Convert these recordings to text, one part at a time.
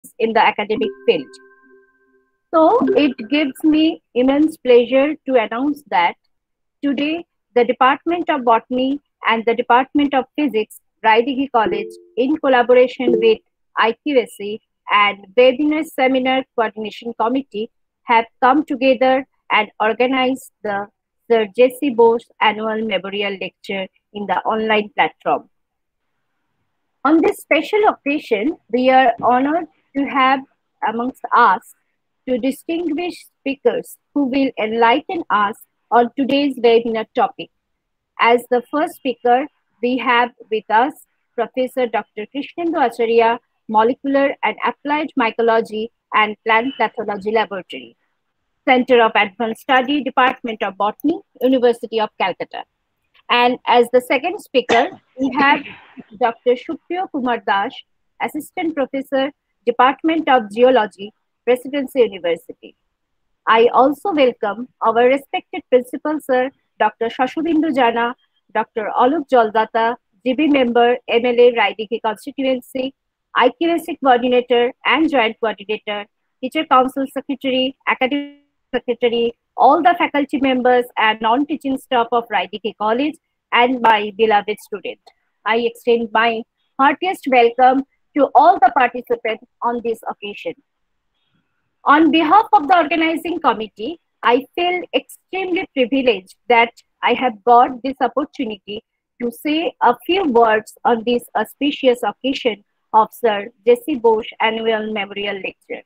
in the academic field. So it gives me immense pleasure to announce that today the Department of Botany and the Department of Physics, Raidigi College, in collaboration with IQAC and Webinar Seminar Coordination Committee, have come together and organized the Sir J.C. Bose Annual Memorial Lecture in the online platform. On this special occasion, we are honored to have amongst us two distinguished speakers who will enlighten us on today's webinar topic. As the first speaker, we have with us Professor Dr. Krishnendu Acharya, Molecular and Applied Mycology and Plant Pathology Laboratory, Center of Advanced Study, Department of Botany, University of Calcutta. And as the second speaker, we have Dr. Supriyo Kumar Das, Assistant Professor, Department of Geology, Presidency University. I also welcome our respected Principal Sir, Dr. Shashubindu Jana, Dr. Alok Jaldata, GB Member, MLA, Raidigi Constituency, IQAC Coordinator and Joint Coordinator, Teacher Council Secretary, Academic Secretary, all the faculty members and non-teaching staff of Raidigi College, and my beloved student. I extend my heartiest welcome to all the participants on this occasion. On behalf of the organizing committee, I feel extremely privileged that I have got this opportunity to say a few words on this auspicious occasion of Sir J.C. Bose Annual Memorial Lecture.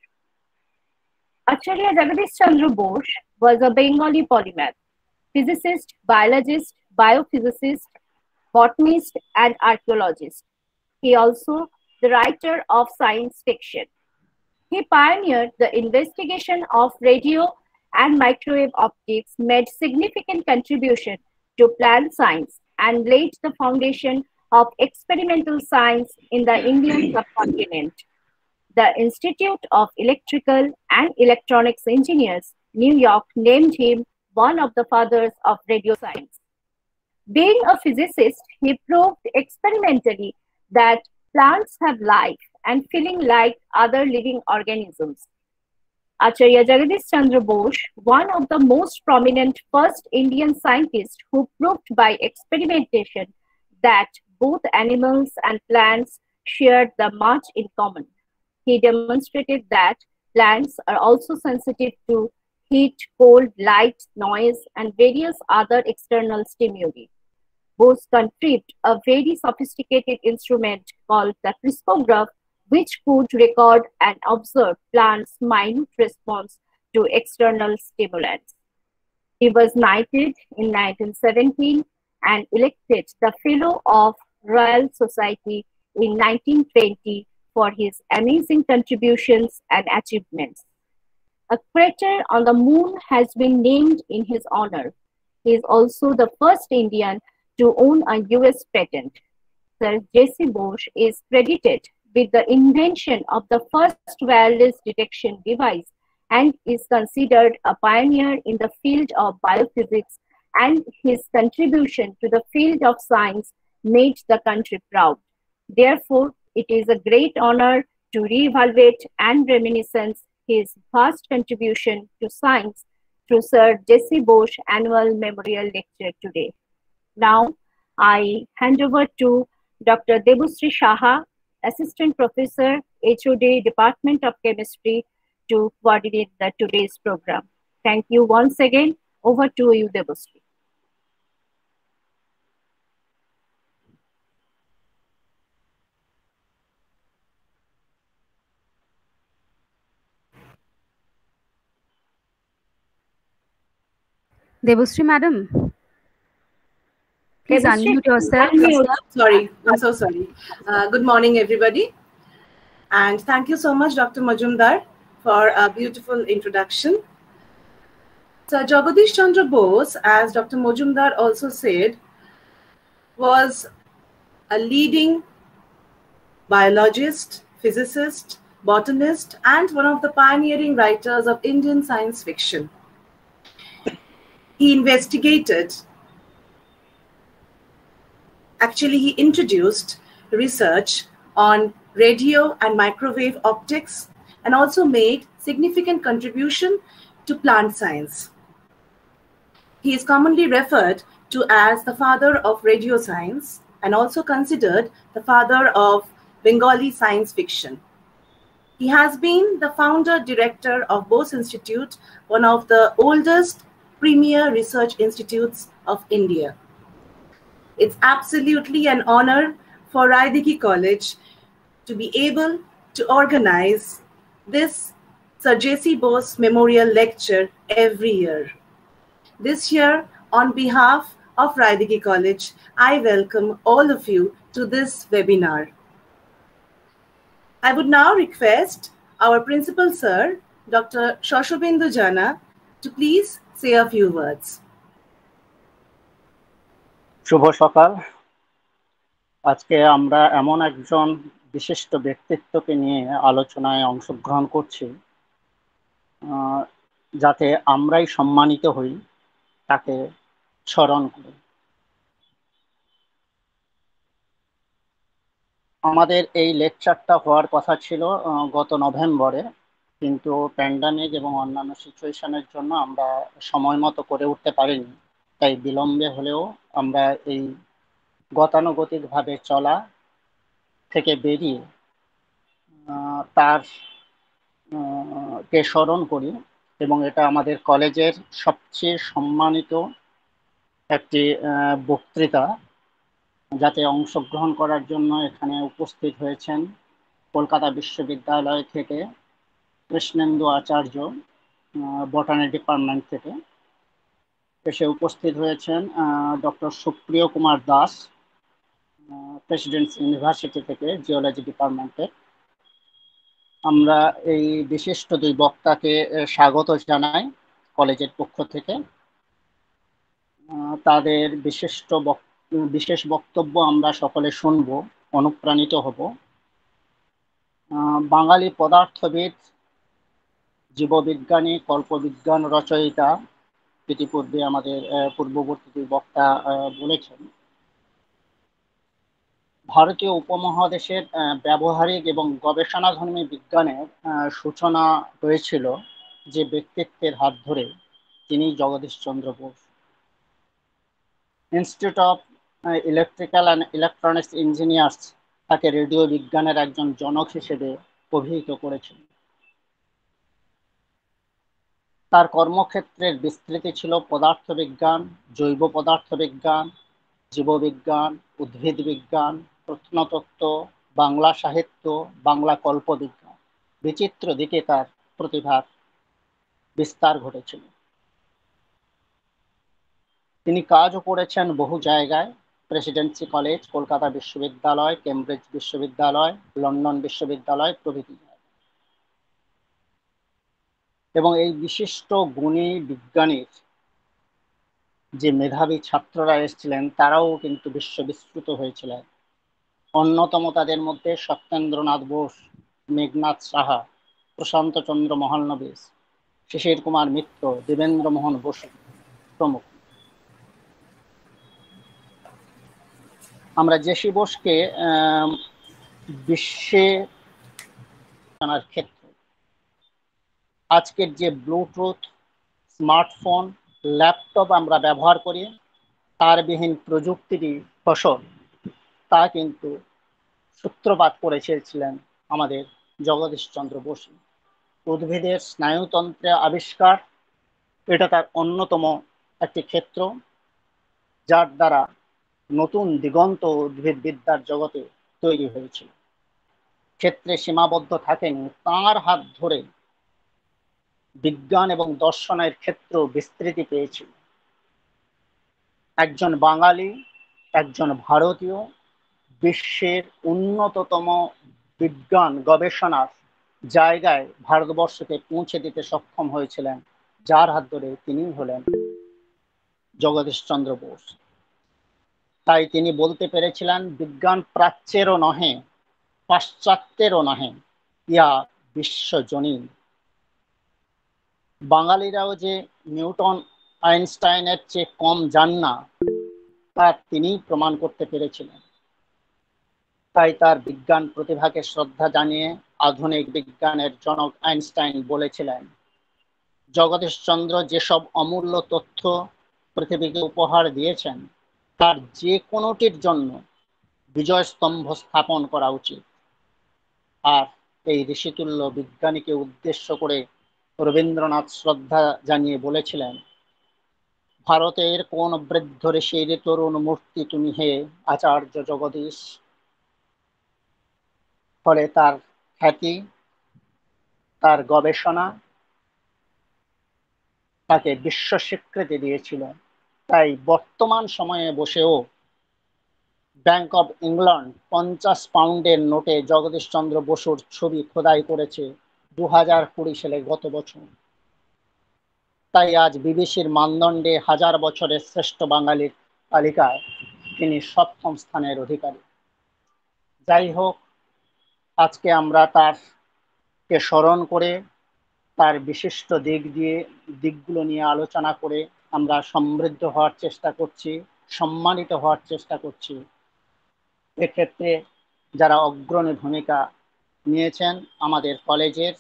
Acharya Jagadish Chandra Bose was a Bengali polymath, physicist, biologist, biophysicist, botanist, and archaeologist. He also the writer of science fiction. He pioneered the investigation of radio and microwave optics, made significant contribution to plant science, and laid the foundation of experimental science in the Indian subcontinent. The Institute of Electrical and Electronics Engineers, New York, named him one of the fathers of radio science. Being a physicist, he proved experimentally that plants have life and feeling like other living organisms. Acharya Jagadish Chandra Bose, one of the most prominent first Indian scientists who proved by experimentation that both animals and plants shared the much in common. He demonstrated that plants are also sensitive to heat, cold, light, noise, and various other external stimuli. Bose contrived a very sophisticated instrument called the crystallograph, which could record and observe plants' minute response to external stimulants. He was knighted in 1917 and elected the Fellow of Royal Society in 1920 for his amazing contributions and achievements. A crater on the moon has been named in his honor. He is also the first Indian to own a US patent. Sir J.C. Bose is credited with the invention of the first wireless detection device and is considered a pioneer in the field of biophysics, and his contribution to the field of science made the country proud. Therefore, it is a great honor to reevaluate and reminiscence his vast contribution to science through Sir J.C. Bose Annual Memorial Lecture today. Now, I hand over to Dr. Debushree Saha, Assistant Professor, HOD, Department of Chemistry, to coordinate today's program. Thank you once again. Over to you, Debushree. Debushree Madam, please unmute yourself. Sorry, I'm so sorry. Good morning, everybody. And thank you so much, Dr. Majumdar, for a beautiful introduction. Sir Jagadish Chandra Bose, as Dr. Majumdar also said, was a leading biologist, physicist, botanist, and one of the pioneering writers of Indian science fiction. He investigated, actually he introduced research on radio and microwave optics, and also made significant contribution to plant science. He is commonly referred to as the father of radio science and also considered the father of Bengali science fiction. He has been the founder director of Bose Institute, one of the oldest premier research institutes of India. It's absolutely an honor for Raidigi College to be able to organize this Sir J.C. Bose Memorial Lecture every year. This year, on behalf of Raidigi College, I welcome all of you to this webinar. I would now request our Principal Sir, Dr. Shoshobindu Jana, to please say a few words. শুভ সকাল। আজকে আমরা এমন একজন বিশিষ্ট ব্যক্তিত্বকে নিয়ে আলোচনায় অংশগ্রহণ করছি যাতে আমরাই সম্মানিত হই, তাকে স্মরণ করি। আমাদের এই লেকচারটা হওয়ার কথা ছিল গত নভেম্বরে, কিন্তু প্যান্ডামিক এবং অন্যান্য সিচুয়েশনের জন্য আমরা সময় মতো করে উঠতে পারিনি। তাই বিলম্বে হলেও আমরা এই গতানুগতিকভাবে চলা থেকে বেরিয়ে তার কে স্মরণ করি, এবং এটা আমাদের কলেজের সবচেয়ে সম্মানিত একটি বক্তৃতা, যাতে অংশগ্রহণ করার জন্য এখানে উপস্থিত হয়েছেন কলকাতা বিশ্ববিদ্যালয় থেকে কৃষ্ণেন্দু আচার্য, বটানি ডিপার্টমেন্ট থেকে এসে উপস্থিত হয়েছেন doctor Supriyo Kumar Das, Presidents University থেকে জিওলজি ডিপার্টমেন্টের। আমরা এই বিশিষ্ট দুই বক্তাকে স্বাগত জানাই কলেজের পক্ষ থেকে। তাদের বিশেষ বক্তব্য আমরা সকলে শুনব, অনুপ্রাণিত হব। বাঙালি পদার্থবিদ, জীববিজ্ঞানী, কল্পবিজ্ঞান রচয়িতা, ইতিপূর্বে আমাদের পূর্ববর্তী দুই বক্তা বলেছেন। ভারতীয় উপমহাদেশের ব্যবহারিক এবং গবেষণাধর্মী বিজ্ঞানের সূচনা হয়েছিল যে ব্যক্তিত্বের হাত ধরে, তিনি Jagadish Chandra Bose. Institute of Electrical and Electronics Engineers তাকে রেডিও বিজ্ঞানের একজন জনক হিসেবে অভিহিত করেছিল। তার কর্মক্ষেত্রের বিস্তৃতি ছিল পদার্থবিজ্ঞান, জৈব পদার্থবিজ্ঞান, জীববিজ্ঞান, উদ্ভিদ বিজ্ঞান, প্রত্নতত্ত্ব, বাংলা সাহিত্য, বাংলা কল্পবিজ্ঞান। বিচিত্র দিকে তার প্রতিভার বিস্তার ঘটেছিল। তিনি কাজও করেছেন বহু জায়গায়, প্রেসিডেন্সি কলেজ, কলকাতা বিশ্ববিদ্যালয়, কেমব্রিজ বিশ্ববিদ্যালয়, লন্ডন বিশ্ববিদ্যালয় প্রভৃতি। এবং এই বিশিষ্ট গুণী বিজ্ঞানীর যে মেধাবী ছাত্ররা এসেছিলেন, তারাও কিন্তু বিশ্ববিশ্রুত হয়েছিলেন। অন্যতম তাদের মধ্যে সত্যেন্দ্রনাথ বোস, মেঘনাথ সাহা, প্রশান্ত চন্দ্র মহালনবিশ, শিশির কুমার মিত্র, দেবেন্দ্র মোহন বসু প্রমুখ। আমরা জেসি বোসকে বিশ্বে জানার ক্ষেত্রে আজকের যে ব্লুটুথ, স্মার্টফোন, ল্যাপটপ আমরা ব্যবহার করি, তার বিহীন প্রযুক্তিরই ফসল, তা কিন্তু সূত্রপাত করেছিলেন আমাদের জগদীশ চন্দ্র বসু। উদ্ভিদের স্নায়ুতন্ত্রে আবিষ্কার, এটা তার অন্যতম একটি ক্ষেত্র, যার দ্বারা নতুন দিগন্ত উদ্ভিদবিদ্যার জগতে তৈরি হয়েছিল। ক্ষেত্রে সীমাবদ্ধ থাকেনি, তাঁর হাত ধরে বিজ্ঞান এবং দর্শনের ক্ষেত্র বিস্তৃতি পেয়েছিল। একজন বাঙালি, একজন ভারতীয়, বিশ্বের উন্নততম বিজ্ঞান গবেষণার জায়গায় ভারতবর্ষকে পৌঁছে দিতে সক্ষম হয়েছিলেন, যার হাত ধরে তিনি হলেন জগদীশ চন্দ্র বোস। তাই তিনি বলতে পেরেছিলেন, বিজ্ঞান প্রাচ্যেরও নহে, পাশ্চাত্যেরও নহে, ইয়া বিশ্বজনীন। বাঙালিরাও যে নিউটন, আইনস্টাইনের চেয়ে কম জান না, তা তিনি প্রমাণ করতে পেরেছিলেন। তাই তার বিজ্ঞান প্রতিভাকে শ্রদ্ধা জানিয়ে আধুনিক বিজ্ঞানের জনক আইনস্টাইন বলেছিলেন, জগদীশচন্দ্র যেসব অমূল্য তথ্য পৃথিবীকে উপহার দিয়েছেন তার যে কোনোটির জন্য বিজয়স্তম্ভ স্থাপন করা উচিত। আর এই ঋষিতুল্য বিজ্ঞানীকে উদ্দেশ্য করে রবীন্দ্রনাথ শ্রদ্ধা জানিয়ে বলেছিলেন, ভারতের কোন বৃদ্ধ ঋষির তরুণ মূর্তি তুমি হে আচার্য জগদীশ। ফলে তার খ্যাতি, তার গবেষণা তাকে বিশ্ব স্বীকৃতি দিয়েছিল। তাই বর্তমান সময়ে বসেও ব্যাংক অব ইংল্যান্ড 50 পাউন্ডের নোটে জগদীশচন্দ্র বসুর ছবি খোদাই করেছে 2020 সালে, গত বছর। তাই আজ বিবিসির মানদণ্ডে 1000 বছরের শ্রেষ্ঠ বাঙালির তালিকায় তিনি 7ম স্থানের অধিকারী। যাই হোক, আজকে আমরা তারকে স্মরণ করে তার বিশিষ্ট দিকগুলো নিয়ে আলোচনা করে আমরা সমৃদ্ধ হওয়ার চেষ্টা করছি, সম্মানিত হওয়ার চেষ্টা করছি। এক্ষেত্রে যারা অগ্রণী ভূমিকা নিয়েছেন, আমাদের কলেজের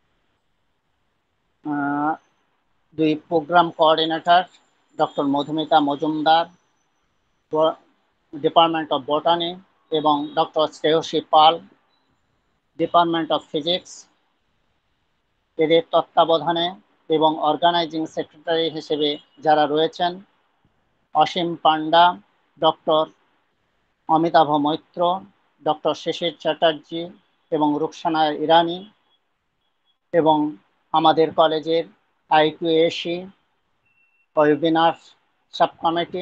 2 programme coordinator doctor Madhumita Majumdar, department of botany, এবং doctor Shreyasi Pal, department of physics, এদের তত্ত্বাবধানে এবং অর্গানাইজিং সেক্রেটারি হিসেবে যারা রয়েছেন, অসীম পান্ডা, ডক্টর অমিতাভ মৈত্র, ডক্টর শিশির চ্যাটার্জি এবং রুকসানা ইরানি, এবং আমাদের কলেজের I2AC ওয়েবিনার সাব কমিটি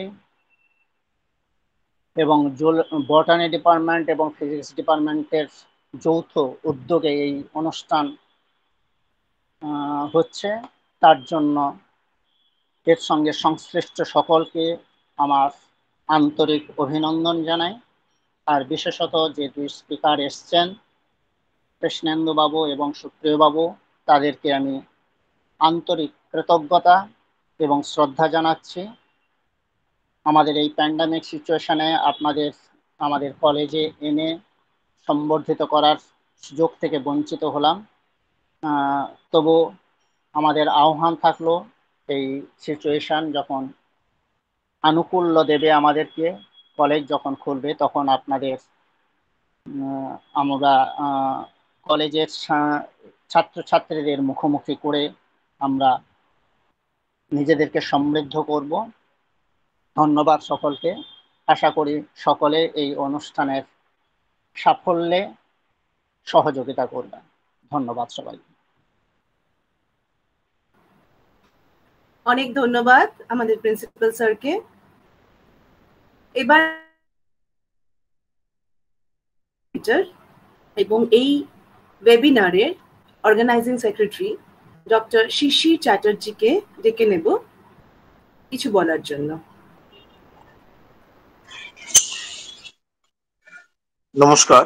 এবং বটানি ডিপার্টমেন্ট এবং ফিজিক্স ডিপার্টমেন্টের যৌথ উদ্যোগে এই অনুষ্ঠান হচ্ছে, তার জন্য এর সঙ্গে সংশ্লিষ্ট সকলকে আমার আন্তরিক অভিনন্দন জানাই। আর বিশেষত যে 2 স্পিকার এসছেন, কৃষ্ণেন্দু বাবু এবং সুপ্রিয় বাবু, তাদেরকে আমি আন্তরিক কৃতজ্ঞতা এবং শ্রদ্ধা জানাচ্ছি। আমাদের এই প্যান্ডামিক সিচুয়েশনে আমাদের কলেজে এনে সম্বর্ধিত করার সুযোগ থেকে বঞ্চিত হলাম, তবু আমাদের আহ্বান থাকলো এই সিচুয়েশন যখন আনুকূল্য দেবে আমাদেরকে, কলেজ যখন খুলবে তখন আমরা কলেজের ছাত্রছাত্রীদের মুখোমুখি করে আমরা নিজেদেরকে সমৃদ্ধ করব। ধন্যবাদ সকলকে। আশা করি সকলে এই অনুষ্ঠানের সাফল্যে সহযোগিতা করবেন। ধন্যবাদ সবাই। অনেক ধন্যবাদ আমাদের প্রিন্সিপাল স্যারকে। এবার এবং এই ওয়েবিনারের অর্গানাইজিং সেক্রেটারি ডক্টর শিশির চ্যাটার্জিকে ডেকে নেব কিছু বলার জন্য। নমস্কার।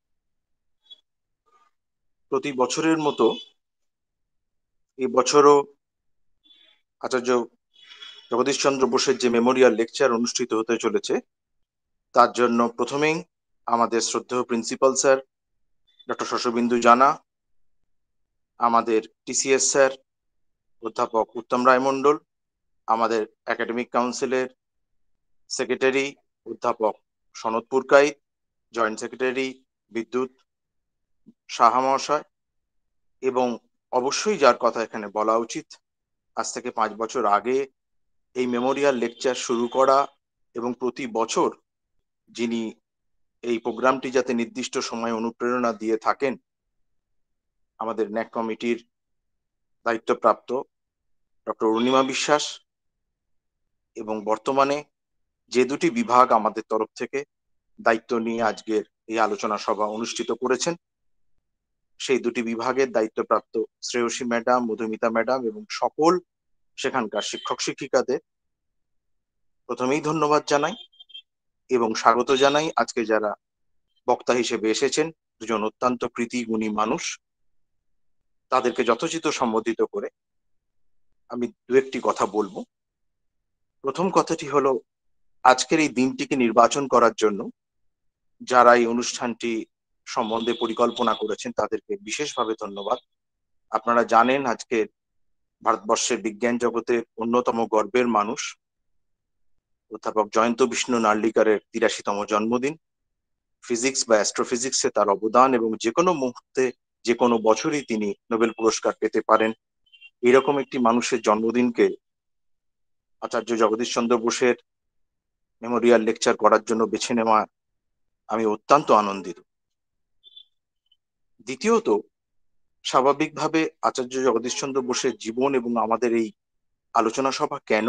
প্রতি বছরের মতো এই বছরও আচার্য জগদীশচন্দ্র বোসের যে মেমোরিয়াল লেকচার অনুষ্ঠিত হতে চলেছে, তার জন্য প্রথমেই আমাদের শ্রদ্ধেয় প্রিন্সিপাল স্যার ডক্টর শশবিন্দু জানা, আমাদের টিসিএস স্যার অধ্যাপক উত্তম রায় মণ্ডল, আমাদের একাডেমিক কাউন্সিলের সেক্রেটারি অধ্যাপক সনৎ পুরকাইত, জয়েন্ট সেক্রেটারি বিদ্যুৎ সাহা মহাশয়, এবং অবশ্যই যার কথা এখানে বলা উচিত, আজ থেকে 5 বছর আগে এই মেমোরিয়াল লেকচার শুরু করা এবং প্রতি বছর যিনি এই প্রোগ্রামটি যাতে নির্দিষ্ট সময়ে অনুপ্রেরণা দিয়ে থাকেন, আমাদের ন্যাক কমিটির দায়িত্বপ্রাপ্ত ডক্টর অরুণিমা বিশ্বাস, এবং বর্তমানে যে 2টি বিভাগ আমাদের তরফ থেকে দায়িত্ব নিয়ে আজকের এই আলোচনা সভা অনুষ্ঠিত করেছেন, সেই 2টি বিভাগের দায়িত্বপ্রাপ্ত শ্রেয়সী ম্যাডাম, মধুমিতা ম্যাডাম এবং সকল সেখানকার শিক্ষক শিক্ষিকাদের প্রথমেই ধন্যবাদ জানাই এবং স্বাগত জানাই। আজকে যারা বক্তা হিসেবে এসেছেন, 2জন অত্যন্ত কৃতি গুণী মানুষ, তাদেরকে যথোচিত সম্বোধিত করে আমি 2-1টি কথা বলবো। প্রথম কথাটি হলো, আজকের এই দিনটিকে নির্বাচন করার জন্য যারা এই অনুষ্ঠানটি সম্বন্ধে পরিকল্পনা করেছেন তাদেরকে বিশেষভাবে ধন্যবাদ। আপনারা জানেন আজকে ভারতবর্ষের বিজ্ঞান জগতের অন্যতম গর্বের মানুষ অধ্যাপক জয়ন্ত বিষ্ণু নার্লিকারের ৮৩তম জন্মদিন। ফিজিক্স বা অ্যাস্ট্রোফিজিক্সে তার অবদান এবং যে কোনো মুহূর্তে যে কোনো বছরই তিনি নোবেল পুরস্কার পেতে পারেন, এরকম একটি মানুষের জন্মদিনকে আচার্য জগদীশ চন্দ্র বোসের মেমোরিয়াল লেকচার করার জন্য বেছে নেওয়া আমি অত্যন্ত আনন্দিত। দ্বিতীয়ত, স্বাভাবিকভাবে আচার্য জগদীশ চন্দ্র বোসের জীবন এবং আমাদের এই আলোচনা সভা কেন,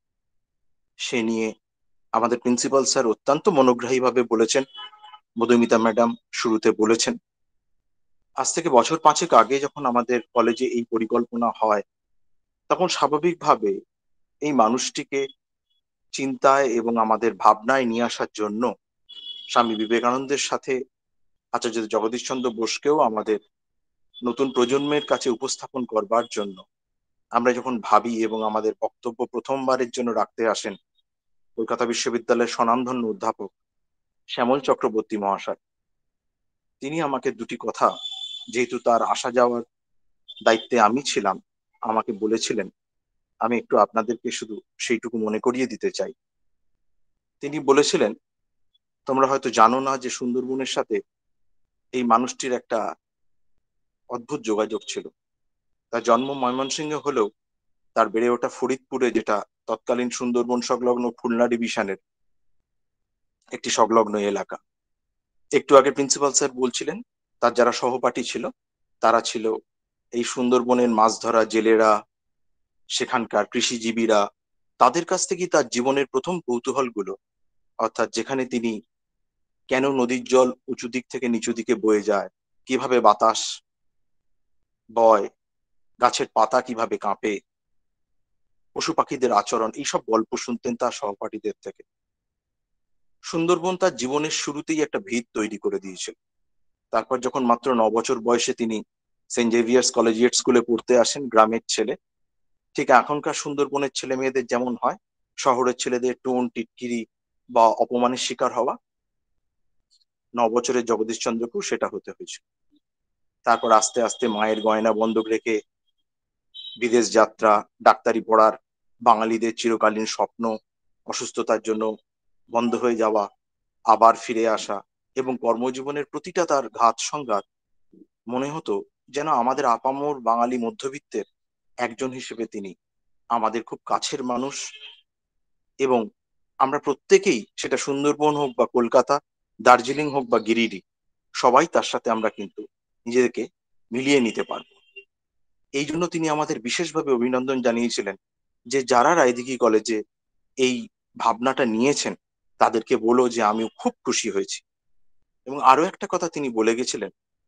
সে নিয়ে আমাদের প্রিন্সিপাল স্যার অত্যন্ত মনোগ্রাহীভাবে বলেছেন, মধুমিতা ম্যাডাম শুরুতে বলেছেন। আজ থেকে বছর ৫ আগে যখন আমাদের কলেজে এই পরিকল্পনা হয়, তখন স্বাভাবিকভাবে এই মানুষটিকে চিন্তায় এবং আমাদের ভাবনায় নিয়ে আসার জন্য স্বামী বিবেকানন্দের সাথে আচার্য জগদীশ চন্দ্র বোসকেও আমাদের নতুন প্রজন্মের কাছে উপস্থাপন করবার জন্য আমরা যখন ভাবি এবং আমাদের বক্তব্য প্রথমবারের জন্য রাখতে আসেন কলকাতা বিশ্ববিদ্যালয়ের স্বনামধন্য অধ্যাপক শ্যামল চক্রবর্তী মহাশয়, তিনি আমাকে দুটি কথা, যেহেতু তার আসা যাওয়ার দায়িত্বে আমি ছিলাম, আমাকে বলেছিলেন। আমি একটু আপনাদেরকে শুধু সেইটুকু মনে করিয়ে দিতে চাই। তিনি বলেছিলেন, তোমরা হয়তো জানো না যে সুন্দরবনের সাথে এই মানুষটির একটা অদ্ভুত যোগাযোগ ছিল। তার জন্ম ময়মনসিংহে হলেও তার বেড়ে ওঠা ফরিদপুরে, যেটা তৎকালীন সুন্দরবন সংলগ্ন খুলনা ডিভিশনের একটি সংলগ্ন এলাকা। একটু আগে প্রিন্সিপাল স্যার বলছিলেন তার যারা সহপাঠী ছিল তারা ছিল এই সুন্দরবনের মাছ ধরা জেলেরা, সেখানকার কৃষিজীবীরা। তাদের কাছ থেকে তার জীবনের প্রথম কৌতূহলগুলো, অর্থাৎ যেখানে তিনি কেন নদীর জল উঁচু দিক থেকে নিচু দিকে বয়ে যায়, কিভাবে বাতাস বয়, গাছের পাতা কিভাবে কাঁপে, পশু পাখিদের আচরণ, এইসব গল্প শুনতেন তার সহপাঠীদের থেকে। সুন্দরবন তার জীবনের শুরুতেই একটা ভিত তৈরি করে দিয়েছিল। তারপর যখন মাত্র ৯ বছর বয়সে তিনি সেন্ট জেভিয়ার্স কলেজিয়েট স্কুলে পড়তে আসেন, গ্রামের ছেলে, ঠিক এখনকার সুন্দরবনের ছেলে মেয়েদের যেমন হয়, শহরের ছেলেদের টোন টিটকিরি বা অপমানের শিকার হওয়া, ৯ বছরের জগদীশ চন্দ্রকেও সেটা হতে হয়েছিল। তারপর আস্তে আস্তে মায়ের গয়না বন্ধক রেখে বিদেশ যাত্রা, ডাক্তারি পড়ার বাঙালিদের চিরকালীন স্বপ্ন, অসুস্থতার জন্য বন্ধ হয়ে যাওয়া, আবার ফিরে আসা, এবং কর্মজীবনের প্রতিটা তার ঘাত সংঘাত মনে হতো যেন আমাদের আপামর বাঙালি মধ্যবিত্তের একজন হিসেবে তিনি আমাদের খুব কাছের মানুষ। এবং আমরা প্রত্যেকেই, সেটা সুন্দরবন হোক বা কলকাতা, দার্জিলিং হোক বা গিরিডি, সবাই তার সাথে আমরা কিন্তু নিজেদেরকে মিলিয়ে নিতে পারব। এই জন্য তিনি আমাদের বিশেষভাবে অভিনন্দন জানিয়েছিলেন যে যারা রায়দিঘি কলেজে এই ভাবনাটা নিয়েছেন তাদেরকে বলো যে আমিও খুব খুশি হয়েছি। এবং আরো একটা কথা তিনি বলে গেছিলেন,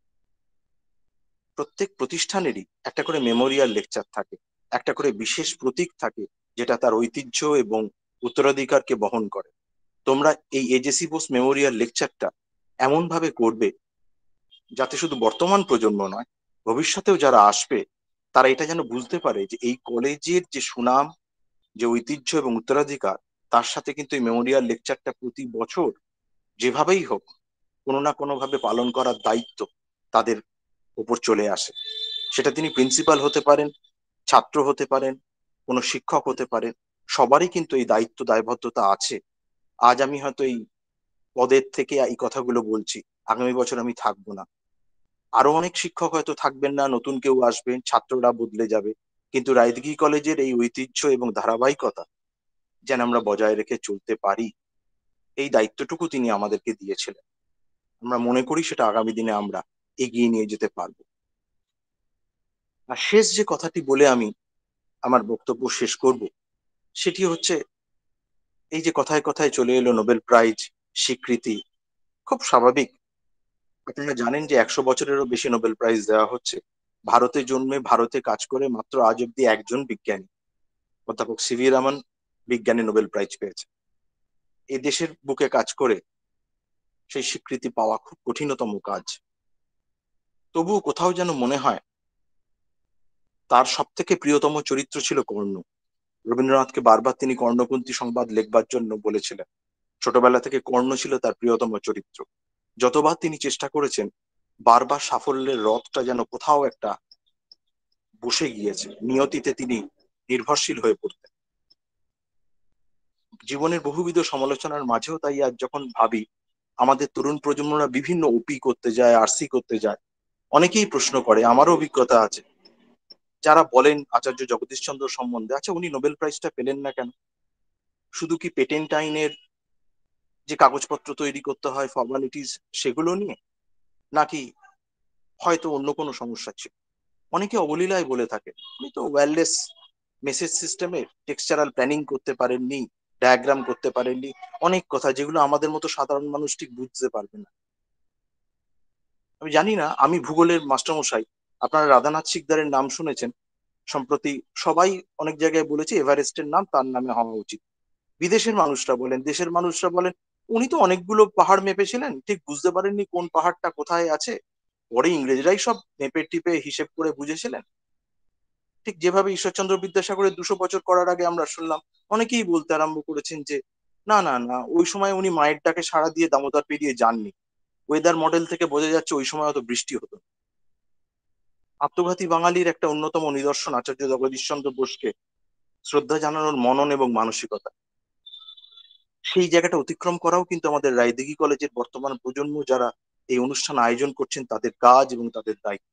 প্রত্যেক প্রতিষ্ঠানেরই একটা করে মেমোরিয়াল লেকচার থাকে, একটা করে বিশেষ প্রতীক থাকে যেটা তার ঐতিহ্য এবং উত্তরাধিকারকে বহন করে। তোমরা এই এজেসি বোস মেমোরিয়াল লেকচারটা এমন ভাবে করবে যাতে শুধু বর্তমান প্রজন্ম নয়, ভবিষ্যতেও যারা আসবে তারা এটা যেন বুঝতে পারে যে এই কলেজের যে সুনাম, যে ঐতিহ্য এবং উত্তরাধিকার, তার সাথে কিন্তু এই মেমোরিয়াল লেকচারটা প্রতি বছর যেভাবেই হোক কোনো না কোনো ভাবে পালন করার দায়িত্ব তাদের উপর চলে আসে। সেটা তিনি প্রিন্সিপাল হতে পারেন, ছাত্র হতে পারেন, কোনো শিক্ষক হতে পারেন, সবারই কিন্তু এই দায়িত্ব দায়বদ্ধতা আছে। আজ আমি হয়তো এই পদের থেকে এই কথাগুলো বলছি, আগামী বছর আমি থাকবো না, আরো অনেক শিক্ষক হয়তো থাকবেন না, নতুন কেউ আসবেন, ছাত্ররা বদলে যাবে, কিন্তু রায়দিঘি কলেজের এই ঐতিহ্য এবং ধারাবাহিকতা যেন আমরা বজায় রেখে চলতে পারি, এই দায়িত্বটুকু তিনি আমাদেরকে দিয়েছিলেন। আমরা মনে করি সেটা আগামী দিনে আমরা এগিয়ে নিয়ে যেতে পারবো। আর শেষ যে কথাটি বলে আমি আমার বক্তব্য শেষ করব, সেটি হচ্ছে এই যে কথায় কথায় চলে এলো নোবেল প্রাইজ স্বীকৃতি, খুব স্বাভাবিক। আপনারা জানেন যে ১০০ বছরেরও বেশি নোবেল প্রাইজ দেওয়া হচ্ছে। ভারতে জন্মে ভারতে কাজ করে মাত্র আজ অব্দি একজন বিজ্ঞানী, অধ্যাপক সিভি রমন, বিজ্ঞানে নোবেল প্রাইজ পেয়েছে। এই দেশের বুকে কাজ করে সেই স্বীকৃতি পাওয়া খুব কঠিনতম কাজ। তবুও কোথাও যেন মনে হয় তার সব থেকে প্রিয়তম চরিত্র ছিল কর্ণ। রবীন্দ্রনাথকে বারবার তিনি কর্ণকুন্তী সংবাদ লেখবার জন্য বলেছিলেন। ছোটবেলা থেকে কর্ণ ছিল তার প্রিয়তম চরিত্র। যতবার তিনি চেষ্টা করেছেন, বারবার সাফল্যের রথটা যেন কোথাও একটা বসে গিয়েছে, নিয়তিতে তিনি নির্ভরশীল হয়ে পড়তেন। জীবনের বহুবিধ সমালোচনার মাঝেও তাই আজ যখন ভাবি আমাদের তরুণ প্রজন্মরা বিভিন্ন ওপি করতে যায়, আরসি করতে যায়, অনেকেই প্রশ্ন করে, আমারও অভিজ্ঞতা আছে, যারা বলেন আচার্য জগদীশ চন্দ্র সম্বন্ধে, আচ্ছা উনি নোবেল প্রাইজটা পেলেন না কেন? শুধু কি পেটেন্ট আইনের যে কাগজপত্র তৈরি করতে হয়, ফর্মালিটিস, সেগুলো নিয়ে, নাকি হয়তো অন্য কোনো সমস্যা ছিল? অনেকে অবলীলায় বলে থাকে উনি তো ওয়্যারলেস মেসেজ সিস্টেমে টেক্সচারাল প্ল্যানিং করতে পারেননি, ডায়াগ্রাম করতে পারেননি, অনেক কথা যেগুলো আমাদের মতো সাধারণ মানুষ ঠিক বুঝতে পারবে না। আমি জানি না, আমি ভূগোলের মাস্টারমশাই, আপনারা রাধানাথ সিকদারের নাম শুনেছেন। সম্প্রতি সবাই অনেক জায়গায় বলেছে এভারেস্টের নাম তার নামে হওয়া উচিত। বিদেশের মানুষরা বলেন, দেশের মানুষরা বলেন উনি তো অনেকগুলো পাহাড় মেপেছিলেন, ঠিক বুঝতে পারেননি কোন পাহাড়টা কোথায় আছে, পরে ইংরেজরাই সব মেপে টিপে হিসেব করে বুঝেছিলেন। ঠিক যেভাবে ঈশ্বরচন্দ্র বিদ্যাসাগরের 200 বছর করার আগে আমরা শুনলাম অনেকেই বলতে আরম্ভ করেছেন যে না না না, ওই সময় উনি মায়ের ডাকে সাড়া দিয়ে দামোদর পেরিয়ে যাননি, ওয়েদার মডেল থেকে বোঝা যাচ্ছে ওই সময় অত বৃষ্টি হতো। আত্মঘাতী বাঙালির একটা অন্যতম নিদর্শন আচার্য জগদীশ চন্দ্র বোসকে শ্রদ্ধা জানানোর মনন এবং মানসিকতা। সেই জায়গাটা অতিক্রম করাও কিন্তু আমাদের রায়দিঘি কলেজের বর্তমান প্রজন্ম যারা এই অনুষ্ঠান আয়োজন করছেন তাদের কাজ এবং তাদের দায়িত্ব।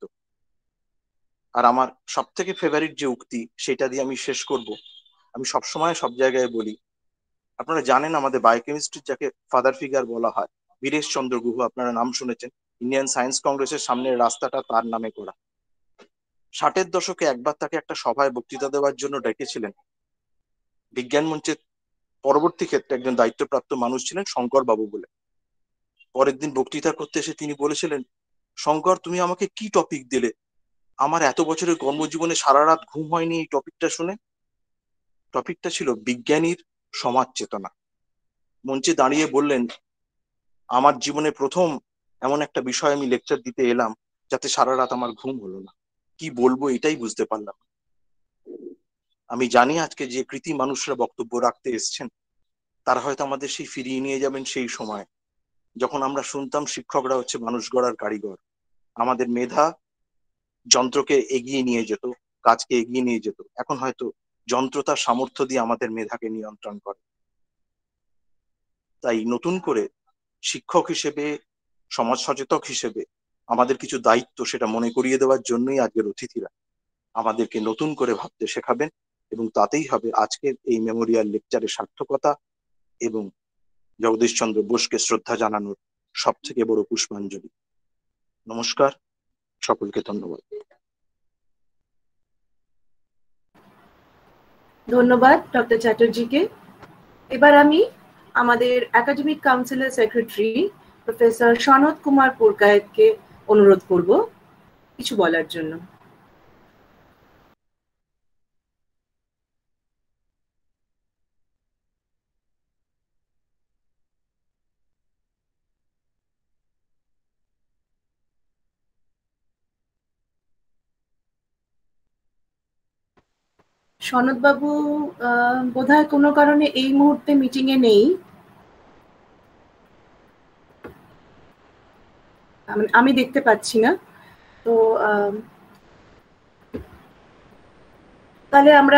আর আমার সব থেকে ফেভারিট যে উক্তি, সেটা দিয়ে আমি শেষ করব। আমি সবসময় সব জায়গায় বলি, আপনারা জানেন আমাদের বায়োকেমিস্ট্রির যাকে ফাদার ফিগার বলা হয়, বীরেশ চন্দ্র গুহ, আপনারা নাম শুনেছেন, ইন্ডিয়ান সায়েন্স কংগ্রেসের সামনের রাস্তাটা তার নামে করা। 60-এর দশকে একবার তাকে একটা সভায় বক্তৃতা দেওয়ার জন্য ডেকেছিলেন। বিজ্ঞান মঞ্চের পরবর্তী ক্ষেত্রে একজন দায়িত্বপ্রাপ্ত মানুষ ছিলেন শঙ্কর বাবু বলে। পরের দিন বক্তৃতা করতে এসে তিনি বলেছিলেন, শঙ্কর তুমি আমাকে কি টপিক দিলে, আমার এত বছরের কর্মজীবনে সারা রাত ঘুম হয়নি এই টপিকটা শুনে। টপিকটা ছিল বিজ্ঞানীর সমাজ চেতনা। মঞ্চে দাঁড়িয়ে বললেন, আমার জীবনে প্রথম এমন একটা বিষয় আমি লেকচার দিতে এলাম যাতে সারা রাত আমার ঘুম হলো না, কি বলবো এটাই বুঝতে পারলাম। আমি জানি আজকে যে কৃতি মানুষরা বক্তব্য রাখতে এসছেন তারা হয়তো আমাদের সেই ফিরিয়ে নিয়ে যাবেন সেই সময় যখন আমরা শুনতাম শিক্ষকরা হচ্ছে মানুষ গড়ার কারিগর, আমাদের মেধা যন্ত্রকে এগিয়ে নিয়ে যেত, কাজকে এগিয়ে নিয়ে যেত। এখন হয়তো যন্ত্র তার সামর্থ্য দিয়ে আমাদের মেধাকে নিয়ন্ত্রণ করে। তাই নতুন করে শিক্ষক হিসেবে, সমাজ সচেতক হিসেবে আমাদের কিছু দায়িত্ব, সেটা মনে করিয়ে দেওয়ার জন্যই আজকের অতিথিরা আমাদেরকে নতুন করে ভাবতে শেখাবেন, এবং তাতেই হবে আজকের এই মেমোরিয়াল লেকচারের সার্থকতা এবং জগদীশ চন্দ্র বোসকে শ্রদ্ধা জানানোর সব থেকে বড় পুষ্পাঞ্জলি। নমস্কার, সকলকে ধন্যবাদ। ধন্যবাদ ডক্টর চ্যাটার্জিকে। এবার আমি আমাদের একাডেমিক কাউন্সিলের সেক্রেটারি প্রফেসর সনৎ কুমার পুরকায়েতকে অনুরোধ করব কিছু বলার জন্য। সনৎ বাবু বোধহয় কোনো কারণে এই মুহূর্তে মিটিং এ নেই, আমি দেখতে পাচ্ছি না। তো তাহলে আমরা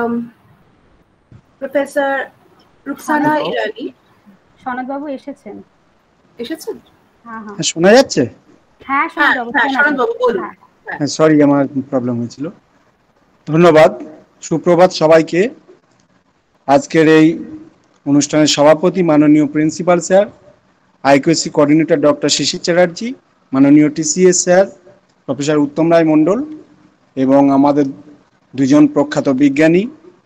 প্রফেসর রুকসানা ইরানি। সনৎ বাবু এসেছেন? এসেছেন? হ্যাঁ হ্যাঁ শোনা যাচ্ছে? হ্যাঁ সনৎ বাবু বলুন। সরি, আমার প্রবলেম হয়েছিল। ধন্যবাদ, সুপ্রভাত সবাইকে। আজকের এই অনুষ্ঠানের সভাপতি মাননীয় principal sir, IQAC coordinator doctor Shishir Chatterjee, মাননীয় TCS sir professor Uttam Roy Mandal, এবং আমাদের দুজন প্রখ্যাত বিজ্ঞানী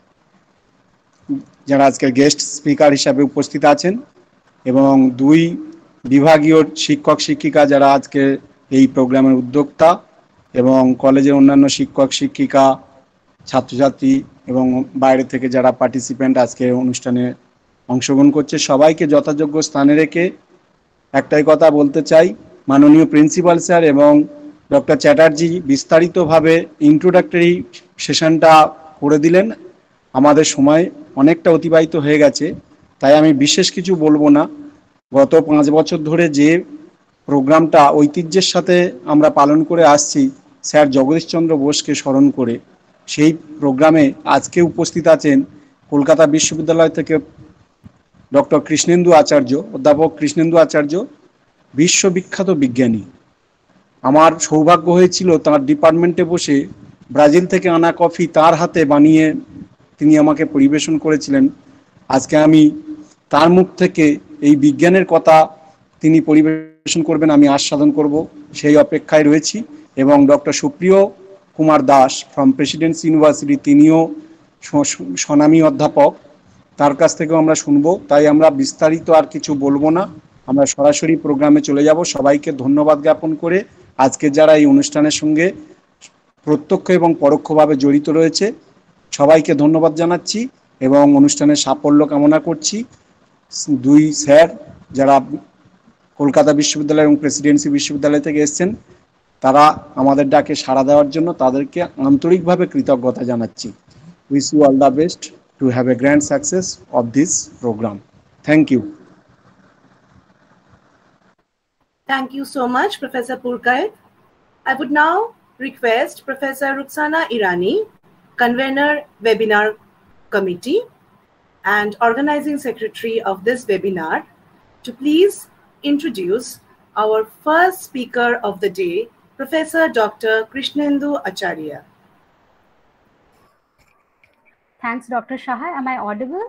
যারা আজকের গেস্ট স্পিকার হিসাবে উপস্থিত আছেন, এবং দুই বিভাগীয় শিক্ষক শিক্ষিকা যারা আজকে এই প্রোগ্রামের উদ্যোক্তা, এবং কলেজের অন্যান্য শিক্ষক শিক্ষিকা, ছাত্রছাত্রী এবং বাইরে থেকে যারা পার্টিসিপেন্ট আজকে অনুষ্ঠানে অংশগ্রহণ করছে, সবাইকে যথাযোগ্য স্থানে রেখে একটাই কথা বলতে চাই, মাননীয় প্রিন্সিপাল স্যার এবং ডক্টর চ্যাটার্জি বিস্তারিতভাবে ইন্ট্রোডাক্টরি সেশনটা করে দিলেন। আমাদের সময় অনেকটা অতিবাহিত হয়ে গেছে, তাই আমি বিশেষ কিছু বলবো না। গত 5 বছর ধরে যে প্রোগ্রামটা ঐতিহ্যের সাথে আমরা পালন করে আসছি স্যার জগদীশচন্দ্র বোসকে স্মরণ করে। সেই প্রোগ্রামে আজকে উপস্থিত আছেন কলকাতা বিশ্ববিদ্যালয় থেকে ডক্টর কৃষ্ণেন্দু আচার্য, অধ্যাপক কৃষ্ণেন্দু আচার্য, বিশ্ববিখ্যাত বিজ্ঞানী। আমার সৌভাগ্য হয়েছিল তার ডিপার্টমেন্টে বসে ব্রাজিল থেকে আনা কফি তার হাতে বানিয়ে তিনি আমাকে পরিবেশন করেছিলেন। আজকে আমি তার মুখ থেকে এই বিজ্ঞানের কথা তিনি পরিবেশন করবেন, আমি আস্বাদন করব, সেই অপেক্ষায় রয়েছি। এবং doctor Supriyo Kumar Das from Presidents University, তিনিও স্বনামী অধ্যাপক, তার কাছ থেকেও আমরা শুনবো। তাই আমরা বিস্তারিত আর কিছু বলবো না, আমরা সরাসরি প্রোগ্রামে চলে যাব। সবাইকে ধন্যবাদ জ্ঞাপন করে আজকে যারা এই অনুষ্ঠানের সঙ্গে প্রত্যক্ষ এবং পরোক্ষভাবে জড়িত রয়েছে সবাইকে ধন্যবাদ জানাচ্ছি এবং অনুষ্ঠানের সাফল্য কামনা করছি। দুই স্যার যারা কলকাতা বিশ্ববিদ্যালয় এবং প্রেসিডেন্সি বিশ্ববিদ্যালয় থেকে এসেছেন, তারা আমাদের ডাকে সাড়া দেওয়ার জন্য তাদেরকে আন্তরিকভাবে কৃতজ্ঞতা জানাচ্ছি। Wish you all the best to have a grand success of this program. Thank you. Thank you so much, Professor Purkayat. I would now request Professor Rukhsana Irani, Convener Webinar Committee and Organizing Secretary of this webinar, to please introduce our first speaker of the day, Professor Dr. Krishnendu Acharya. Thanks, Dr. Shahai. Am I audible?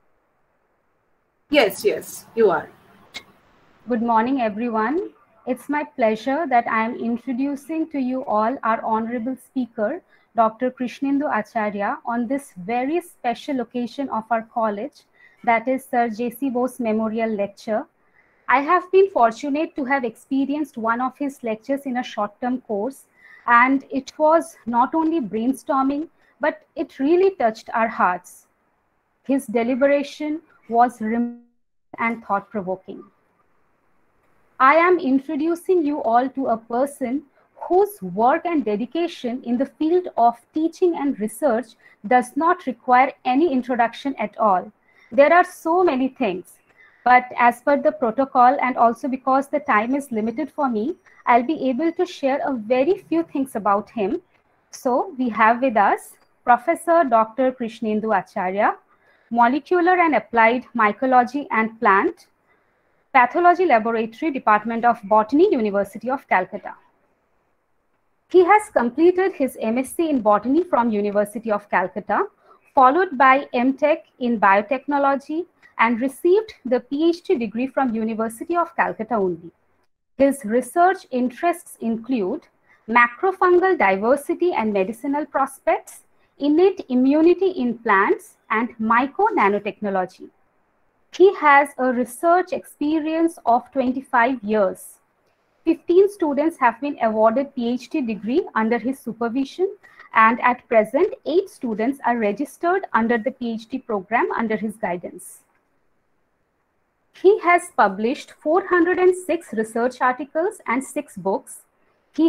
Yes, you are. Good morning, everyone. It's my pleasure that I am introducing to you all our honorable speaker, Dr. Krishnendu Acharya, on this very special occasion of our college, that is Sir J.C. Bose Memorial Lecture. I have been fortunate to have experienced one of his lectures in a short-term course, and it was not only brainstorming, but it really touched our hearts. His deliberation was remarkable and thought-provoking. I am introducing you all to a person whose work and dedication in the field of teaching and research does not require any introduction at all. There are so many things, but as per the protocol and also because the time is limited for me, I'll be able to share a very few things about him. So we have with us Professor Dr. Krishnendu Acharya, Molecular and Applied Mycology and Plant Pathology Laboratory, Department of Botany, University of Calcutta. He has completed his MSc in Botany from University of Calcutta, followed by MTech in Biotechnology, and received the PhD degree from University of Calcutta only. His research interests include macrofungal diversity and medicinal prospects, innate immunity in plants, and myco-nanotechnology. He has a research experience of 25 years. 15 students have been awarded PhD degree under his supervision, and at present, 8 students are registered under the PhD program under his guidance. He has published 406 research articles and 6 books. He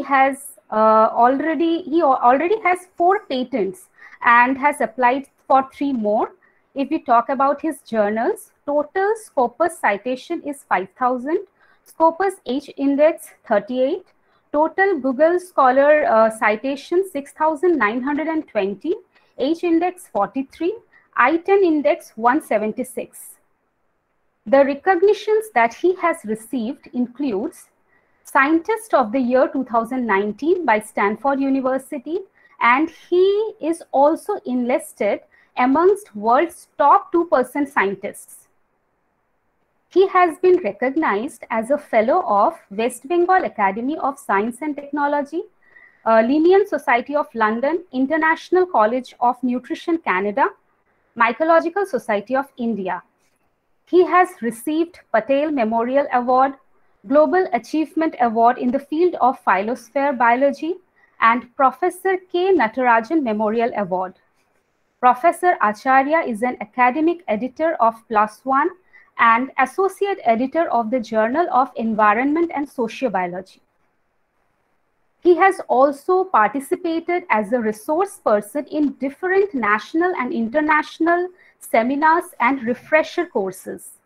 already has 4 patents and has applied for 3 more. If we talk about his journals, total Scopus citation is 5,000, Scopus H index 38, total Google Scholar citation 6,920, H index 43, I10 index 176. The recognitions that he has received includes Scientist of the Year 2019 by Stanford University, and he is also enlisted amongst world's top 2% scientists. He has been recognized as a fellow of West Bengal Academy of Science and Technology, Linnean Society of London, International College of Nutrition Canada, Mycological Society of India. He has received Patel Memorial Award, Global Achievement Award in the field of Phylosphere Biology, and Professor K. Natarajan Memorial Award. Professor Acharya is an academic editor of PLOS ONE and associate editor of the Journal of Environment and Sociobiology. He has also participated as a resource person in different national and international seminars and refresher courses.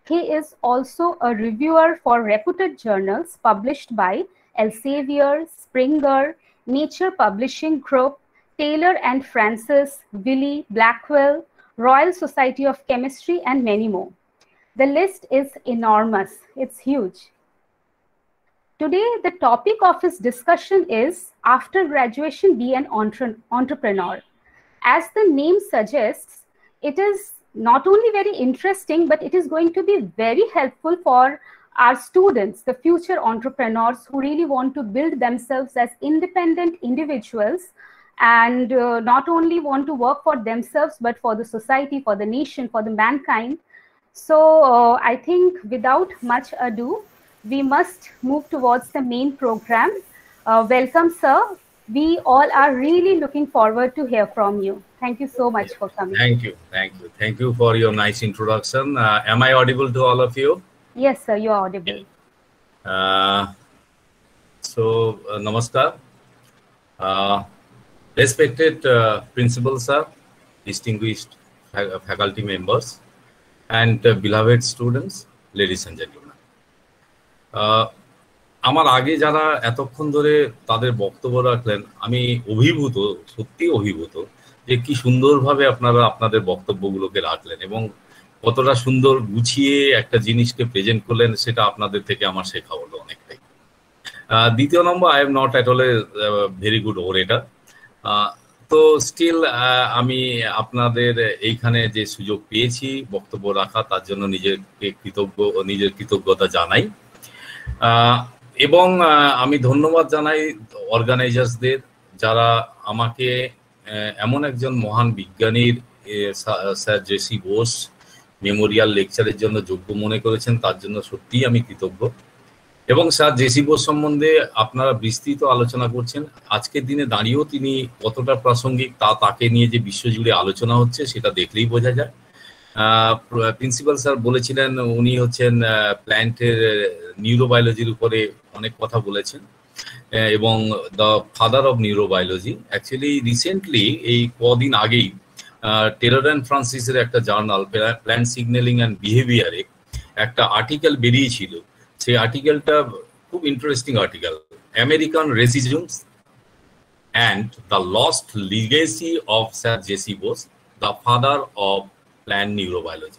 He is also a reviewer for reputed journals published by Elsevier, Springer, Nature Publishing Group, Taylor and Francis, Wiley, Blackwell, Royal Society of Chemistry, and many more. The list is enormous. It's huge. Today, the topic of his discussion is after graduation, be an entrepreneur. As the name suggests, it is not only very interesting, but it is going to be very helpful for our students, the future entrepreneurs who really want to build themselves as independent individuals and not only want to work for themselves, but for the society, for the nation, for the mankind. So I think without much ado, we must move towards the main program. Welcome, sir. We all are really looking forward to hear from you. Thank you so much for coming. Thank you. Thank you. Thank you for your nice introduction. Am I audible to all of you? Yes, sir, you are audible. Namaskar. Respected principal sir, distinguished faculty members, and beloved students, ladies and gentlemen. আমার আগে যারা এতক্ষণ ধরে তাদের বক্তব্য রাখলেন, আমি অভিভূত, সত্যি অভিভূত যে কি সুন্দরভাবে আপনারা আপনাদের বক্তব্যগুলোকে রাখলেন এবং কতটা সুন্দর গুছিয়ে একটা জিনিসকে প্রেজেন্ট করলেন, সেটা আপনাদের থেকে আমার শেখা হলো অনেকটাই। দ্বিতীয় নম্বর, I am not at all a very good orator, তো স্টিল আমি আপনাদের এইখানে যে সুযোগ পেয়েছি বক্তব্য রাখা, তার জন্য নিজের কৃতজ্ঞতা জানাই। এবং আমি ধন্যবাদ জানাই অর্গানাইজার্সদের, যারা আমাকে এমন একজন মহান বিজ্ঞানীর স্যার জেসি বোস মেমোরিয়াল লেকচারের জন্য যোগ্য মনে করেছেন, তার জন্য সত্যিই আমি কৃতজ্ঞ। এবং স্যার জেসি বোস সম্বন্ধে আপনারা বিস্তৃত আলোচনা করছেন, আজকের দিনে দাঁড়িয়েও তিনি কতটা প্রাসঙ্গিক তাকে নিয়ে যে বিশ্বজুড়ে আলোচনা হচ্ছে সেটা দেখলেই বোঝা যায়। প্রিন্সিপাল স্যার বলেছিলেন উনি হচ্ছেন প্ল্যান্টের নিউরোবায়োলজির উপরে অনেক কথা বলেছেন এবং the father of neurobiology. Actually recently এই কদিন আগেই টেলর অ্যান্ড ফ্রান্সিসের একটা জার্নাল প্ল্যান্ট সিগন্যালিং অ্যান্ড বিহেভিয়ারে একটা আর্টিকেল বেরিয়েছিল। সেই আর্টিকেলটা খুব interesting article, American racisms and the lost legacy of sir JC Bose, the father of plant neurobiology.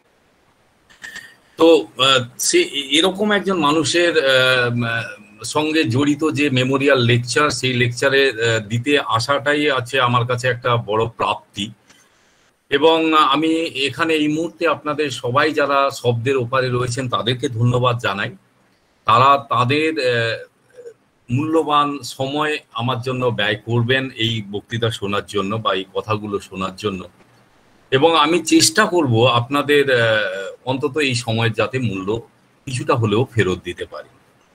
তো সে এরকম একজন মানুষের সঙ্গে জড়িত যে মেমোরিয়াল লেকচার, সেই লেকচারে দিতে আসাটাই আছে আমার কাছে একটা বড় প্রাপ্তি। এবং আমি এখানে এই মুহূর্তে আপনাদের সবাই যারা শব্দের ওপারে রয়েছেন তাদেরকে ধন্যবাদ জানাই। তারা তাদের মূল্যবান সময় আমার জন্য ব্যয় করবেন এই বক্তৃতা শোনার জন্য বা এই কথাগুলো শোনার জন্য, এবং আমি চেষ্টা করব আপনাদের অন্তত এই সময়ের যাতে মূল্য কিছুটা হলেও ফেরত দিতে পারি।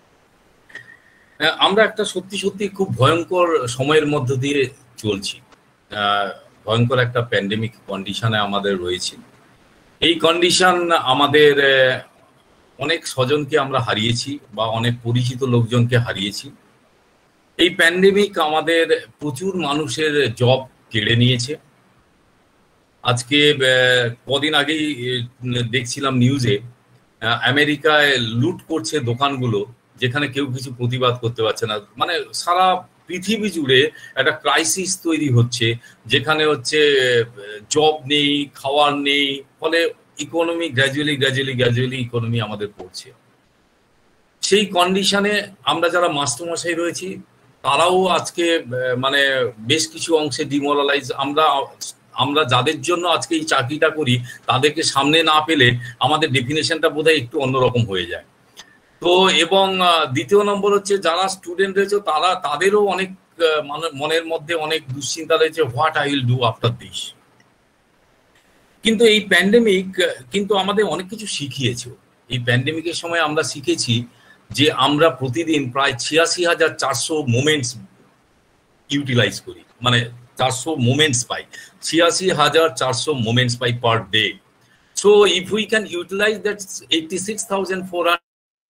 আমরা একটা সত্যি খুব ভয়ঙ্কর সময়ের মধ্য দিয়ে চলছি, ভয়ঙ্কর একটা প্যান্ডেমিক কন্ডিশনে আমাদের রয়েছে। এই কন্ডিশন আমাদের অনেক স্বজনকে আমরা হারিয়েছি বা অনেক পরিচিত লোকজনকে হারিয়েছি। এই প্যান্ডেমিক আমাদের প্রচুর মানুষের জব কেড়ে নিয়েছে। আজকে কদিন আগেই দেখছিলাম নিউজে আমেরিকায় লুট করছে দোকানগুলো, যেখানে কেউ কিছু প্রতিবাদ করতে পারছে না। মানে সারা পৃথিবী জুড়ে একটা ক্রাইসিস তৈরি হচ্ছে, যেখানে হচ্ছে জব নেই, খাওয়ার নেই, ফলে ইকোনমি গ্র্যাজুয়ালি ইকোনমি আমাদের পড়ছে। সেই কন্ডিশনে আমরা যারা মাস্টারমশাই রয়েছি তারাও আজকে মানে বেশ কিছু অংশে ডিমোরালাইজ। আমরা যাদের জন্য আজকে এই চাকরিটা করি তাদেরকে সামনে না পেলে আমাদের ডেফিনেশনটা বোধহয় একটু অন্যরকম হয়ে যায়। তো এবং দ্বিতীয় নম্বর হচ্ছে যারা স্টুডেন্ট রয়েছে তাদেরও অনেক মনের মধ্যে অনেক দুশ্চিন্তা রয়েছে, what I will do after this. কিন্তু এই প্যান্ডেমিক কিন্তু আমাদের অনেক কিছু শিখিয়েছে। এই প্যান্ডেমিকের সময় আমরা শিখেছি যে আমরা প্রতিদিন প্রায় ৮৬,৪০০ মোমেন্টস ইউটিলাইজ করি, মানে 400 moments পাই, ৮৬,৪০০ moments পাই per day. So if we can utilise that 86,400,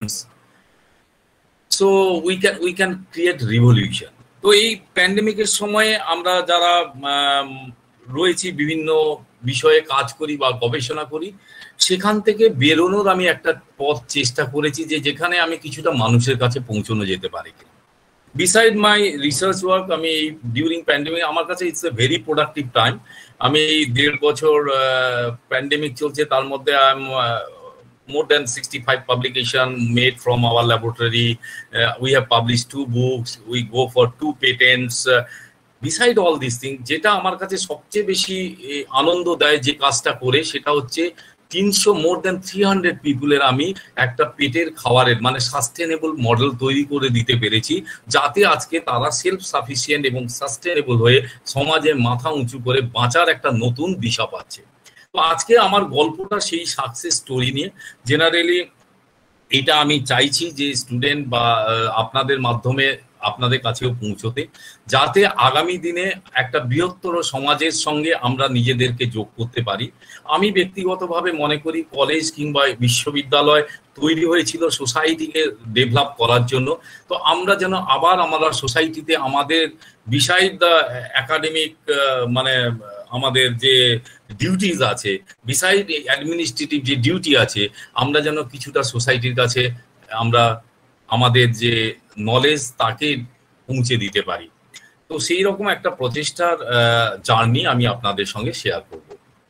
so we can create revolution. তো এই প্যান্ডেমিকের সময়ে আমরা যারা রয়েছি বিভিন্ন বিষয়ে কাজ করি বা গবেষণা করি, সেখান থেকে বেরোনোর আমি একটা পথ চেষ্টা করেছি যে যেখানে আমি কিছুটা মানুষের কাছে পৌঁছানো যেতে পারি। বিসাইড মাই রিসার্চ ওয়ার্ক, আমি ডিউরিং প্যান্ডেমিক আমার কাছে it's a very productive time. আমি 1.5 বছর প্যান্ডেমিক চলছে, তার মধ্যে I am more than 65 publication made from our laboratory. We have published 2 books, we go for 2 patents. Beside all these things, যেটা আমার কাছে সবচেয়ে বেশি আনন্দ দেয় যে কাজটা করে, সেটা হচ্ছে 300 more than 300 পিপলের আমি একটা পেটের খাবারের মানে সাস্টেনেবল মডেল তৈরি করে দিতে পেরেছি, যাতে আজকে তারা সেলফ সাফিসিয়েন্ট এবং সাস্টেনেবল হয়ে সমাজে মাথা উঁচু করে বাঁচার একটা নতুন দিশা পাচ্ছে। তো আজকে আমার গল্পটা সেই সাকসেস স্টোরি নিয়ে। জেনারেলি এটা আমি চাইছি যে স্টুডেন্ট বা আপনাদের মাধ্যমে আপনাদের কাছেও পৌঁছতে, যাতে আগামী দিনে একটা বৃহত্তর সমাজের সঙ্গে আমরা নিজেদেরকে যোগ করতে পারি। আমি ব্যক্তিগতভাবে মনে করি কলেজ কিংবা বিশ্ববিদ্যালয় তৈরি হয়েছিল সোসাইটিকে ডেভেলপ করার জন্য। তো আমরা যেন আবার আমরা সোসাইটিতে আমাদের বিসাইড দ্য একাডেমিক মানে আমাদের যে ডিউটিজ আছে, বিসাইড অ্যাডমিনিস্ট্রেটিভ যে ডিউটি আছে, আমরা যেন কিছুটা সোসাইটির কাছে আমরা আমাদের যে নলেজ তাকে পৌঁছে দিতে পারি। তো সেই রকম একটা প্রচেষ্টার জার্নি আমি আপনাদের সঙ্গে শেয়ার করব।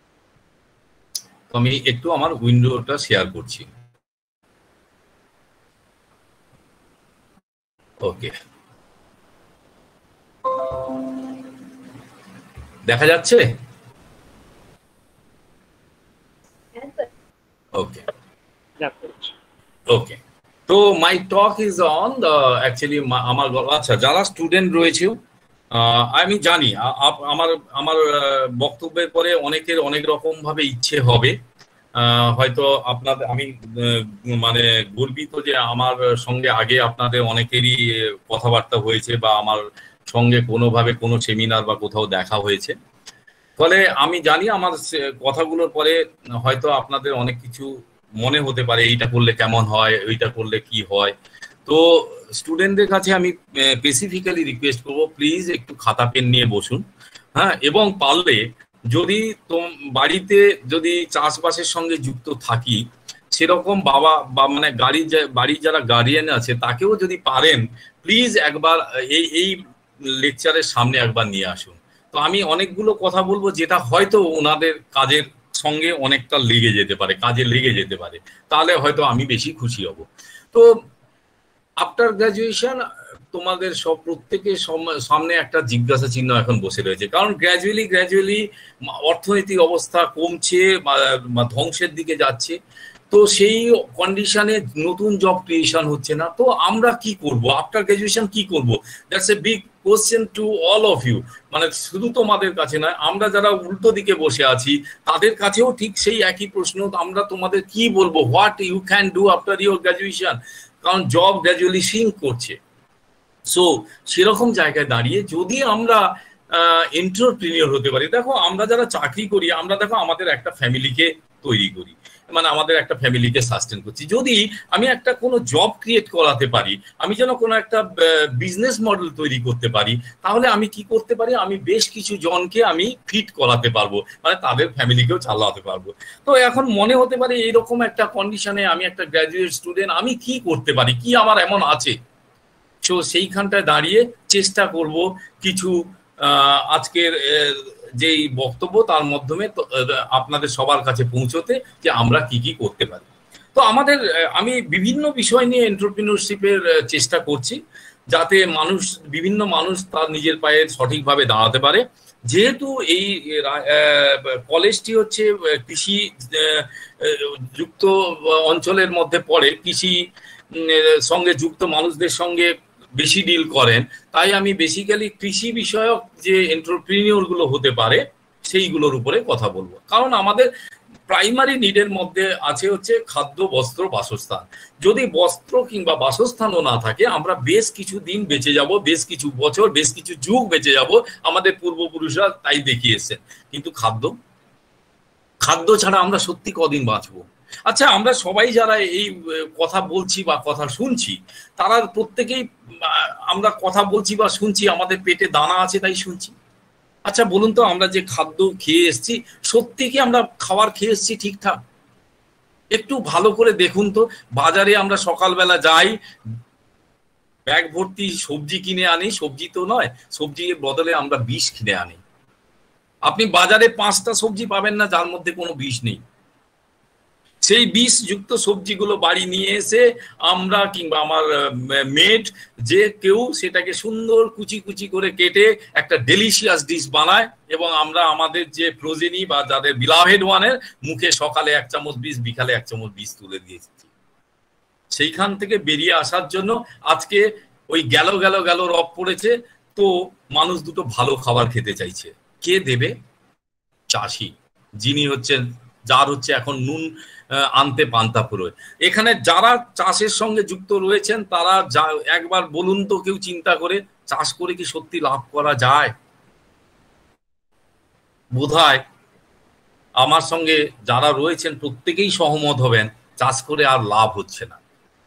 তো আমি একটু আমার উইন্ডোটা শেয়ার করছি। ওকে, দেখা যাচ্ছে? ওকে ওকে, তো my talk is on actually আমার আচ্ছা যারা স্টুডেন্ট রয়েছে আমি জানি আমার বক্তব্যের পরে অনেকের অনেক রকম ভাবে ইচ্ছে হবে। হয়তো আপনাদের আমি মানে গর্বিত যে আমার সঙ্গে আগে আপনাদের অনেকেরই কথাবার্তা হয়েছে বা আমার সঙ্গে কোনোভাবে কোনো সেমিনার বা কোথাও দেখা হয়েছে। ফলে আমি জানি আমার কথাগুলোর পরে হয়তো আপনাদের অনেক কিছু মনে হতে পারে, এইটা করলে কেমন হয়, ওইটা করলে কি হয়। তো স্টুডেন্টদের কাছে আমি স্পেসিফিক্যালি রিকোয়েস্ট করবো, প্লিজ একটু খাতা পেন নিয়ে বসুন, হ্যাঁ, এবং পারলে যদি বাড়িতে যদি চাষবাসের সঙ্গে যুক্ত থাকি সেরকম বাবা বা মানে বাড়ির যারা গার্ডিয়ান আছে তাকেও যদি পারেন প্লিজ একবার এই লেকচারের সামনে একবার নিয়ে আসুন। তো আমি অনেকগুলো কথা বলবো যেটা হয়তো ওনাদের কাজের সঙ্গে অনেকটা লেগে যেতে পারে, কাজে লেগে যেতে পারে, তাহলে হয়তো আমি বেশি খুশি হব। তো আফটার গ্র্যাজুয়েশন তোমাদের সব প্রত্যেকের সামনে একটা জিজ্ঞাসা চিহ্ন এখন বসে রয়েছে, কারণ গ্র্যাজুয়ালি অর্থনৈতিক অবস্থা কমছে বা ধ্বংসের দিকে যাচ্ছে। তো সেই কন্ডিশনে নতুন জব ক্রিয়েশন হচ্ছে না। তো আমরা কি করব, আফটার গ্র্যাজুয়েশন কি করব? That's a big question to all of you. মানে শুধু তোমাদের কাছে নয়, আমরা যারা উল্টো দিকে বসে আছি তাদের কাছেও ঠিক সেই একই প্রশ্ন। আমরা তোমাদের কি বলবো, what you can do after your graduation, কারণ জব গ্র্যাজুয়ালি সিঙ্ক করছে। সো সেরকম জায়গায় দাঁড়িয়ে যদি আমরা এন্টারপ্রেনিয়র হতে পারি, দেখো আমরা যারা চাকরি করি আমরা দেখো আমাদের একটা ফ্যামিলিকে তৈরি করি, মানে আমাদের একটা ফ্যামিলিকে সাস্টেন করছি। যদি আমি একটা কোনো জব ক্রিয়েট করাতে পারি, আমি যেন কোনো একটা বিজনেস মডেল তৈরি করতে পারি, তাহলে আমি কি করতে পারি, আমি বেশ কিছু জনকে আমি ফিট করাতে পারবো, মানে তাদের ফ্যামিলিকেও চালাতে পারবো। তো এখন মনে হতে পারে এইরকম একটা কন্ডিশনে আমি একটা গ্র্যাজুয়েট স্টুডেন্ট, আমি কি করতে পারি, কি আমার এমন আছে। তো সেইখানটায় দাঁড়িয়ে চেষ্টা করব কিছু আজকের যেই বক্তব্য তার মাধ্যমে আপনাদের সবার কাছে পৌঁছতে যে আমরা কি কি করতে পারি। তো আমি বিভিন্ন বিষয় নিয়ে এন্টারপ্রেনিয়রশিপের চেষ্টা করছি, যাতে বিভিন্ন মানুষ তার নিজের পায়ে সঠিকভাবে দাঁড়াতে পারে। যেহেতু এই কলেজটি হচ্ছে কৃষি যুক্ত অঞ্চলের মধ্যে পড়ে, কৃষি সঙ্গে যুক্ত মানুষদের সঙ্গে বেশি ডিল করেন, তাই আমি বেসিক্যালি কৃষি বিষয়ক যে এন্টারপ্রেনিয়র গুলো হতে পারে সেইগুলোর উপরে কথা বলবো। কারণ আমাদের প্রাইমারি নিডের মধ্যে আছে হচ্ছে খাদ্য, বস্ত্র, বাসস্থান। যদি বস্ত্র কিংবা বাসস্থানও না থাকে আমরা বেশ কিছু দিন বেঁচে যাব, বেশ কিছু বছর, বেশ কিছু যুগ বেঁচে যাব, আমাদের পূর্বপুরুষরা তাই দেখিয়েছেন। কিন্তু খাদ্য ছাড়া আমরা সত্যি কদিন বাঁচবো? আচ্ছা, আমরা সবাই যারা এই কথা বলছি বা কথা শুনছি তারা প্রত্যেকেই আমরা কথা বলছি বা শুনছি আমাদের পেটে দানা আছে তাই শুনছি। আচ্ছা বলুন তো, আমরা যে খাদ্য খেয়ে এসেছি, সত্যি কি আমরা খাবার খেয়ে এসেছি ঠিকঠাক? একটু ভালো করে দেখুন তো, বাজারে আমরা সকালবেলা যাই, ব্যাগ ভর্তি সবজি কিনে আনি, সবজি তো নয়, সবজির বদলে আমরা বিষ কিনে আনি। আপনি বাজারে 5টা সবজি পাবেন না যার মধ্যে কোনো বিষ নেই। সেই বিষযুক্ত সবজিগুলো বাড়ি নিয়ে এসে আমরা কিংবা আমার মেড যে কেউ সেটাকে সুন্দর কুচি কুচি করে কেটে একটা ডেলিশিয়াস ডিশ বানায়, এবং আমরা আমাদের যে প্রোজেনি বা যাদের বিলাভেড ওয়ানের মুখে সকালে 1 চামচ বিষ, বিকালে 1 চামচ বিষ তুলে দিয়েছি। সেইখান থেকে বেরিয়ে আসার জন্য আজকে ওই গেল রব পড়েছে, তো মানুষ দুটো ভালো খাবার খেতে চাইছে। কে দেবে? চাষি, যিনি হচ্ছেন, যার হচ্ছে এখন নুন আনতে পান্তা ফুরোয়। এখানে যারা চাষের সঙ্গে যুক্ত রয়েছেন তারা একবার বলুন তো, কেউ চিন্তা করে চাষ করে কি সত্যি লাভ করা যায়? বোধহয় আমার সঙ্গে যারা রয়েছেন প্রত্যেকেই সহমত হবেন, চাষ করে আর লাভ হচ্ছে না।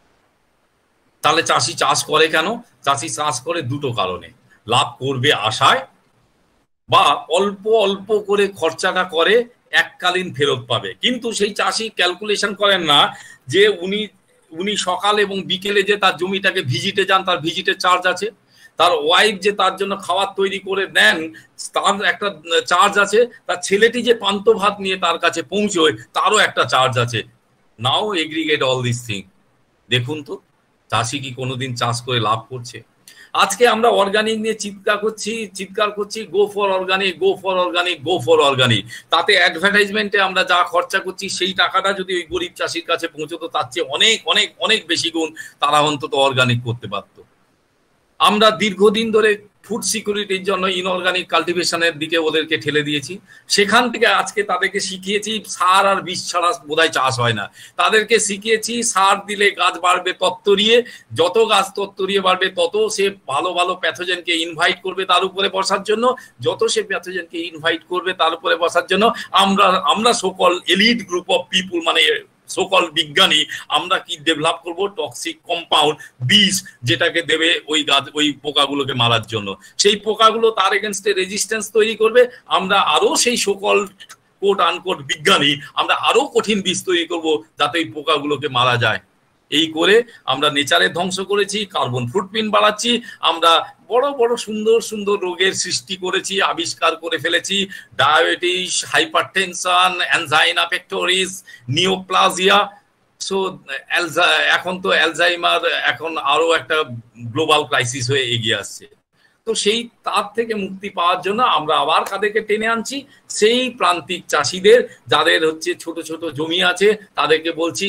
তাহলে চাষি চাষ করে কেন? চাষি চাষ করে দুটো কারণে, লাভ করবে আশায়, বা অল্প অল্প করে খরচাটা করে এককালীন ফেরত পাবে। কিন্তু সেই চাষি ক্যালকুলেশন করেন না যে উনি সকাল এবং বিকেলে যে তার জমিটাকে ভিজিটে যান, তার ভিজিটের চার্জ আছে, তার ওয়াইফ যে তার জন্য খাবার তৈরি করে দেন তার একটা চার্জ আছে, তার ছেলেটি যে পান্তা ভাত নিয়ে তার কাছে পৌঁছয় তারও একটা চার্জ আছে। Now aggregate all this thing, দেখুন তো চাষি কি কোনোদিন চাষ করে লাভ করছে? আজকে আমরা অর্গানিক নিয়ে চিৎকার করছি, go for organic, go for organic, go for organic. তাতে অ্যাডভার্টাইজমেন্টে আমরা যা খরচা করছি সেই টাকাটা যদি ওই গরিব চাষির কাছে পৌঁছতো তার চেয়ে অনেক অনেক অনেক বেশি গুণ তারা অন্তত অর্গানিক করতে পারত। আমরা দীর্ঘদিন ধরে ফুড সিকিউরিটির জন্য ইনঅর্গানিক কাল্টিভেশনের দিকে ওদেরকে ঠেলে দিয়েছি। সেখান থেকে আজকে তাদেরকে শিখিয়েছি সার আর বীজ ছাড়া বোধহয় চাষ হয় না। তাদেরকে শিখিয়েছি সার দিলে গাছ বাড়বে তত্তরিয়ে, যত গাছ তত্তরিয়ে বাড়বে তত সে ভালো ভালো প্যাথোজেনকে ইনভাইট করবে তার উপরে বসার জন্য, যত সে প্যাথোজেনকে ইনভাইট করবে তার উপরে বসার জন্য আমরা সকল এলিট গ্রুপ অফ পিপুল, মানে সকল বিজ্ঞানী, আমরা কি ডেভেলপ করব? টক্সিক কম্পাউন্ড, বিষ, যেটাকে দেবে ওই গাছ, ওই পোকাগুলোকে মারার জন্য। সেই পোকাগুলো তার এগেনস্টে রেজিস্ট্যান্স তৈরি করবে। আমরা আরো সেই সকল কোট আনকোট বিজ্ঞানী আমরা আরো কঠিন বিষ তৈরি করব যাতে এই পোকাগুলোকে মারা যায়। এই করে আমরা নেচারের ধ্বংস করেছি, কার্বন ফুটপ্রিন্ট বাড়াচ্ছি, আমরা বড় বড় সুন্দর সুন্দর রোগের সৃষ্টি করেছি, আবিষ্কার করে ফেলেছি। Diabetes, hypertension, angina pectoris, neoplasia. So এখন তো অ্যালজাইমার এখন আরো একটা গ্লোবাল ক্রাইসিস হয়ে এগিয়ে আসছে। তো সেই তার থেকে মুক্তি পাওয়ার জন্য আমরা আবার কাদেরকে টেনে আনছি? সেই প্রান্তিক চাষিদের, যাদের হচ্ছে ছোট ছোট জমি আছে, তাদেরকে বলছি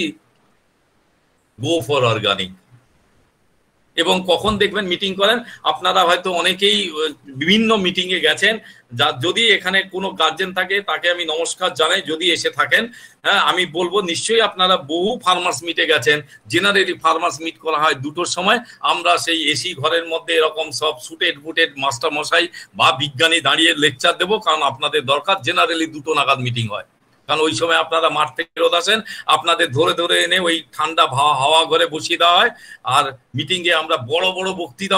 গো ফর অর্গানিক। এবং কখন দেখবেন মিটিং করেন, আপনারা হয়তো অনেকেই বিভিন্ন মিটিং এ গেছেন, যদি এখানে কোনো গার্জেন থাকে তাকে আমি নমস্কার জানাই, যদি এসে থাকেন। হ্যাঁ, আমি বলবো নিশ্চয়ই আপনারা বহু ফার্মার্স মিটে গেছেন। জেনারেলি ফার্মার্স মিট করা হয় 2টোর সময়। আমরা সেই এসি ঘরের মধ্যে এরকম সব সুটেড বুটেড মাস্টার মশাই বা বিজ্ঞানী দাঁড়িয়ে লেকচার দেবো, কারণ আপনাদের দরকার। জেনারেলি 2টো নাগাদ মিটিং হয়, কারণ ওই সময় আপনারা মাঠ থেকে ফেরত আসেন, আপনাদের ধরে ধরে এনে ওই ঠান্ডা হাওয়া ঘরে বসিয়ে দেওয়া হয়। আর মিটিং এ আমরা বড় বড় বক্তৃতা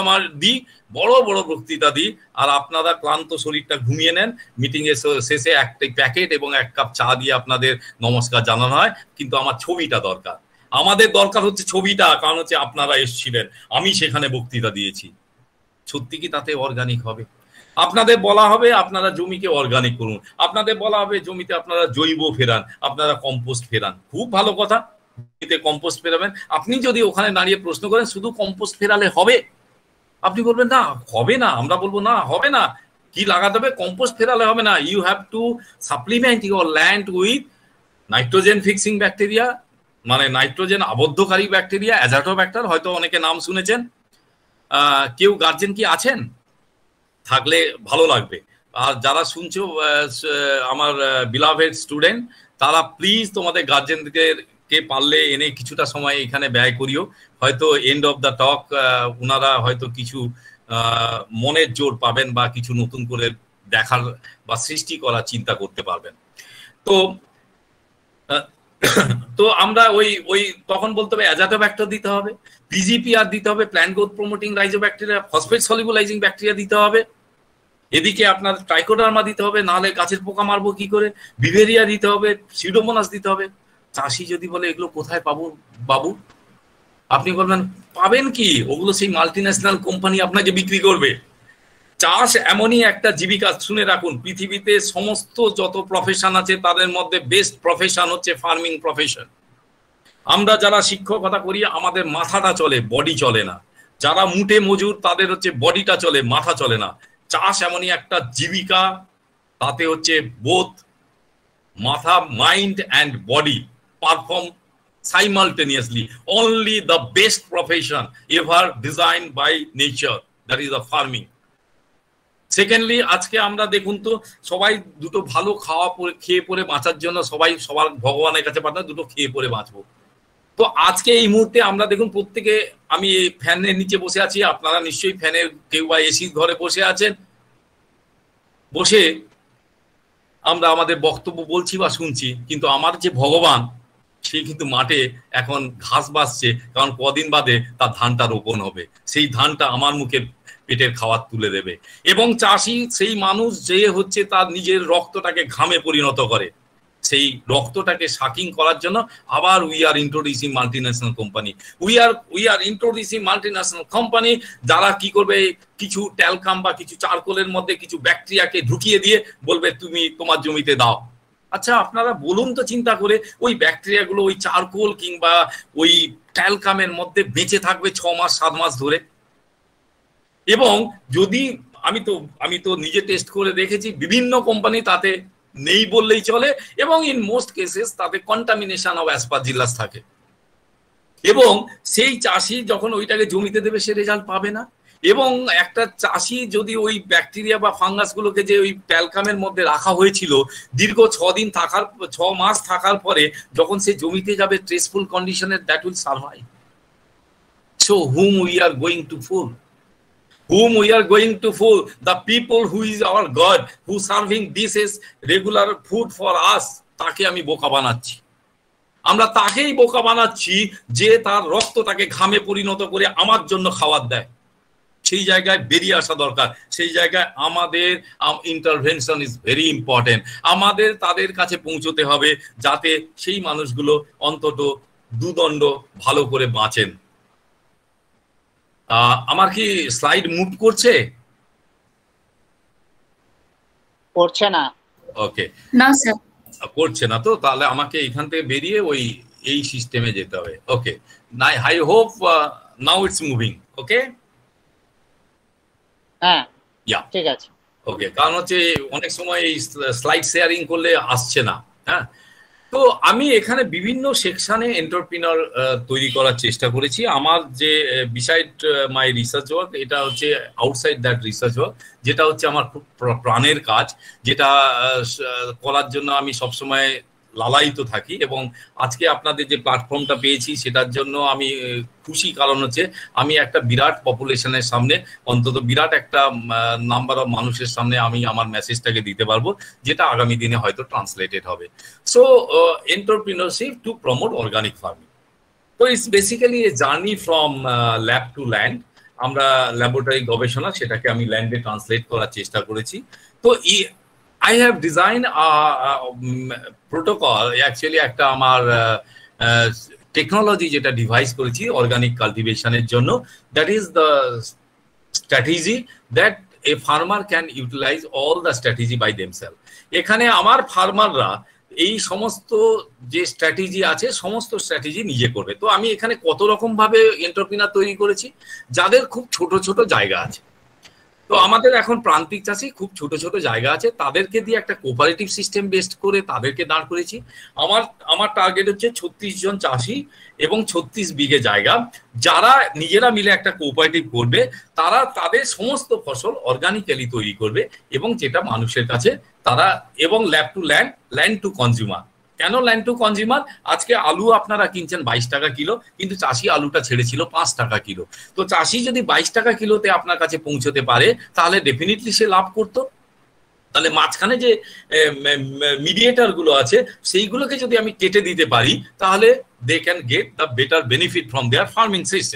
দিই, আর আপনারা ক্লান্ত শরীরটা ঘুমিয়ে নেন। মিটিং এর শেষে একটা প্যাকেট এবং 1 কাপ চা দিয়ে আপনাদের নমস্কার জানানো হয়। কিন্তু আমার ছবিটা দরকার, আমাদের দরকার হচ্ছে ছবিটা, কারণ হচ্ছে আপনারা এসেছিলেন, আমি সেখানে বক্তৃতা দিয়েছি। সত্যি কি তাতে অর্গানিক হবে? আপনাদের বলা হবে আপনারা জমিকে অর্গানিক করুন, আপনাদের বলা হবে জমিতে আপনারা জৈব ফেরান, আপনারা কম্পোস্ট ফেরান। খুব ভালো কথা, জমিতে কম্পোস্ট ফেরাবেন। আপনি যদি ওখানে দাঁড়িয়ে প্রশ্ন করেন শুধু কম্পোস্ট ফেরালে হবে, আপনি বলবেন না হবে না, আমরা বলবো না হবে না। কি লাগাতে হবে? কম্পোস্ট ফেরালে হবে না, you have to supplement your land with nitrogen fixing bacteria, মানে নাইট্রোজেন আবদ্ধকারী ব্যাকটেরিয়া, অ্যাজাটোব্যাক্টার, হয়তো অনেকে নাম শুনেছেন। কেউ গার্জেন কি আছেন? থাকলে ভালো লাগবে। আর যারা শুনছো আমার বিলাভেড স্টুডেন্ট, তারা প্লিজ তোমাদের গার্জেনদেরকে পারলে এনে কিছুটা সময় এখানে ব্যয় করিও। হয়তো এন্ড অফ দ্য টক ওনারা হয়তো কিছু মনের জোর পাবেন বা কিছু নতুন করে দেখার বা সৃষ্টি করার চিন্তা করতে পারবেন। তো আমরা ওই তখন বলতে হবে অ্যাজাটোব্যাক্টর দিতে হবে, পিজিপিআর দিতে হবে, plant growth promoting rhizobacteria, phosphate solubilising bacteria দিতে হবে। এদিকে আপনার ট্রাইকোডার্মা দিতে হবে, নাহলে গাছের পোকা মারবো কি করে, বিভেরিয়া দিতে হবে, সিউডোমোনাস দিতে হবে। চাষি যদি বলে এগুলো কোথায় পাবো বাবু, আপনি বলবেন পাবেন কি, ওগুলো সেই মাল্টিন্যাশনাল কোম্পানি আপনাকে বিক্রি করবে। চাষ এমনই একটা জীবিকা, শুনে রাখুন, পৃথিবীতে সমস্ত যত প্রফেশন আছে তাদের মধ্যে বেস্ট প্রফেশন হচ্ছে ফার্মিং প্রফেশন। আমরা যারা শিক্ষকতা করি আমাদের মাথাটা চলে, বডি চলে না। যারা মুটে মজুর তাদের হচ্ছে বডিটা চলে, মাথা চলে না। চাষ এমনই একটা জীবিকা, তাতে হচ্ছে বোথ মাথা, mind and body perform simultaneously. Only the best profession ever designed by nature, that is the farming. Secondly, আজকে আমরা দেখুন তো সবাই দুটো ভালো খেয়ে পরে বাঁচার জন্য সবাই সবার ভগবানের কাছে প্রার্থনা, দুটো খেয়ে পরে বাঁচবো। তো আজকে এই মুহূর্তে আমরা দেখুন প্রত্যেকে, আমি ফ্যানের নিচে বসে আছি, আপনারা নিশ্চয়ই ফ্যানের কেউ বা এসির ঘরে বসে আছেন, বসে আমরা আমাদের বক্তব্য বলছি বা শুনছি, কিন্তু আমার যে ভগবান সে কিন্তু মাঠে এখন ঘাস বাসছে, কারণ কদিন বাদে তার ধানটা রোপণ হবে, সেই ধানটা আমার মুখে পেটের খাবার তুলে দেবে। এবং চাষি সেই মানুষ যে হচ্ছে তার নিজের রক্তটাকে ঘামে পরিণত করে, সেই রক্তটাকে শাকিং করার জন্য আবার we are introducing multinational company, we are introducing multinational company, যারা কি করবে, কিছু ট্যালকাম বা কিছু চারকোলের মধ্যে কিছু ব্যাকটেরিয়াকে ঢুকিয়ে দিয়ে বলবে তুমি তোমার জমিতে দাও। আচ্ছা আপনারা বলুন তো চিন্তা করে, ওই ব্যাকটেরিয়াগুলো ওই চারকোল কিংবা ওই ট্যালকামের মধ্যে বেঁচে থাকবে 6 মাস 7 মাস ধরে। এবং যদি আমি তো নিজে টেস্ট করে দেখেছি, বিভিন্ন কোম্পানি তাতে নেই বললেই চলে, এবং ইন মোস্ট কেসেস তাতে কন্টামিনেশন অফ অ্যাসপারজিলাস থাকে, এবং সেই চাষি যখন ওইটাকে জমিতে দেবে সে রেজাল্ট পাবে না। এবং একটা চাষি যদি ওই ব্যাকটেরিয়া বা ফাঙ্গাস গুলোকে যে ওই ট্যালকামের মধ্যে রাখা হয়েছিল দীর্ঘ 6 মাস থাকার পরে যখন সে জমিতে যাবে স্ট্রেসফুল কন্ডিশনে, that will survive. So hmm we are going to fool, whom we are going to fool, the people who is our God, who serving this is regular food for us, তাকে আমি বোকা বানাচ্ছি। আমরা তাকেই বোকা বানাচ্ছি যে তার রক্তটাকে ঘামে পরিণত করে আমার জন্য খাবার দেয়। সেই জায়গায় বেরিয়ে আসা দরকার, সেই জায়গায় আমাদের ইন্টারভেনশন ইজ ভেরি ইম্পর্টেন্ট। আমাদের তাদের কাছে পৌঁছতে হবে যাতে সেই মানুষগুলো অন্তত দুদণ্ড ভালো করে বাঁচেন। আমার কি স্লাইড মুভ করছে? করছে না। ওকে, না স্যার করছে না তো, তাহলে আমাকে এখান থেকে বেরিয়ে ওই এই সিস্টেমে যেতে হবে। Okay, I hope now it's moving. Okay, হ্যাঁ ঠিক আছে। ওকে, কারণ হচ্ছে অনেক সময় এই স্লাইড শেয়ারিং করলে আসছে না। হ্যাঁ, তো আমি এখানে বিভিন্ন সেকশনে এন্টারপ্রিনার তৈরি করার চেষ্টা করেছি। আমার যে বিসাইড মাই রিসার্চ ওয়ার্ক, এটা হচ্ছে আউটসাইড দ্যাট রিসার্চ ওয়ার্ক, যেটা হচ্ছে আমার খুব প্রাণের কাজ, যেটা করার জন্য আমি সবসময় লালায়িত থাকি। এবং আজকে আপনাদের যে প্ল্যাটফর্মটা পেয়েছি সেটার জন্য আমি খুশি, কারণ হচ্ছে আমি একটা বিরাট পপুলেশনের সামনে, অন্তত বিরাট একটা নাম্বার অফ মানুষের সামনে আমি আমার মেসেজটাকে দিতে পারবো, যেটা আগামী দিনে হয়তো ট্রান্সলেটেড হবে। So entrepreneurship to promote organic farming, তো it's basically a journey from lab to land. আমরা ল্যাবরেটরি গবেষণা, সেটাকে আমি ল্যান্ডে ট্রান্সলেট করার চেষ্টা করেছি। তো I have designed a protocol, actually একটা আমার টেকনোলজি যেটা ডিভাইস করেছি অর্গানিক কাল্টিভেশনের জন্য, that is the strategy that a farmer can utilize all the strategy by themselves. এখানে আমার ফার্মাররা এই সমস্ত যে স্ট্র্যাটেজি আছে সমস্ত স্ট্র্যাটেজি নিজে করবে। তো আমি এখানে কত রকম ভাবে এন্টারপ্রিনার তৈরি করেছি, যাদের খুব ছোট ছোট জায়গা আছে। তো আমাদের এখন প্রান্তিক চাষি খুব ছোট ছোট জায়গা আছে, তাদেরকে দিয়ে একটা কোঅপারেটিভ সিস্টেম বেস্ট করে তাদেরকে দাঁড় করেছি। আমার টার্গেট হচ্ছে 36 জন চাষি এবং 36 বিঘে জায়গা, যারা নিজেরা মিলে একটা কোঅপারেটিভ করবে, তারা তাদের সমস্ত ফসল অর্গানিক্যালি তৈরি করবে এবং যেটা মানুষের কাছে তারা, এবং lab to land, land to consumer. কেন ল্যান্ড টু কনজিউমার? আজকে আলু আপনারা কিনছেন 22 টাকা কিলো, কিন্তু চাষি আলুটা ছেড়েছিল 5 টাকা কিলো। তো চাষি যদি 22 টাকা কিলোতে আপনার কাছে পৌঁছতে পারে তাহলে ডেফিনেটলি সে লাভ করতো। তাহলে মাঝখানে যে মিডিয়েটার গুলো আছে সেইগুলোকে যদি আমি কেটে দিতে পারি তাহলে they can get the better benefit from their farming system.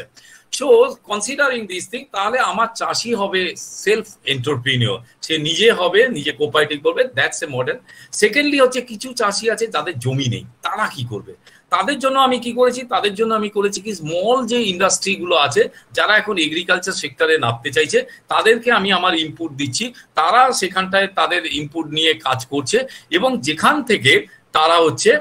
So considering this thing, তাহলে আমার চাষি হবে সেলফ এন্টারপ্রিনিয়র, সে নিজে হবে, নিজে কোঅপারেটিভ করবে, দ্যাটস এ মডেল। সেকেন্ডলি হচ্ছে কিছু চাষি আছে যাদের জমি নেই, তারা কি করবে? তাদের জন্য আমি কি করেছি, তাদের জন্য আমি করেছি কি স্মল যে ইন্ডাস্ট্রিগুলো আছে যারা এখন এগ্রিকালচার সেক্টরে নামতে চাইছে, তাদেরকে আমি আমার ইনপুট দিচ্ছি, তারা সেখানটায় তাদের ইনপুট নিয়ে কাজ করছে, এবং যেখান থেকে তারা হচ্ছে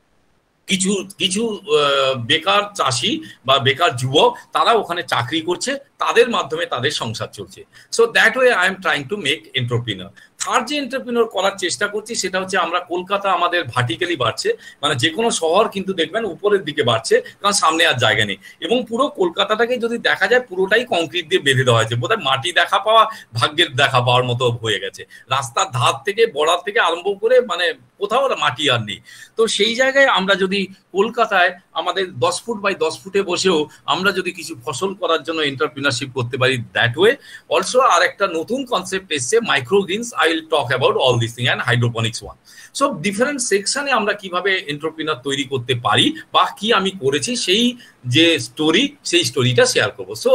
কিছু কিছু বেকার চাষি বা বেকার যুবক তারা ওখানে চাকরি করছে, তাদের মাধ্যমে তাদের সংসার চলছে। So that way I am trying to make entrepreneur. Third যে এন্টারপ্রিনার করার চেষ্টা করছি সেটা হচ্ছে আমরা কলকাতা আমাদের ভার্টিক্যালি বাড়ছে, মানে যে কোনো শহর কিন্তু দেখবেন উপরের দিকে বাড়ছে, কারণ সামনে আর জায়গা নেই, এবং পুরো কলকাতাটাকে যদি দেখা যায় পুরোটাই কংক্রিট দিয়ে বেঁধে দেওয়া হয়েছে, বোধহয় মাটি দেখা পাওয়া ভাগ্যের দেখা পাওয়ার মতো হয়ে গেছে। রাস্তার ধার থেকে বর্ডার থেকে আরম্ভ করে মানে কোথাও মাটি আর নেই। তো সেই জায়গায় আমরা যদি কলকাতায় আমাদের 10 ফুট বাই 10 ফুটে বসেও আমরা যদি কিছু ফসল করার জন্য এন্টারপ্রিনারশিপ করতে পারি, দ্যাট ওয়ে অলসো। আর একটা নতুন কনসেপ্ট এসছে microgreens, I will talk about all this thing, and hydroponics one. So different সেকশনে আমরা কিভাবে এন্টারপ্রিনার তৈরি করতে পারি বা কি আমি করেছি সেই যে স্টোরি, সেই স্টোরিটা শেয়ার করবো। সো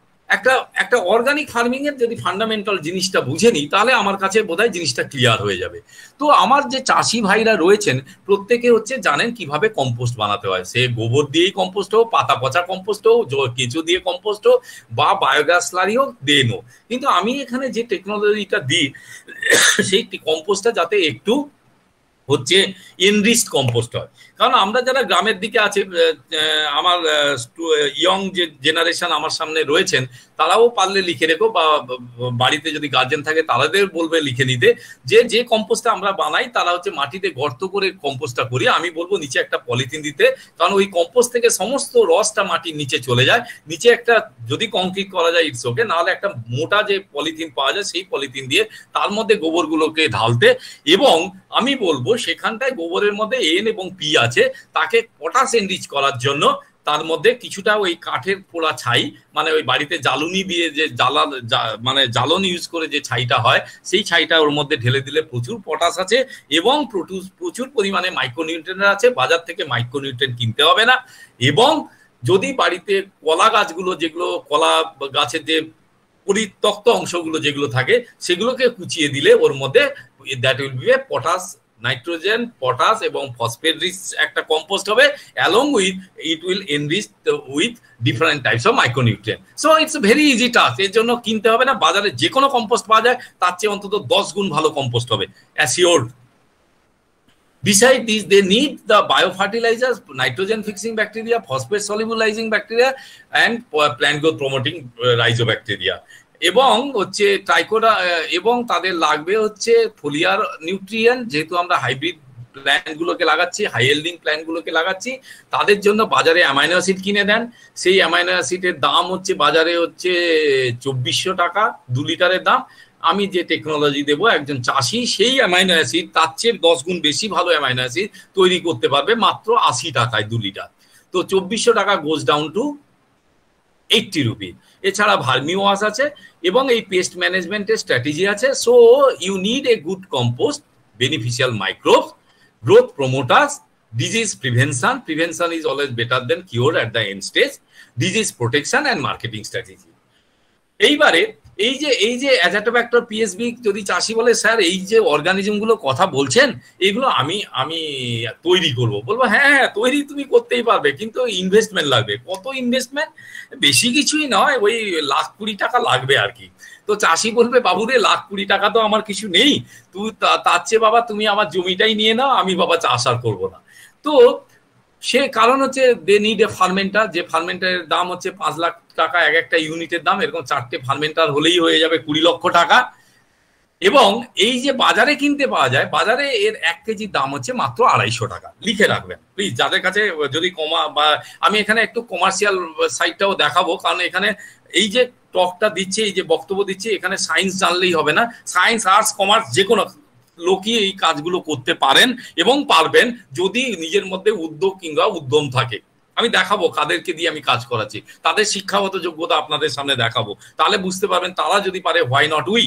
একটা অর্গানিক ফার্মিং এর যদি ফান্ডামেন্টাল জিনিসটা বুঝে নিই তাহলে আমার কাছে বোধহয় জিনিসটা ক্লিয়ার হয়ে যাবে। তো আমার যে চাষি ভাইরা রয়েছেন প্রত্যেকে হচ্ছে জানেন কিভাবে কম্পোস্ট বানাতে হয়, সে গোবর দিয়েই কম্পোস্ট হোক, পাতা পচা কম্পোস্ট হোক, কেঁচো দিয়ে কম্পোস্ট হোক, বা বায়োগ্যাস স্লারি হোক, দেন হোক। কিন্তু আমি এখানে যে টেকনোলজিটা দিই সেই কম্পোস্টটা যাতে একটু হচ্ছে এনরিচড কম্পোস্ট হয়। কারণ আমরা যারা গ্রামের দিকে আছে, আমার ইয়ং যে জেনারেশন আমার সামনে রয়েছেন, তারাও পারলে লিখে রেখো, বা বাড়িতে যদি গার্জেন থাকে তাদের বলবে লিখে নিতে, যে কম্পোস্টটা আমরা বানাই তারা হচ্ছে মাটিতে গর্ত করে কম্পোস্টটা করি। আমি বলবো নিচে একটা পলিথিন দিতে, কারণ ওই কম্পোস্ট থেকে সমস্ত রসটা মাটির নিচে চলে যায়। নিচে একটা যদি কংক্রিট করা যায় ইটস ওকে, নাহলে একটা মোটা যে পলিথিন পাওয়া যায় সেই পলিথিন দিয়ে তার মধ্যে গোবরগুলোকে ঢালতে, এবং আমি বলবো সেখানটায় গোবরের মধ্যে এন এবং পি আছে, তাকে পটাশ এনরিচ করার জন্য তার মধ্যে কিছুটা ওই কাঠের পোড়া ছাই, মানে ওই বাড়িতে জ্বালুনি দিয়ে যে মানে জ্বালন ইউজ করে যে ছাইটা হয়, সেই ছাইটা ওর মধ্যে ঢেলে দিলে প্রচুর পটাশ আছে এবং প্রচুর পরিমাণে মাইক্রোনিউট্রিয়েন্ট আছে। বাজার থেকে মাইক্রোনিউট্রিয়েন্ট কিনতে হবে না। এবং যদি বাড়িতে কলা গাছগুলো, যেগুলো কলা গাছের যে পরিত্যক্ত অংশগুলো যেগুলো থাকে সেগুলোকে কুচিয়ে দিলে ওর মধ্যে that will be a potash, nitrogen, potash এবং ফসফেট রিচ একটা কম্পোস্ট হবে, along with it will enrich with different types of micronutrient. So it's very easy task, এর জন্য কিনতে হবে না, বাজারে যে কোনো কম্পোস্ট পাওয়া যায় তার চেয়ে অন্তত 10 গুণ ভালো কম্পোস্ট হবে, assured. Beside this, they need the biofertilizers, nitrogen fixing bacteria, phosphate solubilizing bacteria, and plant growth promoting rhizobacteria. এবং হচ্ছে ট্রাইকোডা, এবং তাদের লাগবে হচ্ছে ফোলিয়ার নিউট্রিয়েন্ট। যেহেতু আমরা হাইব্রিড প্ল্যান্টগুলোকে লাগাচ্ছি, হাই ইল্ডিং প্ল্যান্টগুলোকে লাগাচ্ছি, তাদের জন্য বাজারে অ্যামাইনো অ্যাসিড কিনে দেন। সেই অ্যামাইনো অ্যাসিডের দাম হচ্ছে বাজারে হচ্ছে 2400 টাকা 2 লিটারের দাম। আমি যে টেকনোলজি দেবো, একজন চাষি সেই অ্যামাইনো অ্যাসিড তার চেয়ে 10 গুণ বেশি ভালো অ্যামাইনো অ্যাসিড তৈরি করতে পারবে মাত্র 80 টাকায় 2 লিটার। তো 2400 টাকা গোজ ডাউন টু 80 রুপি। এছাড়া ভার্মি ওয়াশ আছে এবং এই পেস্ট ম্যানেজমেন্টের স্ট্র্যাটেজি আছে। So you need a good compost, beneficial microbes, growth promoters, disease prevention. Prevention is always better than cure at the end stage. Disease protection and marketing strategy. এইবারে এই যে অ্যাজাটোব্যাক্টর, PSB, যদি চাষি বলে স্যার এই যে অর্গানিজমগুলো কথা বলছেন এগুলো আমি তৈরি করব, বলবো হ্যাঁ তৈরি তুমি করতেই পারবে, কিন্তু ইনভেস্টমেন্ট লাগবে। কত ইনভেস্টমেন্ট? বেশি কিছুই নয়, ওই 1,20,000 টাকা লাগবে আর কি। তো চাষি বলবে বাবুরে 1,20,000 টাকা তো আমার কিছু নেই, তুই তার চেয়ে বাবা তুমি আমার জমিটাই নিয়ে নাও, আমি বাবা চাষ আর করবো না। তো সে কারণ হচ্ছে দে নিড এ ফার্মেন্টার, যে ফার্মেন্টারের দাম হচ্ছে 5 লাখ টাকা এক একটা ইউনিটের দাম। এরকম 4টে ফার্মেন্টার হলেই হয়ে যাবে 20 লক্ষ টাকা। এবং এই যে বাজারে কিনতে পাওয়া যায়, বাজারে এর 1 কেজির দাম হচ্ছে মাত্র 250 টাকা। লিখে রাখবেন প্লিজ, যাদের কাছে যদি বা আমি এখানে একটু কমার্শিয়াল সাইডটাও দেখাবো, কারণ এখানে এই যে টকটা দিচ্ছে, এই যে বক্তব্য দিচ্ছে, এখানে সায়েন্স জানলেই হবে না, সায়েন্স, আর্টস, কমার্স যে কোনো লোকই এই কাজগুলো করতে পারেন এবং পারবেন যদি নিজের মধ্যে উদ্যোগ কিংবা উদ্যম থাকে। আমি দেখাবো কাদেরকে দিয়ে আমি কাজ করাচ্ছি, তাদের শিক্ষাগত যোগ্যতা আপনাদের সামনে দেখাবো, তাহলে বুঝতে পারবেন তারা যদি পারে হোয়াই নট উই।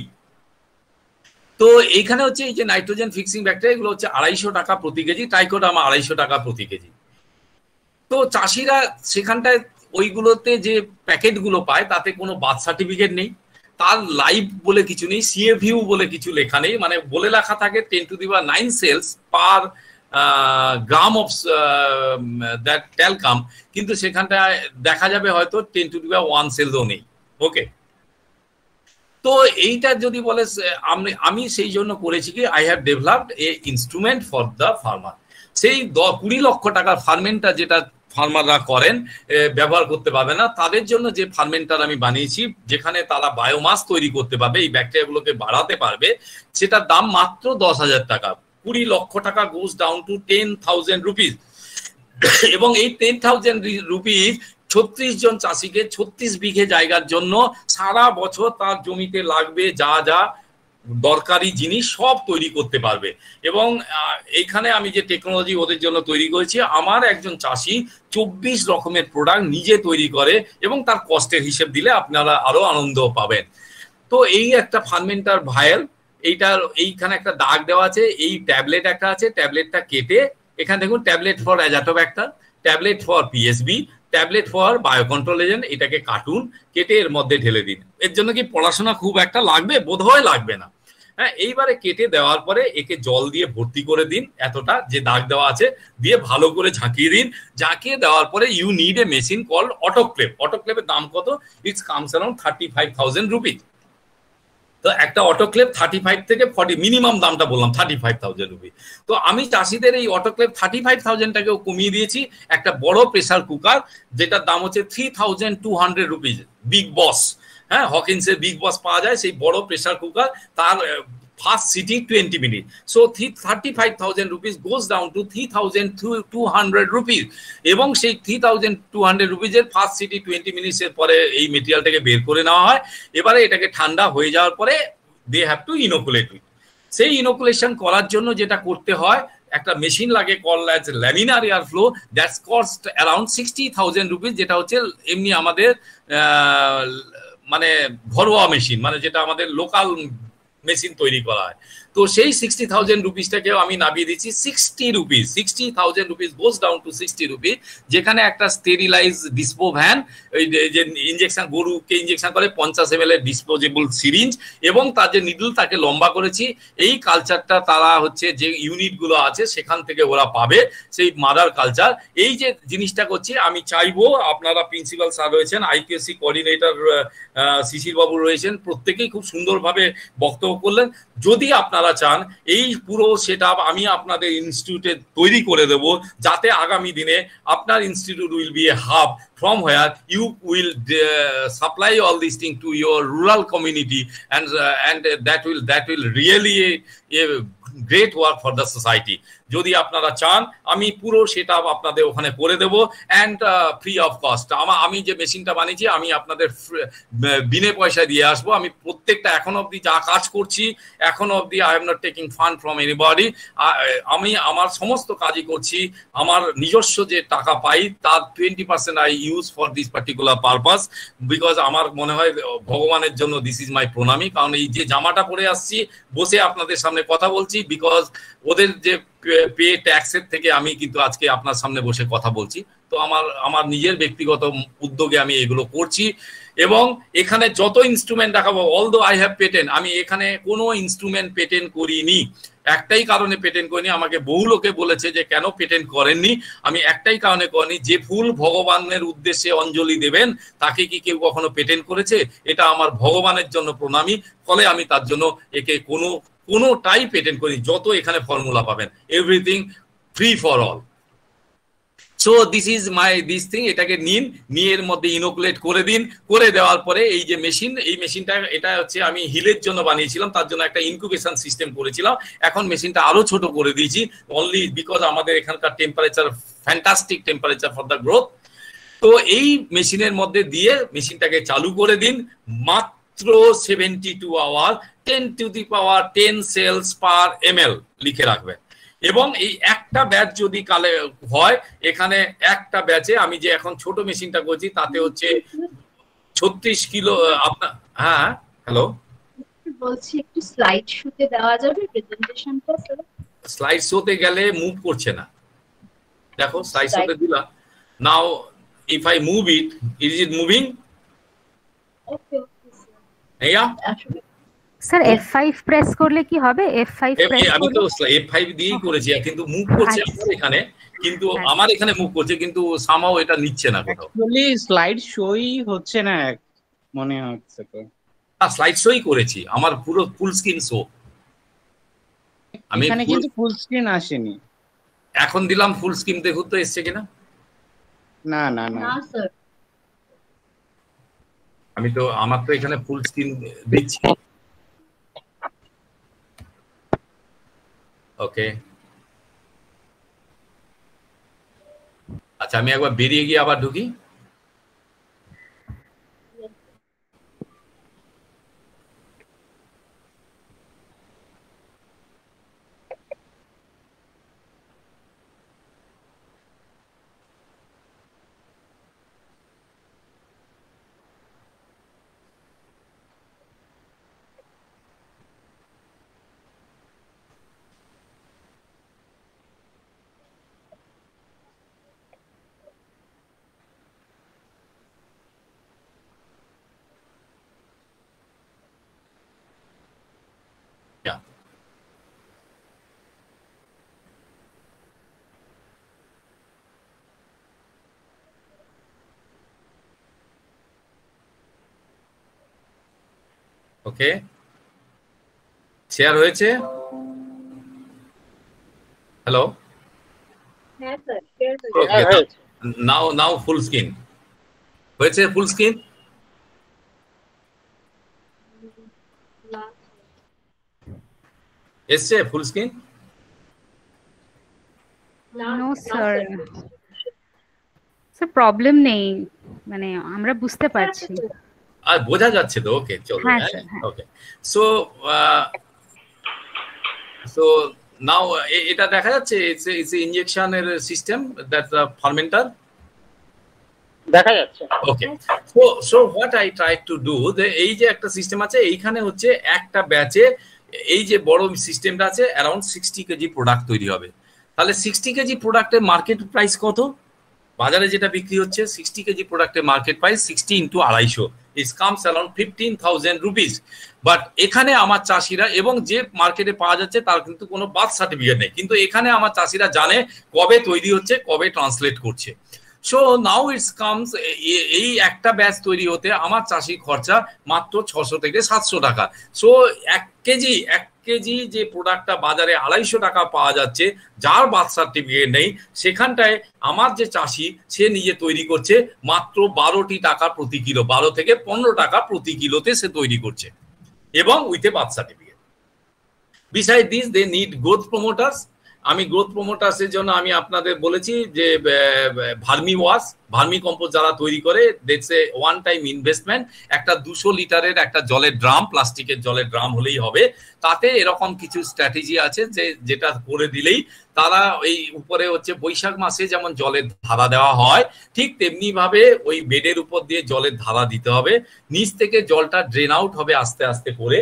তো এইখানে হচ্ছে এই যে নাইট্রোজেন ফিক্সিং ব্যাকটেরিয়া, এগুলো হচ্ছে 250 টাকা প্রতি কেজি, ট্রাইকোডার্মা 250 টাকা প্রতি কেজি। তো চাষিরা সেখানটায় ওইগুলোতে যে প্যাকেটগুলো পায় তাতে কোনো বার্থ সার্টিফিকেট নেই, তার লাইভ বলে কিছু নেই, CFU বলে কিছু লেখা নেই, মানে বলে লেখা থাকে 10⁹ cells per gram of that talcum, কিন্তু সেখানটায় দেখা যাবে হয়তো 10⁻1 সেলসও নেই। ওকে, তো এইটা যদি বলে আমি সেই জন্য করেছি কি I have developed a instrument for the farmer. সেই 20 লক্ষ টাকার ফার্মেন্টটা যেটা ফার্মাররা করেন ব্যবহার করতে পারবে না, তাদের জন্য যে ফার্মেন্টার আমি বানিয়েছি যেখানে তারা বায়োমাস তৈরি করতে পারবে, এই ব্যাকটেরিয়াগুলোকে বাড়াতে পারবে, সেটার দাম মাত্র 10,000 টাকা। 20 লক্ষ টাকা গোজ ডাউন টু 10,000 রুপিস। এবং এই 10,000 রুপিস 36 জন চাষিকে 36 বিঘে জায়গার জন্য সারা বছর তার জমিতে লাগবে যা যা দরকারি জিনিস সব তৈরি করতে পারবে। এবং এইখানে আমি যে টেকনোলজি ওদের জন্য তৈরি করেছি, আমার একজন চাষি 24 রকমের প্রোডাক্ট নিজে তৈরি করে এবং তার কষ্টের হিসেব দিলে আপনারা আরো আনন্দ পাবেন। তো এই একটা ফার্মেন্টার ভায়াল, এইখানে একটা দাগ দেওয়া আছে, এই ট্যাবলেট একটা আছে, ট্যাবলেটটা কেটে এখানে দেখুন tablet for azotobacter, tablet for PSB, tablet for biocontrol agent, এটাকে কাটুন, কেটে এর মধ্যে ঢেলে দিন। এর জন্য কি পড়াশোনা খুব একটা লাগবে? বোধহয় লাগবে না। হ্যাঁ, এইবারে কেটে দেওয়ার পরে একে জল দিয়ে ভর্তি করে দিন, এতটা যে দাগ দেওয়া আছে দিয়ে ভালো করে ঝাঁকিয়ে দিন। ঝাঁকিয়ে দেওয়ার পরে you need a machine called autoclave. অটোক্লেভের দাম কত? It's comes around 35,000 rupees. তো একটা অটোক্লেভ 35 থেকে 40, মিনিমাম দামটা বললাম 35,000 রুপি। তো আমি চাষিদের এই অটোক্লেভ 35,000টাকেও কমিয়ে দিয়েছি একটা বড় প্রেসার কুকার, যেটার দাম হচ্ছে 3,200 রুপিস, বিগ বস। হ্যাঁ, হকিন্সের বিগ বস পাওয়া যায়, সেই বড় প্রেসার কুকার, তার ফার্স্ট সিটি 20 minute. So 35,000 rupees goes down to 3,200 rupees. এবং সেই 3,200 রুপিসের ফার্স্ট সিটি 20 মিনিটসের পরে এই মেটেরিয়ালটাকে বের করে নেওয়া হয়। এবারে এটাকে ঠান্ডা হয়ে যাওয়ার পরে they have to inoculate with. সেই ইনোকুলেশন করার জন্য যেটা করতে হয়, একটা মেশিন লাগে call as laminar air flow, that's cost around 60,000 rupees, যেটা হচ্ছে এমনি আমাদের মানে ঘরোয়া মেশিন, মানে যেটা আমাদের লোকাল মেশিন তৈরি করা হয়। তো সেই 60,000 রুপিসটাকেও আমি নামিয়ে দিচ্ছি 60 rupees. 60,000 rupees goes down to 60 rupees, যেখানে একটা স্টেরিলাইজ ডিসপো ভ্যান, ওই যে ইঞ্জেকশন, গরুকে ইঞ্জেকশন করে 50 ml এর ডিসপোজেবল সিরিঞ্জ, এবং তার যে নিডল তাকে লম্বা করেছি। এই কালচারটা তারা হচ্ছে যে ইউনিটগুলো আছে সেখান থেকে ওরা পাবে, সেই মাদার কালচার। এই যে জিনিসটা করছি, আমি চাইবো আপনারা, প্রিন্সিপাল স্যার রয়েছেন, আইকিউসি কোঅর্ডিনেটর শিশির বাবু রয়েছেন, প্রত্যেকেই খুব সুন্দরভাবে বক্তব্য করলেন। যদি আপনারা চান এই পুরো সেটআপ আমি আপনাদের ইনস্টিটিউটে তৈরি করে দেব, যাতে আগামী দিনে আপনার institute will be a hub from where you will supply all these things to your rural community, and that will really a great work for the society. যদি আপনারা চান আমি পুরো সেটআপ আপনাদের ওখানে করে দেব, অ্যান্ড ফ্রি অফ কস্ট। আমি যে মেশিনটা বানিয়েছি আমি আপনাদের বিনে পয়সা দিয়ে আসবো। আমি প্রত্যেকটা এখন অবধি যা কাজ করছি, এখন অবধি I am not taking fund from anybody. আমি আমার সমস্ত কাজই করছি, আমার নিজস্ব যে টাকা পাই তার 20% I use for this particular purpose, because আমার মনে হয় ভগবানের জন্য দিস ইজ মাই প্রণামী। কারণ এই যে জামাটা পরে আসছি, বসে আপনাদের সামনে কথা বলছি, বিকজ ওদের যে পে ট্যাক্সের থেকে আমি কিন্তু আজকে আপনার সামনে বসে কথা বলছি। তো আমার নিজের ব্যক্তিগত উদ্যোগে আমি এগুলো করছি। এবং এখানে যত ইনস্ট্রুমেন্ট দেখাবো, অলদো আই হ্যাভ পেটেন্ট, আমি এখানে কোনো ইনস্ট্রুমেন্ট পেটেন্ট করিনি। একটাই কারণে পেটেন্ট করিনি, আমাকে বহু লোকে বলেছে যে কেন পেটেন্ট করেননি। আমি একটাই কারণে করিনি, যে ফুল ভগবানের উদ্দেশ্যে অঞ্জলি দেবেন তাকে কি কেউ কখনো পেটেন্ট করেছে? এটা আমার ভগবানের জন্য প্রণামী, ফলে আমি তার জন্য একে কোনোটাই পেটেন্ট করি। যত এখানে ফর্মুলা পাবেন, everything free for all. So this is this thing. এটাকে নিয়ে এর মধ্যে ইনোকুলেট করে দিন। করে দেওয়ার পরে এই যে মেশিন, এই মেশিনটা এটা হচ্ছে আমি হিলের জন্য বানিয়েছিলাম, তার জন্য একটা ইনকিউবেশন সিস্টেম করেছিলাম। এখন মেশিনটা আরো ছোট করে দিয়েছি, অনলি বিকজ আমাদের এখানকার temperature fantastic temperature for the growth. তো এই মেশিনের মধ্যে দিয়ে মেশিনটাকে চালু করে দিন। মাত্র 72 আওয়ার, 10⁻10 সেলস পার ml লিখে রাখবেন। এবং এই একটা ব্যাচ যদি কালে হয়, এখানে একটা ব্যাচে আমি যে এখন ছোট মেশিনটা করছি তাতে হচ্ছে 36 কিলো আপনার। হ্যাঁ, হ্যালো, বলছি একটু স্লাইড শোতে দেওয়া যাবে প্রেজেন্টেশনটা? স্লাইড শোতে গেলে মুভ করছে না, দেখো স্লাইড শোতে দিলাম। Now if I move it, is it moving? Okay. Yeah. Sir F5 press করলে কি হবে? F5 প্রেস আমি তো F5 দিয়েই করেছি, কিন্তু মুভ করছে আমার এখানে, কিন্তু আমার এখানে মুভ করছে, কিন্তু সামহাও এটা নিচ্ছে না কোথাও। অ্যাকচুয়ালি স্লাইড শোই হচ্ছে না মনে হচ্ছে তো। স্লাইড শোই করেছি, আমার পুরো ফুল স্ক্রিন শো। আমি এখানে কিন্তু ফুল স্ক্রিন আসেনি। এখন দিলাম ফুল স্ক্রিন, দেখুন তো এসছে কিনা। না না না না স্যার, আমি তো আমার তো এখানে ফুল স্ক্রিন দিচ্ছি। ওকে, আচ্ছা আমি একবার বেরিয়ে গিয়ে আবার ঢুকি। ওকে, শেয়ার হয়েছে? হ্যালো, হ্যাঁ স্যার, নাও ফুল স্ক্রিন হয়েছে। ফুল স্ক্রিন এসছে? Full screen? No sir, sir problem নেই, মানে আমরা বুঝতে পারছি আর বোঝা যাচ্ছে তো? ওকে চলো। ওকে, সো সো নাও এটা দেখা যাচ্ছে, ইটস ইনজেকশনের সিস্টেম, দ্যাট দ্য ফার্মেন্টার দেখা যাচ্ছে। Okay, so what I try to do, এই যে একটা সিস্টেম আছে, এইখানে হচ্ছে একটা ব্যাচে এই যে বড় সিস্টেমটা আছে, অ্যারাউন্ড 60 কেজি প্রোডাক্ট তৈরি হবে। তাহলে 60 কেজি প্রোডাক্টের মার্কেট প্রাইস কত? বাজারে যেটা বিক্রি হচ্ছে 60 কেজি প্রোডাক্টের market price 60 × 250, it's comes around 15,000 rupees. But এখানে আমার চাষিরা, এবং যে মার্কেটে পাওয়া যাচ্ছে তার কিন্তু কোনো বার্থ সার্টিফিকেট নেই, কিন্তু এখানে আমার চাষিরা জানে কবে তৈরি হচ্ছে, কবে ট্রান্সলেট করছে। সো নাও ইটস কামস, এই একটা ব্যাচ তৈরি হতে আমার চাষি খরচা মাত্র 600 থেকে 700 টাকা। সো 1 কেজি যে প্রোডাক্টটা বাজারে 250 টাকা পাওয়া যাচ্ছে, যার বার্থ সার্টিফিকেট নেই, সেখানটায় আমার যে চাষি সে নিজে তৈরি করছে মাত্র 12 টাকা প্রতি কিলো, 12 থেকে 15 টাকা প্রতি কিলোতে সে তৈরি করছে, এবং with a birth certificate. Beside this they need growth promoters. আমি গ্রোথ প্রমোটার্সের জন্য আমি আপনাদের বলেছি যে ভার্মি কম্পোস্ট যারা তৈরি করে, that's a one time investment. একটা 200 লিটারের একটা জলের ড্রাম, প্লাস্টিকের জলের ড্রাম হলেই হবে। তাতে এরকম কিছু স্ট্র্যাটেজি আছে যেটা করে দিলেই তারা ওই উপরে হচ্ছে বৈশাখ মাসে যেমন জলের ধারা দেওয়া হয়, ঠিক তেমনি ভাবে ওই বেডের উপর দিয়ে জলের ধারা দিতে হবে। নিচ থেকে জলটা ড্রেন আউট হবে আস্তে আস্তে করে।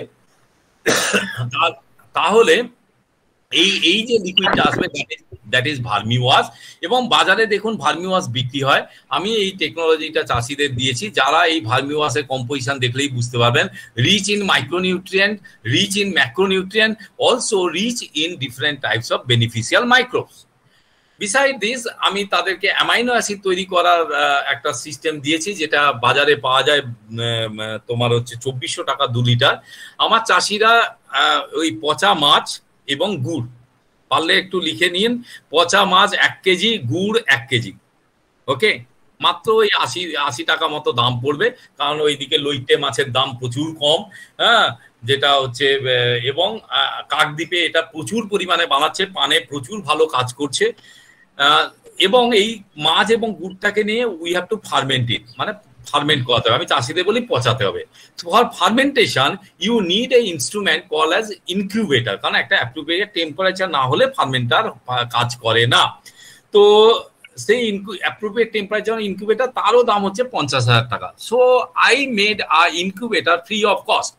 তাহলে এই যে লিকুইডটা আসবে, দ্যাট ইজ ভার্মি ওয়াশ। এবং বাজারে দেখুন ভার্মি ওয়াশ বিক্রি হয়। আমি এই টেকনোলজিটা চাষিদের দিয়েছি, যারা এই ভার্মি ওয়াশের কম্পোজিশন দেখলেই বুঝতে পারবেন। Rich in micronutrient, rich in macronutrient, also rich in different types of beneficial microbes. Beside this আমি তাদেরকে অ্যামাইনো অ্যাসিড তৈরি করার একটা সিস্টেম দিয়েছি, যেটা বাজারে পাওয়া যায় তোমার হচ্ছে 2400 টাকা 2 লিটার। আমার চাষিরা ওই পচা মাছ এবং গুড়, পারলে একটু লিখে নিন, পচা মাছ 1 কেজি, গুড় 1 কেজি, ওকে, মাত্র ওই 80 টাকা মতো দাম পড়বে, কারণ ওইদিকে লইটে মাছের দাম প্রচুর কম। হ্যাঁ, যেটা হচ্ছে, এবং কাকদ্বীপে এটা প্রচুর পরিমাণে বানাচ্ছে, পানে প্রচুর ভালো কাজ করছে। এবং এই মাছ এবং গুড়টাকে নিয়ে we have to ferment it, মানে ফার্মেন্ট করাতে হবে। আমি চাষিদের বলি পচাতে হবে। For fermentation you need a instrument call as incubator, কারণ একটা অ্যাপ্রোপ্রিয়েট টেম্পারেচার না হলে ফার্মেন্টার কাজ করে না। তো সেই অ্যাপ্রোপ্রিয়েট টেম্পারেচার ইনকিউবেটর, তারও দাম হচ্ছে 50,000 টাকা। So I made a incubator free of cost.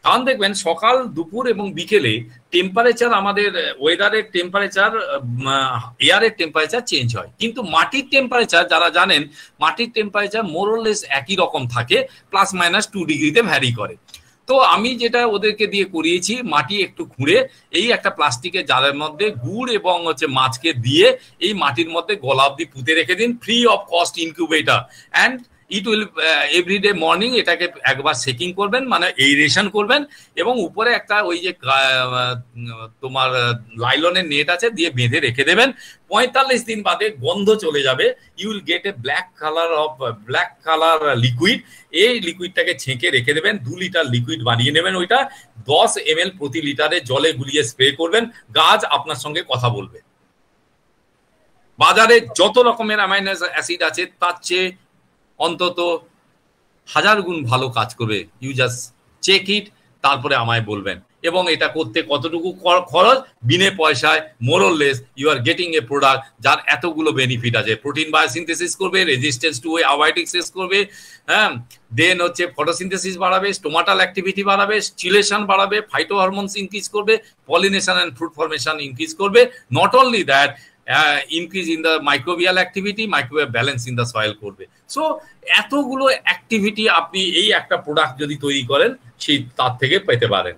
কারণ দেখবেন সকাল দুপুর এবং বিকেলে টেম্পারেচার, আমাদের ওয়েদারের টেম্পারেচার, এয়ারের টেম্পারেচার চেঞ্জ হয়, কিন্তু মাটির টেম্পারেচার যারা জানেন মাটির টেম্পারেচার মোরলেস একই রকম থাকে, +- 2 ডিগ্রিতে ভ্যারি করে। তো আমি যেটা ওদেরকে দিয়ে করিয়েছি, মাটি একটু খুঁড়ে এই একটা প্লাস্টিকের জারের মধ্যে গুড় এবং মাছকে দিয়ে এই মাটির মধ্যে গলা অব্দি পুঁতে রেখে দিন, free of cost incubator, and it will everyday morning এটাকে একবার সেকিং করবেন, মানে এরেশন করবেন, এবং উপরে একটা ওই যে তোমার লাইলনের নেট আছে দিয়ে বেঁধে রেখে দেবেন। 45 দিন বাদে গন্ধ চলে যাবে, you will get a black colour liquid. এই লিকুইডটাকে ছেঁকে রেখে দেবেন, 2 লিটার লিকুইড বানিয়ে নেবেন, ওইটা 10 ml প্রতি লিটারে জলে গুলিয়ে স্প্রে করবেন, গাছ আপনার সঙ্গে কথা বলবে। বাজারে যত রকমের অ্যামাইনো অ্যাসিড আছে তার চেয়ে অন্তত 1000 গুণ ভালো কাজ করবে। ইউ জাস্ট চেক ইট, তারপরে আমায় বলবেন। এবং এটা করতে কতটুকু খরচ, বিনে পয়সায় more or less you are getting a product যার এতগুলো বেনিফিট আছে। প্রোটিন বায়োসিনথেসিস করবে, রেজিস্ট্যান্স টু অ্যাবায়োটিক শেষ করবে, হ্যাঁ, দেন ফটোসিনথেসিস বাড়াবে, স্টোমাটাল অ্যাক্টিভিটি বাড়াবে, চিলেশন বাড়াবে, ফাইটো হরমোনস ইনক্রিজ করবে, pollination and fruit formation increase করবে। Not only that, increase in the microbial activity, microbial balance in the soil করবে। সো এতগুলো অ্যাক্টিভিটি আপনি এই একটা প্রোডাক্ট যদি তৈরি করেন সেই তার থেকে পেতে পারেন।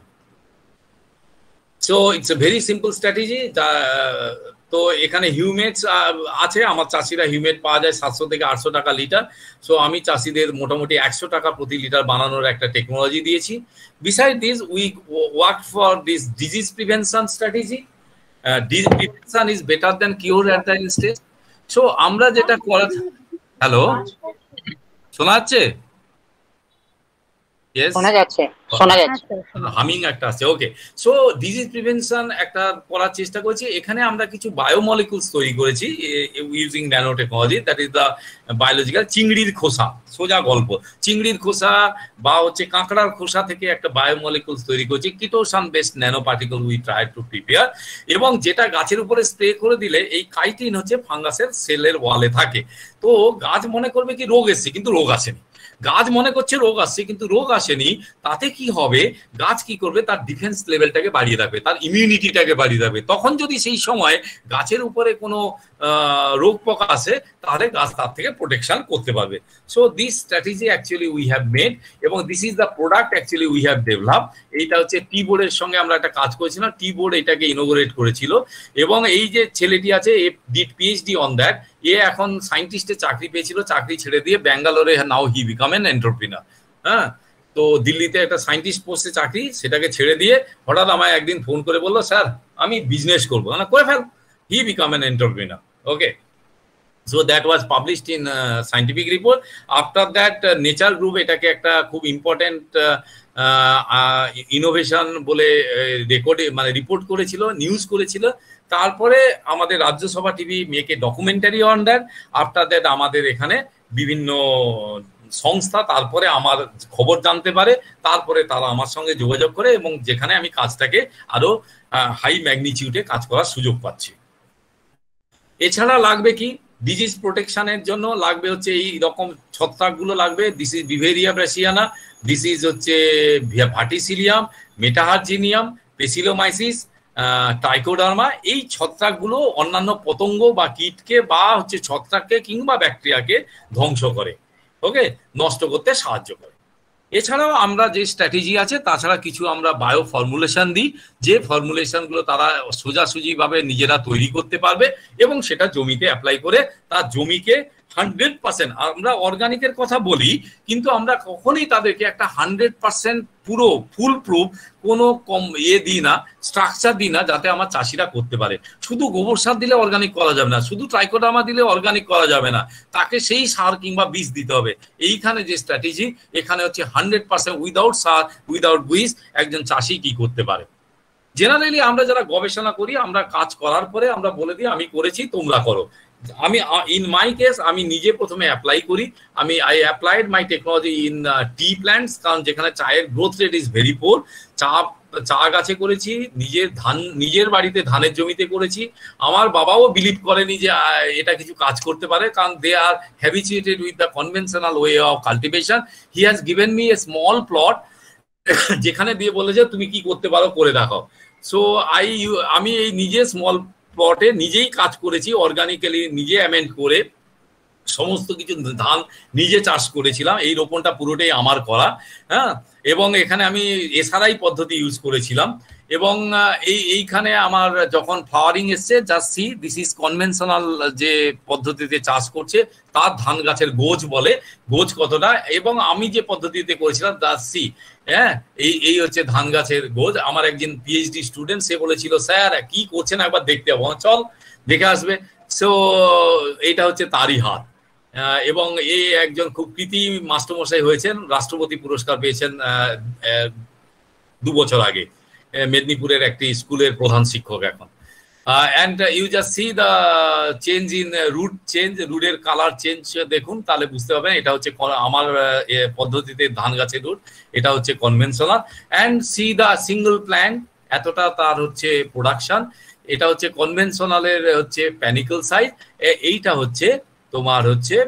So it's a very simple strategy. তো এখানে হিউমেটস আছে, আমার চাষিরা হিউমেট পাওয়া যায় 700 থেকে 800 টাকা লিটার। সো আমি চাষিদের মোটামুটি 100 টাকা প্রতি লিটার বানানোর একটা টেকনোলজি দিয়েছি। Beside this we work for this disease prevention strategy. Disease prevention is better than cure at the stage. So আমরা যেটা করা, হ্যালো শোনা যাচ্ছে? Yes, শোনা যাচ্ছে, হামিং একটা আছে। ওকে, সো ডিজিজ প্রিভেনশন একটা করার চেষ্টা করেছি। এখানে আমরা কিছু বায়োমলিকুলস তৈরি করেছি using nano technology, that is the biological. চিংড়ির খোসা, সোজা গল্প, চিংড়ির খোসা বা কাঁকড়ার খোসা থেকে একটা বায়োমলিকুলস তৈরি করেছি, chitosan based nano particle we try to prepare. এবং যেটা গাছের উপরে স্প্রে করে দিলে এই কাইটিন ফাঙ্গাসের সেলের ওয়ালে থাকে। তো গাছ মনে করবে কি রোগ এসছে, কিন্তু রোগ আসেনি। গাছ মনে করছে রোগ আসছে, কিন্তু রোগ আসেনি। তাতে কি হবে, গাছ কি করবে, তার ডিফেন্স লেভেলটাকে বাড়িয়ে রাখবে, তার ইমিউনিটিটাকে বাড়িয়ে রাখবে। তখন যদি সেই সময় গাছের উপরে কোনো রোগ পোকা আসে, তাহলে গাছ তার থেকে প্রোটেকশন করতে পারবে। So this strategy actually we have made, এবং this is the product actually we have develop. এইটা টি বোর্ডের সঙ্গে আমরা একটা কাজ করেছিলাম, টি বোর্ড এটাকে ইনোগ্রেট করেছিল। এবং এই যে ছেলেটি আছে, এ ডিড পিএইচডি অন দ্যাট। এ এখন সায়েন্টিস্টের চাকরি পেয়েছিল, চাকরি ছেড়ে দিয়ে ব্যাঙ্গালোরে now he become an entrepreneur. হ্যাঁ, তো দিল্লিতে একটা সায়েন্টিস্ট পোস্টে চাকরি, সেটাকে ছেড়ে দিয়ে হঠাৎ আমায় একদিন ফোন করে বললো, স্যার আমি বিজনেস করবো। না, করে ফেল। He become an entrepreneur. Okay, so that was published in scientific report. After that nature group এটাকে একটা খুব ইম্পর্টেন্ট ইনোভেশন বলে রিপোর্ট করেছিল, নিউজ করেছিল। তারপরে আমাদের Rajya Sabha TV make a documentary on that. After that আমাদের এখানে বিভিন্ন সংস্থা তারপরে আমার খবর জানতে পারে, তারপরে তারা আমার সঙ্গে যোগাযোগ করে, এবং যেখানে আমি কাজটাকে আরো হাই ম্যাগনিটিউডে কাজ করার সুযোগ পাচ্ছি। এছাড়া লাগবে কি, ডিজিজ প্রোটেকশনের জন্য লাগবে এই রকম ছত্রাকগুলো লাগবে। This is beauveria bassiana, this is verticillium, metarhizium, paecilomyces, trichoderma. এই ছত্রাকগুলো অন্যান্য পতঙ্গ বা কীটকে বা ছত্রাককে কিংবা ব্যাকটেরিয়াকে ধ্বংস করে, ওকে, নষ্ট করতে সাহায্য করে। এছাড়াও আমরা যে স্ট্র্যাটেজি আছে, তাছাড়া কিছু আমরা বায়ো ফর্মুলেশন দিই, যে ফর্মুলেশনগুলো তারা সোজাসুজিভাবে নিজেরা তৈরি করতে পারবে এবং সেটা জমিতে অ্যাপ্লাই করে তার জমিকে 100%, আমরা অর্গানিকের কথা বলি, কিন্তু আমরা কখনোই তাদেরকে একটা 100% পুরো ফুল প্রুফ কোনো কম দিই না, স্ট্রাকচার দিই না, যাতে আমার চাষিরা করতে পারে। শুধু গোবর সার দিলে অর্গানিক করা যাবে না, শুধু ট্রাইকোডার্মা দিলে অর্গানিক করা যাবে না, তাকে সেই সার কিংবা বীজ দিতে হবে। এইখানে যে স্ট্র্যাটেজি, এখানে 100% উইদাউট সার, উইদাউট বীজ একজন চাষি কি করতে পারে। জেনারেলি আমরা যারা গবেষণা করি, আমরা কাজ করার পরে আমরা বলে দিই আমি করেছি, তোমরা করো। আমি ইন মাই কেস আমি নিজে প্রথমে অ্যাপ্লাই করি। I applied my technology in tea plants, কারণ যেখানে চায়ের growth rate is very poor. চা গাছে করেছি, নিজের বাড়িতে ধানের জমিতে করেছি। আমার বাবাও বিলিভ করেনি যে এটা কিছু কাজ করতে পারে, কারণ they are habituated with the conventional way of cultivation. He has given me a small plot যেখানে দিয়ে বলে যে তুমি কি করতে পারো করে দেখাও। সো আমি এই নিজে স্মল প্লটে নিজেই কাজ করেছি, অর্গানিক্যালি নিজে অ্যামেন্ড করে সমস্ত কিছু ধান নিজে চাষ করেছিলাম। এই রোপণটা পুরোটাই আমার করা, হ্যাঁ। এবং এখানে আমি এসআরআই পদ্ধতি ইউজ করেছিলাম। এবং এইখানে আমার যখন ফ্লাওয়ারিং এসছে, just see this is conventional যে পদ্ধতিতে চাষ করছে তার ধান গাছের গোজ বলে, গোজ কতটা। এবং আমি যে পদ্ধতিতে করেছিলাম জাস্ট সি, হ্যাঁ, এই হচ্ছে ধান গাছের গোজ। আমার একজন পিএইচডি স্টুডেন্ট, সে বলেছিল স্যার কি করছেন একবার দেখতে যাবো, চল দেখে আসবে। সো এইটা হচ্ছে তারই হাত। এবং এই একজন খুব কৃতি মাস্টারমশাই হয়েছেন, রাষ্ট্রপতি পুরস্কার পেয়েছেন 2 বছর আগে, মেদিনীপুরের একটি স্কুলের প্রধান শিক্ষক এখন। And you just see the change in root change, রুটের কালার চেঞ্জ দেখুন, তাহলে বুঝতে পারবেন এটা হচ্ছে আমার পদ্ধতিতে ধান গাছের রুট, এটা হচ্ছে conventional. And see the single plant, এতটা তার হচ্ছে প্রোডাকশন। এটা হচ্ছে কনভেনশনালের হচ্ছে প্যানিকল সাইজ, এইটা হচ্ছে তোমার হচ্ছে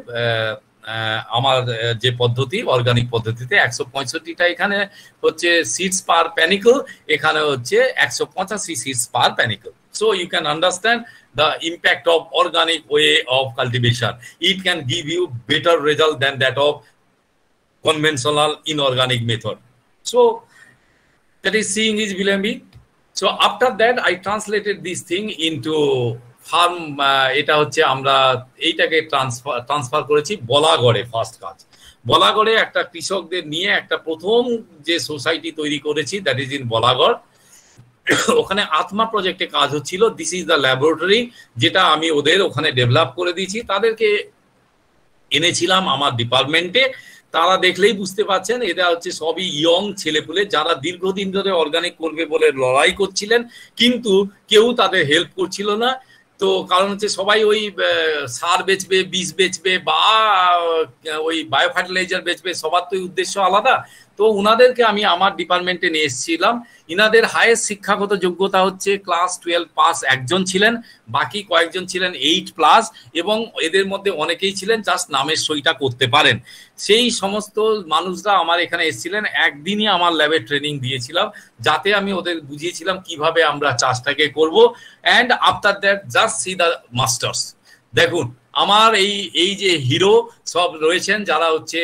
আমার যে পদ্ধতি অর্গানিক পদ্ধতিতে 165টা এখানে হচ্ছে সিডস পার প্যানিকল, এখানে হচ্ছে 185 seeds per panicle. So you can understand the impact of organic way of cultivation. It can give you better result than that of conventional inorganic method. So that is seeing is Vilambi. So after that I translated this thing into farm. এটা হচ্ছে আমরা এইটাকে transfer করেছি বলাগড়ে। First কাজ বলাগড়ে একটা কৃষকদের নিয়ে একটা প্রথম যে সোসাইটি তৈরি করেছি, দ্যাট ইজ ইন বলাগড়। ওখানে আত্মা প্রজেক্টে কাজ হচ্ছিল। দিস ইজ দ্য ল্যাবরেটরি, যেটা আমি ওদের ওখানে ডেভেলপ করে দিয়েছি। তাদেরকে এনেছিলাম আমার ডিপার্টমেন্টে। তারা দেখলেই বুঝতে পারছেন এরা হচ্ছে সবই ইয়ং ছেলেপুলে, যারা দীর্ঘদিন ধরে অর্গানিক করবে বলে লড়াই করছিলেন, কিন্তু কেউ তাদের হেল্প করছিল না। তো কারণ হচ্ছে সবাই ওই সার বেচবে, বীজ বেচবে, বা ওই বায়ো ফার্টিলাইজার বেচবে, সবার তো উদ্দেশ্য আলাদা। তো উনাদেরকে আমি আমার ডিপার্টমেন্টে নিয়ে এসেছিলাম। ইনাদের হাইয়েস্ট শিক্ষাগত যোগ্যতা হচ্ছে ক্লাস 12 পাস একজন ছিলেন, বাকি কয়েকজন ছিলেন 8+, এবং এদের মধ্যে অনেকেই ছিলেন জাস্ট নামের সইটা করতে পারেন। সেই সমস্ত মানুষরা আমার এখানে এসেছিলেন। একদিনই আমার ল্যাবে ট্রেনিং দিয়েছিলাম, যাতে আমি ওদের বুঝিয়েছিলাম কিভাবে আমরা চাষটাকে করব। And after that just see the masters. দেখুন আমার এই যে হিরো সব রয়েছেন, যারা হচ্ছে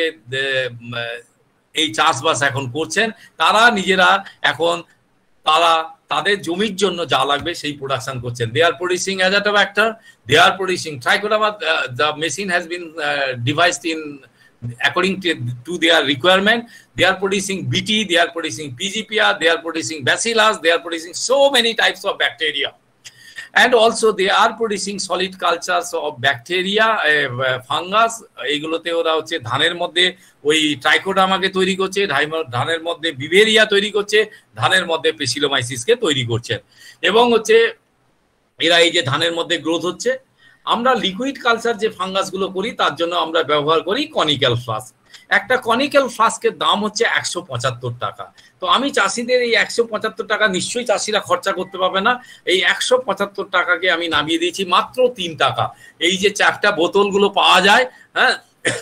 এই চাষবাস এখন করছেন, তারা নিজেরা এখন তাদের জমির জন্য যা লাগবে সেই প্রোডাকশন করছেন। They are producing azotobacter, they are producing trichoderma, the machine has been devised in according to their requirement. They are producing BT, they are producing PGPR, they are producing Bacillus, they are producing so many types of bacteria. And also they are producing solid cultures of bacteria, fungus. এইগুলোতে ওরা হচ্ছে ধানের মধ্যে ওই ট্রাইকোডার্মাকে তৈরি করছে, ধানের মধ্যে বিভেরিয়া তৈরি করছে, ধানের মধ্যে পেসিলোমাইসিসকে তৈরি করছে। এবং হচ্ছে এরা এই যে ধানের মধ্যে গ্রোথ হচ্ছে, আমরা লিকুইড কালচার যে ফাঙ্গাসগুলো করি তার জন্য আমরা ব্যবহার করি কনিক্যাল ফ্লাস্ক। একটা কনিক্যাল ফ্লাস্কের দাম হচ্ছে 175 টাকা। তো আমি চাষিদের এই 175 টাকা নিশ্চয়ই চাষিরা খরচা করতে পারবে না। এই 175 টাকাকে আমি নামিয়ে দিয়েছি মাত্র 3 টাকা। এই যে চ্যাপটা বোতলগুলো পাওয়া যায়, হ্যাঁ,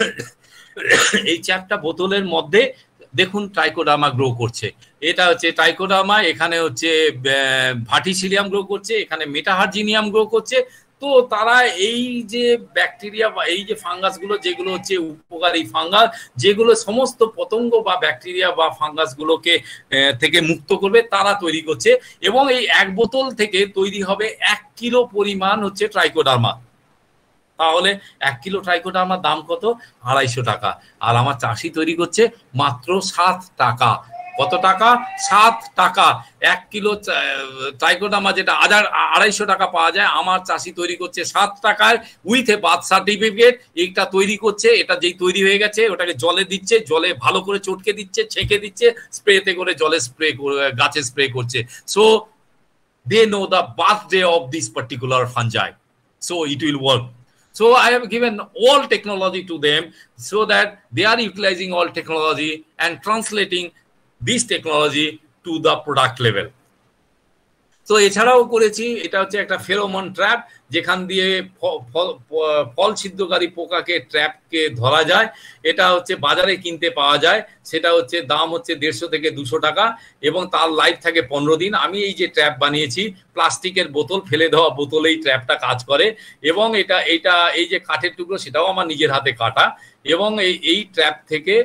এই চ্যাপটা বোতলের মধ্যে দেখুন ট্রাইকোডার্মা গ্রো করছে। এটা হচ্ছে ট্রাইকোডার্মা, এখানে হচ্ছে ভার্টিসিলিয়াম গ্রো করছে, এখানে মেটাহার্জিনিয়াম গ্রো করছে। তো তারা এই যে ব্যাকটেরিয়া বা এই যে ফাঙ্গাসগুলো, যেগুলো হচ্ছে উপকারী ফাঙ্গাস, যেগুলো সমস্ত পতঙ্গ বা ব্যাকটেরিয়া বা ফাঙ্গাসগুলোকে থেকে মুক্ত করবে, তারা তৈরি করছে। এবং এই এক বোতল থেকে তৈরি হবে 1 কিলো পরিমাণ হচ্ছে ট্রাইকোডার্মা। তাহলে 1 কিলো ট্রাইকোডার্মার দাম কত? 250 টাকা। আর আমার চাষি তৈরি করছে মাত্র 7 টাকা। কত টাকা? 7 টাকা। 1 কিলো ট্রাইকোডার্মা যেটা 250 টাকা পাওয়া যায়, আমার চাষি তৈরি করছে 7 টাকায় উইথ এ বার্থ সার্টিফিকেট। এইটা তৈরি করছে, এটা যেই তৈরি হয়ে গেছে ওটাকে জলে দিচ্ছে, জলে ভালো করে চটকে দিচ্ছে, ছেঁকে দিচ্ছে, স্প্রেতে করে জলে স্প্রে গাছে স্প্রে করছে। So they know the birthday of this particular fungi, so it will work. So I have given all technology to them so that they are utilizing all technology and translating this technology to the product level. তো এছাড়াও করেছি, এটা হচ্ছে একটা pheromone trap, যেখান দিয়ে ফল ছিদ্রকারী পোকাকে ট্র্যাপকে ধরা যায়। এটা হচ্ছে বাজারে কিনতে পাওয়া যায়, সেটা হচ্ছে দাম হচ্ছে 150 থেকে 200 টাকা এবং তার লাইফ থাকে 15 দিন। আমি এই যে ট্র্যাপ বানিয়েছি, প্লাস্টিকের বোতল, ফেলে দেওয়া বোতলেই ট্র্যাপটা কাজ করে এবং এটা এই যে কাঠের টুকরো সেটাও আমার নিজের হাতে কাটা এবং এই ট্র্যাপ থেকে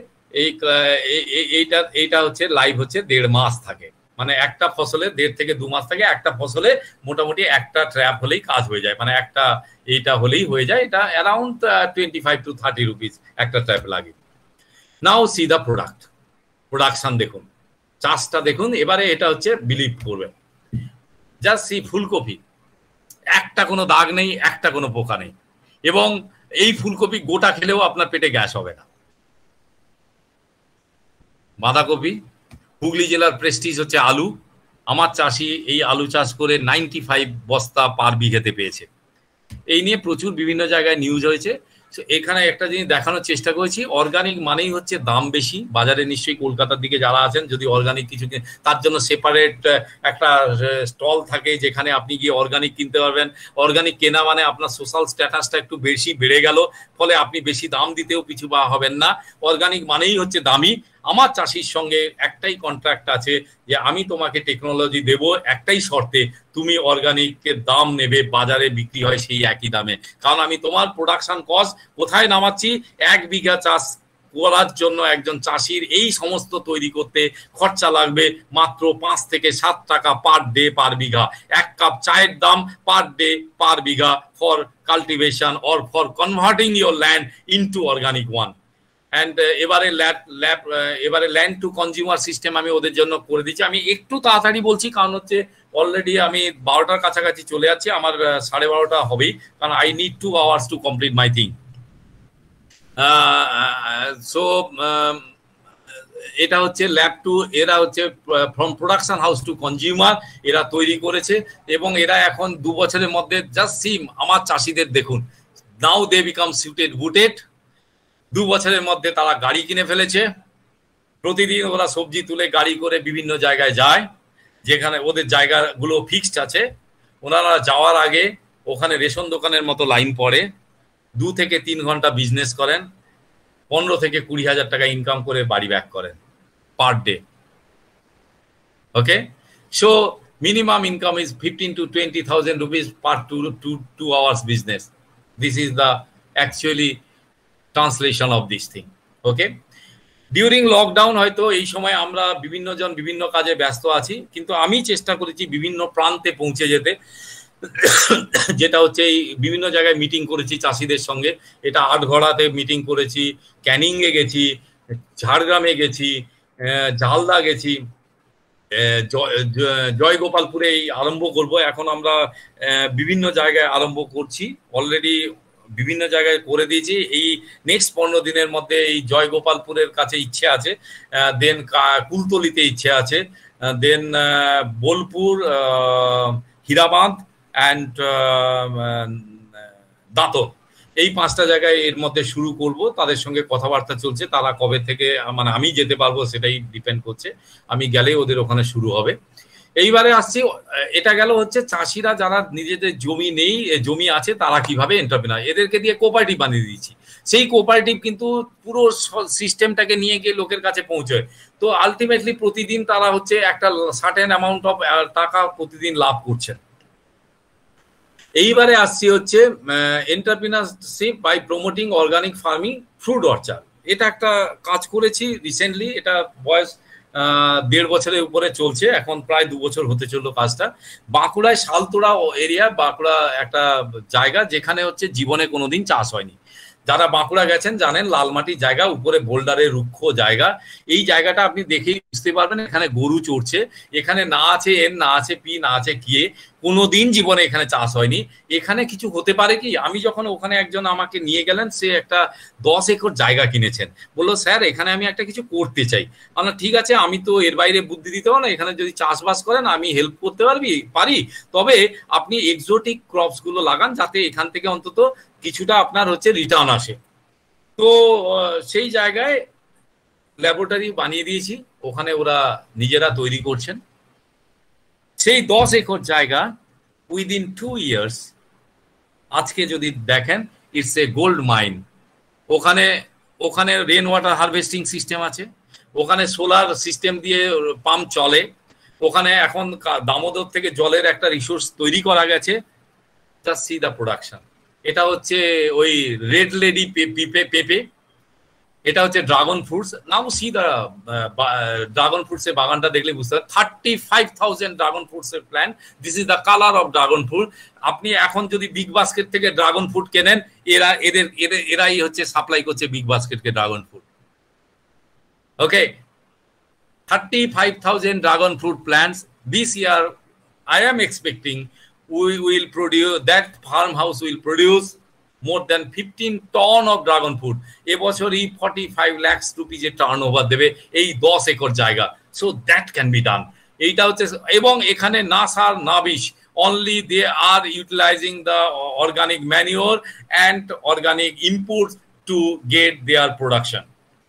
এইটা হচ্ছে লাইভ হচ্ছে 1.5 মাস থাকে, মানে একটা ফসলে 1.5 থেকে 2 মাস থাকে। একটা ফসলে মোটামুটি একটা ট্র্যাপ হলেই কাজ হয়ে যায়, মানে একটা এইটা হলেই হয়ে যায়। এটা অ্যারাউন্ড 25 to 30 রুপিস একটা ট্র্যাপ লাগে। নাও সি দা প্রোডাকশন দেখুন, চাষটা দেখুন। এবারে এটা হচ্ছে বিলিভ করবেন, জাস্ট সি ফুলকপি, একটা কোনো দাগ নেই, একটা কোনো পোকা নেই এবং এই ফুলকপি গোটা খেলেও আপনার পেটে গ্যাস হবে না। বাঁধাকপি, হুগলি জেলার প্রেস্টিজ হচ্ছে আলু। আমার চাষি এই আলু চাষ করে 95 বস্তা পার বিঘেতে পেয়েছে। এই নিয়ে প্রচুর বিভিন্ন জায়গায় নিউজ হয়েছে। এখানে একটা জিনিস দেখানোর চেষ্টা করেছি, অর্গানিক মানেই হচ্ছে দাম বেশি। বাজারে নিশ্চয়ই কলকাতার দিকে যারা আছেন, যদি অর্গানিক কিছু তার জন্য সেপারেট একটা স্টল থাকে যেখানে আপনি গিয়ে অর্গানিক কিনতে পারবেন। অর্গানিক কেনা মানে আপনার সোশ্যাল স্ট্যাটাসটা একটু বেশি বেড়ে গেল, ফলে আপনি বেশি দাম দিতেও পিছু পা হবেন না। অর্গানিক মানেই হচ্ছে দামি। আমার চাষির সঙ্গে একটাই কন্ট্রাক্ট আছে যে আমি তোমাকে টেকনোলজি দেব, একটাই শর্তে, তুমি অর্গানিকের দাম নেবে, বাজারে বিক্রি হয় সেই একই দামে। কারণ আমি তোমার প্রোডাকশন কস্ট কোথায় নামাচ্ছি, 1 বিঘা চাষ করার জন্য একজন চাষির এই সমস্ত তৈরি করতে খরচা লাগবে মাত্র 5 থেকে 7 টাকা পার ডে পার বিঘা। 1 কাপ চায়ের দাম per day per bigha for cultivation or for converting your land into organic one. And এবারে ল্যান্ড টু কনজিউমার সিস্টেম আমি ওদের জন্য করে দিচ্ছি। আমি একটু তাড়াতাড়ি বলছি কারণ হচ্ছে অলরেডি আমি 12টার কাছাকাছি চলে যাচ্ছি, আমার 12:30 হবেই, কারণ I need 2 hours to complete my thing. So এটা হচ্ছে ল্যাব টু, এরা হচ্ছে from production house to consumer এরা তৈরি করেছে এবং এরা এখন 2 বছরের মধ্যে জাস্ট সিম আমার চাষিদের দেখুন, নাও দে বিকাম সুটেড বুটেড। 2 বছরের মধ্যে তারা গাড়ি কিনে ফেলেছে। প্রতিদিন ওরা সবজি তুলে গাড়ি করে বিভিন্ন জায়গায় যায়, যেখানে ওদের জায়গাগুলো ফিক্সড আছে। ওনারা যাওয়ার আগে ওখানে রেশন দোকানের মতো লাইন পড়ে, 2 থেকে 3 ঘন্টা বিজনেস করেন, 15 থেকে 20 হাজার টাকা ইনকাম করে বাড়ি ব্যাক করেন per day. Okay, so minimum income is 15 to 20,000 rupees per 2 hours business. This is the actually translation of this thing. Okay, during lockdown হয়তো এই সময় আমরা বিভিন্ন জন বিভিন্ন কাজে ব্যস্ত আছি, কিন্তু আমি চেষ্টা করেছি বিভিন্ন প্রান্তে পৌঁছে যেতে। যেটা হচ্ছে এই বিভিন্ন জায়গায় মিটিং করেছি চাষিদের সঙ্গে। এটা আটঘড়াতে মিটিং করেছি, ক্যানিংয়ে গেছি, ঝাড়গ্রামে গেছি, ঝালদা গেছি, জয়গোপালপুরে এই আরম্ভ করব। এখন আমরা বিভিন্ন জায়গায় আরম্ভ করছি, অলরেডি বিভিন্ন জায়গায় করে দিয়েছি। এই নেক্সট 15 দিনের মধ্যে এই জয়গোপালপুরের কাছে ইচ্ছে আছে, দেন কুলতলিতে ইচ্ছে আছে, দেন বোলপুর, হীরাবাঁধ অ্যান্ড দাঁতর, এই 5টা জায়গায় এর মধ্যে শুরু করব। তাদের সঙ্গে কথাবার্তা চলছে, তারা কবে থেকে মানে আমি যেতে পারবো সেটাই ডিপেন্ড করছে। আমি গেলেই ওদের ওখানে শুরু হবে। এইবারে আসছি, এটা গেল হচ্ছে চাষিরা যারা নিজেদের জমি নেই, জমি আছে, তারা কিভাবে এন্টারপ্রেনার, এদেরকে দিয়ে কোঅপারেটিভ বানিয়ে দিয়েছি। সেই কোঅপারেটিভ কিন্তু পুরো সিস্টেমটাকে নিয়ে গিয়ে লোকের কাছে পৌঁছয়। তো আলটিমেটলি প্রতিদিন তারা হচ্ছে একটা সার্টেন অ্যামাউন্ট অফ টাকা প্রতিদিন লাভ করছেন। এইবারে আসছি হচ্ছে entrepreneurship by promoting organic farming fruit orchard. এটা একটা কাজ করেছি রিসেন্টলি, এটা বয়স 1.5 বছরের উপরে চলছে, এখন প্রায় 2 বছর হতে চললো কাজটা। বাঁকুড়ায় শালতোড়া এরিয়া, বাঁকুড়া একটা জায়গা যেখানে হচ্ছে জীবনে কোনোদিন চাষ হয়নি। যারা বাঁকুড়া গেছেন জানেন, লালমাটির জায়গা, উপরে বোল্ডারের রুক্ষ জায়গা। এই জায়গাটা আপনি দেখেই বুঝতে পারবেন এখানে গরু চড়ছে, এখানে না আছে এন, না আছে পি, না আছে কিয়ে, কোনোদিন জীবনে এখানে চাষ হয়নি। এখানে কিছু হতে পারে কি? আমি যখন ওখানে একজন আমাকে নিয়ে গেলেন, সে একটা 10 একর জায়গা কিনেছেন, বললো স্যার এখানে আমি একটা কিছু করতে চাই। আমরা ঠিক আছে, আমি তো এর বাইরে বুদ্ধি দিতে পারবো না, এখানে যদি চাষবাস করেন আমি হেল্প করতে পারি, তবে আপনি এক্সোটিক ক্রপস গুলো লাগান যাতে এখান থেকে অন্তত কিছুটা আপনার হচ্ছে রিটার্ন আসে। তো সেই জায়গায় ল্যাবরেটরি বানিয়ে দিয়েছি, ওখানে ওরা নিজেরা তৈরি করছেন। সেই 10 একর জায়গা উইদিন 2 ইয়ার্স আজকে যদি দেখেন ইটস এ গোল্ড মাইন। ওখানে ওখানে রেন ওয়াটার হারভেস্টিং সিস্টেম আছে, ওখানে সোলার সিস্টেম দিয়ে পাম্প চলে, ওখানে এখন দামোদর থেকে জলের একটা রিসোর্স তৈরি করা গেছে। Just see the production. এটা হচ্ছে ওই রেড লেডি পেঁপে, এটা হচ্ছে dragon fruits. Now see the dragon fruits এর বাগানটা দেখলে বুঝতে পারবেন 35,000 ড্রাগন ফ্রুটস এর plant. This is the colour of dragon fruit. আপনি এখন যদি বিগ বাস্কেট থেকে ড্রাগন ফ্রুট কেনেন, এরাই হচ্ছে সাপ্লাই করছে বিগ বাস্কেটকে dragon fruit. Okay, 35,000 dragon fruit plants. This year, I am expecting we will produce, that farmhouse will produce more than 15 ton of dragon fruit. এ বছরই 45 lakhs rupees এর turnover দেবে এই 10 একর জায়গা। So that can be done. এইটা হচ্ছে, এবং এখানে না সার না বিষ, only they are utilizing the organic manure and organic inputs to get their production.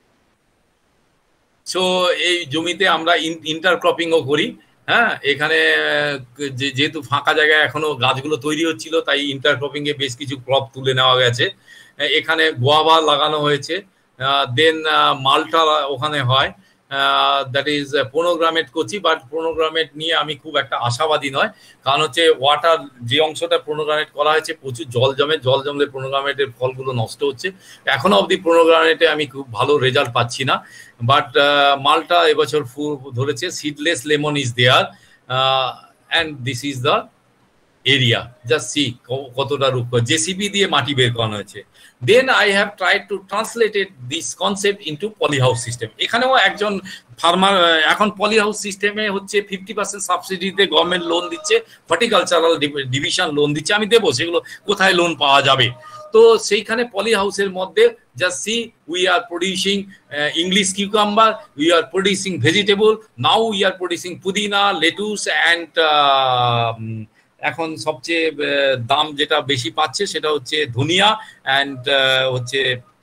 So এই জমিতে আমরা ইন্টারক্রপিংও করি। হ্যাঁ, এখানে যেহেতু ফাঁকা জায়গায় এখনো গাছগুলো তৈরি হচ্ছিল, তাই ইন্টারক্রপিং এ বেশ কিছু ক্রপ তুলে নেওয়া গেছে। এখানে গোয়াভা লাগানো হয়েছে, দেন মালটা ওখানে হয়, দ্যাট ইজ পোনোগ্রামেট করছি। বাট পোনোগ্রামেট নিয়ে আমি খুব একটা আশাবাদী নয়, কারণ হচ্ছে ওয়াটার যে অংশটা পোনোগ্রামেট করা হয়েছে প্রচুর জল জমে, জল জমলে পোনোগ্রামেটের ফলগুলো নষ্ট হচ্ছে। এখনো অবধি পোনোগ্রামেটে আমি খুব ভালো রেজাল্ট পাচ্ছি না। বাট মালটা এবছর ফুল ধরেছে। Seedless lemon is there and this is the area. Just see কতটা রূপ, জেসিবি দিয়ে মাটি বের করানো হয়েছে। Then I have tried to translated this concept into polyhouse system. এখানেও একজন ফার্মার, এখন পলিহাউস সিস্টেমে হচ্ছে 50% সাবসিডিতে গভর্নমেন্ট লোন দিচ্ছে, হর্টিকালচারাল ডিভিশন লোন দিচ্ছে। আমি দেবো, সেগুলো কোথায় লোন পাওয়া যাবে। তো সেইখানে পলি হাউসের মধ্যে just see we are producing English cucumber, we are producing vegetable, now we are producing pudina, lettuce and এখন সবচেয়ে দাম যেটা বেশি পাচ্ছে সেটা হচ্ছে ধনিয়া অ্যান্ড হচ্ছে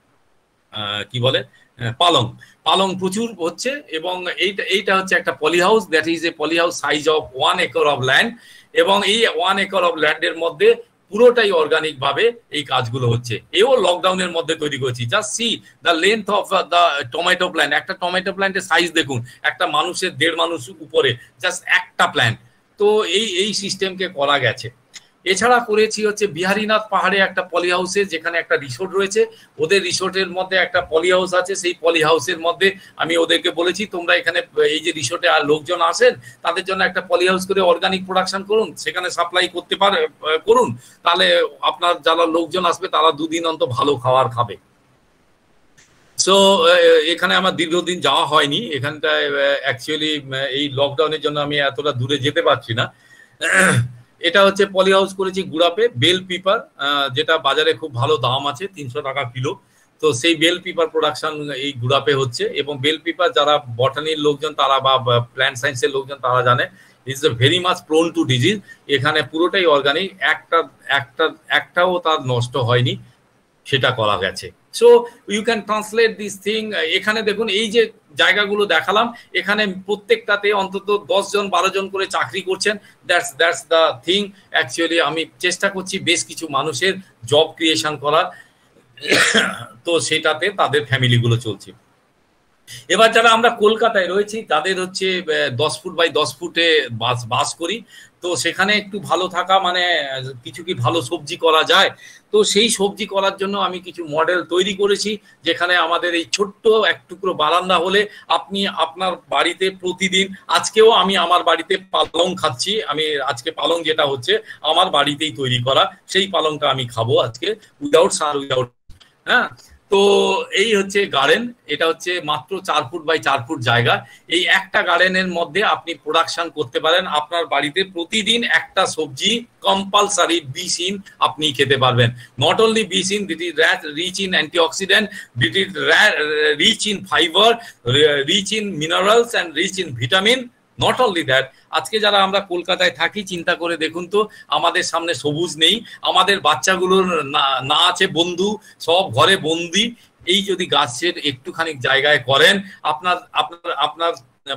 কি বলে পালং। পালং প্রচুর হচ্ছে। এবং এইটা হচ্ছে একটা poly house, that is a poly house size of 1 acre of land. এবং এই 1 acre অফ ল্যান্ডের মধ্যে পুরোটাই অর্গানিক ভাবে এই কাজগুলো হচ্ছে। এও লকডাউনের মধ্যে তৈরি করেছি। Just see the length of the tomato plant. একটা টমেটো প্ল্যান্টের সাইজ দেখুন, একটা মানুষের 1.5 মানুষ উপরে, জাস্ট একটা প্ল্যান্ট। তো এই সিস্টেমকে করা গেছে। এছাড়া করেছি হচ্ছে বিহারীনাথ পাহাড়ে একটা পলি হাউসে, যেখানে একটা রিসোর্ট রয়েছে। ওদের রিসোর্টের মধ্যে একটা পলি হাউস আছে। সেই পলি হাউসের মধ্যে আমি ওদেরকে বলেছি, তোমরা এখানে এই যে রিসোর্টে আর লোকজন আসেন তাদের জন্য একটা পলি হাউস করে অর্গানিক প্রোডাকশন করুন, সেখানে সাপ্লাই করতে করুন। তাহলে আপনার যারা লোকজন আসবে তারা 2 দিন অন্তত ভালো খাবার খাবে। সো এখানে আমার দীর্ঘদিন যাওয়া হয়নি। এখানটায় অ্যাকচুয়ালি এই লকডাউনের জন্য আমি এতটা দূরে যেতে পারছি না। এটা হচ্ছে পলি হাউস করেছি গুড়াপে। বেল পিপার, যেটা বাজারে খুব ভালো দাম আছে, 300 টাকা কিলো। তো সেই বেল পিপার প্রোডাকশন এই গুড়াপে হচ্ছে। এবং বেল পিপার যারা বটানির লোকজন তারা বা প্ল্যান্ট সায়েন্সের লোকজন তারা জানে, is very much prone to disease. এখানে পুরোটাই অর্গানিক, একটাও তার নষ্ট হয়নি, সেটা করা গেছে। So you can translate this thing. এখানে দেখুন, এই যে জায়গাগুলো দেখালাম, এখানে প্রত্যেকটাতে অন্তত 10 জন 12 জন করে চাকরি করছেন। That's the thing. অ্যাকচুয়ালি আমি চেষ্টা করছি বেশ কিছু মানুষের জব ক্রিয়েশন করার, তো সেটাতে তাদের ফ্যামিলিগুলো চলছে। এবার যারা আমরা কলকাতায় রয়েছি তাদের হচ্ছে 10 ফুট বাই 10 ফুটে বাস করি। তো সেখানে একটু ভালো থাকা মানে কিছু কি ভালো সবজি করা যায়। তো সেই সবজি করার জন্য আমি কিছু মডেল তৈরি করেছি, যেখানে আমাদের এই ছোট্ট এক টুকরো বারান্দা হলে আপনি আপনার বাড়িতে প্রতিদিন, আজকেও আমি আমার বাড়িতে পালং খাচ্ছি। আমি আজকে পালং যেটা হচ্ছে আমার বাড়িতেই তৈরি করা, সেই পালংটা আমি খাবো আজকে, উইদাউট সার, উইদাউট। হ্যাঁ, তো এই হচ্ছে গার্ডেন। এটা হচ্ছে মাত্র 4 ফুট বাই 4 ফুট জায়গা। এই একটা গার্ডেনের মধ্যে আপনি প্রোডাকশন করতে পারেন। আপনার বাড়িতে প্রতিদিন একটা সবজি কম্পালসারি বিসিন আপনি খেতে পারবেন। নট অনলি বিসিন, that is rich in antioxidant, that is rich in fibre, rich in minerals and rich in vitamin. Not only that, আজকে যারা আমরা কলকাতায় থাকি চিন্তা করে দেখুন তো, আমাদের সামনে সবুজ নেই, আমাদের বাচ্চাগুলোর না আছে বন্ধু, সব ঘরে বন্দি। এই যদি গাছের একটুখানি জায়গায় করেন, আপনার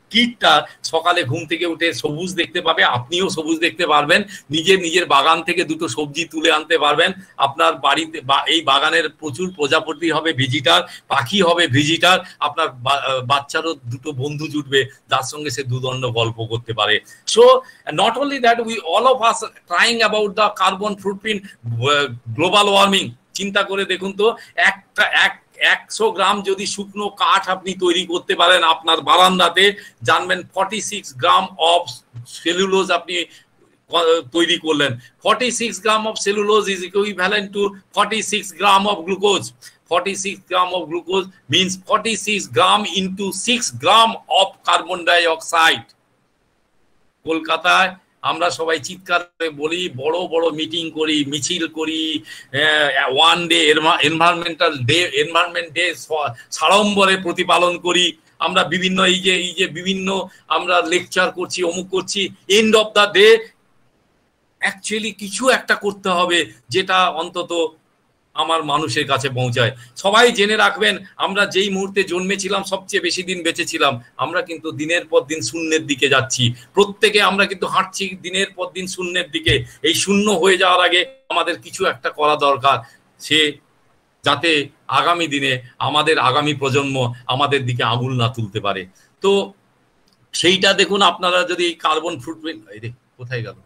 কীটটা সকালে ঘুম থেকে উঠে সবুজ দেখতে পাবে, আপনিও সবুজ দেখতে পারবেন, নিজের বাগান থেকে দুটো সবজি তুলে আনতে পারবেন, আপনার বাড়িতে এই বাগানের প্রচুর প্রজাপতি হবে ভিজিটার, পাখি হবে ভিজিটার, আপনার বাচ্চারও দুটো বন্ধু জুটবে যার সঙ্গে সে দুদণ্ড গল্প করতে পারে। So not only that, we all of us trying about the carbon footprint, global warming. চিন্তা করে দেখুন তো, 100 গ্রাম যদি শুকনো কাঠ আপনি তৈরি করতে পারেন আপনার বারান্দাতে, জানবেন 46 গ্রাম অফ সেলুলোজ আপনি তৈরি করলেন। 46 gram of cellulose is equivalent to 46 gram of glucose. 46 gram of glucose means 46 gram into 6 gram of carbon dioxide. কলকাতায় আমরা সবাই চিৎকার করে বলি, বড় বড় মিটিং করি, মিছিল করি, ওয়ান ডে এনভায়রনমেন্ট ডে সাড়ম্বরে প্রতিপালন করি আমরা, বিভিন্ন এই যে বিভিন্ন আমরা লেকচার করছি, অমুক করছি। End of the day actually কিছু একটা করতে হবে যেটা অন্তত আমার মানুষের কাছে পৌঁছায়। সবাই জেনে রাখবেন, আমরা যেই মুহূর্তে জন্মেছিলাম সবচেয়ে বেশি দিন বেঁচেছিলাম, আমরা কিন্তু দিনের পর দিন শূন্যের দিকে যাচ্ছি। প্রত্যেকে আমরা কিন্তু হাঁটছি দিনের পর দিন শূন্যের দিকে। এই শূন্য হয়ে যাওয়ার আগে আমাদের কিছু একটা করা দরকার, সে যাতে আগামী দিনে আমাদের আগামী প্রজন্ম আমাদের দিকে আঙুল না তুলতে পারে। তো সেইটা দেখুন, আপনারা যদি কার্বন ফুটপ্রিন্ট, কোথায় গেল,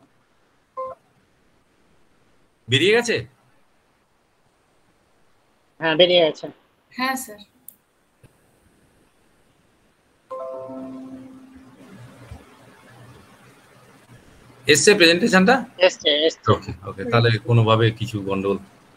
বেরিয়ে গেছে? হ্যাঁ, বেরিয়ে গেছে। হ্যাঁ স্যার। এসছে প্রেজেন্টেশনটা? এসছে। ওকে, তাহলে কোনোভাবে কিছু গন্ডগোল।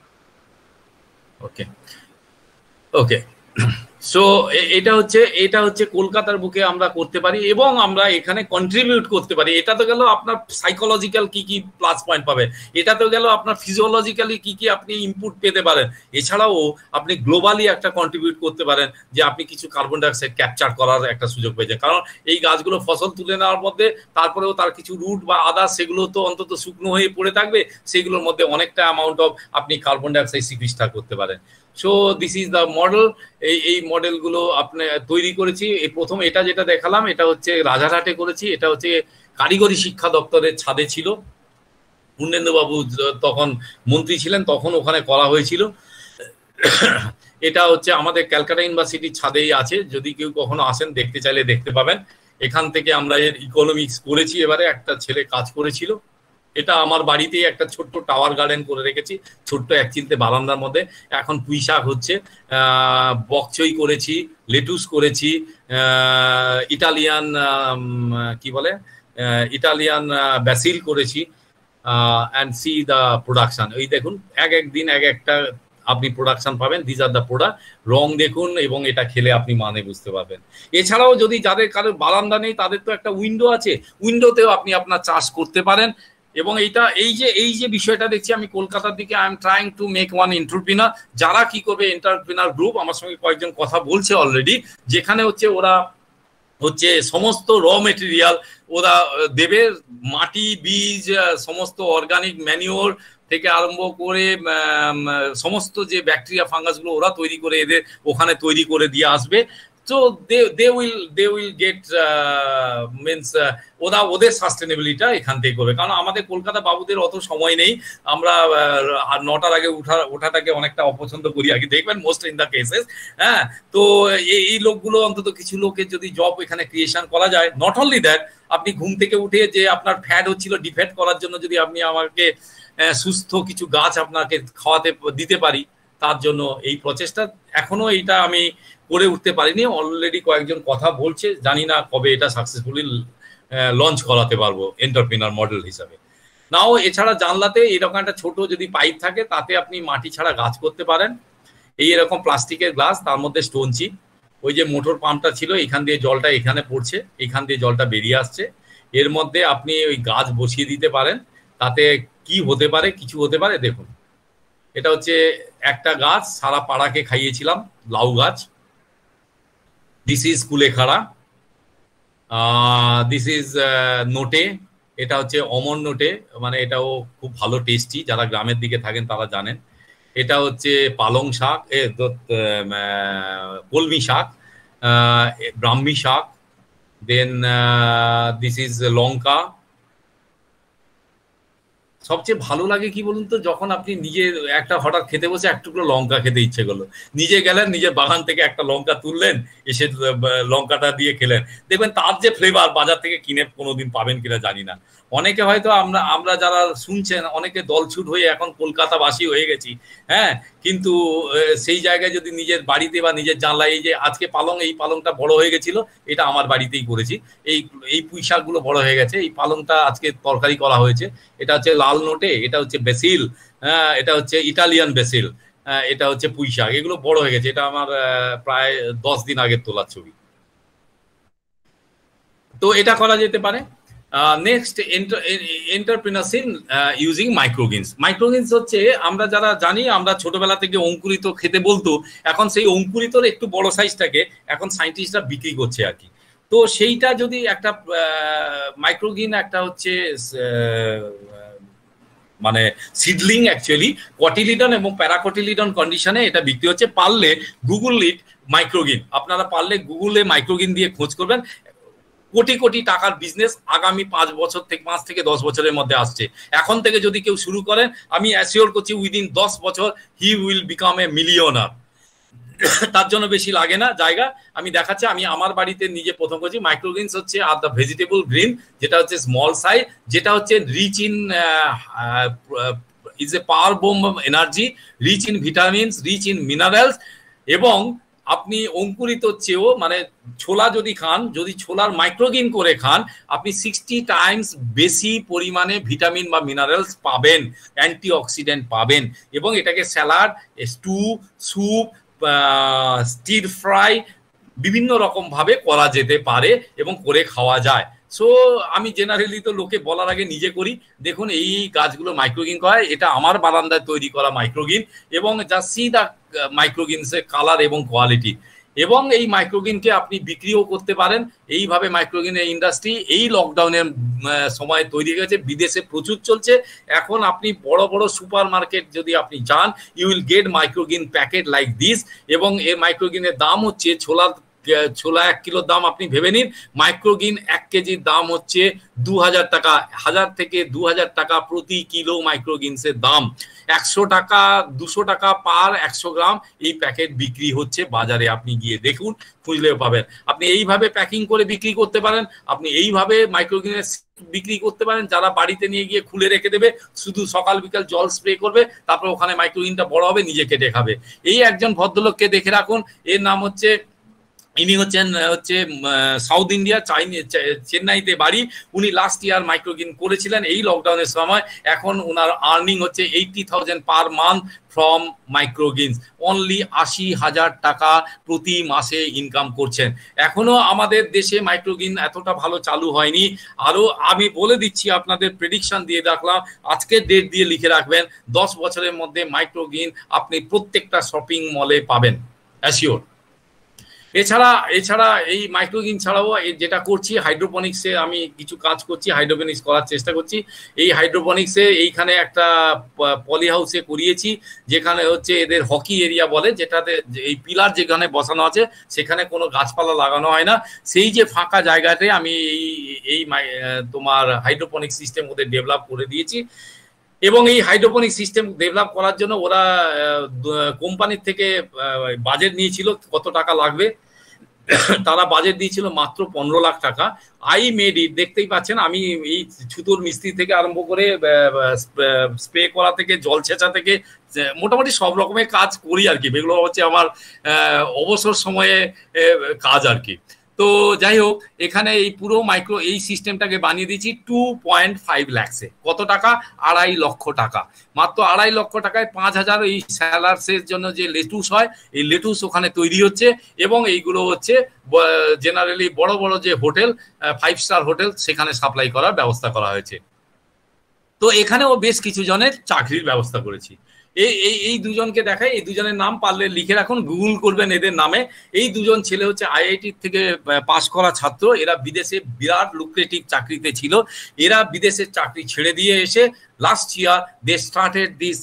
ওকে সো এটা হচ্ছে কলকাতার বুকে আমরা করতে পারি এবং আমরা এখানে কন্ট্রিবিউট করতে পারি। এটা তো গেল আপনার সাইকোলজিক্যাল কি কি প্লাস পয়েন্ট পাবে, এটা তো গেল আপনার ফিজিওলজিক্যালি কি কি আপনি ইনপুট পেতে পারেন। এছাড়াও আপনি গ্লোবালি একটা কন্ট্রিবিউট করতে পারেন যে আপনি কিছু কার্বন ডাইঅক্সাইড ক্যাপচার করার একটা সুযোগ পেয়েছেন। কারণ এই গাছগুলো ফসল তুলে নেওয়ার মধ্যে তারপরেও তার কিছু রুট বা আদার সেগুলো তো অন্তত শুকনো হয়ে পড়ে থাকবে, সেগুলোর মধ্যে অনেকটা অ্যামাউন্ট অফ আপনি কার্বন ডাইঅক্সাইড সিকুইস্টার করতে পারেন। So this is the model. এই মডেলগুলো আপনি তৈরি করেছি। এই প্রথম এটা যেটা দেখালাম এটা হচ্ছে রাজারহাটে করেছি, এটা হচ্ছে কারিগরি শিক্ষা দপ্তরের ছাদে ছিল, পূর্ণেন্দুবাবু তখন মন্ত্রী ছিলেন, তখন ওখানে করা হয়েছিল। এটা হচ্ছে আমাদের ক্যালকাটা ইউনিভার্সিটির ছাদেই আছে, যদি কেউ কখনো আসেন দেখতে চাইলে দেখতে পাবেন। এখান থেকে আমরা এর ইকোনমিক্স করেছি, এবারে একটা ছেলে কাজ করেছিল। এটা আমার বাড়িতেই একটা ছোট্ট টাওয়ার গার্ডেন করে রেখেছি, ছোট্ট 1 চিলতে বারান্দার মধ্যে। এখন পুঁই শাক হচ্ছে, বকচই করেছি, লেটুস করেছি, ইটালিয়ান কি বলে ইটালিয়ান ব্যাসিল করেছি, অ্যান্ড সি দ্য প্রোডাকশন। এই দেখুন এক দিন এক একটা আপনি প্রোডাকশন পাবেন। This are the product. রং দেখুন এবং এটা খেলে আপনি মানে বুঝতে পারবেন। এছাড়াও যদি যাদের কারোর বারান্দা নেই তাদের তো একটা উইন্ডো আছে, উইন্ডোতেও আপনি আপনার চাষ করতে পারেন। এবং এই যে বিষয়টা দেখছি আমি কলকাতার দিকে, I am trying to make one entrepreneur. যারা কি করবে, এন্টারপ্রেনার গ্রুপ, আমার সঙ্গে কয়েকজন কথা বলছে অলরেডি, যেখানে হচ্ছে ওরা হচ্ছে সমস্ত র মেটেরিয়াল ওরা দেবে, মাটি, বীজ, সমস্ত অর্গানিক ম্যানিওর থেকে আরম্ভ করে সমস্ত যে ব্যাকটেরিয়া ফাঙ্গাসগুলো ওরা তৈরি করে এদের ওখানে তৈরি করে দিয়ে আসবে। So they will get means ওদের সাস্টেনেবিলিটি এখান থেকে করবে। কারণ আমাদের কলকাতা বাবুদের অত সময় নেই, আমরা 9টার আগে ওঠাটাকে অনেকটা অপছন্দ করি আগে, দেখবেন মোস্ট ইন দ্য কেসেস। হ্যাঁ, তো এই লোকগুলো অন্তত কিছু লোকের যদি জব এখানে ক্রিয়েশন করা যায়, নট অনলি দ্যাট, আপনি ঘুম থেকে উঠে যে আপনার ফ্যাট হচ্ছিল ডিফ্যাট করার জন্য যদি আপনি আমাকে সুস্থ কিছু গাছ আপনাকে খাওয়াতে দিতে পারি, তার জন্য এই প্রচেষ্টা। এখনো এইটা আমি করে উঠতে পারিনি, অলরেডি কয়েকজন কথা বলছে, জানি না কবে এটা সাকসেসফুলি লঞ্চ করাতে পারবো এন্টারপ্রেনার মডেল হিসাবে। নাও এছাড়া জানলাতে এরকম একটা ছোট যদি পাইপ থাকে তাতে আপনি মাটি ছাড়া গাছ করতে পারেন। এরকম প্লাস্টিকের গ্লাস, তার মধ্যে স্টোন চিপ, ওই যে মোটর পাম্পটা ছিল এখান দিয়ে জলটা এখানে পড়ছে, এখান দিয়ে জলটা বেরিয়ে আসছে, এর মধ্যে আপনি ওই গাছ বসিয়ে দিতে পারেন। তাতে কি হতে পারে, কিছু হতে পারে। দেখুন এটা হচ্ছে একটা গাছ, সারা পাড়াকে খাইয়েছিলাম, লাউ গাছ। This is kulekhara, this is notey, এটা হচ্ছে অমর নোটে, মানে এটাও খুব ভালো টেস্টি, যারা গ্রামের দিকে থাকেন তারা জানেন। এটা হচ্ছে পালং শাক, কলমি শাক, ব্রাহ্মী শাক, দেন দিস ইজ লঙ্কা। সবচেয়ে ভালো লাগে কি বলুন তো, যখন আপনি নিজে একটা হঠাৎ খেতে বসে এক টুকরো লঙ্কা খেতে ইচ্ছে করলো, নিজে গেলেন নিজের বাগান থেকে একটা লঙ্কা তুললেন, এসে লঙ্কাটা দিয়ে খেলেন, দেখবেন তার যে ফ্লেভার বাজার থেকে কিনে কোনোদিন পাবেন কিনা জানি না। অনেকে হয়তো আমরা যারা শুনছেন অনেকে দলছুট হয়ে এখন কলকাতাবাসী হয়ে গেছি, হ্যাঁ, কিন্তু সেই জায়গায় যদি নিজের বাড়িতে বা নিজের জানলায়, এই যে আজকে এই পালংটা বড় হয়ে গেছিল, এটা আমার বাড়িতেই করেছি। এই পুঁই শাকগুলো বড় হয়ে গেছে, এই পালংটা আজকে তরকারি করা হয়েছে। এটা হচ্ছে লাল নোটে, এটা হচ্ছে বেসিল, হ্যাঁ, এটা হচ্ছে ইটালিয়ান বেসিল, এটা হচ্ছে পুঁই শাক, এগুলো বড় হয়ে গেছে। এটা আমার প্রায় 10 দিন আগের তোলার ছবি। তো এটা করা যেতে পারে। Next, entrepreneurship using microgreens. Microgreens হচ্ছে, আমরা যারা জানি, আমরা ছোটবেলা থেকে অঙ্কুরিত খেতে বলতো, এখন সেই অঙ্কুরিতর একটু বড় সাইজটাকে এখন সায়েন্টিস্টরা বিক্রি করছে আর কি। তো সেইটা যদি একটা মাইক্রোগ্রিন, একটা হচ্ছে মানে সিডলিং, অ্যাকচুয়ালি কটিলিডন এবং প্যারাকটিলিডন কন্ডিশনে এটা বিক্রি হচ্ছে। পারলে গুগল ইট মাইক্রোগ্রিন, আপনারা পারলে গুগলে মাইক্রোগ্রিন দিয়ে খোঁজ করবেন। কোটি কোটি টাকার বিজনেস আগামী 5 থেকে 10 বছরের মধ্যে আসছে। এখন থেকে যদি কেউ শুরু করেন, আমি অ্যাসিওর করছি within 10 bochor he will become a millionaire. তার জন্য বেশি লাগে না জায়গা। আমি দেখাচ্ছি, আমি আমার বাড়িতে নিজে প্রথম করছি। মাইক্রোগ্রিনস হচ্ছে আর দ্য ভেজিটেবল গ্রিন, যেটা হচ্ছে স্মল সাইজ, যেটা হচ্ছে rich in is a power bomb energy, rich in vitamins, rich in minerals. এবং আপনি অঙ্কুরিত চেয়েও, মানে ছোলা যদি খান, যদি ছোলার মাইক্রোগ্রিন করে খান, আপনি 60 টাইমস বেশি পরিমাণে ভিটামিন বা মিনারেলস পাবেন, অ্যান্টিঅক্সিডেন্ট পাবেন। এবং এটাকে salad, stew, soup, stir fry বিভিন্ন রকম ভাবে করা যেতে পারে এবং করে খাওয়া যায়। সো আমি জেনারেলি তো লোকে বলার আগে নিজে করি। দেখুন, এই গাছগুলো মাইক্রোগ্রিন করা, এটা আমার বারান্দায় তৈরি করা মাইক্রোগ্রিন, এবং যা সি দা মাইক্রোগ্রিনসের কালার এবং কোয়ালিটি। এবং এই মাইক্রোগ্রিনকে আপনি বিক্রিও করতে পারেন। এইভাবে মাইক্রোগ্রিনের ইন্ডাস্ট্রি এই লকডাউনের সময় তৈরি হয়েছে, বিদেশে প্রচুর চলছে। এখন আপনি বড় বড় সুপার মার্কেট যদি আপনি যান, you will get microgreen packet like this. এবং এই মাইক্রোগ্রিনের দাম হচ্ছে, ছোলা 1 কিলোর দাম আপনি ভেবে নিন, মাইক্রোগ্রিন 1 কেজির দাম হচ্ছে 2000 টাকা, 1000 থেকে 2000 টাকা প্রতি কিলো মাইক্রোগ্রিনসের দাম। 100 টাকা 200 টাকা পার 100 গ্রাম এই প্যাকেট বিক্রি হচ্ছে বাজারে। আপনি গিয়ে দেখুন, খুঁজলেও পাবেন। আপনি এইভাবে প্যাকিং করে বিক্রি করতে পারেন, আপনি এইভাবে মাইক্রোগ্রিনের বিক্রি করতে পারেন। যারা বাড়িতে নিয়ে গিয়ে খুলে রেখে দেবে, শুধু সকাল বিকাল জল স্প্রে করবে, তারপর ওখানে মাইক্রোগ্রিনটা বড় হবে, নিজে কেটে খাবে। এই একজন ভদ্রলোককে দেখে রাখুন, এর নাম হচ্ছে, ইনি হচ্ছে সাউথ ইন্ডিয়া, চেন্নাইতে বাড়ি। উনি লাস্ট ইয়ার মাইক্রোগ্রিন করেছিলেন এই লকডাউনের সময়। এখন ওনার আর্নিং হচ্ছে 80,000 per month from microgreens. Only 80,000 টাকা প্রতি মাসে ইনকাম করছেন। এখনো আমাদের দেশে মাইক্রোগ্রিন এতটা ভালো চালু হয়নি। আরো আমি বলে দিচ্ছি, আপনাদের প্রেডিকশন দিয়ে রাখলাম, আজকের ডেট দিয়ে লিখে রাখবেন, 10 বছরের মধ্যে মাইক্রোগ্রিন আপনি প্রত্যেকটা শপিং মলে পাবেন, অ্যাসিওর। এছাড়া এই মাইক্রোগ্রিন ছাড়াও যেটা করছি, হাইড্রোপনিক্সে আমি কিছু কাজ করছি, হাইড্রোপনিক্স করার চেষ্টা করছি। এই হাইড্রোপনিক্সে এইখানে একটা পলি হাউসে করিয়েছি, যেখানে হচ্ছে এদের হকি এরিয়া বলে, যেটাতে এই পিলার যেখানে বসানো আছে সেখানে কোনো গাছপালা লাগানো হয় না। সেই যে ফাঁকা জায়গাতে আমি এই তোমার হাইড্রোপনিক সিস্টেম ওদের ডেভেলপ করে দিয়েছি। এবং এই হাইড্রোপনিক সিস্টেম ডেভেলপ করার জন্য ওরা কোম্পানির থেকে বাজেট নিয়েছিল, কত টাকা লাগবে। তারা বাজেট দিয়েছিল মাত্র 15 লাখ টাকা। আই মেড ইট, দেখতেই পাচ্ছেন, আমি এই ছুতোর মিস্ত্রি থেকে আরম্ভ করে স্প্রে করা থেকে জল ছেঁচা থেকে মোটামুটি সব রকমের কাজ করি আর কি। এগুলো হচ্ছে আমার অবসর সময়ে কাজ আর কি। তো যাই হোক, এখানে এই পুরো এই সিস্টেমটাকে বানিয়ে দিয়েছি 2.5 লাখসে। কত টাকা? 2.5 লক্ষ টাকা। মাত্র 2.5 লক্ষ টাকায় 5,000 এই স্যালাডসের জন্য যে লেটুস হয়, এই লেটুস ওখানে তৈরি হচ্ছে। এবং এইগুলো হচ্ছে জেনারেলি বড় বড় যে হোটেল, 5 স্টার হোটেল, সেখানে সাপ্লাই করার ব্যবস্থা করা হয়েছে। তো এখানেও বেশ কিছু জনের চাকরির ব্যবস্থা করেছি। এই দুজনকে দেখাই, এই দুজনের নাম পারলে লিখে রাখুন, গুগল করবেন এদের নামে। এই দুজন ছেলে হচ্ছে আইআইটি থেকে পাশ করা ছাত্র। এরা বিদেশে বিরাট লুক্রেটিভ চাকরিতে ছিল। এরা বিদেশের চাকরি ছেড়ে দিয়ে এসে last year they started this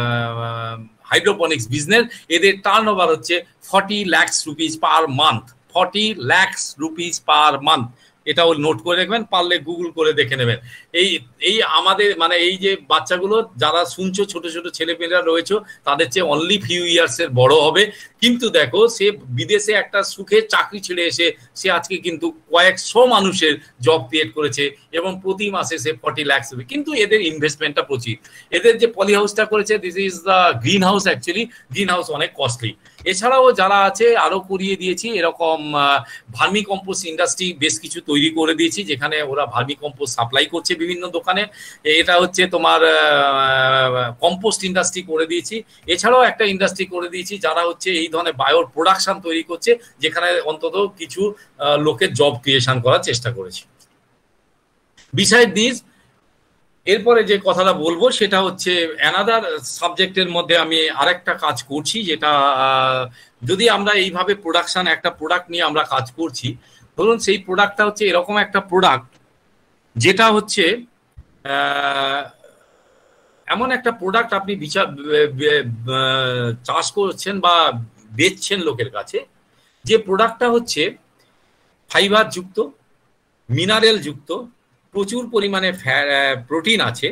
hydroponics business. এদের টার্ন ওভার হচ্ছে 40 lakh rupees per month, 40 lakhs rupees per month। এটাও নোট করে রাখবেন, পারলে গুগল করে দেখে নেবেন। এই আমাদের মানে এই যে বাচ্চাগুলো যারা শুনছো, ছোট ছোট ছেলেমেয়েরা রয়েছে, তাদের চেয়ে অনলি ফিউ ইয়ার্স এর বড় হবে, কিন্তু দেখো সে বিদেশে একটা সুখের চাকরি ছেড়ে এসে সে আজকে কিন্তু কয়েকশো মানুষের জব ক্রিয়েট করেছে এবং প্রতি মাসে সে 40 lakhs হবে। কিন্তু এদের ইনভেস্টমেন্টটা প্রচুর। এদের যে পলি হাউসটা করেছে, this is the green house. Actually green house অনেক কস্টলি। এছাড়াও যারা আছে আরো করিয়ে দিয়েছি এরকম ভার্মি কম্পোস্ট ইন্ডাস্ট্রি বেশ কিছু তৈরি করে দিয়েছি, যেখানে ওরা ভার্মি কম্পোস্ট সাপ্লাই করছে বিভিন্ন দোকানে। এটা হচ্ছে তোমার কম্পোস্ট ইন্ডাস্ট্রি করে দিয়েছি। এছাড়াও একটা ইন্ডাস্ট্রি করে দিয়েছি যারা হচ্ছে এই ধরনের বায়োর প্রোডাকশন তৈরি করছে, যেখানে অন্তত কিছু লোকের জব ক্রিয়েশন করার চেষ্টা করেছি। বিসাইড দিস, এরপরে যে কথাটা বলবো সেটা হচ্ছে অ্যানাদার সাবজেক্টের মধ্যে আমি আরেকটা কাজ করছি, যেটা যদি আমরা এইভাবে প্রোডাকশন একটা প্রোডাক্ট নিয়ে আমরা কাজ করছি, ধরুন সেই প্রোডাক্টটা হচ্ছে এরকম একটা প্রোডাক্ট যেটা হচ্ছে এমন একটা প্রোডাক্ট আপনি চাষ করছেন বা বেচছেন লোকের কাছে, যে প্রোডাক্টটা হচ্ছে ফাইবার যুক্ত, মিনারেল যুক্ত, প্রচুর পরিমাণে প্রোটিন আছে,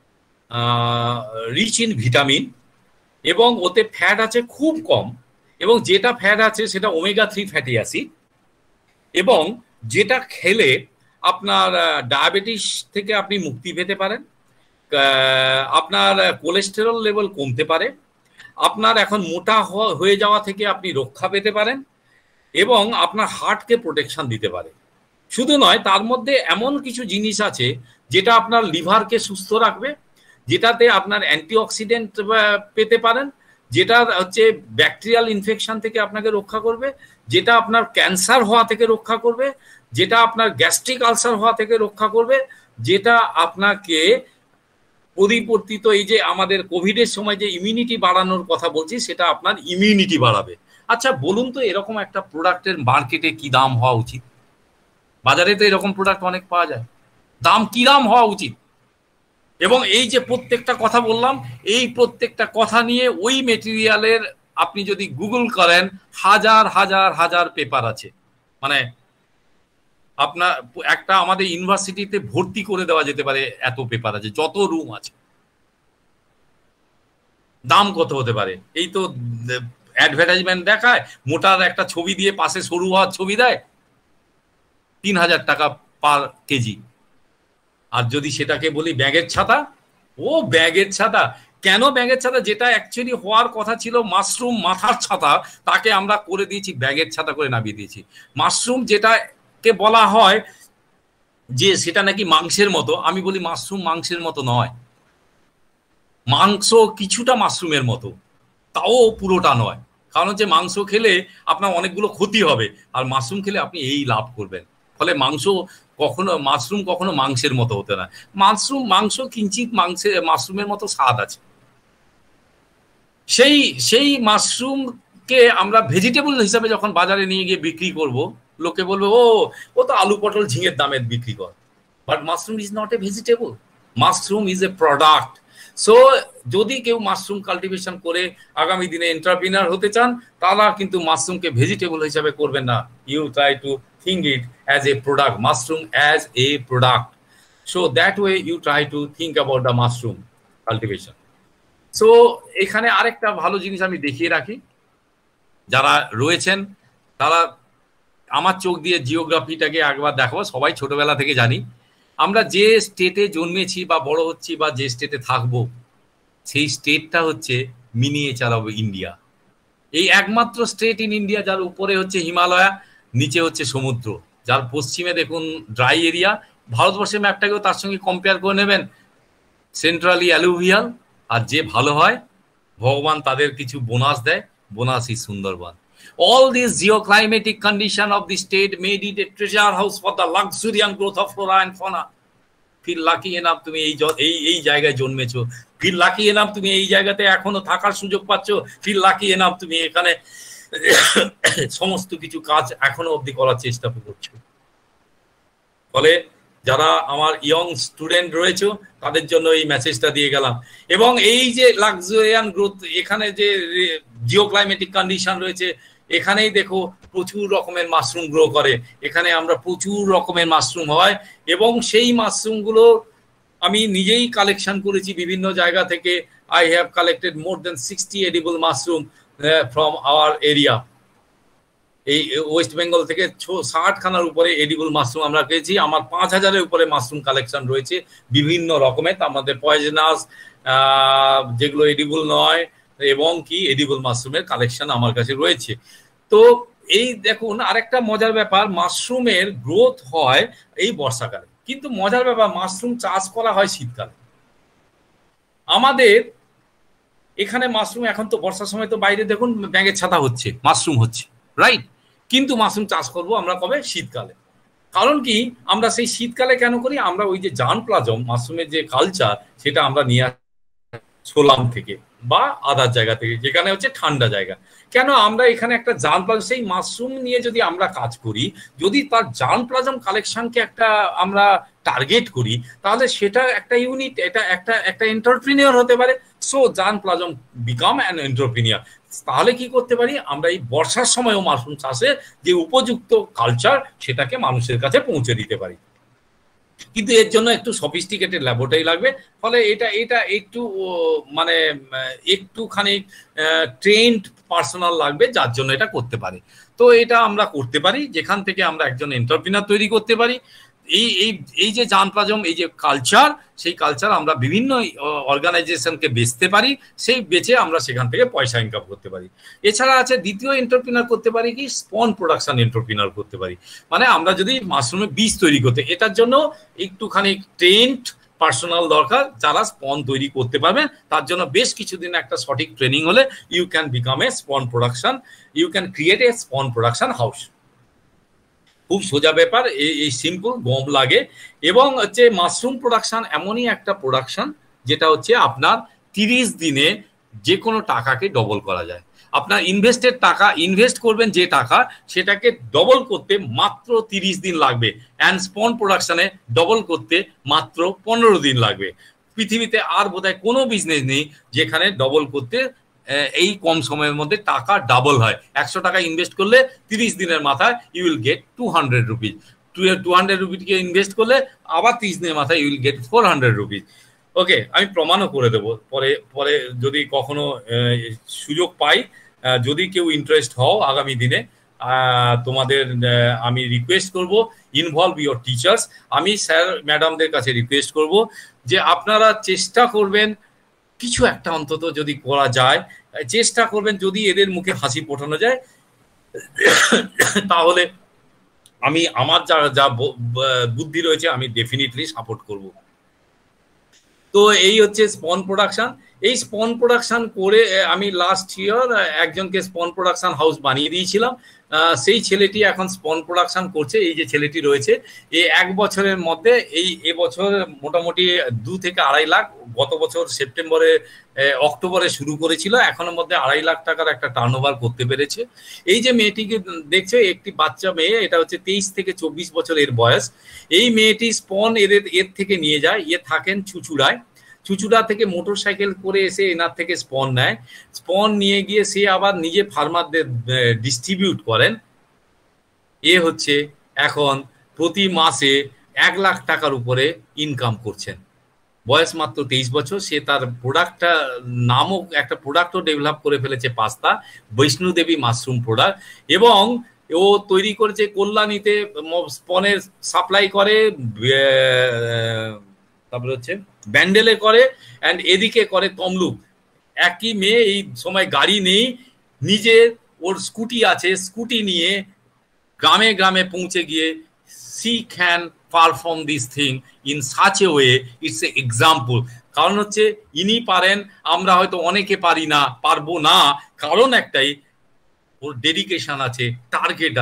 রিচ ইন ভিটামিন, এবং ওতে ফ্যাট আছে খুব কম, এবং যেটা ফ্যাট আছে সেটা ওমেগা 3 ফ্যাটি অ্যাসিড, এবং যেটা খেলে আপনার ডায়াবেটিস থেকে আপনি মুক্তি পেতে পারেন, আপনার কোলেস্টেরল লেভেল কমতে পারে, আপনার এখন মোটা হয়ে যাওয়া থেকে আপনি রক্ষা পেতে পারেন, এবং আপনার হার্টকে প্রোটেকশন দিতে পারে। শুধু নয়, তার মধ্যে এমন কিছু জিনিস আছে যেটা আপনার লিভারকে সুস্থ রাখবে, যেটাতে আপনার অ্যান্টিঅক্সিডেন্ট পেতে পারেন, যেটা হচ্ছে ব্যাকটেরিয়াল ইনফেকশন থেকে আপনাকে রক্ষা করবে, যেটা আপনার ক্যান্সার হওয়া থেকে রক্ষা করবে, যেটা আপনার গ্যাস্ট্রিক আলসার হওয়া থেকে রক্ষা করবে, যেটা আপনাকে পরিবর্তিত এই যে আমাদের কোভিডের সময় যে ইমিউনিটি বাড়ানোর কথা বলছি, সেটা আপনার ইমিউনিটি বাড়াবে। আচ্ছা বলুন তো, এরকম একটা প্রোডাক্টের মার্কেটে কি দাম হওয়া উচিত? বাজারে তো এরকম প্রোডাক্ট অনেক পাওয়া যায়, দাম কি দাম হওয়া উচিত? এবং এই যে প্রত্যেকটা কথা বললাম, এই প্রত্যেকটা কথা নিয়ে ওই মেটেরিয়ালের আপনি যদি গুগল করেন, হাজার হাজার হাজার পেপার আছে। মানে আপনার একটা আমাদের ইউনিভার্সিটিতে ভর্তি করে দেওয়া যেতে পারে, এত পেপার আছে, যত রুম আছে। দাম কত হতে পারে? এই তো অ্যাডভার্টাইজমেন্ট দেখায়, মোটার একটা ছবি দিয়ে পাশে সরু হওয়ার ছবি দেয়, 3000 টাকা পার কেজি। আর যদি সেটাকে বলি ব্যাগের ছাতা, ও ব্যাগের ছাতা কেন? ব্যাগের ছাতা যেটা অ্যাকচুয়ালি হওয়ার কথা ছিল মাশরুম মাথার ছাতা, তাকে আমরা করে দিয়েছি ব্যাগের ছাতা করে নামিয়ে দিয়েছি। মাশরুম যেটাকে বলা হয় যে সেটা নাকি মাংসের মতো, আমি বলি মাশরুম মাংসের মতো নয়, মাংস কিছুটা মাশরুমের মতো, তাও পুরোটা নয়। কারণ হচ্ছে মাংস খেলে আপনার অনেকগুলো ক্ষতি হবে, আর মাশরুম খেলে আপনি এই লাভ করবেন। ফলে মাশরুম কখনো মাংসের মতো হতে না। মাংস কিঞ্চিত মাশরুমের মতো স্বাদ আছে। সেই মাশরুমকে আমরা ভেজিটেবল হিসাবে যখন বাজারে নিয়ে গিয়ে বিক্রি করব, লোকে বলবে ও তো আলু পটল ঝিঙের দামে বিক্রি কর। But mushroom is not a vegetable, mushroom is a product. So যদি কেউ মাশরুম কাল্টিভেশন করে আগামী দিনে এন্টারপ্রিনার হতে চান, তারা কিন্তু মাশরুমকে ভেজিটেবল হিসাবে করবেন না। You try to think it as a product, mushroom as a product. So that way you try to think about the mushroom cultivation. So এখানে আরেকটা ভালো জিনিস আমি দেখিয়ে রাখি, যারা রয়েছেন তারা আমার চোখ দিয়ে জিওগ্রাফিটাকে একবার দেখাবো। সবাই ছোটবেলা থেকে জানি আমরা যে স্টেটে জন্মেছি বা বড় হচ্ছি বা যে স্টেটে থাকবো, সেই স্টেটটা হচ্ছে মিনিয়েচার অফ ইন্ডিয়া। এই একমাত্র স্টেট ইন ইন্ডিয়া যার উপরে হচ্ছে হিমালয়া, নিচে হচ্ছে সমুদ্র, যার পশ্চিমে দেখুন ড্রাই এরিয়া। ভারতবর্ষের ম্যাপটাকেও তার সঙ্গে কম্পেয়ার করে নেবেন, সেন্ট্রালি অ্যালুভিয়াল। আর যে ভালো হয়, ভগবান তাদের কিছু বোনাস দেয়, bonus is Sundarban. All these geoclimatic condition of the state made it a treasure house for the luxuriant growth of flora and fauna. Feel lucky enough তুমি এই জায়গায় জন্মেছো, feel lucky enough তুমি এই জায়গাতে এখনো থাকার সুযোগ পাচ্ছ, feel lucky enough তুমি এখানে সমস্ত কিছু কাজ এখনো অবধি করার চেষ্টা করছো। ফলে যারা আমার ইয়ং স্টুডেন্ট রয়েছে তাদের জন্য এই মেসেজটা দিয়ে গেলাম। এবং এই যে লাক্সারিয়ান গ্রোথ, এখানে যে জিওক্লাইমেটিক কন্ডিশন রয়েছে, এখানেই দেখো প্রচুর রকমের মাশরুম গ্রো করে, এখানে আমরা প্রচুর রকমের মাশরুম হয় এবং সেই মাশরুমগুলো আমি নিজেই কালেকশন করেছি বিভিন্ন জায়গা থেকে। I have collected more than 60 edible mushroom from our area. এই ওয়েস্ট বেঙ্গল থেকে 60 খানার উপরে এডিবল মাশরুম আমরা পেয়েছি। আমার 5000-এর উপরে মাশরুম কালেকশন রয়েছে বিভিন্ন রকমের, তার মধ্যে পয়জনাস, যেগুলো এডিবল নয়, এবং কি এডিবল মাশরুমের কালেকশন আমার কাছে রয়েছে। তো এই দেখুন আরেকটা মজার ব্যাপার, মাশরুমের গ্রোথ হয় এই বর্ষাকালে, কিন্তু মজার ব্যাপার মাশরুম চাষ করা হয় শীতকালে। আমাদের এখানে মাশরুম এখন তো বর্ষার সময় তো বাইরে দেখুন ব্যাঙের ছাতা হচ্ছে, মাশরুম হচ্ছে, রাইট? কিন্তু মাশরুম চাষ করব আমরা কবে? শীতকালে। কারণ কি, আমরা সেই শীতকালে কেন করি? আমরা ওই যে জার্মপ্লাজম মাশরুমের যে কালচার সেটা আমরা নিয়ে সোলাম থেকে বা আদার জায়গা থেকে, যেখানে হচ্ছে ঠান্ডা জায়গা। কেন আমরা এখানে একটা জার্মপ্লাজম, সেই মাশরুম নিয়ে যদি আমরা কাজ করি, যদি তার জার্মপ্লাজম কালেকশনকে একটা আমরা টার্গেট করি, তাহলে সেটা একটা ইউনিট, এটা একটা এন্টারপ্রিনিয়র হতে পারে। So germplasm become an entrepreneur. তাহলে কি করতে পারি আমরা? এই বর্ষার সময়ও মাশরুম চাষের যে উপযুক্ত কালচার সেটাকে মানুষের কাছে পৌঁছে দিতে পারি। কিন্তু এর জন্য একটু সফিস্টিকেটেড ল্যাবরেটরি লাগবে, ফলে এটা একটু মানে একটুখানি ট্রেন্ড পার্সোনাল লাগবে, যার জন্য এটা করতে পারে। তো এটা আমরা করতে পারি যেখান থেকে আমরা একজন এন্টারপ্রিনার তৈরি করতে পারি। এই যে জার্মপ্লাজম, এই যে কালচার, সেই কালচার আমরা বিভিন্ন অর্গানাইজেশনকে বেচতে পারি, সেই বেচে আমরা সেখান থেকে পয়সা ইনকাম করতে পারি। এছাড়া আছে দ্বিতীয় এন্টারপ্রিনার করতে পারি কি, স্পন প্রোডাকশন এন্টারপ্রিনার করতে পারি। মানে আমরা যদি মাশরুমের বীজ তৈরি করতে, এটার জন্য একটুখানি ট্রেন্ড পার্সোনাল দরকার যারা স্পন তৈরি করতে পারবেন। তার জন্য বেশ কিছুদিন একটা সঠিক ট্রেনিং হলে you can become a spawn production, you can create a spawn production house. খুব সোজা ব্যাপার, এই সিম্পল, গম লাগে। এবং হচ্ছে মাশরুম প্রোডাকশন এমনই একটা প্রোডাকশন যেটা হচ্ছে আপনার 30 দিনে যে কোনো টাকাকে ডবল করা যায়। আপনার ইনভেস্টেড টাকা, ইনভেস্ট করবেন যে টাকা, সেটাকে ডবল করতে মাত্র 30 দিন লাগবে। অ্যান্ড স্পন প্রোডাকশনে ডবল করতে মাত্র 15 দিন লাগবে। পৃথিবীতে আর বোধহয় কোনো বিজনেস নেই যেখানে ডবল করতে এই কম সময়ের মধ্যে টাকা ডাবল হয়। 100 টাকা ইনভেস্ট করলে 30 দিনের মাথায় ইউ উইল গেট 200 রুপিজ। 200 রুপিকে ইনভেস্ট করলে আবার 30 দিনের মাথায় you will get 400 rupees. Okay, আমি প্রমাণও করে দেবো পরে যদি কখনো সুযোগ পাই। যদি কেউ ইন্টারেস্ট হও আগামী দিনে, তোমাদের আমি রিকোয়েস্ট করব, ইনভলভ ইউর টিচার্স। আমি স্যার ম্যাডামদের কাছে রিকোয়েস্ট করব যে আপনারা চেষ্টা করবেন কিছু একটা অন্তত যদি করা যায়, চেষ্টা করবেন যদি এদের মুখে হাসি ফোটানো যায়, তাহলে আমার যা বুদ্ধি রয়েছে আমি ডেফিনেটলি সাপোর্ট করব। তো এই হচ্ছে স্পন প্রোডাকশন। এই স্পন প্রোডাকশন করে আমি লাস্ট ইয়ার একজনকে স্পন প্রোডাকশন হাউস বানিয়ে দিয়েছিলাম। সেই ছেলেটি এখন স্পন প্রোডাকশন করছে। এই যে ছেলেটি রয়েছে, এই 1 বছরের মধ্যে এবছর মোটামুটি 2 থেকে 2.5 লাখ, গত বছর অক্টোবরে শুরু করেছিল, এখনের মধ্যে 2.5 লাখ টাকার একটা টার্নওভার করতে পেরেছে। এই যে মেয়েটিকে দেখছো, একটি বাচ্চা মেয়ে, এটা হচ্ছে 23 থেকে 24 বছর এর বয়স। এই মেয়েটি স্পন এর থেকে নিয়ে যায়। থাকেন চুচুড়ায়। চুচুড়া থেকে মোটর সাইকেল করে এসে এনার থেকে স্পন নেয়। স্পন নিয়ে গিয়ে সে আবার নিজে ফার্মারদের ডিস্ট্রিবিউট করেন। হচ্ছে এখন প্রতি মাসে 1 লাখ টাকার উপরে ইনকাম করছেন। বয়স মাত্র 23 বছর। সে তার প্রোডাক্টটা নামও একটা প্রোডাক্টও ডেভেলপ করে ফেলেছে, পাস্তা, বৈষ্ণোদেবী মাশরুম প্রোডাক্ট। এবং ও তৈরি করেছে কল্যাণীতে, স্পনের সাপ্লাই করে, তারপরে হচ্ছে ব্যান্ডেলে করে, অ্যান্ড এদিকে করে তমলুক। একই মেয়ে, এই সময় গাড়ি নেই, নিজে ওর স্কুটি আছে, স্কুটি নিয়ে গ্রামে গ্রামে পৌঁছে গিয়ে she can perform this thing in such a way, it's a example। কারণ হচ্ছে ইনি পারেন, আমরা হয়তো অনেকে পারি না, পারবো না। কারণ একটাই, ওর ডেডিকেশন আছে, টার্গেট আছে।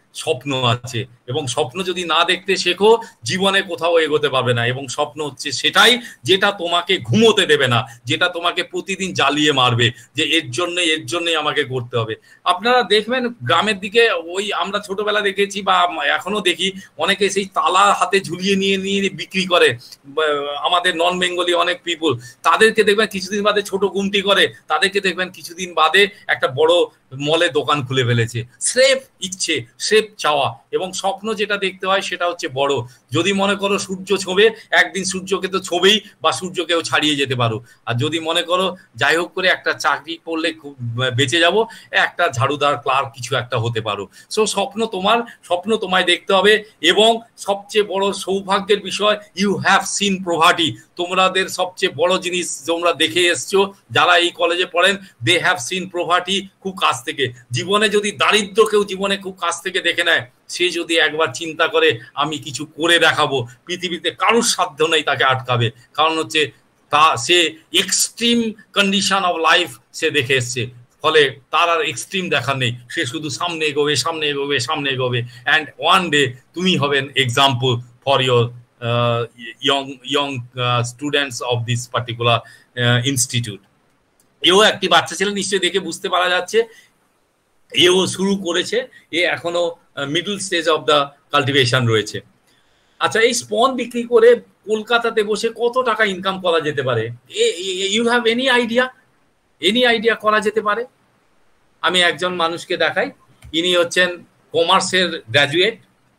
স্বপ্ন আছে, এবং স্বপ্ন যদি না দেখতে শেখো জীবনে কোথাও এগোতে পারবে না। এবং স্বপ্ন হচ্ছে সেটাই যেটা তোমাকে ঘুমোতে দেবে না, যেটা তোমাকে প্রতিদিন জ্বালিয়ে মারবে যে এর জন্যই আমাকে করতে হবে। আপনারা দেখবেন গ্রামের দিকে ওই আমরা ছোটবেলা দেখেছি বা এখনো দেখি অনেকে সেই তালা হাতে ঝুলিয়ে নিয়ে বিক্রি করে, আমাদের নন বেঙ্গলি অনেক পিপুল, তাদেরকে দেখবেন কিছুদিন বাদে ছোট গুমটি করে, তাদেরকে দেখবেন কিছুদিন বাদে একটা বড় মলে দোকান খুলে ফেলেছে। স্রেফ ইচ্ছে, স্রেফ চাওয়া। এবং স্বপ্ন যেটা দেখতে হয় সেটা হচ্ছে বড়। যদি মনে করো সূর্য ছোঁবে, একদিন সূর্যকে তো ছোঁবেই, বা সূর্যকেও ছাড়িয়ে যেতে পারো। আর যদি মনে করো যাই হোক করে একটা চাকরি করলে খুব বেঁচে যাব, একটা ঝাড়ুদার ক্লার্ক কিছু একটা হতে পারো। সো স্বপ্ন তোমায় দেখতে হবে। এবং সবচেয়ে বড় সৌভাগ্যের বিষয়, ইউ হ্যাভ সিন প্রভার্টি। তোমাদের সবচেয়ে বড় জিনিস তোমরা দেখে এসছো যারা এই কলেজে পড়েন, দে হ্যাভ সিন প্রভার্টি খুব কাছ থেকে। জীবনে যদি দারিদ্র কেউ জীবনে খুব কাছ থেকে দেখে নেয়, সে যদি একবার চিন্তা করে আমি কিছু করে দেখাবো, পৃথিবীতে কারোর সাধ্য নেই তাকে আটকাবে। কারণ হচ্ছে সে এক্সট্রিম কন্ডিশন অফ লাইফ সে দেখে এসছে, ফলে তার আর এক্সট্রিম দেখার নেই। সে শুধু সামনে এগোবে অ্যান্ড ওয়ান ডে তুমি হবেন example for your young students of this particular institute. এও একটি বাচ্চা ছেলে, নিশ্চয়ই দেখে বুঝতে পারা যাচ্ছে এও শুরু করেছে, এখনো middle stage of the cultivation রয়েছে। আচ্ছা, এই স্পন বিক্রি করে কলকাতাতে বসে কত টাকা ইনকাম করা যেতে পারে? ইউ হ্যাভ এনি আইডিয়া করা যেতে পারে? আমি একজন মানুষকে দেখাই, ইনি হচ্ছেন কমার্সের গ্র্যাজুয়েট।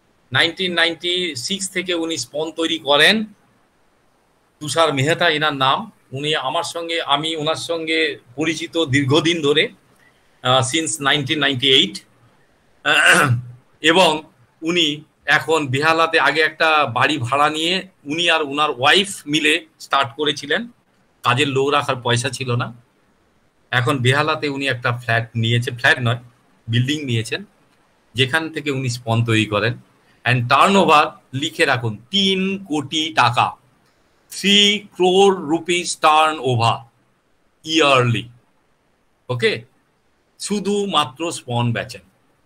1996 থেকে উনি স্পন তৈরি করেন। তুষার মেহতা এনার নাম। আমি ওনার সঙ্গে পরিচিত দীর্ঘদিন ধরে, সিন্স 1998। এবং উনি এখন বেহালাতে আগে একটা বাড়ি ভাড়া নিয়ে উনি আর ওনার ওয়াইফ মিলে স্টার্ট করেছিলেন। কাজের লোক রাখার পয়সা ছিল না। এখন বেহালাতে উনি একটা বিল্ডিং নিয়েছেন, যেখান থেকে উনি স্পন তৈরি করেন। অ্যান্ড টার্নওভার লিখে রাখুন 3 কোটি টাকা, 3 crore rupees turnover yearly. Okay, শুধুমাত্র স্পন বেচেন।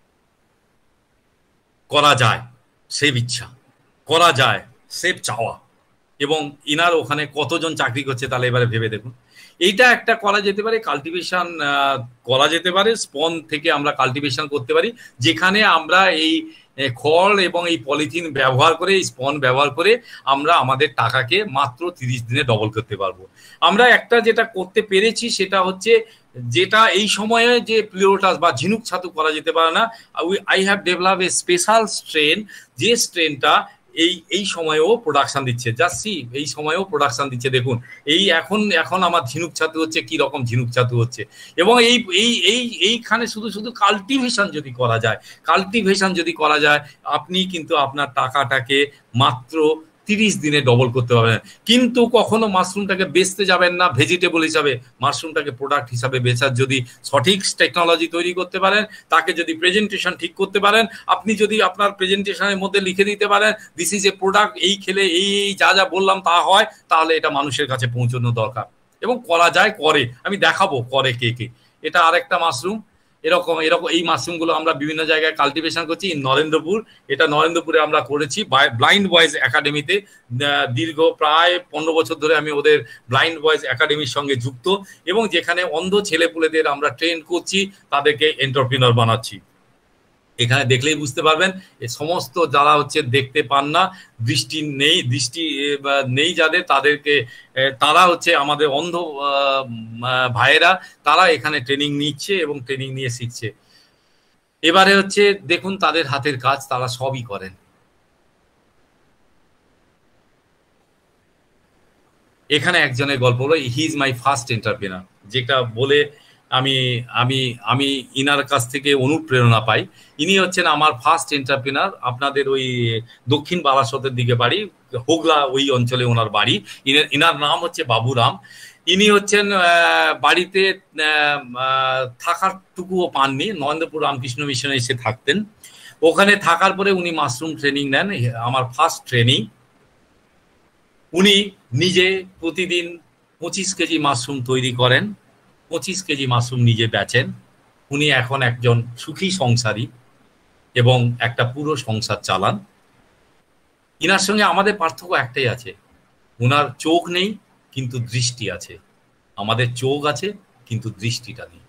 করা যায়, সেভ ইচ্ছা, করা যায় সেভ চাওয়া। এবং ইনার ওখানে কতজন চাকরি করছে তাহলে এবারে ভেবে দেখুন। এইটা একটা করা যেতে পারে, কাল্টিভেশন করা যেতে পারে। স্পন থেকে আমরা কাল্টিভেশন করতে পারি, যেখানে আমরা এই খড় এবং এই পলিথিন ব্যবহার করে, এই স্পন ব্যবহার করে আমরা আমাদের টাকাকে মাত্র 30 দিনে ডবল করতে পারবো। আমরা একটা যেটা করতে পেরেছি সেটা হচ্ছে, যেটা এই সময়ে যে প্লিওটাস বা ঝিনুক ছাতু করা যেতে পারে না, I have develop a special strain, যে স্ট্রেনটা এই সময়েও প্রোডাকশন দিচ্ছে। এই সময়েও প্রোডাকশন দিচ্ছে। দেখুন এখন আমার ঝিনুক ছাতু হচ্ছে, কি রকম ঝিনুক ছাতু হচ্ছে। এবং এইখানে শুধু কাল্টিভেশন যদি করা যায়, আপনি কিন্তু আপনার টাকাটাকে মাত্র 30 দিনে ডবল করতে পারবেন। কিন্তু কখনো মাশরুমটাকে বেচতে যাবেন না ভেজিটেবল হিসাবে, মাশরুমটাকে প্রোডাক্ট হিসাবে বেচার যদি সঠিক টেকনোলজি তৈরি করতে পারেন, তাকে যদি প্রেজেন্টেশন ঠিক করতে পারেন, আপনি যদি আপনার প্রেজেন্টেশনের মধ্যে লিখে দিতে পারেন দিস ইজ এ প্রোডাক্ট, এই খেলে এই যা বললাম তা হয়, তাহলে এটা মানুষের কাছে পৌঁছানো দরকার। এবং করা যায়, করে, আমি দেখাবো করে কে। এটা আরেকটা মাশরুম। এরকম এই মাশরুমগুলো আমরা বিভিন্ন জায়গায় কাল্টিভেশন করছি। নরেন্দ্রপুর, এটা নরেন্দ্রপুরে আমরা করেছি ব্লাইন্ড বয়েজ একাডেমিতে। দীর্ঘ প্রায় 15 বছর ধরে আমি ওদের ব্লাইন্ড বয়েজ একাডেমির সঙ্গে যুক্ত, এবং যেখানে অন্ধ ছেলেপুলেদের আমরা ট্রেন করছি, তাদেরকে এন্টারপ্রিনার বানাচ্ছি। এখানে দেখলেই বুঝতে পারবেন, এই সমস্ত যারা হচ্ছে দেখতে পান না, দৃষ্টি নেই যাদের, তারা হচ্ছে আমাদের অন্ধ ভাইয়েরা, তারা এখানে ট্রেনিং নিচ্ছে এবং ট্রেনিং নিয়ে শিখছে। এবারে হচ্ছে দেখুন তাদের হাতের কাজ, তারা সবই করেন। এখানে একজনের গল্প হলো, he is my first entrepreneur, যেটা বলে আমি ইনার কাছ থেকে অনুপ্রেরণা পাই। ইনি হচ্ছেন আমার ফার্স্ট এন্টারপ্রেনার। আপনাদের ওই দক্ষিণ বারাসতের দিকে বাড়ি, হোগলা ওই অঞ্চলে ওনার বাড়ি। ইনার নাম হচ্ছে বাবুরাম। ইনি হচ্ছেন বাড়িতে থাকারটুকুও পাননি, নরেন্দ্রপুর রামকৃষ্ণ মিশনে এসে থাকতেন। ওখানে থাকার পরে উনি মাশরুম ট্রেনিং নেন, আমার ফার্স্ট ট্রেনিং। উনি নিজে প্রতিদিন 25 কেজি মাশরুম তৈরি করেন, 25 কেজি মাশরুম নিজে বেচেন। উনি এখন একজন সুখী সংসারী। এবং একটা পুরো সংসার চালান। ইনার সঙ্গে আমাদের পার্থক্য একটাই আছে, ওনার চোখ নেই কিন্তু দৃষ্টি আছে, আমাদের চোখ আছে কিন্তু দৃষ্টিটা নেই।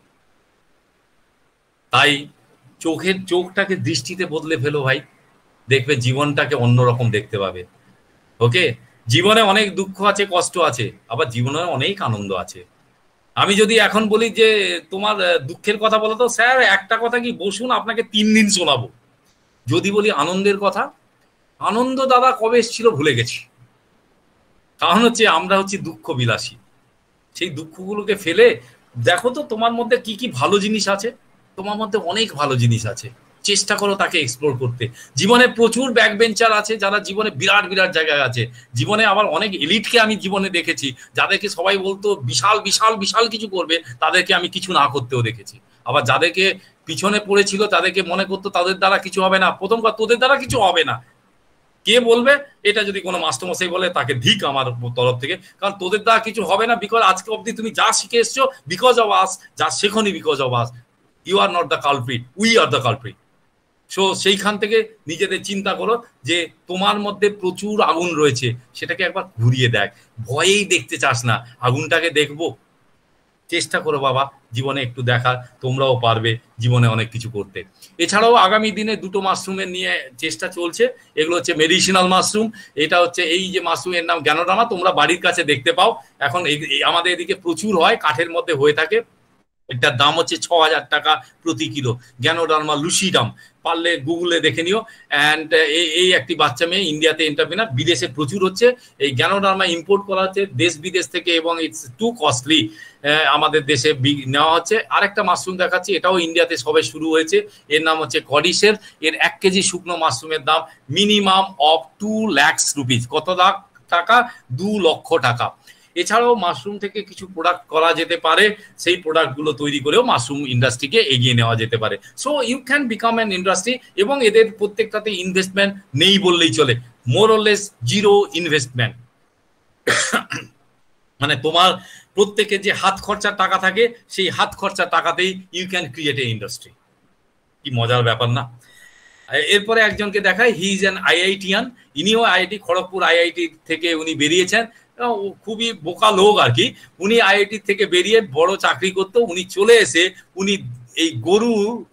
তাই চোখটাকে দৃষ্টিতে বদলে ফেলো ভাই, দেখবে জীবনটাকে অন্যরকম দেখতে পাবে। ওকে, জীবনে অনেক দুঃখ আছে, কষ্ট আছে, আবার জীবনে অনেক আনন্দ আছে। আমি যদি এখন বলি যে তোমার দুঃখের কথা বলো তো স্যার একটা কথা কি বসুন আপনাকে 3 দিন শোনাবো। যদি বলি আনন্দের কথা, আনন্দ দাদা কবে এসেছিল ভুলে গেছি। কারণ হচ্ছে আমরা হচ্ছে দুঃখ বিলাসী। সেই দুঃখগুলোকে ফেলে দেখো তো তোমার মধ্যে কি কি ভালো জিনিস আছে। তোমার মধ্যে অনেক ভালো জিনিস আছে, চেষ্টা করো তাকে এক্সপ্লোর করতে। জীবনে প্রচুর ব্যাক বেঞ্চার আছে যারা জীবনে বিরাট বিরাট জায়গায় আছে। জীবনে আবার অনেক এলিটকে আমি জীবনে দেখেছি, যাদেরকে সবাই বলতো বিশাল বিশাল বিশাল কিছু করবে, তাদেরকে আমি কিছু না করতেও দেখেছি। আবার যাদেরকে পিছনে পড়েছিল তাদেরকে মনে করতো তাদের দ্বারা কিছু হবে না। প্রথম কথা, তোদের দ্বারা কিছু হবে না কে বলবে? এটা যদি কোনো মাস্টারমশাই বলে তাকে ধিক আমার তরফ থেকে, কারণ তোদের দ্বারা কিছু হবে না। বিকজ আজকে অব্দি তুমি যা শিখে এসছো বিকজ অফ আস, যা শেখনি because of us. You are not the culprit, we are the culprit. So সেইখান থেকে নিজেদের চিন্তা করো যে তোমার মধ্যে প্রচুর আগুন রয়েছে, সেটাকে একবার ঘুরিয়ে দেখ। ভয়েই দেখতে চাস না, আগুনটাকে দেখবো। চেষ্টা করো বাবা জীবনে একটু দেখার, তোমরাও পারবে জীবনে অনেক কিছু করতে। এছাড়াও আগামী দিনে 2টো মাশরুমের নিয়ে চেষ্টা চলছে। এগুলো হচ্ছে মেডিসিনাল মাশরুম। এটা হচ্ছে এই যে মাশরুমের নাম জ্ঞানোডার্মা, তোমরা বাড়ির কাছে দেখতে পাও। এখন আমাদের এদিকে প্রচুর হয়, কাঠের মধ্যে হয়ে থাকে। এটার দাম হচ্ছে 6,000 টাকা প্রতি কিলো। জ্ঞানোডার্মা লুসিডাম, পারলে গুগলে দেখে নিও। অ্যান্ড এই একটি বাচ্চা মেয়ে ইন্ডিয়াতে এন্টারপ্রেনার, বিদেশে প্রচুর হচ্ছে। এই জ্ঞানোডার্মা ইম্পোর্ট করা হচ্ছে দেশ বিদেশ থেকে এবং ইটস টু কস্টলি, আমাদের দেশে নেওয়া হচ্ছে। আরেকটা মাশরুম দেখাচ্ছি, এটাও ইন্ডিয়াতে সবে শুরু হয়েছে। এর নাম হচ্ছে কডিসের। এর 1 কেজি শুকনো মাশরুমের দাম মিনিমাম অফ 2 লাখ রুপিস। কত লাখ টাকা? 2 লক্ষ টাকা। এছাড়াও মাশরুম থেকে কিছু প্রোডাক্ট করা যেতে পারে, সেই প্রোডাক্টগুলো তৈরি করেও মাশরুম ইন্ডাস্ট্রিকে এগিয়ে নেওয়া যেতে পারে। So you can become an industry. এবং এদের প্রত্যেকটাতে ইনভেস্টমেন্ট নেই বললেই চলে, more or less zero investment. মানে তোমার প্রত্যেকের যে হাত খরচার টাকা থাকে, সেই হাত খরচার টাকাতেই you can create a industry. কি মজার ব্যাপার না? এরপরে একজনকে দেখায়, হি ইজ অ্যান আইআইটিয়ান। ইনিও আইআইটি খড়গপুর আইআইটি থেকে উনি বেরিয়েছেন। খুবই বোকা লোক আর কি। উনি আইআইটি থেকে বেরিয়ে বড় চাকরি করতো, উনি চলে এসে উনি এই গরু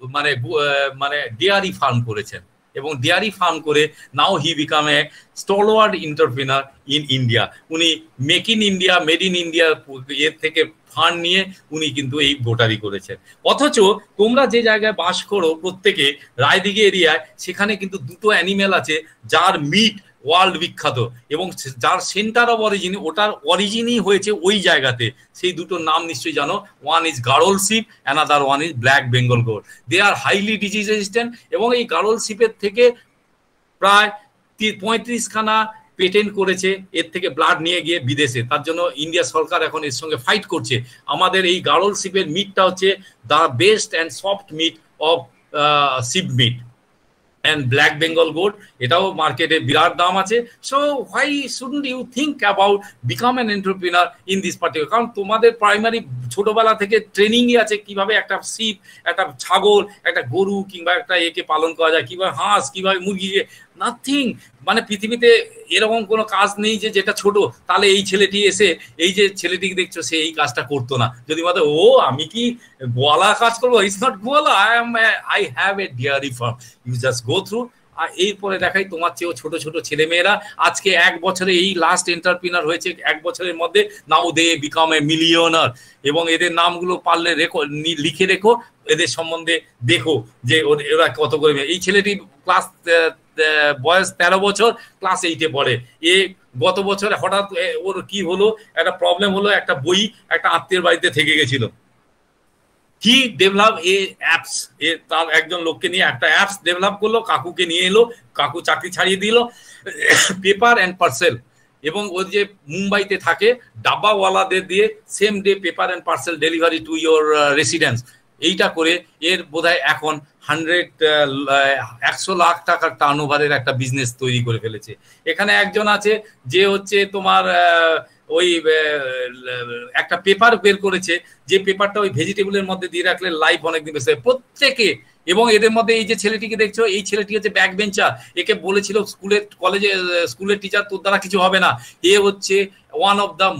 মানে ডেয়ারি ফার্ম করেছেন। এবং ডেয়ারি ফার্ম করে now he become a stalwart entrepreneur in India. উনি make in India, made in India এর থেকে ফান্ড নিয়ে উনি কিন্তু এই গোটারি করেছেন। অথচ তোমরা যে জায়গায় বাস করো প্রত্যেকে, রায়দিঘি এরিয়ায়, সেখানে কিন্তু 2টো অ্যানিমেল আছে যার মিট ওয়ার্ল্ড বিখ্যাত এবং যার সেন্টার অফ অরিজিন, ওটার অরিজিনই হয়েছে ওই জায়গাতে। সেই 2টোর নাম নিশ্চয়ই জানো। One is Garole sheep, another one is black Bengal goat. They are highly disease resistant. এবং এই গাড়ল শিপের থেকে প্রায় 35খানা পেটেন্ট করেছে, এর থেকে ব্লাড নিয়ে গিয়ে বিদেশে। তার জন্য ইন্ডিয়া সরকার এখন এর সঙ্গে ফাইট করছে। আমাদের এই গাড়ল শিপের মিটটা হচ্ছে the best and soft meat of sheep meat. and black Bengal goat, এটাও মার্কেটে বিরাট দাম আছে। So why shouldn't you think about become an entrepreneur in this particular? কারণ তোমাদের প্রাইমারি ছোটবেলা থেকে ট্রেনিংই আছে কিভাবে একটা শিপ, একটা ছাগল, একটা গরু কিংবা একটা একে পালন করা যায়, কিভাবে হাঁস, কিভাবে মুরগি। নাথিং, মানে পৃথিবীতে এরকম কোনো কাজ নেই যে যেটা ছোট। তাহলে এই ছেলেটি এসে, এই যে ছেলেটিকে দেখছো, সে এই কাজটা করতো না। যদি বলে ও আমি কি গোয়ালা কাজ করবো, ইটস নট গোয়ালা, I have a dairy farm, you just go through. আর এরপরে দেখাই তোমার চেয়েও ছোট ছোট ছেলেমেয়েরা আজকে 1 বছরে এই লাস্ট এন্টারপ্রিনার হয়েছে, 1 বছরের মধ্যে নাও দে বিকাম এ মিলিয়নার। এবং এদের নামগুলো পারলে লিখে রেখো, এদের সম্বন্ধে দেখো যে ওরা কত করে। এই ছেলেটি ক্লাস বয়স 13 বছর, ক্লাস 8-এ পড়ে। এ গত বছর হঠাৎ ওর কি হলো, একটা প্রবলেম হলো, একটা বই একটা আত্মীয়ের বাড়িতে থেকে গেছিল। হি ডেভেলপ এ অ্যাপস, তার একজন লোককে নিয়ে একটা অ্যাপস ডেভেলপ করলো, কাকুকে নিয়ে এলো, কাকু চাকরি ছাড়িয়ে দিল, পেপার অ্যান্ড পার্সেল। এবং ও যে মুম্বাইতে থাকে, ডাব্বাওয়ালাদের দিয়ে same day paper and parcel delivery to your residence. এইটা করে এর বোধহয় এখন 100 লাখ টাকার টার্ন ওভারের একটা বিজনেস তৈরি করে ফেলেছে। এখানে একজন আছে যে হচ্ছে তোমার ওই একটা পেপার বের করেছে, যে পেপারটা ওই ভেজিটেবলের মধ্যে দিয়ে রাখলে লাইফ অনেকদিন বেশি। প্রত্যেকে এবং এদের মধ্যে এই যে ছেলেটিকে দেখছো, এই ছেলেটি হচ্ছে ব্যাক বেঞ্চার। একে বলেছিল স্কুলের টিচার তোর দ্বারা কিছু হবে না। এ হচ্ছে one of the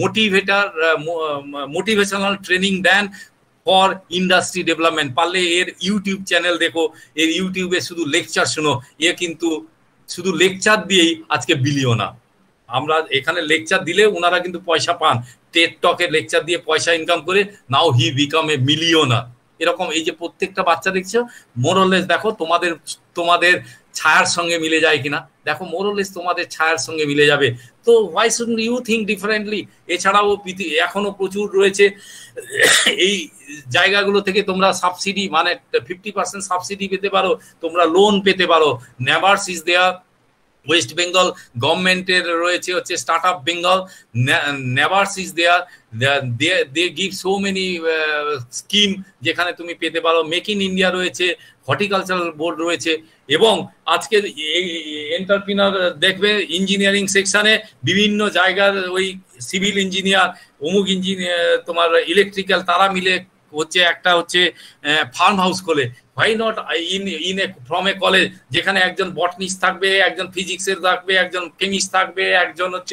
motivational training then for industry development. পারলে এর ইউটিউব চ্যানেল দেখো, এর ইউটিউবে শুধু লেকচার শোনো। এ কিন্তু শুধু লেকচার দিয়েই আজকে বিলিয়নার। আমরা এখানে লেকচার দিলে ওনারা কিন্তু পয়সা পান, টেড টকে লেকচার দিয়ে পয়সা ইনকাম করে, now he become a millionaire. এরকম এই যে প্রত্যেকটা বাচ্চা দেখছো, মোরলেস দেখো তোমাদের ছায়ার সঙ্গে মিলে যায় কিনা। দেখো মোরলেস তোমাদের ছায়ার সঙ্গে মিলে যাবে। তো why shouldn't you think differently? এছাড়াও এখনো প্রচুর রয়েছে এই জায়গাগুলো থেকে তোমরা সাবসিডি, মানে 50% সাবসিডি পেতে পারো, তোমরা লোন পেতে পারো। নেভার্স ইজ দেয়ার, ওয়েস্ট বেঙ্গল গভর্নমেন্টের রয়েছে হচ্ছে স্টার্ট আপ বেঙ্গল, নেভার্স is there, they give so many scheme যেখানে তুমি পেতে পারো। মেক ইন ইন্ডিয়া রয়েছে, হর্টিকালচারাল বোর্ড রয়েছে। এবং আজকে এন্টারপ্রিনার দেখবে ইঞ্জিনিয়ারিং সেকশনে বিভিন্ন জায়গার ওই সিভিল ইঞ্জিনিয়ার, অমুক ইঞ্জিনিয়ার, তোমার ইলেকট্রিক্যাল, তারা মিলে হচ্ছে একটা হচ্ছে ফার্ম হাউস খোলে। Why not from a college, যেখানে একজন বটনিস্ট থাকবে, একজন ফিজিক্সের থাকবে, একজন কেমিস্ট থাকবে, একজন হচ্ছে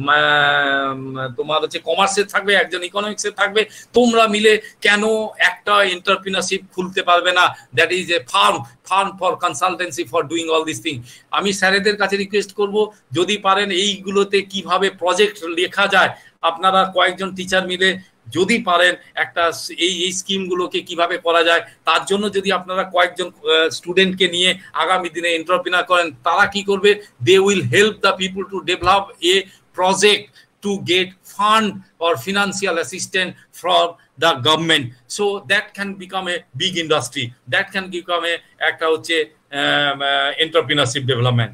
তোমার হচ্ছে কমার্সের থাকবে, একজন ইকোনমিক্সের থাকবে। তোমরা মিলে কেন একটা এন্টারপ্রিনারশিপ খুলতে পারবে না? That is a firm for consultancy for doing all this thing. আমি স্যারেদের কাছে রিকোয়েস্ট করব, যদি পারেন এইগুলোতে কিভাবে প্রজেক্ট লেখা যায়, আপনারা কয়েকজন টিচার মিলে যদি পারেন একটা এই স্কিমগুলোকে কিভাবে করা যায়, তার জন্য যদি আপনারা কয়েকজন স্টুডেন্টকে নিয়ে আগামী দিনে এন্টারপ্রিনার করেন, তারা কি করবে? They will help the people to develop a project to get fund or financial assistance from the government, so that can become a big industry, that can become a একটা হচ্ছে entrepreneurship development.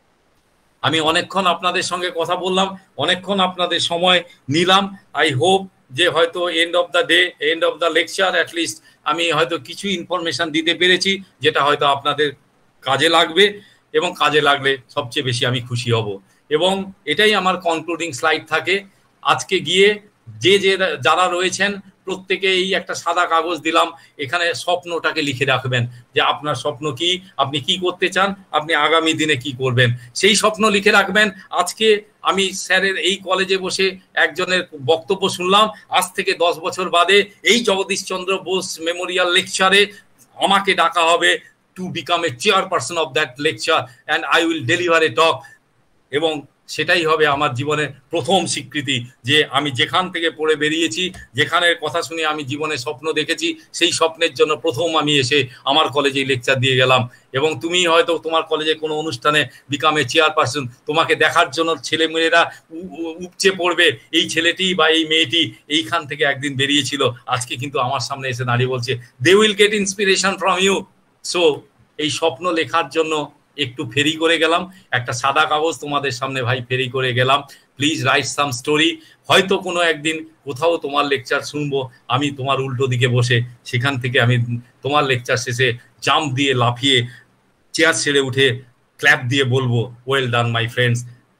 আমি অনেকক্ষণ আপনাদের সঙ্গে কথা বললাম, অনেকক্ষণ আপনাদের সময় নিলাম। আই হোপ যে হয়তো end of the lecture at least আমি হয়তো কিছু ইনফরমেশন দিতে পেরেছি, যেটা হয়তো আপনাদের কাজে লাগবে, এবং কাজে লাগলে সবচেয়ে বেশি আমি খুশি হব। এবং এটাই আমার কনক্লুডিং স্লাইড থাকে। আজকে গিয়ে যারা রয়েছেন প্রত্যেকে এই একটা সাদা কাগজ দিলাম, এখানে স্বপ্নটাকে লিখে রাখবেন যে আপনার স্বপ্ন কি, আপনি কি করতে চান, আপনি আগামী দিনে কি করবেন, সেই স্বপ্ন লিখে রাখবেন। আজকে আমি স্যারের এই কলেজে বসে একজনের বক্তব্য শুনলাম, আজ থেকে 10 বছর বাদে এই জগদীশ চন্দ্র বোস মেমোরিয়াল লেকচারে আমাকে ডাকা হবে to become a chairperson of that lecture and I will deliver a talk. এবং সেটাই হবে আমার জীবনের প্রথম স্বীকৃতি, যে আমি যেখান থেকে পড়ে বেরিয়েছি, যেখানের কথা শুনে আমি জীবনে স্বপ্ন দেখেছি, সেই স্বপ্নের জন্য প্রথম আমি এসে আমার কলেজে লেকচার দিয়ে গেলাম। এবং তুমি হয়তো তোমার কলেজে কোনো অনুষ্ঠানে বিকামে চেয়ারপারসন, তোমাকে দেখার জন্য ছেলেমেয়েরা উপচে পড়বে, এই ছেলেটি বা এই মেয়েটি এইখান থেকে একদিন বেরিয়েছিল, আজকে কিন্তু আমার সামনে এসে দাঁড়িয়ে বলছে they will get inspiration from you. So এই স্বপ্ন লেখার জন্য একটু ফেরি করে গেলাম, একটা সাদা কাগজ তোমাদের সামনে ভাই ফেরি করে গেলাম। Please write some story. হয়তো কোনো একদিন কোথাও তোমার লেকচার শুনবো, আমি তোমার উল্টো দিকে বসে, সেখান থেকে আমি তোমার লেকচার শেষে জাম্প দিয়ে লাফিয়ে চেয়ার ছেড়ে উঠে ক্ল্যাপ দিয়ে বলবো well done my friends,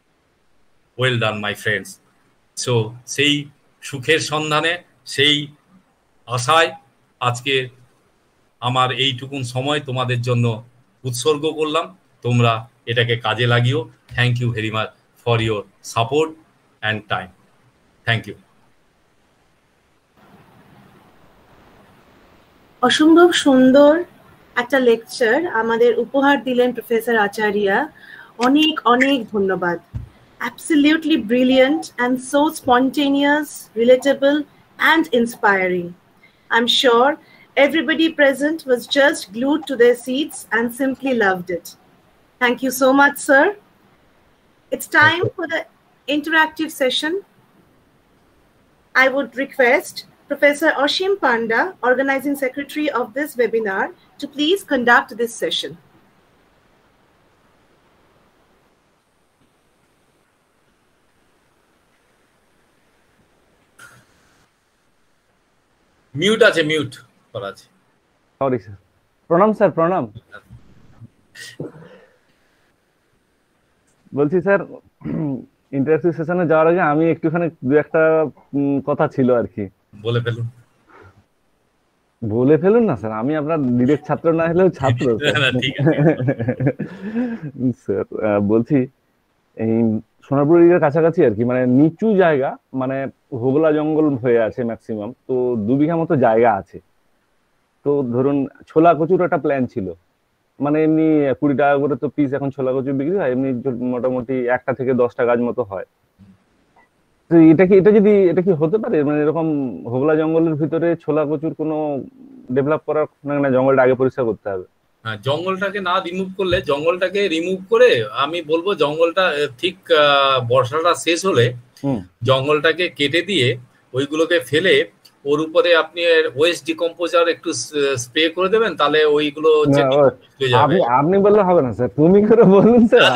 well done my friends. So সেই সুখের সন্ধানে, সেই আশায় আজকে আমার এইটুকুন সময় তোমাদের জন্য উৎসর্গ করলাম। তোমরা এটাকে কাজে লাগিও। Thank you very much for your support and time. Thank you. অসম্ভব সুন্দর একটা লেকচার আমাদের উপহার দিলেন প্রফেসর আচার্যা। অনেক অনেক ধন্যবাদ। Absolutely brilliant and so spontaneous, relatable and inspiring. I'm sure everybody present was just glued to their seats and simply loved it. Thank you so much, sir. It's time for the interactive session. I would request Professor Oshim Panda, Organizing Secretary of this webinar, to please conduct this session. Mute আছে, mute করা আছে। Sorry sir. প্রণাম sir, প্রণাম। বলছি sir, interactive সেশনে যাওয়ার আগে আমি একটুখানি দু একটা কথা ছিল আর কি, বলে ফেলুন। বলে ফেলুন না স্যার, আমি আপনার ডিরেক্ট ছাত্র না হলেও ছাত্র স্যার। না, ঠিক আছে। স্যার বলছি এই সোনারপুর এরিয়ার কাছাকাছি আর কি, মানে নিচু জায়গা, মানে হোগলা জঙ্গল হয়ে আছে ম্যাক্সিমাম, তো 2 বিঘা মতো জায়গা আছে। তো ধরুন ছোলা কচুর একটা প্ল্যান ছিল, মানে এমনি 20 টাকা করে তো পিস এখন ছোলা কচু বিক্রি হয়, এমনি মোটামুটি 1টা থেকে 10টা গাছ মতো হয়। তো এটা কি হতে পারে, মানে এরকম হোগলা জঙ্গলের ভিতরে ছোলা কচুর কোনো ডেভেলপ করার, না জঙ্গলটা আগে পরিষ্কার করতে হবে? হ্যাঁ, জঙ্গলটাকে না রিমুভ করলে, জঙ্গলটাকে রিমুভ করে আমি বলবো জঙ্গলটা ঠিক বর্ষাটা শেষ হলে জঙ্গলটাকে কেটে দিয়ে ওইগুলোকে ফেলে ওর উপরে আপনি ওয়েস্ট ডিকম্পোজার একটু স্প্রে করে দেবেন, তাহলে ওইগুলো আপনি বললে হবে না স্যার, তুমি করে বলুন স্যার।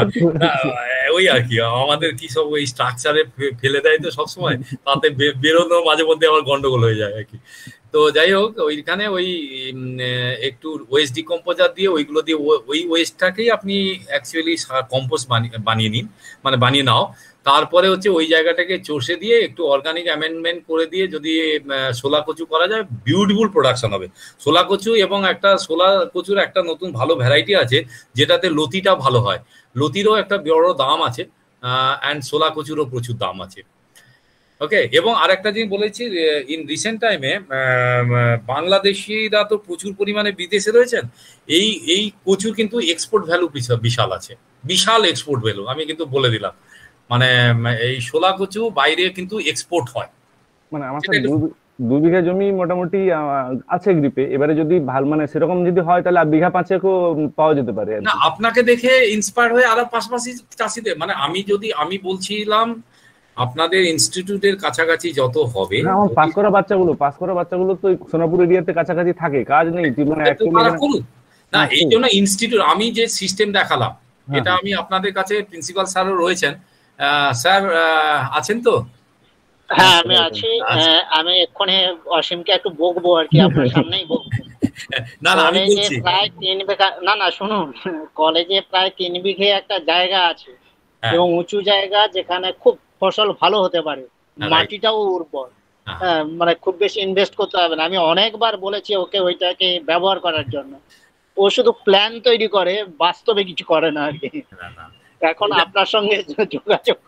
ওই আর কি আমাদের কি সব ওই স্ট্রাকচারে ফেলে দেয় তো সবসময়, তাতে বেরোনো মাঝে মধ্যে আমার গন্ডগোল হয়ে যায় আর কি। তো যাই হোক, ওইখানে ওই একটু ওয়েস্ট ডিকম্পোজার দিয়ে ওইগুলো দিয়ে ওই ওয়েস্টটাকেই আপনি অ্যাকচুয়ালি কম্পোস্ট বানিয়ে নিন, মানে বানিয়ে নাও। তারপরে হচ্ছে ওই জায়গাটাকে চষে দিয়ে একটু অর্গানিক অ্যামেন্ডমেন্ট করে দিয়ে যদি ছোলা কচু করা যায়, বিউটিফুল প্রোডাকশন হবে ছোলা কচু। এবং একটা ছোলা কচুর একটা নতুন ভালো ভ্যারাইটি আছে যেটাতে লতিটা ভালো হয়, লতিরও একটা বড় দাম আছে, অ্যান্ড ছোলা কচুরও প্রচুর দাম আছে। ওকে, এবং আরেকটা জিনিস বলেছি, ইন রিসেন্ট টাইমে বাংলাদেশিরা তো প্রচুর পরিমাণে বিদেশে রয়েছেন, এই কচুর কিন্তু এক্সপোর্ট ভ্যালু বিশাল আছে, বিশাল এক্সপোর্ট ভ্যালু, আমি কিন্তু বলে দিলাম। মানে এই ছোলা কচু বাইরে কিন্তু এক্সপোর্ট হয়। মানে আমার 2 বিঘা জমি মোটামুটি আছে গ্রিপে, এবারে যদি মানে সেরকম যদি হয় তাহলে বিঘা 5-6ও পাওয়া যেতে পারে না, আপনাকে দেখে ইন্সপায়ার হয়ে আরো পাশাপাশি চাষিদের, মানে আমি বলছিলাম আপনাদের ইনস্টিটিউটের কাছাকাছি যত হবে, আমার পাস করা বাচ্চাগুলো তো সোনাপুর এরিয়াতে কাছাকাছি থাকে, কাজ নেই, মানে না এই জন্য ইনস্টিটিউট আমি যে সিস্টেম দেখালাম, এটা আমি আপনাদের কাছে প্রিন্সিপাল স্যারও রয়েছেন, স্যার আছেন তো? হ্যাঁ আমি আছি। আমি এক্ষুনি অসীমকে একটু বকবো আর কি, আপনার সামনেই বকবো। না আমি বলছি প্রায় 3 বিঘা, না শুনুন, কলেজে প্রায় 3 বিঘে একটা জায়গা আছে এবং উঁচু জায়গা, যেখানে খুব ফসল ভালো হতে পারে, মাটিটাও উর্বর, মানে খুব বেশি ইনভেস্ট করতে হবে না। আমি অনেকবার বলেছি ওকে ওইটাকে ব্যবহার করার জন্য, ও শুধু প্ল্যান তৈরি করে, বাস্তবে কিছু করে না আর কি। এখন আপনার সঙ্গে যোগাযোগ,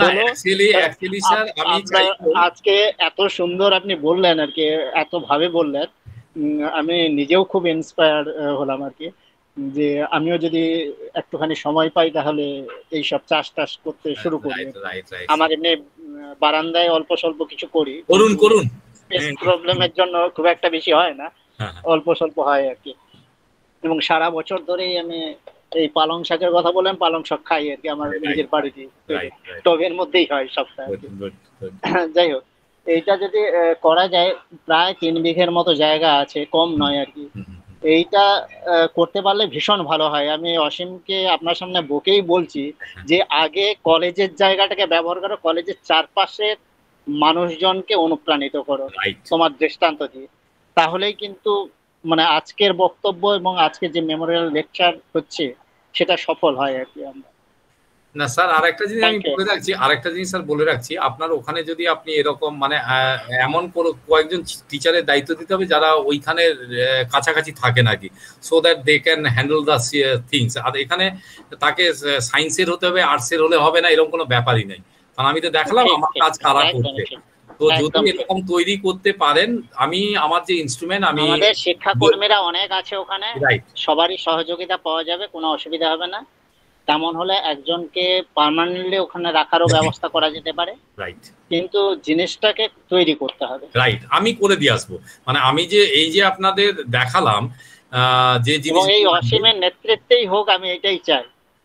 স্যার আমি আজকে এত সুন্দর আপনি বললেন আর কি, এত ভাবে বললেন, আমি নিজেও খুব ইন্সপায়ার হলাম আর কি, যে আমিও যদি একটুখানি সময় পাই তাহলে এইসব চাষ করতে শুরু করি। আমার এমনি বারান্দায় অল্প স্বল্প কিছু করি, করুন প্রবলেমের জন্য খুব একটা বেশি হয় না, অল্প স্বল্প হয় আর কি। এবং সারা বছর ধরেই আমি এই পালং শাকের কথা বলেন, পালং শাক খাই আর কি, আমার নিজের বাড়িতে টবের মধ্যেই হয় সবটা। যাই হোক, এইটা যদি করা যায়, প্রায় 3 বিঘের মতো জায়গা আছে, কম নয় আর কি, এইটা করতে পারলে ভীষণ ভালো হয়। আমি অসীমকে আপনার সামনে বকেই বলছি যে আগে কলেজের জায়গাটাকে ব্যবহার করো, কলেজের চারপাশের মানুষজনকে অনুপ্রাণিত করো তোমার দৃষ্টান্ত দিয়ে, তাহলেই কিন্তু মানে আজকের বক্তব্য এবং আজকে যে মেমোরিয়াল লেকচার হচ্ছে সেটা সফল হয় আর কি। আমরা না স্যার, আরেকটা জিনিস আমি বলে রাখছি, আপনার ওখানে যদি আপনি এরকম মানে এমন কয়েকজন টিচারের দায়িত্ব দিতে হবে যারা ওইখানে কাছাকাছি থাকেন আর কি, so that they can handle the things. আর এখানে তাকে সায়েন্সের হতে হবে, আর্টসের হলে হবে না, এরকম কোনো ব্যাপারই নেই। কারণ আমি তো দেখলাম আমার কাজ কারা করতে, তো যদি এরকম তৈরি করতে পারেন, আমি আমার যে ইনস্ট্রুমেন্ট, আমাদের শিক্ষাকর্মীরা অনেক আছে ওখানে, সবারই সহযোগিতা পাওয়া যাবে, কোনো অসুবিধা হবে না। তেমন হলে একজনকে পার্মানেন্টলি ওখানে রাখারও ব্যবস্থা করা যেতে পারে, কিন্তু জিনিসটাকে তৈরি করতে হবে। রাইট, আমি করে দিয়ে আসবো। মানে আমি যে এই যে আপনাদের দেখালাম যে জিনিস, এই অসীমের নেতৃত্বেই হোক, আমি এটাই চাই।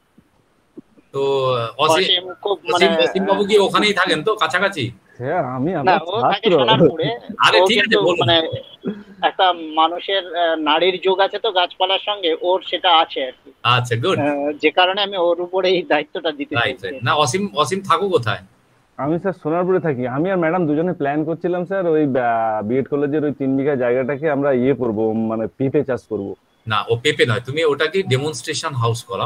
তো অসীম বাবু কি ওখানেই থাকেন তো কাছাকাছি? আমি আরে ঠিক আছে, মানে একটা মানুষের নারীর যোগ আছে তো গাছপালার সঙ্গে, ওর সেটা আছে আর কি। আচ্ছা, গুড। যে কারণে আমি ওর উপরে এই দায়িত্বটা দিতে চাই। না, অসীম থাকো কোথায়? আমি স্যার সোনারপুরে থাকি। আমি আর ম্যাডাম দুজনে প্ল্যান করছিলাম স্যার, ওই বিএড কলেজের ওই 3 বিঘা জায়গাটাকে আমরা করব, মানে পেঁপে চাষ করব। না, ও পেঁপে নয়, তুমি ওটাকে ডেমনস্ট্রেশন হাউস করাও,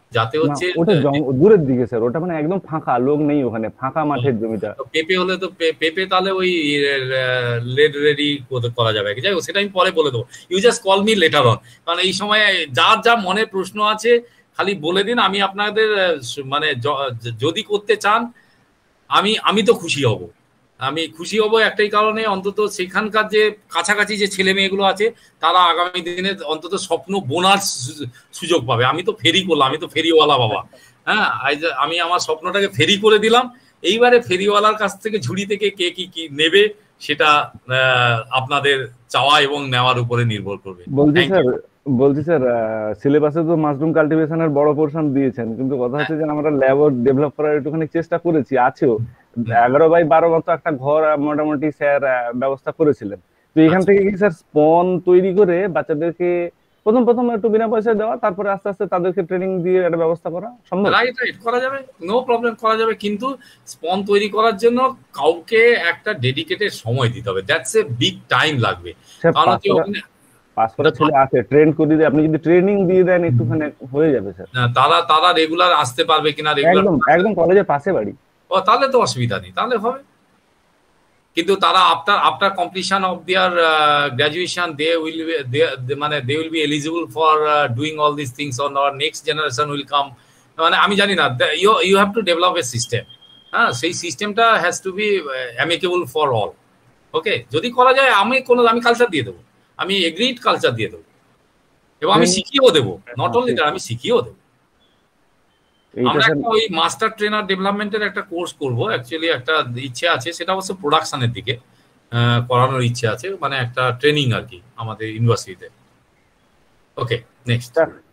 যাতে হচ্ছে ওটা দূরের দিকে স্যার, ওটা মানে একদম ফাঁকা, লোক নেই ওখানে, ফাঁকা মাঠের জমিটা। পেঁপে হলে তো পেঁপে তাহলে ওই রেডি করা যাবে, যাই হোক সেটা আমি পরে বলে দেবো। You just call me later on, কারণ এই সময় যার যা মনে প্রশ্ন আছে খালি বলে দিন, আমি আপনাদের মানে যদি করতে চান আমি তো খুশি হব। আমি খুশি হব একটাই কারণে, অন্তত সেখানকার যে কাছাকাছি যে ছেলে মেয়েগুলো আছে তারা আগামী দিনে অন্তত স্বপ্ন বোনার সুযোগ পাবে। আমি তো ফেরি করলাম, আমি তো ফেরিওয়ালা বাবা, হ্যাঁ, আমি আমার স্বপ্নটাকে ফেরি করে দিলাম। এইবারে ফেরিওয়ালার কাছ থেকে ঝুড়ি থেকে কে কি নেবে সেটা আপনাদের চাওয়া এবং নেওয়ার উপরে নির্ভর করবে। বলছি স্যার সিলেবাসে তো মাশরুম কাল্টিভেশনের বড় পোরশন দিয়েছেন, কিন্তু কথা হচ্ছে যে আমরা ল্যাব ডেভেলপ করার একটুখানি চেষ্টা করেছি, আছেও 11x12 মতো একটা ঘর মোটামুটি স্যার ব্যবস্থা করেছিলেন। তো এখান থেকে কি স্যার স্পন তৈরি করে বাচ্চাদেরকে প্রথম একটু বিনা পয়সায় দেওয়া, তারপরে আস্তে আস্তে তাদেরকে ট্রেনিং দিয়ে একটা ব্যবস্থা করা সম্ভব? রাইট করা যাবে, নো প্রবলেম, করা যাবে, কিন্তু স্পন তৈরি করার জন্য কাউকে একটা ডেডিকেটেড সময় দিতে হবে, দ্যাটস এ বিগ টাইম লাগবে। কারণ কি ওখানে 5 ছেলে আছে, ট্রেন করে দিয়ে আপনি যদি ট্রেনিং দিয়ে দেন একটুখানি হয়ে যাবে স্যার। তারা রেগুলার আসতে পারবে কিনা? একদম কলেজের পাশে বাড়ি, তাহলে তো অসুবিধা নেই, তাহলে হবে। কিন্তু তারা after completion of their graduation they will be eligible for doing all this things on our next generation will come. মানে আমি জানি না, you have to develop a system, হ্যাঁ, সেই সিস্টেমটা has to be amicable for all. Okay, যদি করা যায় আমি কালচার দিয়ে দেবো, আমি এগ্রিড কালচার দিয়ে দেবো, এবং আমি শিখিয়েও দেবো, নট অনলি দ্যাট, আমি শিখিয়েও দেবো। আমরা একটা ওই মাস্টার ট্রেনার ডেভেলপমেন্টের একটা কোর্স করব, অ্যাকচুয়ালি একটা ইচ্ছে আছে, সেটা অবশ্য প্রোডাকশনের দিকে করানোর ইচ্ছে আছে, মানে একটা ট্রেনিং আর কি আমাদের ইউনিভার্সিটিতে। ওকে, নেক্সট।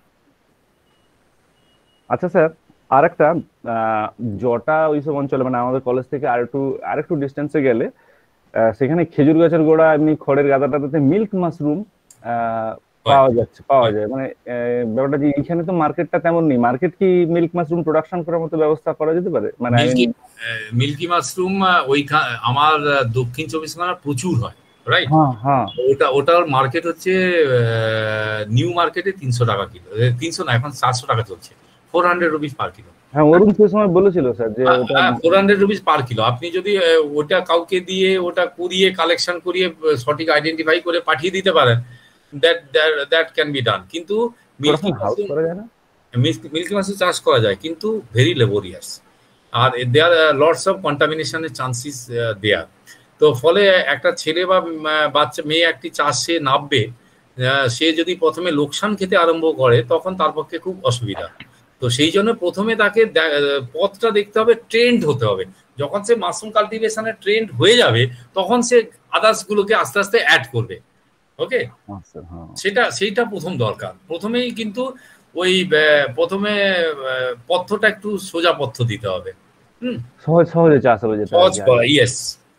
আচ্ছা স্যার, আরেকটা জটা ওইসব অঞ্চলে, মানে আমাদের কলেজ থেকে আরেকটু ডিস্টেন্সে গেলে সেখানে খেজুর গাছের গোড়া এমনি খড়ের গাদাটাতে মিল্ক মাশরুম পাওয়া যায়, মানে ব্যাপারটা যে এখানে তো মার্কেটটা তেমন নেই, মার্কেট কি মিল্ক মাশরুম প্রোডাকশন করার মতো ব্যবস্থা করা যেতে পারে? মানে মিল্কি মাশরুম আমার দক্ষিণ 24 পরগনায় প্রচুর হয়, রাইট? হ্যাঁ, ওটার মার্কেট হচ্ছে নিউ মার্কেটে 300 টাকা কিলো, 300 না, এখন 700 টাকা চলছে, 400 রুপিস পার কিলো। হ্যাঁ, অরুণ সেই সময় বলেছিল স্যার যে 400 রুপিস পার কিলো। আপনি যদি ওটা কাউকে দিয়ে ওটা কুড়িয়ে কালেকশন করিয়ে সঠিক আইডেন্টিফাই করে পাঠিয়ে দিতে পারেন, that can be done. কিন্তু মিল্কি মাশরুম চাষ করা যায়, কিন্তু ভেরি লেবোরিয়াস, আর দেয়ার লটস অফ কন্টামিনেশনের চান্সেস দেয়ার। তো ফলে একটা ছেলে বা বাচ্চা মেয়ে একটি চাষে নামবে, সে যদি প্রথমে লোকসান খেতে আরম্ভ করে তখন তার পক্ষে খুব অসুবিধা। তো সেই জন্য প্রথমে তাকে পথটা দেখতে হবে, ট্রেন্ড হতে হবে। যখন সে মাশরুম কাল্টিভেশনের ট্রেন্ড হয়ে যাবে তখন সে আদার্স গুলোকে আস্তে আস্তে অ্যাড করবে। ওকে, সেইটা প্রথম দরকার। প্রথমেই কিন্তু ওই প্রথমে পথটা একটু সোজা পথ দিতে হবে, সহজে চাষ হবে যেটা। ইয়েস।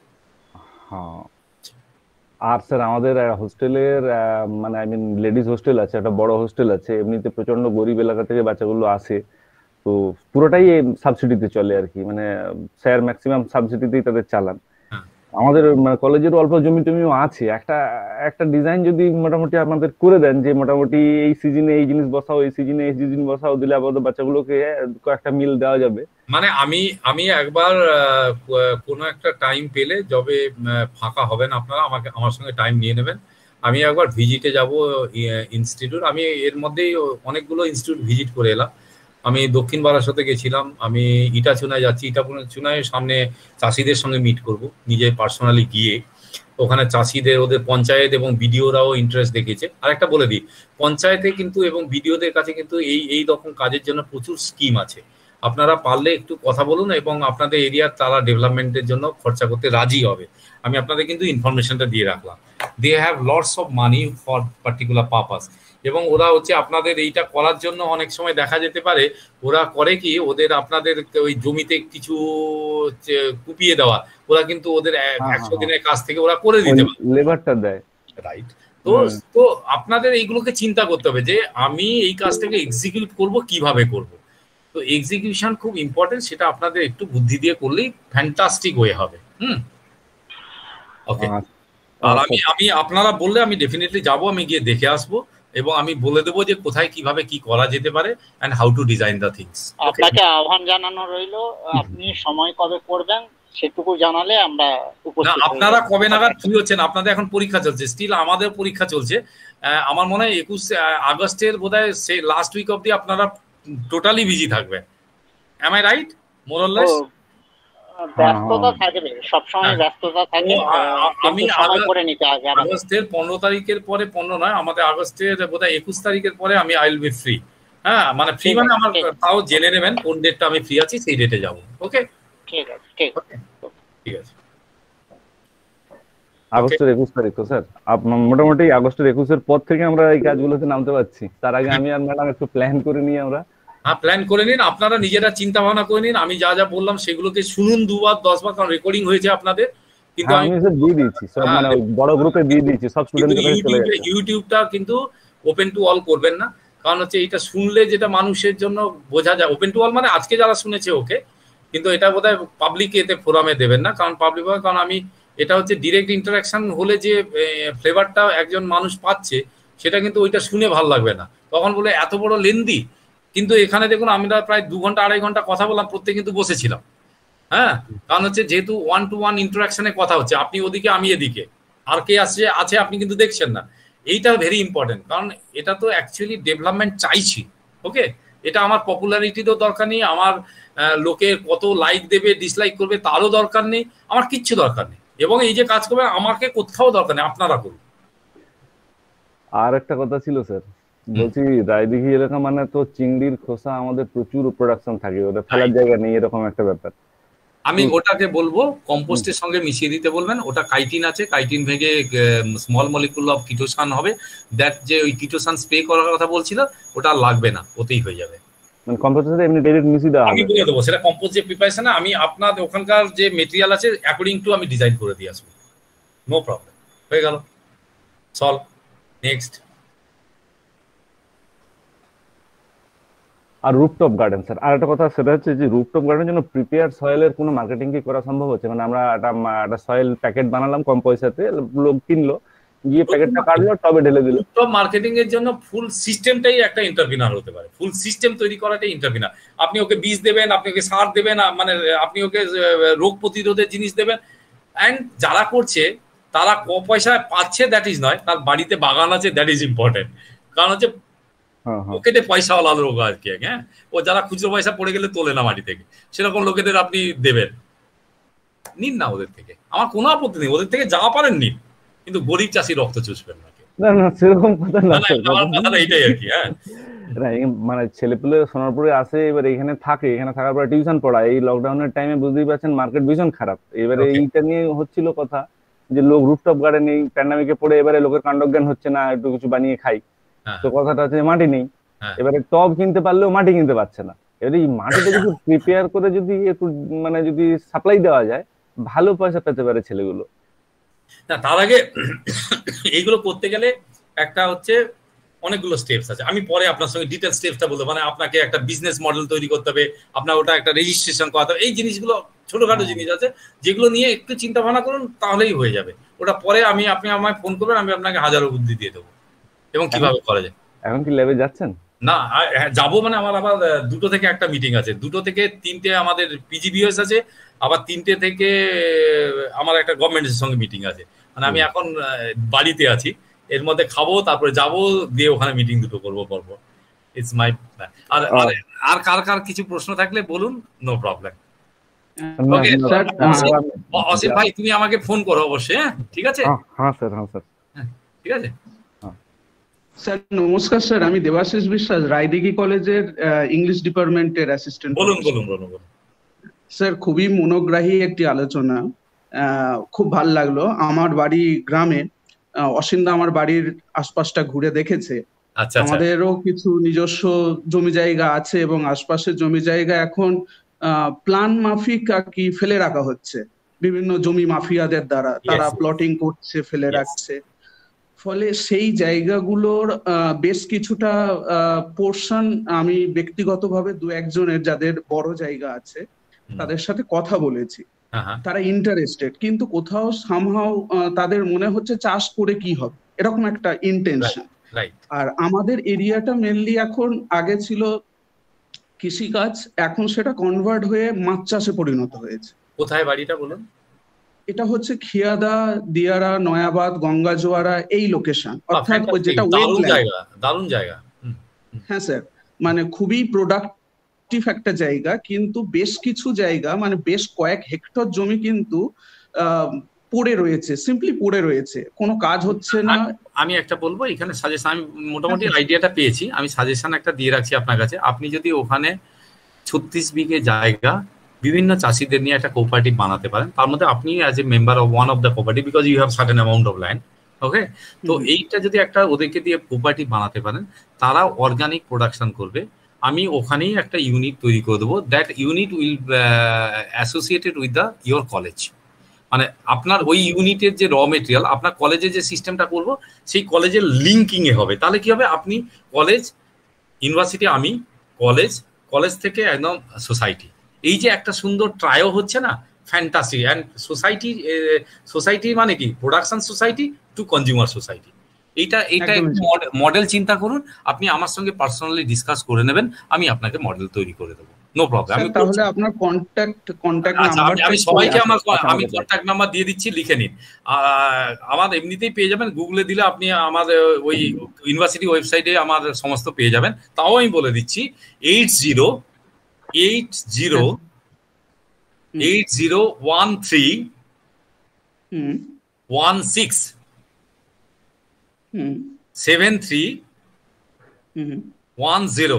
আর স্যার আমাদের হোস্টেলের মানে আই মিন লেডিস হোস্টেল আছে, একটা বড় হোস্টেল আছে, এমনিতে প্রচন্ড গরিব এলাকা থেকে বাচ্চাগুলো আসে, তো পুরোটাই সাবসিডিতে চলে আর কি, মানে স্যার ম্যাক্সিমাম সাবসিডিতেই তাদের চালান। আমাদের কলেজের অল্প জমি টমিও আছে, একটা ডিজাইন যদি মোটামুটি আপনাদের করে দেন যে মোটামুটি এই সিজনে এই জিনিস বসাও, এই সিজনে এই জিনিস বসাও, দিলে আপাতত বাচ্চাগুলোকে কয়েকটা মিল দেওয়া যাবে। মানে আমি একবার কোনো একটা টাইম পেলে, যবে ফাঁকা হবেন আপনারা আমার সঙ্গে টাইম নিয়ে নেবেন, আমি একবার ভিজিটে যাব ইনস্টিটিউট। আমি এর মধ্যেই অনেকগুলো ইনস্টিটিউট ভিজিট করে এলাম। আমি দক্ষিণ বারাসতে গেছিলাম, আমি ইটাচুনায় যাচ্ছি, ইটাচুনায় সামনে চাষিদের সঙ্গে মিট করব, নিজে পার্সোনালি গিয়ে ওখানে চাষিদের, ওদের পঞ্চায়েত এবং বিডিওরাও ইন্টারেস্ট দেখিয়েছে। আর একটা বলে দিই, পঞ্চায়েতে কিন্তু এবং বিডিওদের কাছে কিন্তু এই রকম কাজের জন্য প্রচুর স্কিম আছে। আপনারা পারলে একটু কথা বলুন এবং আপনাদের এরিয়ার তারা ডেভেলপমেন্টের জন্য খরচা করতে রাজি হবে। আমি আপনাদের কিন্তু ইনফরমেশনটা দিয়ে রাখলাম। They have lots of money for particular purpose, এবং ওরা হচ্ছে আপনাদের এইটা করার জন্য অনেক সময় দেখা যেতে পারে ওরা করে কি, ওদের আপনাদের ওই জমিতে কিছু কুপিয়ে দেওয়া, ওরা কিন্তু ওদের 100 দিনের কাজ থেকে ওরা করে দিতে পারে, লেবারটা দেয়, রাইট? তো আপনাদের এইগুলোকে চিন্তা করতে হবে যে আমি এই কাজটাকে এক্সিকিউট করব, কিভাবে করব। তো এক্সিকিউশন খুব ইম্পর্টেন্ট, সেটা আপনাদের একটু বুদ্ধি দিয়ে করলেই ফ্যান্টাস্টিক হয়ে হবে। ওকে, আর আমি আপনারা বললে আমি ডেফিনেটলি যাব, আমি গিয়ে দেখে আসবো। এবং আমি বলে দেবো যে কোথায় কিভাবে কি করা যেতে পারে and how to design the things. আপনাকে আহ্বান জানানো রইল, আপনি সময় কবে করবেন সেটুকু জানালে আমরা উপস্থিত। আপনারা কবে নাগাদ ফ্রি হচ্ছেন? আপনাদের এখন পরীক্ষা চলছে, স্টিল আমাদের পরীক্ষা চলছে। আমার মনে হয় 21 আগস্টের বোধহয় সে লাস্ট উইক অবধি আপনারা টোটালি বিজি থাকবেন। Am I right? More or less ব্যস্ততা থাকবে, সবসময় ব্যস্ততা থাকে। আমি আগস্টের 15 তারিখের পরে 15 নয়, আমাদের আগস্টের বোধহয় 21 তারিখের পরে আমি আই উইল বি ফ্রি। হ্যাঁ, মানে ফ্রি মানে আমার তাও জেনে নেবেন কোন ডেটটা আমি ফ্রি আছি, সেই ডেটে যাব। ওকে, ঠিক আছে, ঠিক আছে, ঠিক আছে। আগস্টের 21 তারিখ তো স্যার, মোটামুটি আগস্টের 21-এর পর থেকে আমরা এই কাজগুলোতে নামতে পারছি। তার আগে আমি আর ম্যাডাম একটু প্ল্যান করে নিই আমরা। হ্যাঁ, প্ল্যান করে নিন, আপনারা নিজেরা চিন্তা ভাবনা করে নিন। আমি যা যা বললাম সেগুলোকে শুনুন 2 বার 10 বার, কারণ রেকর্ডিং হয়েছে আপনাদের। কিন্তু আমি স্যার দিয়ে দিয়েছি সব, মানে বড় গ্রুপে দিয়ে দিয়েছি সব স্টুডেন্টদের কাছে চলে যাচ্ছে। ইউটিউবটা কিন্তু ওপেন টু অল করবেন না, কারণ হচ্ছে এটা শুনলে যেটা মানুষের জন্য বোঝা যায়। ওপেন টু অল মানে আজকে যারা শুনেছে ওকে, কিন্তু এটা বোধহয় পাবলিক এতে ফোরামে দেবেন না, কারণ পাবলিক, কারণ আমি এটা হচ্ছে ডিরেক্ট ইন্টারাকশন হলে যে ফ্লেভারটা একজন মানুষ পাচ্ছে সেটা কিন্তু ওইটা শুনে ভালো লাগবে না, তখন বলে এত বড় লেন্দি। কিন্তু এখানে দেখুন আমরা প্রায় 2 ঘন্টা 2.5 ঘন্টা কথা বললাম, প্রত্যেকে কিন্তু বসেছিলাম। হ্যাঁ, কারণ হচ্ছে যেহেতু 1-to-1 ইন্টারাকশনে কথা হচ্ছে, আপনি ওদিকে আমি এদিকে, আর কে আছে আপনি কিন্তু দেখছেন না। এইটা ভেরি ইম্পর্টেন্ট, কারণ এটা তো অ্যাকচুয়ালি ডেভেলপমেন্ট চাইছি। ওকে, এটা আমার পপুলারিটিরও দরকার নেই, আমার লোকের কত লাইক দেবে ডিসলাইক করবে তারও দরকার নেই, আমার কিচ্ছু দরকার নেই। এবং এই যে কাজ করবে আমাকে কোথাও দরকার নেই, আপনারা করুন। আর একটা কথা ছিল স্যার, বলছি রায়দিঘি এলাকা মানে তো চিংড়ির খোসা আমাদের প্রচুর প্রোডাকশন থাকে, ওটা ফেলার জায়গা নেই, এরকম একটা ব্যাপার। আমি ওটাকে বলবো কম্পোস্টের সঙ্গে মিশিয়ে দিতে বলবেন। ওটা কাইটিন আছে, কাইটিন ভেঙে স্মল মলিকুল অফ কিটোসান হবে। দ্যাট যে ওই কিটোসান স্প্রে করার কথা বলছিল ওটা লাগবে না, ওতেই হয়ে যাবে। মানে কম্পোস্টের এমনি ডাইরেক্ট মিশিয়ে দেওয়া হবে। আমি বলে দেবো সেটা কম্পোস্ট যে প্রিপারেশন, আমি আপনাদের ওখানকার যে মেটেরিয়াল আছে অ্যাকর্ডিং টু আমি ডিজাইন করে দিয়ে আসবো, নো প্রবলেম। হয়ে গেল, সলভ। নেক্সট। আর রুফটপ গার্ডেন স্যার, আর একটা কথা সেটা হচ্ছে যে রুফটপ গার্ডেনের জন্য প্রিপেয়ার সয়েলের কোনো মার্কেটিং কি করা সম্ভব হচ্ছে? মানে আমরা একটা সয়েল প্যাকেট বানালাম কম পয়সাতে, লোক কিনলো, গিয়ে প্যাকেটটা কাটলো, টবে ঢেলে দিল। রুফটপ মার্কেটিং এর জন্য ফুল সিস্টেমটাই একটা এন্টারপ্রেনার হতে পারে, ফুল সিস্টেম তৈরি করাটাই এন্টারপ্রেনার। আপনি ওকে বীজ দেবেন, আপনি ওকে সার দেবেন, মানে আপনি ওকে রোগ প্রতিরোধের জিনিস দেবেন। অ্যান্ড যারা করছে তারা কম পয়সায় পাচ্ছে দ্যাট ইজ নয়, তার বাড়িতে বাগান আছে দ্যাট ইজ ইম্পর্টেন্ট। কারণ হচ্ছে পকেটে পয়সাওয়ালা লোক আর কি, হ্যাঁ, ও যারা খুচরো পয়সা পড়ে গেলে তোলে না মাটি থেকে, সেরকম লোকেদের আপনি দেবেন। নিন না ওদের থেকে, আমার কোনো আপত্তি নেই, ওদের থেকে যা পারেন নিন, কিন্তু গরিব চাষি রক্ত চুষবেন না। না সেরকম কথা না, আমার কথাটা এইটাই আর কি। হ্যাঁ, মানে ছেলেপুলে সোনারপুরে আসে, এবার এখানে থাকে, এখানে থাকার পরে টিউশন পড়ায়। এই লকডাউনের টাইমে বুঝতেই পারছেন মার্কেট ভীষণ খারাপ। এবারে এইটা নিয়ে হচ্ছিল কথা যে লোক রুফটপ গার্ডেন এই প্যান্ডামিকে পড়ে এবারে লোকের কাণ্ডজ্ঞান হচ্ছে না, একটু কিছু বানিয়ে খাই। তো কথাটা হচ্ছে মাটি নেই, এবারে টব কিনতে পারলেও মাটি কিনতে পারছে না। এবারে এই মাটিটা যদি প্রিপেয়ার করে যদি একটু মানে যদি সাপ্লাই দেওয়া যায়, ভালো পয়সা পেতে পারে ছেলেগুলো। না, তার আগে এইগুলো করতে গেলে একটা হচ্ছে অনেকগুলো স্টেপস আছে, আমি পরে আপনার সঙ্গে ডিটেল স্টেপসটা বলবো। মানে আপনাকে একটা বিজনেস মডেল তৈরি করতে হবে, আপনার ওটা একটা রেজিস্ট্রেশন করাতে হবে, এই জিনিসগুলো ছোটখাটো জিনিস আছে যেগুলো নিয়ে একটু চিন্তা ভাবনা করুন, তাহলেই হয়ে যাবে। ওটা পরে আপনি আমায় ফোন করবেন, আমি আপনাকে হাজারো বুদ্ধি দিয়ে দেবো এবং কিভাবে করা যায়। এখন কি ল্যাবে যাচ্ছেন? না, যাবো, মানে আমার আবার 2টো থেকে একটা মিটিং আছে, 2টো থেকে 3টে আমাদের পিজিবিএস আছে, আবার 3টে থেকে আমার একটা গভর্নমেন্টের সঙ্গে মিটিং আছে। মানে আমি এখন বাড়িতে আছি, এর মধ্যে খাবো, তারপরে যাবো, দিয়ে ওখানে মিটিং 2টো করবো পরপর। It's my. আর কার কিছু প্রশ্ন থাকলে বলুন, নো প্রবলেম। অসীম ভাই, তুমি আমাকে ফোন করো অবশ্যই। হ্যাঁ, ঠিক আছে। হ্যাঁ স্যার, হ্যাঁ স্যার, ঠিক আছে। স্যার নমস্কার স্যার, আমি দেবাশিস বিশ্বাস, রায়দিঘি কলেজের ইংলিশ ডিপার্টমেন্টের অ্যাসিস্ট্যান্ট। বলুন। স্যার, খুবই মনোগ্রাহী একটি আলোচনা, খুব ভাল লাগলো। আমার বাড়ি গ্রামে, অসিন্দা আমার বাড়ির আশপাশটা ঘুরে দেখেছে। আমাদেরও কিছু নিজস্ব জমি জায়গা আছে এবং আশপাশের জমি জায়গা এখন প্ল্যান মাফিক আর কি ফেলে রাখা হচ্ছে বিভিন্ন জমি মাফিয়াদের দ্বারা। তারা প্লটিং করছে, ফেলে রাখছে। ফলে সেই জায়গাগুলোর বেশ কিছুটা পোর্শন আমি ব্যক্তিগতভাবে 2-1জনের যাদের বড় জায়গা আছে তাদের সাথে কথা বলেছি। তারা ইন্টারেস্টেড, কিন্তু কোথাও সামহাও তাদের মনে হচ্ছে চাষ করে কি হবে, এরকম একটা ইন্টেনশন। রাইট। আর আমাদের এরিয়াটা মেনলি এখন আগে ছিল কৃষিকাজ, এখন সেটা কনভার্ট হয়ে মাছ চাষে পরিণত হয়েছে। কোথায় বাড়িটা বলুন? এটা হচ্ছে খিয়াদা, দিয়ারা, নয়াবাদ, গঙ্গাজোয়ারা এই লোকেশন, অর্থাৎ যেটা ওয়েটল্যান্ড। দারুণ জায়গা। হ্যাঁ স্যার, মানে খুবই প্রোডাক্টিভ একটা জায়গা, কিন্তু বেশ কিছু জায়গা মানে বেশ কয়েক হেক্টর জমি কিন্তু পড়ে রয়েছে, সিম্পলি পড়ে রয়েছে, কোনো কাজ হচ্ছে না। আমি একটা বলবো এখানে সাজেশন, আমি মোটামুটি আইডিয়াটা পেয়েছি, আমি সাজেশন একটা দিয়ে রাখছি আপনার কাছে। আপনি যদি ওখানে 36 বিঘে জায়গা বিভিন্ন চাষিদের নিয়ে একটা কোঅপারেটিভ বানাতে পারেন, তার মধ্যে আপনি as a member of one of the cooperative, because you have certain amount of land, okay. তো এইটা যদি একটা ওদেরকে দিয়ে কোঅপারেটিভ বানাতে পারেন, তারা অর্গানিক প্রোডাকশন করবে। আমি ওখানেই একটা ইউনিট তৈরি করে দেবো, that unit will associated with the your college. মানে আপনার ওই ইউনিটের যে র মেটেরিয়াল আপনার কলেজে যে সিস্টেমটা করবো সেই কলেজের লিঙ্কিং এ হবে। তাহলে কি হবে, আপনি কলেজ, ইউনিভার্সিটি, আমি কলেজ, কলেজ থেকে একদম সোসাইটি, এই যে একটা সুন্দর ট্রায়ো হচ্ছে না, ফ্যান্টাসি। অ্যান্ড সোসাইটি, সোসাইটি মানে কি, production society to consumer society. এইটা মডেল চিন্তা করুন, আপনি আমার সঙ্গে পার্সোনালি ডিসকাস করে নেবেন, আমি আপনাকে মডেল তৈরি করে দেবো, নো প্রবলেম। তাহলে আপনার কন্ট্যাক্ট নাম্বার আমি সবাইকে আমি কন্ট্যাক্ট নাম্বার দিয়ে দিচ্ছি, লিখে নিন। আমার এমনিতেই পেয়ে যাবেন, গুগলে দিলে আপনি আমার ওই ইউনিভার্সিটি ওয়েবসাইটে আমার সমস্ত পেয়ে যাবেন। তাও আমি বলে দিচ্ছি 8080137310।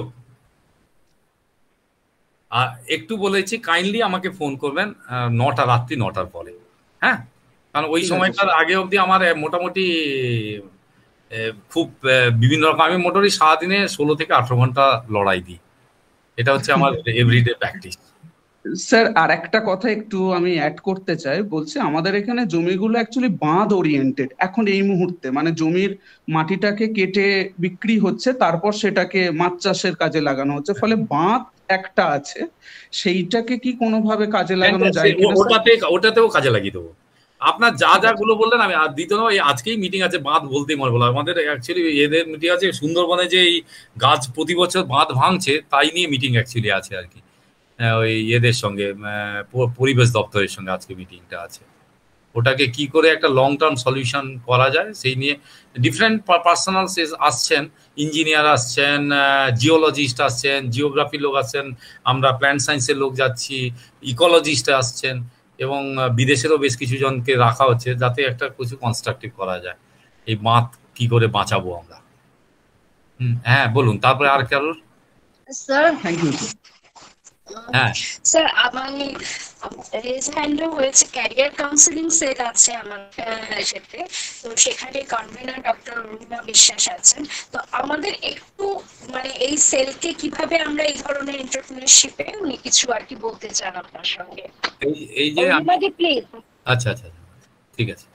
আর একটু বলেছি কাইন্ডলি আমাকে ফোন করবেন রাত্রি 9টার পরে, হ্যাঁ, কারণ ওই সময়টার আগে অবধি আমার মোটামুটি খুব বিভিন্ন রকম, আমি মোটামুটি সারাদিনে 16 থেকে 18 ঘন্টা লড়াই দিই, এটা হচ্ছে আমার এভরিডে প্র্যাকটিস। স্যার আর একটা কথা একটু আমি অ্যাড করতে চাই, বলছি আমাদের এখানে জমিগুলো অ্যাকচুয়ালি বাঁধ ওরিয়েন্টেড এখন এই মুহূর্তে, মানে জমির মাটিটাকে কেটে বিক্রি হচ্ছে, তারপর সেটাকে মাছ চাষের কাজে লাগানো হচ্ছে, ফলে বাঁধ একটা আছে, সেইটাকে কি কোনোভাবে কাজে লাগানো যায়? ওটাতেও কাজে লাগিয়ে দেবো। আপনার যা যা গুলো বললেন আমি আর দিতে নেবো। আজকেই মিটিং আছে, বাঁধ বলতেই মনে বলা, আমাদের অ্যাকচুয়ালি এদের মিটিং আছে সুন্দরবনে, যে এই গাছ প্রতি বছর বাঁধ ভাঙছে তাই নিয়ে মিটিং অ্যাকচুয়ালি আছে আর কি, ওই এদের সঙ্গে পরিবেশ দপ্তরের সঙ্গে আজকে মিটিংটা আছে। ওটাকে কি করে একটা লং টার্ম সলিউশন করা যায় সেই নিয়ে ডিফারেন্ট পার্সোনাল আসছেন, ইঞ্জিনিয়ার আসছেন, জিওলজিস্ট আসছেন, জিওগ্রাফির লোক আসছেন, আমরা প্ল্যান্ট সায়েন্সের লোক যাচ্ছি, ইকোলজিস্ট আসছেন, এবং বিদেশেরও বেশ কিছু জনকে রাখা হচ্ছে, যাতে একটা কিছু কনস্ট্রাকটিভ করা যায়, এই বাঁধ কি করে বাঁচাবো আমরা। হ্যাঁ বলুন, তারপরে আর কারোর? স্যার থ্যাংক ইউ হ্যাঁ স্যার, আমার রেজ হ্যান্ডও হয়েছে, ক্যারিয়ার কাউন্সিলিং সেল আছে আমার সাথে, তো সেখানে কনভেনার ডক্টর রুমিমা বিশ্বাস আছেন। তো আমাদের একটু মানে এই সেলকে কিভাবে আমরা এই ধরনের এন্টারপ্রেনারশিপে উনি কিছু আর কি বলতে চান আপনার সঙ্গে। এই যে প্লিজ। আচ্ছা আচ্ছা ঠিক আছে।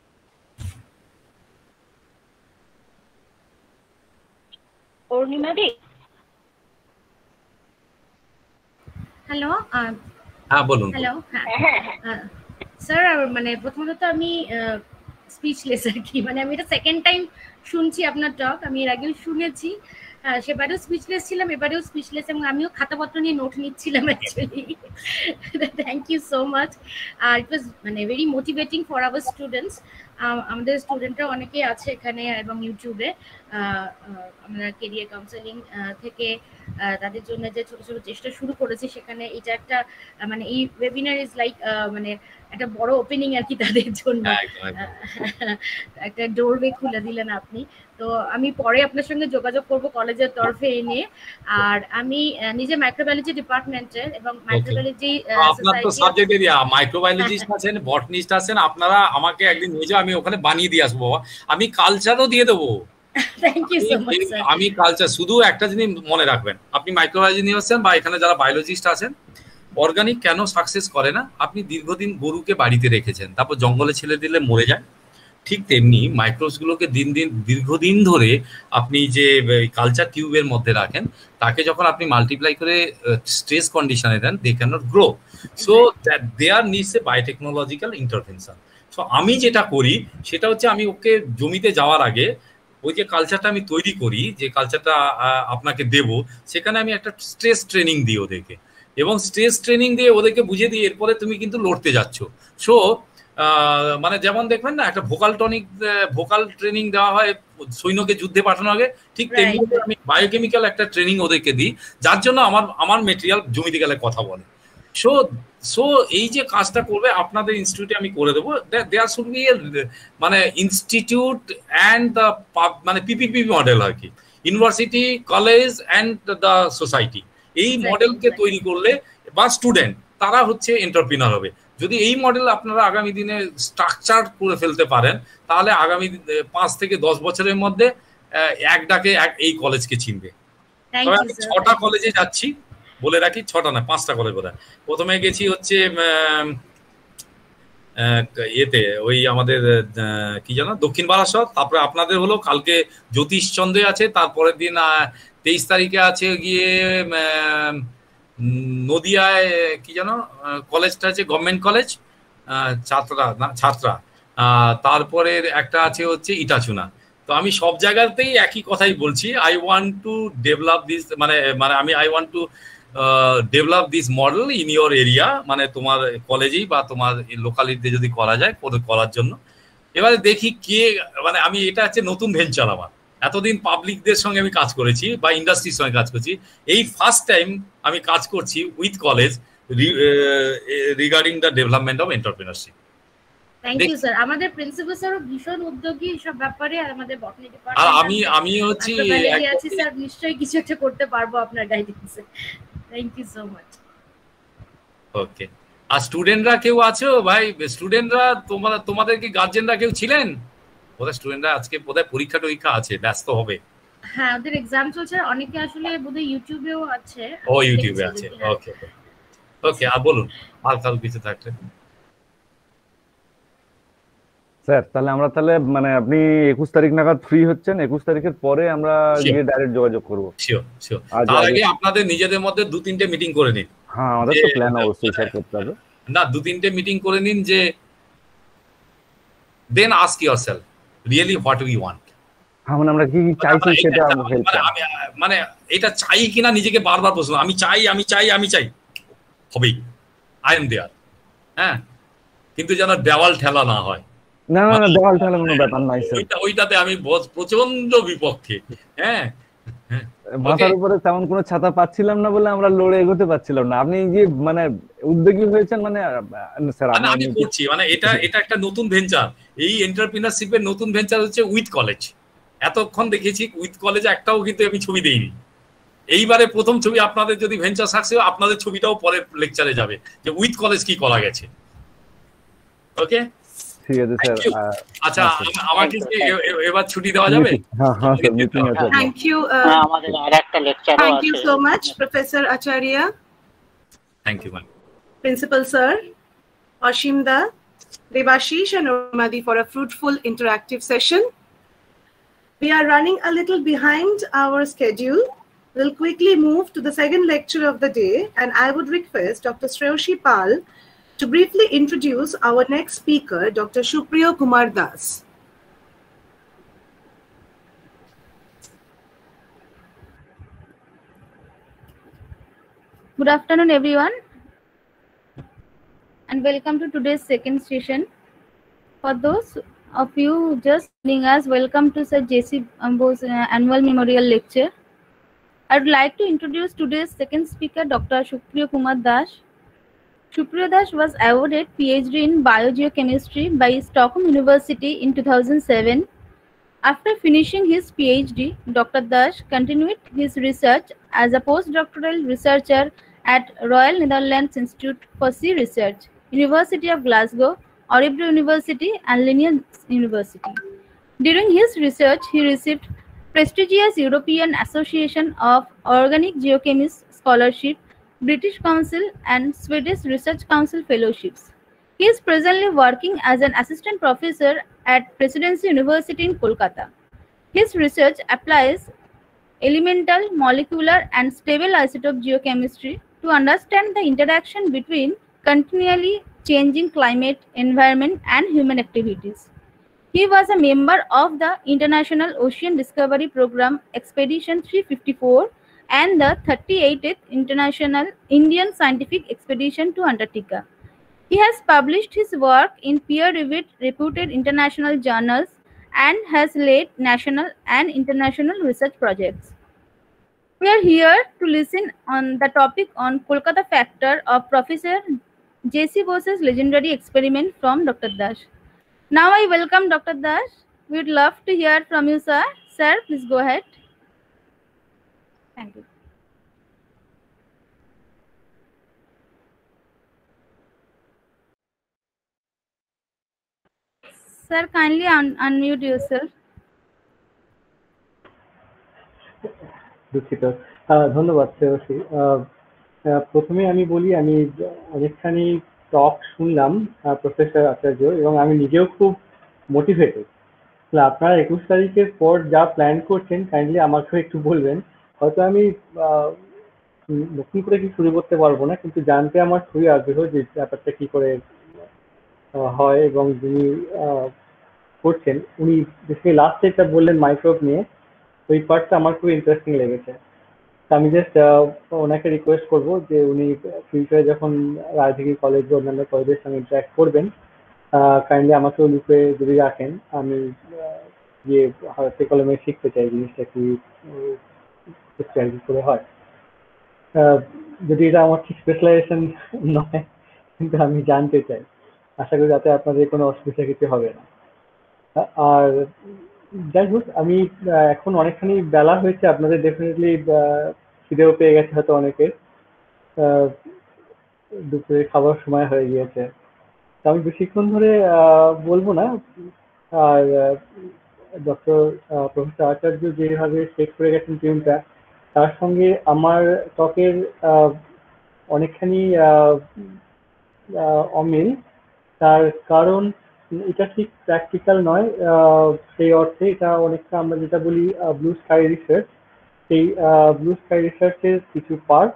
অরুণিমাদি, হ্যালো। হ্যাঁ বলুন। হ্যালো। স্যার মানে প্রথমত আমি স্পিচলেস আর কি, মানে আমি এটা সেকেন্ড টাইম শুনছি আপনার টক, আমি এর আগেও শুনেছি, সেবারেও স্পিচলেস ছিলাম, এবারেও স্পিচলেস, এবং আমিও খাতাপত্র নিয়ে নোট নিচ্ছিলাম actually. Thank you so much. It was মানে very motivating for our students. আমাদের স্টুডেন্টরা অনেকেই আছে এখানে এবং ইউটিউবে, আমরা কেরিয়ার কাউন্সেলিং থেকে তাদের জন্য যে ছোট ছোট চেষ্টা শুরু করেছি, সেখানে এটা একটা মানে এই ওয়েবিনার ইজ লাইক মানে একটা বড় ওপেনিং আর কি তাদের জন্য, একটা ডোরওয়ে খুলে দিলেন আপনি। তো আমি পরে আপনার সঙ্গে যোগাযোগ করব কলেজের তরফে এনে। আর আমি নিজে মাইক্রোবায়োলজি ডিপার্টমেন্টের, এবং মাইক্রোবায়োলজি আপনার তো সাবজেক্ট এরিয়া, মাইক্রোবায়োলজিস্ট আছেন, বটনিস্ট আছেন, আপনারা আমাকে একদিন নিয়ে যাও, আমি ওখানে বানিয়ে দিয়ে আসবো বাবা, আমি কালচারও দিয়ে দেবো। Thank you so much sir. আমি কালচার, শুধু একটা জিনিস মনে রাখবেন, আপনি মাইক্রোবায়োলজি নিয়ে আসছেন বা এখানে যারা বায়োলজিস্ট আছেন, অর্গানিক কেন সাকসেস করে না, আপনি দীর্ঘদিন গরুকে বাড়িতে রেখেছেন, তারপর জঙ্গলে ছেড়ে দিলে মরে যায়, ঠিক তেমনি মাইক্রোবসগুলোকে দীর্ঘদিন ধরে আপনি যে কালচার টিউবের মধ্যে রাখেন, তাকে যখন আপনি মাল্টিপ্লাই করে স্ট্রেস কন্ডিশনে then, they can not grow, so that there needs a biotechnological intervention. So আমি যেটা করি সেটা হচ্ছে, আমি ওকে জমিতে যাওয়ার আগে ওই যে কালচারটা আমি তৈরি করি, যে কালচারটা আপনাকে দেব, সেখানে আমি একটা স্ট্রেস ট্রেনিং দিই ওদেরকে, এবং স্ট্রেস ট্রেনিং দিয়ে ওদেরকে বুঝিয়ে দিই এরপরে তুমি কিন্তু লড়তে যাচ্ছ। সো মানে যেমন দেখবেন না একটা ভোকাল ট্রেনিং দেওয়া হয় সৈন্যকে যুদ্ধে পাঠানোর আগে, ঠিক তেমনি আমি বায়োকেমিক্যাল একটা ট্রেনিং ওদেরকে দিই, যার জন্য আমার মেটেরিয়াল জমিতে গেলে কথা বলে। সো এই যে কাজটা করবে আপনাদের ইনস্টিটিউটে আমি করে দেবো। দেয়ার শুড বি মানে ইনস্টিটিউট অ্যান্ড দ্য মানে পিপিপি মডেল আর কি, university, college and the society, এই মডেলকে তৈরি করলে বা স্টুডেন্ট তারা হচ্ছে এন্টারপ্রিনার হবে। যদি এই মডেল আপনারা আগামী দিনে স্ট্রাকচার করে ফেলতে পারেন, তাহলে আগামী 5 থেকে 10 বছরের মধ্যে এক ডাকে এই কলেজকে চিনবে। তবে আমি 6টা কলেজে যাচ্ছি, বলে রাখি, 6টা না 5টা কলেজ বোধহয়। প্রথমে গেছি হচ্ছে এতে ওই আমাদের কি জানো দক্ষিণ বারাসত, তারপরে আপনাদের হলো কালকে জ্যোতিষচন্দ্রে আছে, তারপরের দিন 23 তারিখে আছে গিয়ে নদিয়ায় কি জানো কলেজটা আছে, গভর্নমেন্ট কলেজ ছাত্রা, তারপরে একটা আছে হচ্ছে ইটাচুনা। তো আমি সব জায়গাতেই একই কথাই বলছি, I want to develop this, মানে I want to develop this model in your area, মানে তোমার কলেজেই বা তোমার লোকালিটিতে যদি করা যায় করার জন্য। এবারে দেখি কে, মানে আমি এটা হচ্ছে নতুন ভেঞ্চার আমার, এতদিন পাবলিকদের সঙ্গে আমি কাজ করেছি বা ইন্ডাস্ট্রির সঙ্গে কাজ করছি, এই ফার্স্ট টাইম আমি কাজ করছি with college regarding the development of entrepreneurship. Thank you sir. আমাদের প্রিন্সিপাল স্যারও ভীষণ উদ্যোগী সব ব্যাপারে, আর আমাদের বটনি আর ডিপার্টমেন্ট আমি হচ্ছে আছি স্যার, নিশ্চয়ই কিছু একটা করতে পারবো আপনার গাইডেন্সে। Thank you so much. Okay. আর স্টুডেন্টরা কেউ আছো ভাই? স্টুডেন্টরা তোমাদের কি গার্জেনরা কেউ ছিলেন? ওদের স্টুডেন্টরা আজকে বোধহয় পরীক্ষা আছে, ব্যস্ত হবে। হ্যাঁ, ওদের এক্সাম চলছে, অনেকে আসলে বোধহয় ইউটিউবেও আছে। ও ইউটিউবে আছে, ওকে ওকে। আর বলুন আর কাল কিছু থাকলে। স্যার তাহলে আমরা মানে আপনি 21 তারিখ নাগাদ ফ্রি হচ্ছেন, 21 তারিখের পরে আমরা গিয়ে ডাইরেক্ট যোগাযোগ করব। শিওর। তার আগে আপনাদের নিজেদের মধ্যে 2-3টে মিটিং করে নিন। হ্যাঁ, আমাদের তো প্ল্যান অবশ্যই স্যার করতে হবে। না, 2-3টে মিটিং করে নিন, যে then ask yourself really what we want. হ্যাঁ, মানে আমরা কি চাইছি সেটা আমরা হেল্প করব। মানে এটা চাই কিনা নিজেকে বারবার প্রশ্ন, আমি চাই হবেই, আই এম দেয়ার। হ্যাঁ, কিন্তু যেন দেওয়াল ঠেলা না হয়। না, দেওয়াল ঠেলা কোনো ব্যাপার নাই স্যার, ওইটাতে আমি প্রচন্ড বিপক্ষে। হ্যাঁ, মাথার উপরে তেমন কোনো ছাতা পাচ্ছিলাম না বলে আমরা লড়ে এগোতে পারছিলাম না। আপনি যে মানে উদ্যোগী হয়েছেন, মানে স্যার আমি করছি, মানে এটা একটা নতুন ভেঞ্চার। এই এন্টারপ্রিনারশিপের নতুন ভেঞ্চার হচ্ছে উইথ কলেজ। এতক্ষণ দেখেছি উইথ কলেজ একটাও কিন্তু আমি ছবি দেইনি। এইবারে প্রথম ছবি আপনাদের, যদি ভেঞ্চার সাকসেস, আপনাদের ছবিটাও পরের লেকচারে যাবে যে উইথ কলেজ কি করা গেছে। ওকে, ঠিক আছে স্যার। আচ্ছা, আমাকে কি এবার ছুটি দেওয়া যাবে? হ্যাঁ স্যার, মিটিং আছে। Thank you. আমাদের আরেকটা লেকচার আছে। Thank you so much professor Acharya. Thank you ma'am. Principal sir, Ashim da, Devashish and Urmadi for a fruitful interactive session. We are running a little behind our schedule. We'll quickly move to the second lecture of the day, and I would request Dr. Shreyoshi Pal to briefly introduce our next speaker, Dr. Supriyo Kumar Das. Good afternoon, everyone, and welcome to today's second session. For those of you who just joining us, welcome to Sir J.C. Bose annual memorial lecture. I would like to introduce today's second speaker, Dr. Supriyo Kumar Das. Supriyo Das was awarded PhD in Biogeochemistry by Stockholm University in 2007. After finishing his PhD, Dr. Das continued his research as a postdoctoral researcher at Royal Netherlands Institute for Sea Research, University of Glasgow, Örebro University and Linnaeus University. During his research, he received prestigious European Association of Organic Geochemists Scholarship, British Council and Swedish Research Council fellowships. He is presently working as an assistant professor at Presidency University in Kolkata. His research applies elemental, molecular and stable isotope geochemistry to understand the interaction between continually changing climate, environment and human activities. He was a member of the International Ocean Discovery Program Expedition 354 and the 38th International Indian Scientific Expedition to Antarctica. He has published his work in peer-reviewed reputed international journals and has led national and international research projects. We are here to listen on the topic on Kolkata factor of Professor J.C. Bose's legendary experiment from Dr. Das. Now I welcome Dr. Das. We would love to hear from you, sir. Sir, please go ahead. Thank you. Sir, kindly unmute yourself. দুঃখিত ধন্যবাদ শ্রেয়সী প্রথমে আমি বলি আমি অনেকখানি টক শুনলাম professor আচার্য এবং আমি নিজেও খুব মোটিভেটেড আপনারা 21 তারিখের পর যা প্ল্যান করছেন কাইন্ডলি আমাকেও একটু বলবেন হয়তো আমি নতুন করে কি শুরু করতে পারবো না কিন্তু জানতে আমার খুবই আগ্রহ যে ব্যাপারটা কি করে হয় এবং যিনি করছেন উনি বেসিক্যালি লাস্ট যেটা বললেন মাইক্রোব নিয়ে ওই পার্টটা আমার খুব ইন্টারেস্টিং লেগেছে আমি জাস্ট ওনাকে রিকোয়েস্ট করবো যে উনি ফিউচারে যখন রাজধানী কলেজ বা অন্যান্য কলেজের সঙ্গে ইন্টারাক্ট করবেন কাইন্ডলি আমাকেও লুপে যদি রাখেন আমি গিয়ে হাতে কলমে শিখতে চাই জিনিসটা কি করে হয় যদি এটা আমার ঠিক স্পেশালাইজেশন নয় কিন্তু আমি জানতে চাই আশা করি যাতে আপনাদের কোনো অসুবিধা কিছু হবে না আর যাই হোক আমি এখন অনেকখানি বেলা হয়েছে আপনাদের ডেফিনেটলি খিদেও পেয়ে গেছে হয়তো অনেকের দুপুরে খাবার সময় হয়ে গিয়েছে তো আমি বেশিক্ষণ ধরে বলবো না আর ডক্টর প্রফেসর আচার্য যেভাবে শেষ করে গেছেন টিমটা তার সঙ্গে আমার টকের অনেকখানি অমিল তার কারণ এটা ঠিক প্র্যাকটিক্যাল নয় সেই অর্থে এটা অনেকটা আমরা যেটা বলি ব্লু স্কাই রিসার্চ সেই ব্লু স্কাই রিসার্চের কিছু পার্ট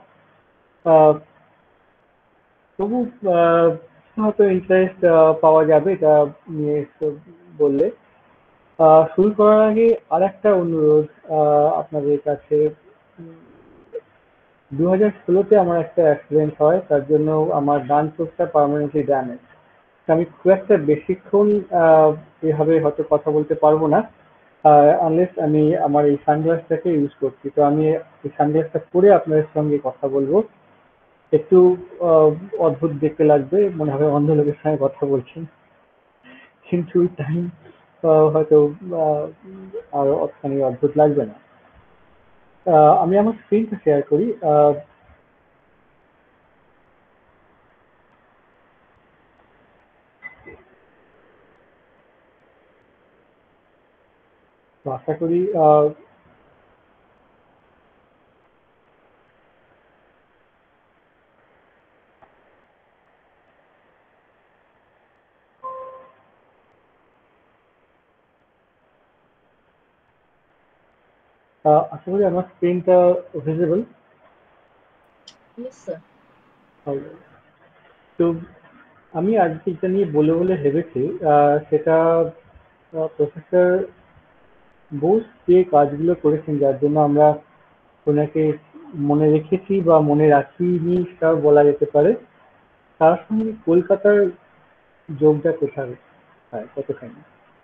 তবু হয়তো ইন্টারেস্ট পাওয়া যাবে এটা নিয়ে বললে শুরু করার আগে আর একটা অনুরোধ আপনাদের কাছে 2016-তে আমার একটা অ্যাক্সিডেন্ট হয় তার জন্য আমার ডান চোখটা পার্মানেন্টলি ড্যামেজ আমি খুব একটা বেশিক্ষণ এভাবে হয়তো কথা বলতে পারবো না আনলেস আমি আমার এই সানগ্লাসটাকে ইউজ করছি তো আমি এই সানগ্লাসটা পরে আপনাদের সঙ্গে কথা বলবো একটু অদ্ভুত দেখতে লাগবে মনে হবে অন্ধ লোকের সঙ্গে কথা বলছেন কিন্তু টাইম হয়তো আর অতখানি অদ্ভুত লাগবে না আমি আমার স্ক্রিনটা শেয়ার করি আশা করি আশা করি আমার স্ক্রিনটা ভিজিবল তো আমি আজকে এটা নিয়ে বলে ভেবেছি সেটা প্রফেসর বোস যে কাজগুলো করেছেন যার জন্য আমরা ওনাকে মনে রেখেছি বা মনে রাখিনি সেটাও বলা যেতে পারে তার সঙ্গে কলকাতার যোগটা কোথায় কতখানি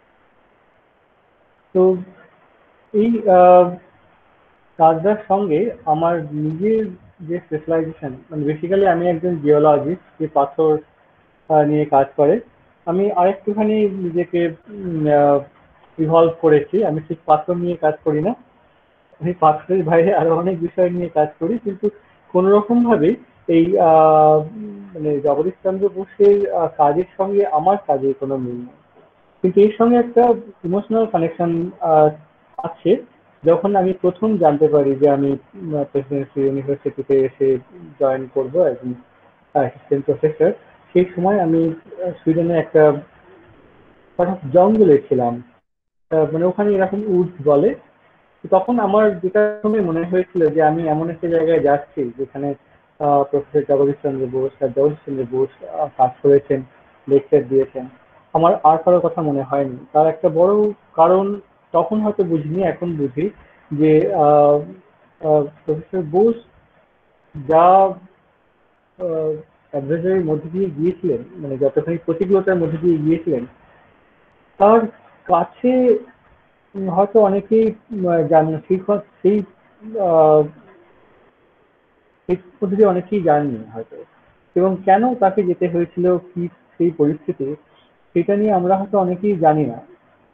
তো এই কাজটার সঙ্গে আমার নিজের যে স্পেশালাইজেশন মানে বেসিক্যালি আমি একজন জিওলজিস্ট যে পাথর নিয়ে কাজ করে আমি আরেকটুখানি নিজেকে ইভলভ করেছি আমি ঠিক পাথর নিয়ে কাজ করি না আমি পাথরের বাইরে আরো অনেক বিষয় নিয়ে কাজ করি কিন্তু কোনো রকম ভাবে এই মানে জগদীশ চন্দ্র বোসের কাজের সঙ্গে আমার কাজের কোনো মিল নেই কিন্তু এর সঙ্গে একটা ইমোশনাল কানেকশন আছে যখন আমি প্রথম জানতে পারি যে আমি প্রেসিডেন্সি ইউনিভার্সিটিতে এসে জয়েন করবো একজন অ্যাসিস্ট্যান্ট প্রফেসর সেই সময় আমি সুইডেনে একটা জঙ্গলে ছিলাম মানে ওখানে এরকম উডস বলে তখন আমার যেটা সময় মনে হয়েছিল যে আমি এমন একটা জায়গায় যাচ্ছি যেখানে প্রফেসর জগদীশ চন্দ্র বোস কাজ করেছেন লেকচার দিয়েছেন আমার আর কারোর কথা মনে হয়নি। তার একটা বড় কারণ তখন হয়তো বুঝিনি, এখন বুঝি যে প্রফেসর বোস যা অ্যাডভাইজারির মধ্যে দিয়ে গিয়েছিলেন, মানে যতখানি প্রতিকূলতার মধ্যে দিয়ে গিয়েছিলেন, তার কাছে হয়তো অনেকেই জানেন, সেই মধ্যে দিয়ে অনেকেই জাননি হয়তো, এবং কেন তাকে যেতে হয়েছিল, কি সেই পরিস্থিতি, সেটা নিয়ে আমরা হয়তো অনেকেই জানি না।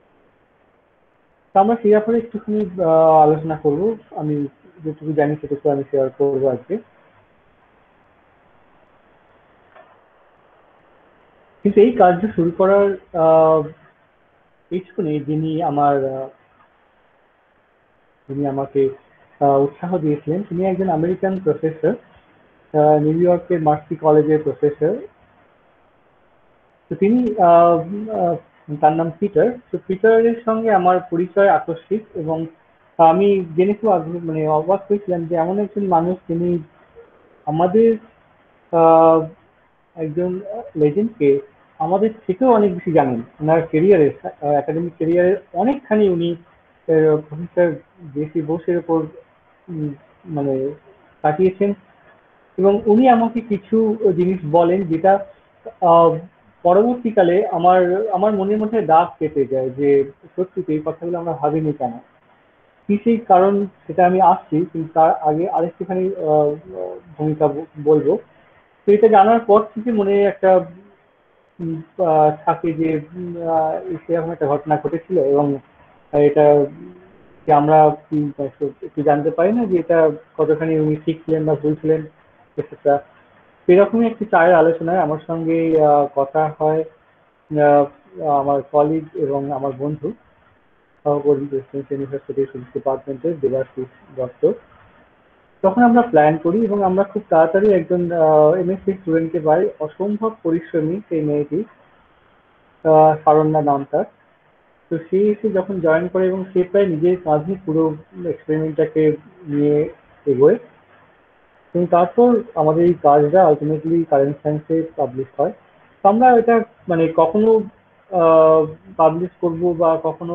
আমরা সেই ব্যাপারে একটুখানি আলোচনা করব। আমি যেটুকু জানি সেটুকু আমি শেয়ার করবো আজকে। কিন্তু এই কাজটা শুরু করার পিছনে যিনি আমাকে উৎসাহ দিয়েছিলেন, তিনি একজন আমেরিকান প্রফেসর, নিউ ইয়র্কের মার্সি কলেজের প্রফেসর। তো তিনি তার নাম পিটার। তো পিটারের সঙ্গে আমার পরিচয় আকস্মিক, এবং আমি জেনে খুব মানে অবাক হয়েছিলাম যে এমন একজন মানুষ যিনি আমাদের একজন লেজেন্ডকে আমাদের থেকেও অনেক বেশি জানেন। ওনার কেরিয়ারের, একাডেমিক কেরিয়ারের অনেকখানি উনি প্রফেসর জেসি বোসের উপর মানে কাটিয়েছেন, এবং উনি আমাকে কিছু জিনিস বলেন যেটা পরবর্তীকালে আমার মনের মধ্যে দাগ কেটে যায় যে সত্যি এই কথাগুলো আমরা ভাবিনি কেন, কি সেই কারণ সেটা আমি আসছি, কিন্তু তার আগে আরেকটুখানি ভূমিকা বলবো। তো এটা জানার পর থেকে মনে একটা থাকে যে সেরকম একটা ঘটনা ঘটেছিল, এবং এটা আমরা একটু জানতে পারি না যে এটা কতখানি উনি ঠিক ছিলেন বা ভুল ছিলেন, এটসেট্রা। সেরকমই একটি চায়ের আলোচনায় আমার সঙ্গে কথা হয় আমার কলিগ এবং আমার বন্ধু, সহকর্মী প্রেসিডেন্সি ইউনিভার্সিটির ফিজিক্স ডিপার্টমেন্টের দেবাশিস দত্ত। তখন আমরা প্ল্যান করি এবং আমরা খুব তাড়াতাড়ি একজন এমএসসি স্টুডেন্টকে পাই, অসম্ভব পরিশ্রমী সেই মেয়েটি, সারণ্যা নাম তার। তো সে এসে যখন জয়েন করে এবং সে প্রায় নিজের কাজে পুরো এক্সপেরিমেন্টটাকে নিয়ে এগোয়, এবং তারপর আমাদের এই কাজটা আলটিমেটলি কারেন্ট সায়েন্সে পাবলিশ হয়। তো আমরা এটা মানে কখনো পাবলিশ করব বা কখনো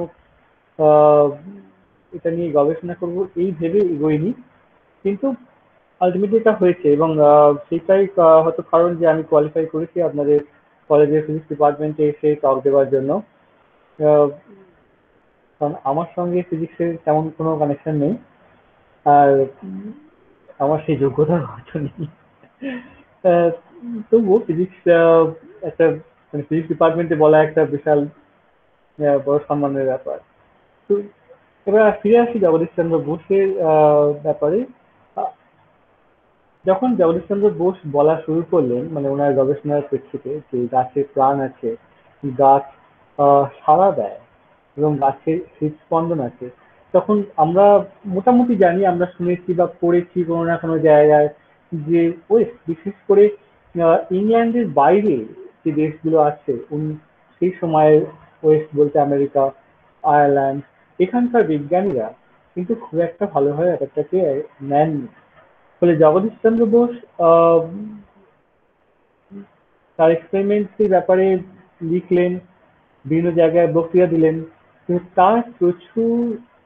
এটা নিয়ে গবেষণা করব এই ভেবে এগোইনি, কিন্তু আলটিমেটলি এটা হয়েছে। এবং সেটাই হয়তো কারণ যে আমি কোয়ালিফাই করেছি আপনাদের কলেজের ফিজিক্স ডিপার্টমেন্টে এসে টক দেওয়ার জন্য। কারণ আমার সঙ্গে ফিজিক্সের তেমন কোনো কানেকশন নেই, আর আমার সেই যোগ্যতা হয়তো নেই, তবুও ফিজিক্স একটা মানে ফিজিক্স ডিপার্টমেন্টে বলা একটা বিশাল বড় সম্মানের ব্যাপার। তো এবার ফিরে আসি জগদীশচন্দ্র বোসের ব্যাপারে। যখন জগদীশচন্দ্র বোস বলা শুরু করলেন, মানে ওনার গবেষণার প্রেক্ষিতে, যে গাছের প্রাণ আছে, গাছ সাড়া দেয় এবং গাছের হৃদস্পন্দন আছে, তখন আমরা মোটামুটি জানি, আমরা শুনেছি বা পড়েছি কোনো না কোনো জায়গায় যে ওয়েস্ট, বিশেষ করে ইংল্যান্ডের বাইরে যে দেশগুলো আছে, সেই সময়ের ওয়েস্ট বলতে আমেরিকা, আয়ারল্যান্ড, এখানকার বিজ্ঞানীরা কিন্তু খুব একটা ভালোভাবে ব্যাপারটাকে নেননি। ফলে জগদীশচন্দ্র বোস তার এক্সপেরিমেন্টের ব্যাপারে লিখলেন, বিভিন্ন জায়গায় বক্তৃতা দিলেন, কিন্তু তার প্রচুর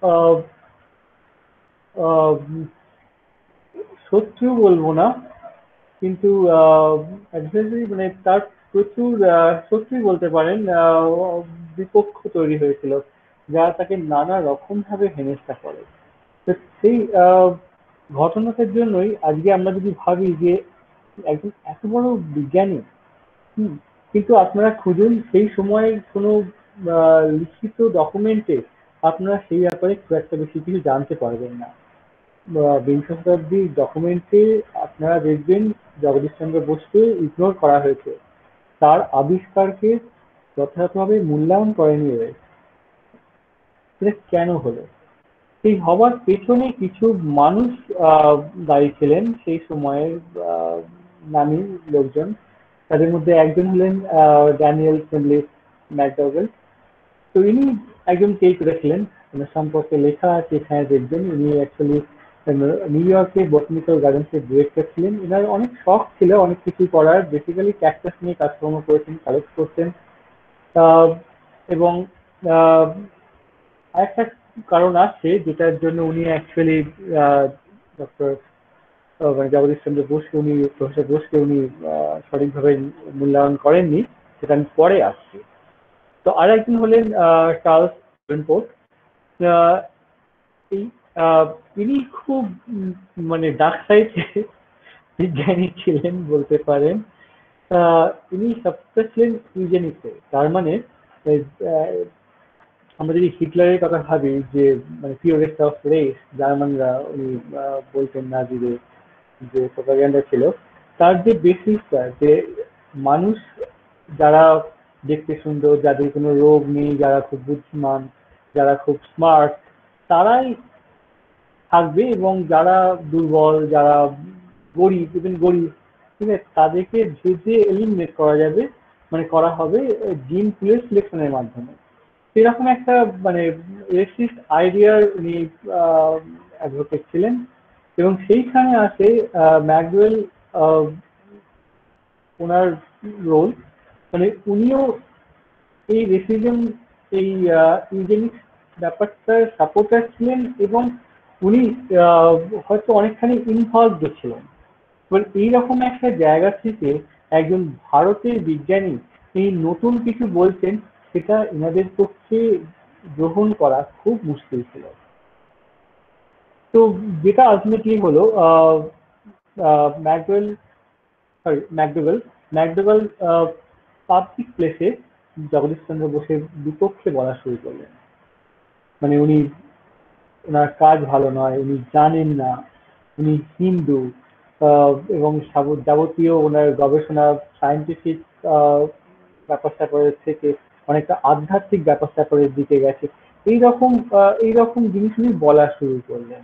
শত্রু বলবো না, কিন্তু মানে তার প্রচুর শত্রুই বলতে পারেন, বিপক্ষ তৈরি হয়েছিল, যারা তাকে নানা রকম ভাবে হেনস্থা করে। তো সেই ঘটনাটার জন্যই আজকে আমরা যদি ভাবি যে একজন এত বড় বিজ্ঞানী, কিন্তু আপনারা খুঁজুন সেই সময় কোনো লিখিত ডকুমেন্টে আপনারা সেই ব্যাপারে খুব একটা বেশি কিছু জানতে পারবেন না। বিংশ শতাব্দীর ডকুমেন্টে আপনারা দেখবেন জগদীশচন্দ্র বোসকে ইগনোর করা হয়েছে, তার আবিষ্কারকে যথাযথভাবে মূল্যায়ন করেনি। সেটা কেন হলো? সেই হবার পেছনে কিছু মানুষ দায়ী ছিলেন, সেই সময়ের নামী লোকজন। তাদের মধ্যে একজন হলেন ড্যানিয়েল ফিনলি ম্যাকডোগাল। তো ইনি একজন টেক করেছিলেন, ওনার সম্পর্কে লেখা আছে এখানে দেখবেন। ইনি অ্যাকচুয়ালি নিউ ইয়র্কে বটানিক্যাল গার্ডেন্সের ডিরেক্টর ছিলেন। এনার অনেক শখ ছিল অনেক কিছু করার, বেসিক্যালি ক্যাকটাস নিয়ে কাজকর্ম করেছেন, কালেক্ট করতেন, এবং আরেকটা কারণ আছে যেটার জন্য উনি অ্যাকচুয়ালি ডক্টর মানে জগদীশ চন্দ্র বোসকে উনি প্রফেসর বোসকে উনি সঠিকভাবে মূল্যায়ন করেননি, সেটা আমি পরে আসছি। তো আর একজন হলেন চার্লস ডেভেনপোর্ট। ইনি খুব মানে ডার্ক সাইডে বিজ্ঞানী ছিলেন বলতে পারেন। ইনি সবটা ছিলেন ইউজেনিক্সে। তার মানে আমরা যদি হিটলারের কথা ভাবি যে মানে পিওরেস্ট অফ রেস, জার্মানরা উনি বলতেন নাজিদের যে প্রোপাগান্ডা ছিল, তার যে বেসিসটা যে মানুষ যারা দেখতে সুন্দর, যাদের কোনো রোগ নেই, যারা খুব বুদ্ধিমান, যারা খুব স্মার্ট, তারাই থাকবে, এবং যারা দুর্বল, যারা গরিব, ইভেন গরিব, ঠিক আছে, তাদেরকে ভেজে এলিমিনেট করা যাবে, মানে করা হবে জিন পুলের সিলেকশনের মাধ্যমে। সেরকম একটা মানে রেসিস্ট আইডিয়ার উনি অ্যাডভোকেট ছিলেন। এবং সেইখানে আসে ম্যাকডওয়েল ওনার রোল, মানে উনিও এই রেসিজম, এই ইউজেনিক্স ব্যাপারটার সাপোর্টার ছিলেন, এবং উনি হয়তো অনেকখানি ইনভলভড ছিলেন। এবার এইরকম একটা জায়গা থেকে একজন ভারতের বিজ্ঞানী এই নতুন কিছু বলছেন, সেটা এনাদের পক্ষে গ্রহণ করা খুব মুশকিল ছিল। তো যেটা আলটিমেটলি হলো ম্যাকডোয়েল পাবলিক প্লেসে জগদীশ চন্দ্র বোসের বিপক্ষে বলা শুরু করলেন। মানে উনি, ওনার কাজ ভালো নয়, উনি জানেন না, উনি হিন্দু, এবং যাবতীয় ওনার গবেষণা সায়েন্টিফিক ব্যাপার স্যাপারের থেকে অনেকটা আধ্যাত্মিক ব্যাপার স্যাপারের দিকে গেছে। এইরকম জিনিস উনি বলা শুরু করলেন।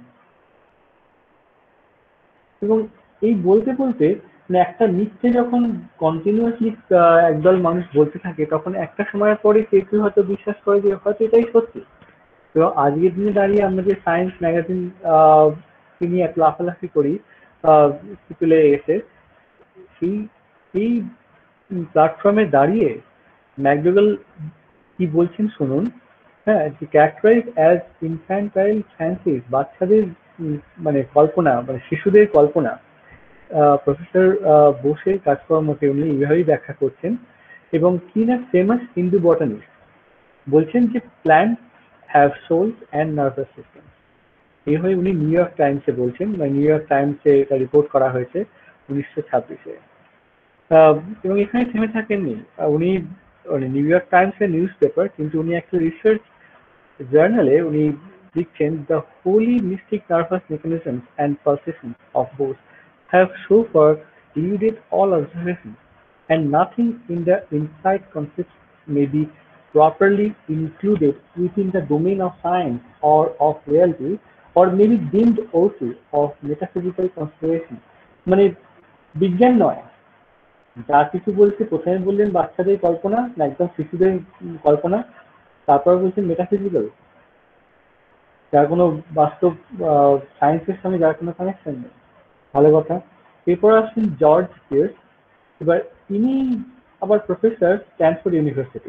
এবং এই বলতে বলতে মানে একটা মিথ্যে যখন কন্টিনিউয়াসলি একদল মানুষ বলতে থাকে, তখন একটা সময়ের পরে কেউ কেউ হয়তো বিশ্বাস করে যে হয়তো এটাই সত্যি। তো আজকের দিনে দাঁড়িয়ে আমরা যে সায়েন্স ম্যাগাজিন নিয়ে এত লাফালাফি করি তুলে এসে, সেই প্ল্যাটফর্মে দাঁড়িয়ে ম্যাকডোয়েল কি বলছেন শুনুন। হ্যাঁ, যে ক্যারেক্টারাইজ অ্যাজ ইনফ্যান্টাইল ফ্যান্সিস, বাচ্চাদের মানে কল্পনা, মানে শিশুদের কল্পনা, প্রফেসর বোসের কাজকর্মকে উনি এইভাবেই ব্যাখ্যা করছেন। এবং কি না, ফেমাস হিন্দু বটানিস্ট বলছেন যে plant have souls and nervous system. এইভাবে উনি নিউ ইয়র্ক টাইমসে বলছেন, বা নিউ ইয়র্ক টাইমসে এটা রিপোর্ট করা হয়েছে 1926-এ। এবং এখানে থেমে থাকেননি উনি, নিউ ইয়র্ক টাইমসের নিউজ পেপার, কিন্তু উনি একটা রিসার্চ জার্নালে উনি লিখছেন, the holy mystic nervous mechanisms and pulsations of Bose have so far eluded all observation, and nothing in the inside concepts may be properly included within the domain of science or of reality, or may be deemed also of metaphysical consideration. মানে বিজ্ঞান নয়, যা কিছু বলছে, প্রথমে বললেন বাচ্চাদের কল্পনা, একদম শিশুদের কল্পনা, তারপর বলছেন মেটাফিজিক্যাল, যার কোনো বাস্তব সায়েন্সের সঙ্গে যার কোনো কানেকশন নেই। ভালো কথা। এরপর আসছেন জর্জ পিয়ার্স। এবার তিনি আবার প্রফেসর, স্ট্যানফোর্ড ইউনিভার্সিটি।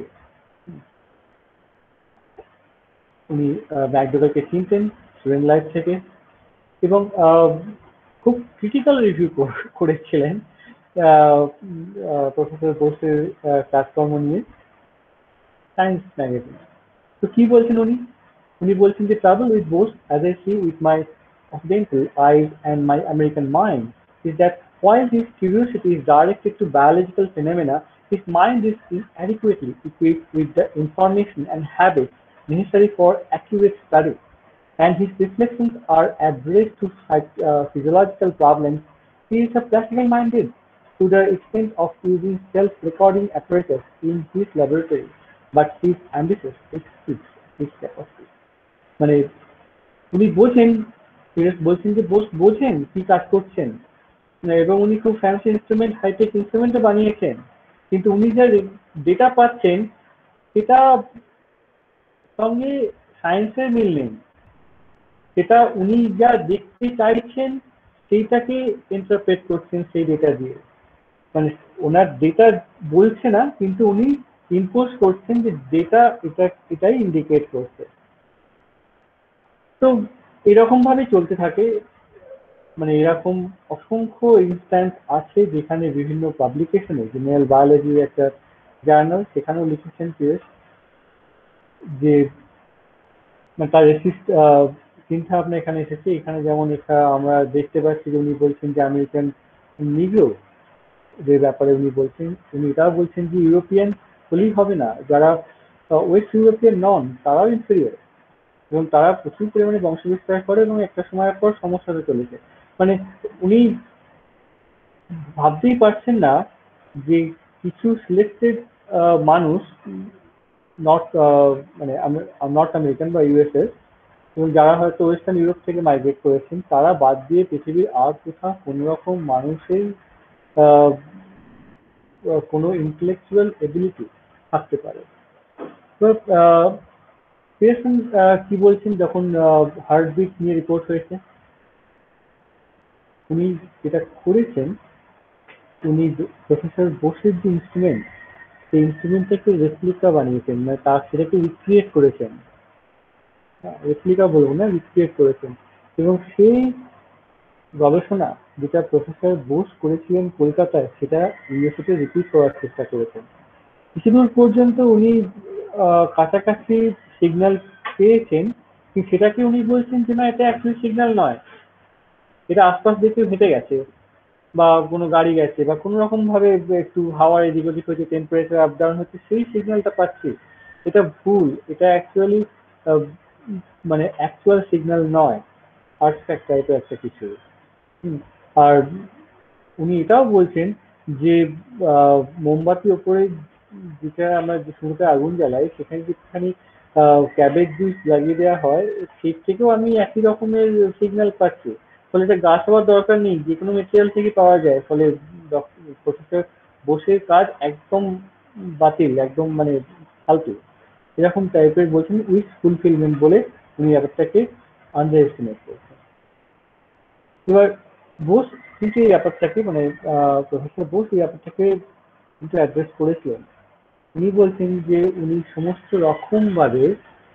উনি ম্যাকডোয়েলকে চিনতেন স্টুডেন্ট লাইফ থেকে, এবং খুব ক্রিটিক্যাল রিভিউ করেছিলেন প্রফেসর বোসের কাজকর্ম নিয়ে সায়েন্স ম্যাগাজিন। তো কি বলছেন উনি বলছেন যে trouble with Bose, as I see with my occidental eyes and my American mind, is that while his curiosity is directed to biological phenomena, his mind is inadequately equipped with the information and habits necessary for accurate study, and his reflections are addressed to physiological problems. He is a practical minded to the extent of using self-recording apparatus in his laboratory, but his ambitious exceeds his capacity. মানে উনি বলছেন যে বোস বোঝেন কি কাজ করছেন, এবং উনি খুব ফ্যান্সি ইনস্ট্রুমেন্ট, হাইটেক ইনস্ট্রুমেন্টও বানিয়েছেন, কিন্তু উনি যা ডেটা পাচ্ছেন সেটা সঙ্গে সায়েন্সের মিল নেই। সেটা উনি যা দেখতে চাইছেন সেইটাকে ইন্টারপ্রেট করছেন সেই ডেটা দিয়ে। মানে ওনার ডেটা বলছে না, কিন্তু উনি ইম্পোজ করছেন যে ডেটা এটাই ইন্ডিকেট করছে। তো এরকম ভাবে চলতে থাকে, মানে এরকম অসংখ্য ইনস্ট্যান্স আছে যেখানে বিভিন্ন পাবলিকেশনে, জেনারেল বায়োলজি একটা জার্নাল, সেখানেও লিখেছেন যে মানে তার চিন্তা ভাবনা এখানে এসেছে। এখানে যেমন আমরা দেখতে পাচ্ছি যে উনি বলছেন যে আমেরিকান নিগ্রো যে ব্যাপারে উনি বলছেন, উনি এটাও বলছেন যে ইউরোপিয়ান হলেই হবে না, যারা ওয়েস্ট ইউরোপিয়ান নন তারাও ইনফেরিয়র এবং তারা প্রচুর পরিমাণে বংশ বিস্তার করে এবং একটা সময়ের পর সমস্যা হতে চলেছে। মানে উনি ভাবতেই পারছেন না যে কিছু সিলেক্টেড মানুষ নর্থ আমেরিকান বা ইউএসএ এবং যারা হয়তো ওয়েস্টার্ন ইউরোপ থেকে মাইগ্রেট করেছেন, তারা বাদ দিয়ে পৃথিবীর আর কোথাও কোনো রকম মানুষের কোনো ইন্টেলেকচুয়াল এবিলিটি থাকতে পারে। তো পিয়ারসন কি বলছেন যখন হার্টবিট নিয়ে রিপোর্ট হয়েছে, উনি যেটা করেছেন, উনি প্রফেসর বোসের যে ইনস্ট্রুমেন্ট, সেই ইনস্ট্রুমেন্টটাকে রেপ্লিকা বানিয়েছেন, মানে সেটাকে রিক্রিয়েট করেছেন, রেপ্লিকা বলবো না, রিক্রিয়েট করেছেন। এবং সেই গবেষণা যেটা প্রফেসর বোস করেছিলেন কলকাতায়, সেটা ইউনিভার্সিটি রিপিট করার চেষ্টা করেছেন। কিছুদূর পর্যন্ত উনি কাছাকাছি সিগন্যাল পেয়েছেন, কিন্তু সেটাকে উনি বলছেন যে না, এটা অ্যাকচুয়ালি সিগন্যাল নয়, এটা আশপাশ দেখে হেঁটে গেছে বা কোনো গাড়ি গেছে বা কোনো রকম ভাবে একটু হাওয়ার এদিক ওদিক হচ্ছে, টেম্পারেচার আপ ডাউন হচ্ছে, সেই সিগন্যালটা পাচ্ছি, এটা ভুল, এটা অ্যাকচুয়ালি মানে অ্যাকচুয়াল সিগন্যাল নয়, আর্টিফ্যাক্ট টাইপের একটা কিছু। আর উনি এটাও বলছেন যে মোমবাতি ওপরে যেটা আমরা যে শুরুতে আগুন জ্বালাই, সেখানে যেখানে ক্যাবেজ জুস লাগিয়ে দেওয়া হয়, সেই থেকেও আমি একই রকমের সিগন্যাল পাচ্ছি। ফলে এটা গাছ হওয়ার দরকার নেই, যে কোনো মেটেরিয়াল থেকে পাওয়া যায়। ফলে প্রফেসর বোসের কাজ একদম বাতিল, একদম মানে ফালতু, এরকম টাইপের বলছেন, উইশ ফুলফিলমেন্ট বলে উনি ব্যাপারটাকে আন্ডার এস্টিমেট করছেন। এবার বোস কিন্তু এই ব্যাপারটাকে, মানে প্রফেসর বোস এই ব্যাপারটাকে কিন্তু অ্যাড্রেস করেছিলেন। উনি বলছেন যে উনি সমস্ত রকম ভাবে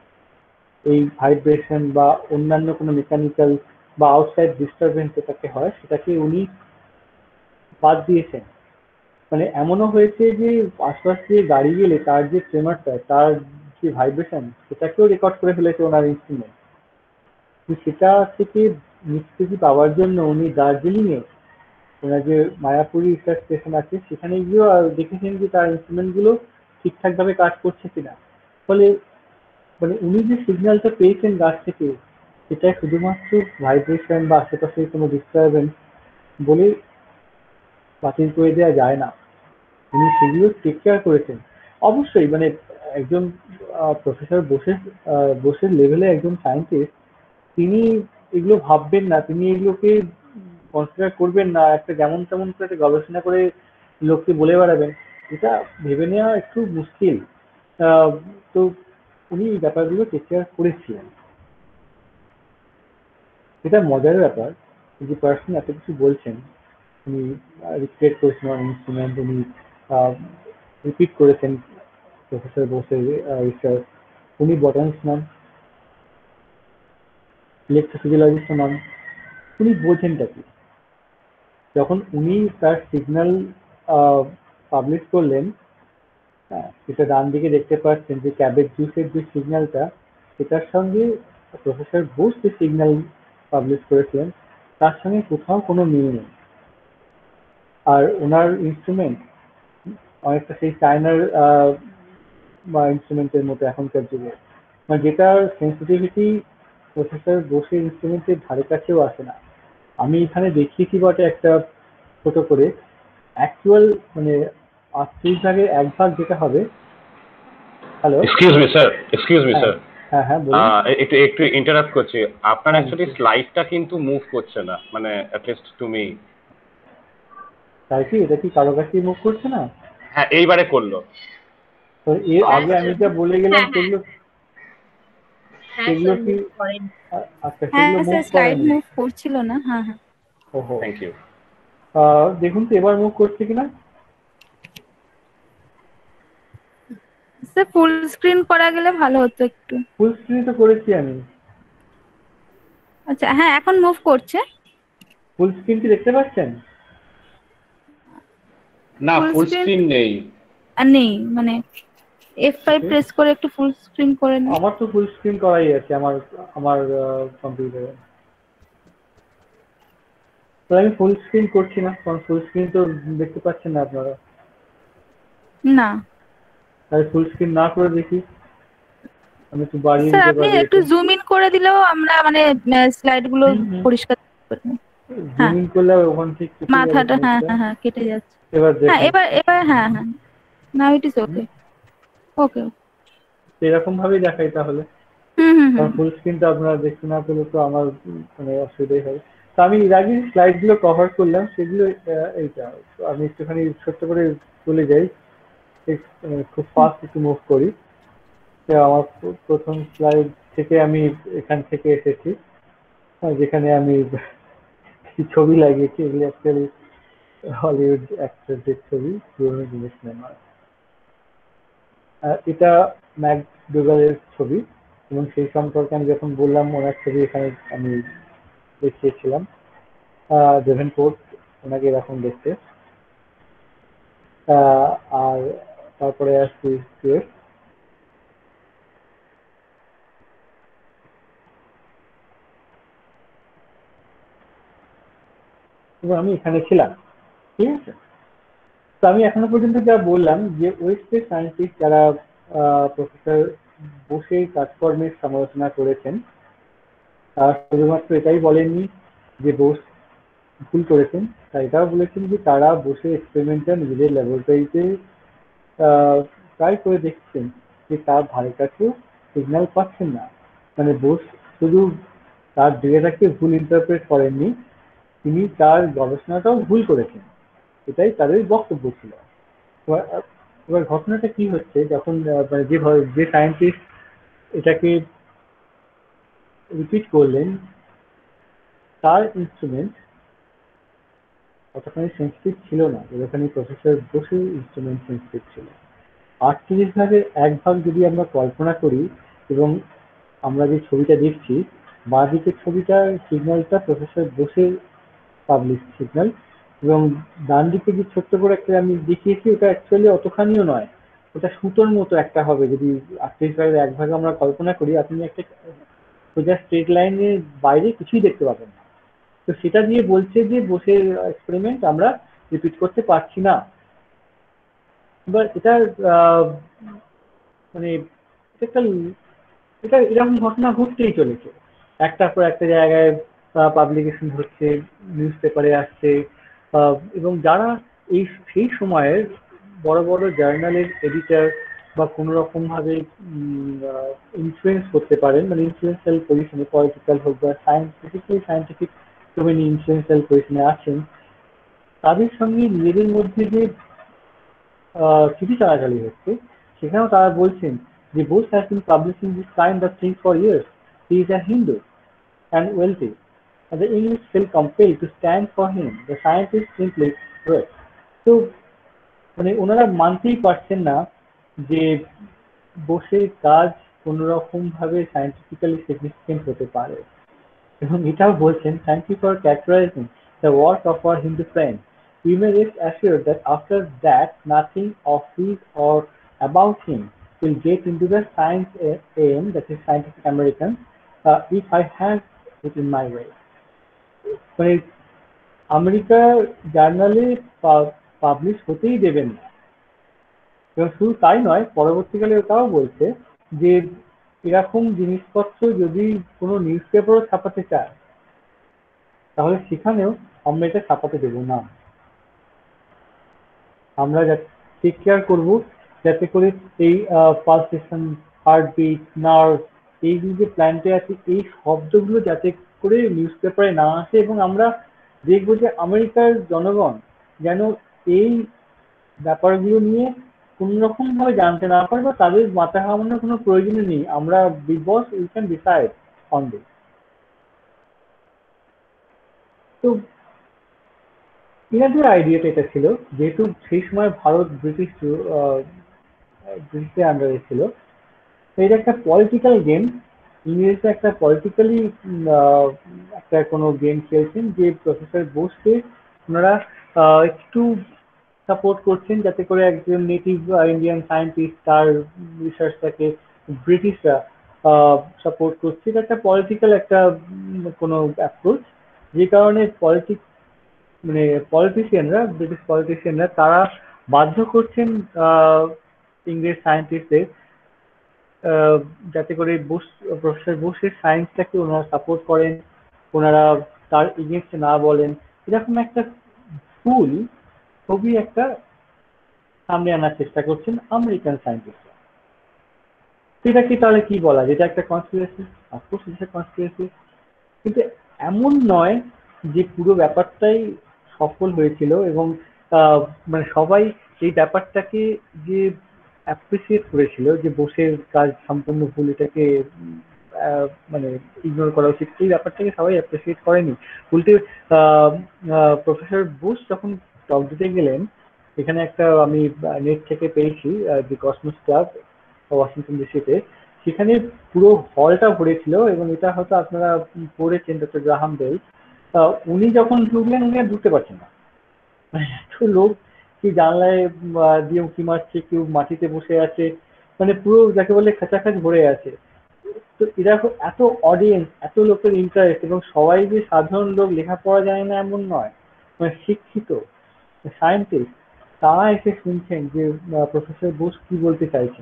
এই ভাইব্রেশন বা অন্যান্য কোনো মেকানিক্যাল বা আউটসাইড ডিস্টারবেন্স যেটাকে হয়, সেটাকে উনি বাদ দিয়েছেন। মানে এমনও হয়েছে যে আশপাশ দিয়ে গাড়ি গেলে তার যে ট্রেমারটা, তার যে ভাইব্রেশন, সেটাকেও রেকর্ড করে ফেলেছে ওনার ইনস্ট্রুমেন্ট। সেটা থেকে নিষ্কৃতি পাওয়ার জন্য উনি দার্জিলিংয়ে ওনার যে মায়াপুরি রিসার্চ স্টেশন আছে, সেখানে গিয়েও দেখেছেন যে তার ইনস্ট্রুমেন্টগুলো ঠিকঠাকভাবে কাজ করছে কিনা। ফলে মানে উনি যে সিগন্যালটা পেয়েছেন গাছ থেকে, সেটা শুধুমাত্র ভাইব্রেশন বা আশেপাশে কোনো ডিস্টারবেন্স বলে বাতিল করে দেওয়া যায় না। উনি সেগুলো টেক কেয়ার করেছেন। অবশ্যই মানে একজন প্রফেসর বোসের লেভেলে একজন সায়েন্টিস্ট, তিনি এগুলো ভাববেন না, তিনি এগুলোকে কনসিডার করবেন না, একটা যেমন তেমন করে একটা গবেষণা করে লোককে বলে বেড়াবেন, এটা ভেবে নেওয়া একটু মুশকিল। তো উনি এই ব্যাপারগুলো টেক কেয়ার করেছিলেন। এটা মজার ব্যাপার যে পার্সন এত কিছু বলছেন, উনি রিক্রিয়েট করেছেন ইনস্ট্রুমেন্ট, উনি রিপিট করেছেন প্রফেসর বোসের রিসার্চ, উনি বটানিস্ট নন, ইলেকট্রোফিজিওলজিস্ট নন, উনি বোঝেনটা কি? যখন উনি তার সিগন্যাল পাবলিশ করলেন, সেটা ডান দিকে দেখতে পাচ্ছেন যে ক্যাবেজ জুসের যে সিগন্যালটা, সেটার সঙ্গে প্রফেসর বোস যে সিগন্যাল পাবলিশ করেছিলেন, তার সঙ্গে কোথাও কোনো মিল নেই। আর ওনার ইনস্ট্রুমেন্ট অনেকটা সেই চায়নার বা ইনস্ট্রুমেন্টের মতো এখনকার যুগে, মানে যেটার সেন্সিটিভিটি প্রফেসর বোসের ইনস্ট্রুমেন্টের ধারে কাছেও আসে না। আমি এখানে দেখিয়েছি বটে একটা ছোট করে, অ্যাকচুয়াল মানে 38 ভাগের 1 ভাগ যেটা হবে। হ্যালো, এক্সকিউজ মি স্যার হ্যাঁ হ্যাঁ বলুন। একটু ইন্টারাপ্ট করছি, আপনার অ্যাকচুয়ালি স্লাইডটা কিন্তু মুভ করছে না, মানে অ্যাট লিস্ট টু মি। তাই কি? এটা কি কারো কাছে মুভ করছে না? হ্যাঁ, এইবারে করলো। তো এর আগে আমি যা বলে গেলাম সেগুলো কি? আচ্ছা, সেগুলো মুভ স্লাইড মুভ করছিল না। হ্যাঁ হ্যাঁ, ওহো, থ্যাংক ইউ। দেখুন তো এবার মুভ করছে কিনা। স্যার ফুল স্ক্রিন করা গেলে ভালো হতো একটু। ফুল স্ক্রিন তো করেছি আমি। আচ্ছা হ্যাঁ এখন মুভ করছে। ফুল স্ক্রিন কি দেখতে পাচ্ছেন? না ফুল স্ক্রিন নেই। নেই মানে F5 প্রেস করে একটু ফুল স্ক্রিন করে নিন। আমার তো ফুল স্ক্রিন করাই আছে আমার কম্পিউটারে। তো আমি ফুল স্ক্রিন করছি না, কারণ ফুল স্ক্রিন তো দেখতে পাচ্ছেন না আপনারা। না তাহলে ফুল স্ক্রিন না করে দেখি, আমি একটু বাড়িয়ে স্যার দিতে আপনি পারি। একটু জুম ইন করে দিলেও আমরা মানে স্লাইড গুলো পরিষ্কার করতে। জুম ইন করলে ওখান থেকে মাথাটা হ্যাঁ হ্যাঁ হ্যাঁ কেটে যাচ্ছে। এবার হ্যাঁ দেখুন। এবার হ্যাঁ হ্যাঁ নাও ইট ইজ ওকে। ওকে এরকম ভাবেই দেখাই তাহলে। কারণ ফুল স্ক্রিনটা আপনারা দেখতে না পেলে তো আমার মানে অসুবিধাই হবে। তো আমি এর আগে স্লাইড গুলো কভার করলাম, সেগুলো এইটা আমি একটুখানি ছোট্ট করে চলে যাই, খুব ফাস্ট একটু মুভ করি। আমার প্রথম স্লাইড থেকে আমি এখান থেকে এসেছি, যেখানে আমি ছবি লাগিয়েছি। এগুলি অ্যাকচুয়ালি হলিউড অ্যাক্টরদের ছবি, পুরোনো জিনিস নেওয়া। এটা ম্যাকডুগালের ছবি, এবং সেই সম্পর্কে আমি যখন বললাম ওনার ছবি এখানে আমি দেখিয়েছিলাম। ডেভেনপোর্ট ওনাকে এরকম দেখতে। আর তারপরে আসছি এবং আমি এখানে ছিলাম, ঠিক আছে। তো আমি এখনো পর্যন্ত যা বললাম যে ওয়েস্টের সায়েন্টিস্ট যারা প্রফেসর বোসের কাজকর্মের সমালোচনা করেছেন, শুধুমাত্র এটাই বলেননি যে বোস ভুল করেছেন, তাই এটাও বলেছেন যে তারা বসে এক্সপেরিমেন্টটা নিজেদের ল্যাবরেটরিতে ট্রাই করে দেখছেন যে তার ধারে কাছেও সিগন্যাল পাচ্ছেন না। মানে বোস শুধু তার ডেটাটাকে ভুল ইন্টারপ্রেট করেননি, তিনি তার গবেষণাটাও ভুল করেছেন, এটাই তাদের বক্তব্য ছিল। এবার ঘটনাটা কি হচ্ছে, যখন মানে যে সায়েন্টিস্ট এটাকে রিপিট করলেন তার ইনস্ট্রুমেন্ট অতখানি সেন্সিটিভ ছিল না, যতখানি প্রফেসর বোসের ইনস্ট্রুমেন্ট সেন্সিটিভ ছিল। 38 ভাগের 1 ভাগ যদি আমরা কল্পনা করি, এবং আমরা যে ছবিটা দেখছি বাঁ দিকের ছবিটা সিগন্যালটা প্রফেসর বোসের পাবলিশ সিগন্যাল, এবং ডান দিকে যে ছোট্ট করে একটা আমি দেখিয়েছি ওটা অ্যাকচুয়ালি অতখানিও নয়, ওটা সুতোর মতো একটা হবে। যদি 38 ভাগের 1 ভাগ আমরা কল্পনা করি, আপনি একটা সোজা স্ট্রেট লাইনের বাইরে কিছুই দেখতে পাবেন না। তো সেটা দিয়ে বলছে যে বোসের এক্সপেরিমেন্ট আমরা রিপিট করতে পারছি না। এবার এটা মানে এটা এরকম ঘটনা ঘটতেই চলেছে, একটার পর একটা জায়গায় পাবলিকেশন হচ্ছে, নিউজ পেপারে আসছে, এবং যারা সেই সময়ের বড় বড় জার্নালের এডিটর বা কোনো রকম ভাবে ইনফ্লুয়েন্স করতে পারেন, মানে ইনফ্লুয়েন্সিয়াল পজিশনে, পলিটিক্যাল হোক বা সায়েন্টিফিক ডোমেইনে ইনফ্লুয়েন্সিয়াল পজিশনে আছেন, তাদের সঙ্গে নিজেদের মধ্যে যে চিঠি চালাচালি হচ্ছে, সেখানেও তারা বলছেন যে Bose has been publishing this kind of thing for years. He is a Hindu and wealthy, and the English felt compelled to stand for him. The scientists simply quit. তো মানে ওনারা মানতেই পারছেন না যে বোসের কাজ কোনো রকম ভাবে সায়েন্টিফিক্যালি সিগনিফিকেন্ট হতে পারে, এবং এটাও বলছেন, thank you for characterizing the work of our Hindu friend. We may rest assured that after that nothing of his or about him will get into the science AM, that is Scientific American, if I have it in my way. মানে আমেরিকার জার্নালে publish হতেই দেবেন না। এবং শুধু তাই নয়, পরবর্তীকালে ওটাও বলছে যে এরকম জিনিসপত্র যদি কোনো নিউজ পেপারও ছাপাতে চায়, তাহলে সেখানেও আমরা এটা ছাপাতে দেব না। আমরা টেক কেয়ার করবো যাতে করে এই পালসেশন, হার্টবিট, নার্ভ, এইগুলো যে প্ল্যান্টে আছে, এই শব্দগুলো যাতে করে নিউজ পেপারে না আসে, এবং আমরা দেখবো যে আমেরিকার জনগণ যেন এই ব্যাপারগুলো নিয়ে কোন রকম ভাবে জানতে না পারে, বা তাদের মাথা ঘামানোর কোনো প্রয়োজনই নেই। আমরা বিবস we can decide on this. তো এনাদের আইডিয়াটা এটা ছিল, যেহেতু সেই সময় ভারত ব্রিটিশ ব্রিটিশের আন্ডারে ছিল। তো এটা একটা পলিটিক্যাল গেম, ইংরেজরা একটা পলিটিক্যালি একটা কোনো গেম খেলছেন, যে প্রফেসর বোসকে ওনারা একটু সাপোর্ট করছেন যাতে করে একজন নেটিভ ইন্ডিয়ান সায়েন্টিস্ট তার রিসার্চটাকে ব্রিটিশরা সাপোর্ট করছে। এটা একটা পলিটিক্যাল একটা কোনো অ্যাপ্রোচ, যে কারণে মানে পলিটিশিয়ানরা, ব্রিটিশ পলিটিশিয়ানরা তারা বাধ্য করছেন ইংরেজ সায়েন্টিস্টদের যাতে করে প্রফেসর বোসের সায়েন্সটাকে ওনারা সাপোর্ট করেন, ওনারা তার এগেনস্টে না বলেন। এরকম একটা ফুল ছবি একটা সামনে আনার চেষ্টা করছেন আমেরিকান সায়েন্টিস্টরা। সেটা কি তাহলে কি বলা, যেটা একটা কনস্পিরেসি? অফকোর্স এটা কনস্পিরেসি, কিন্তু এমন নয় যে পুরো ব্যাপারটাই সফল হয়েছিল এবং মানে সবাই এই ব্যাপারটাকে যে অ্যাপ্রিসিয়েট করেছিল যে বোসের কাজ সম্পূর্ণ ভুল, এটাকে মানে ইগনোর করা উচিত, এই ব্যাপারটাকে সবাই অ্যাপ্রিসিয়েট করেনি। উল্টে প্রফেসর বোস যখন টক দিতে গেলেন, এখানে একটা আমি নেট থেকে পেয়েছি, দি কসমস ক্লাব ওয়াশিংটন ডিসিতে, সেখানে পুরো হলটা ভরেছিল এবং এটা হয়তো আপনারা পড়েছেন, ডক্টর গ্রাহাম বেল। উনি যখন ঢুকলেন উনি আর ঢুকতে পারছেন না, এত লোক কি জানলায় দিয়ে উঁকি মারছে, কেউ মাটিতে বসে আছে, মানে পুরো যাকে বলে খাঁচাখাচ ভরে আছে। তো এরকম এত অডিয়েন্স, এত লোকের ইন্টারেস্ট, এবং সবাই যে সাধারণ লোক, লেখাপড়া জানে না এমন নয়, মানে শিক্ষিত সায়েন্টিস্ট, তারা এসে শুনছেন যে প্রফেসর বোস কি বলতে চাইছেন।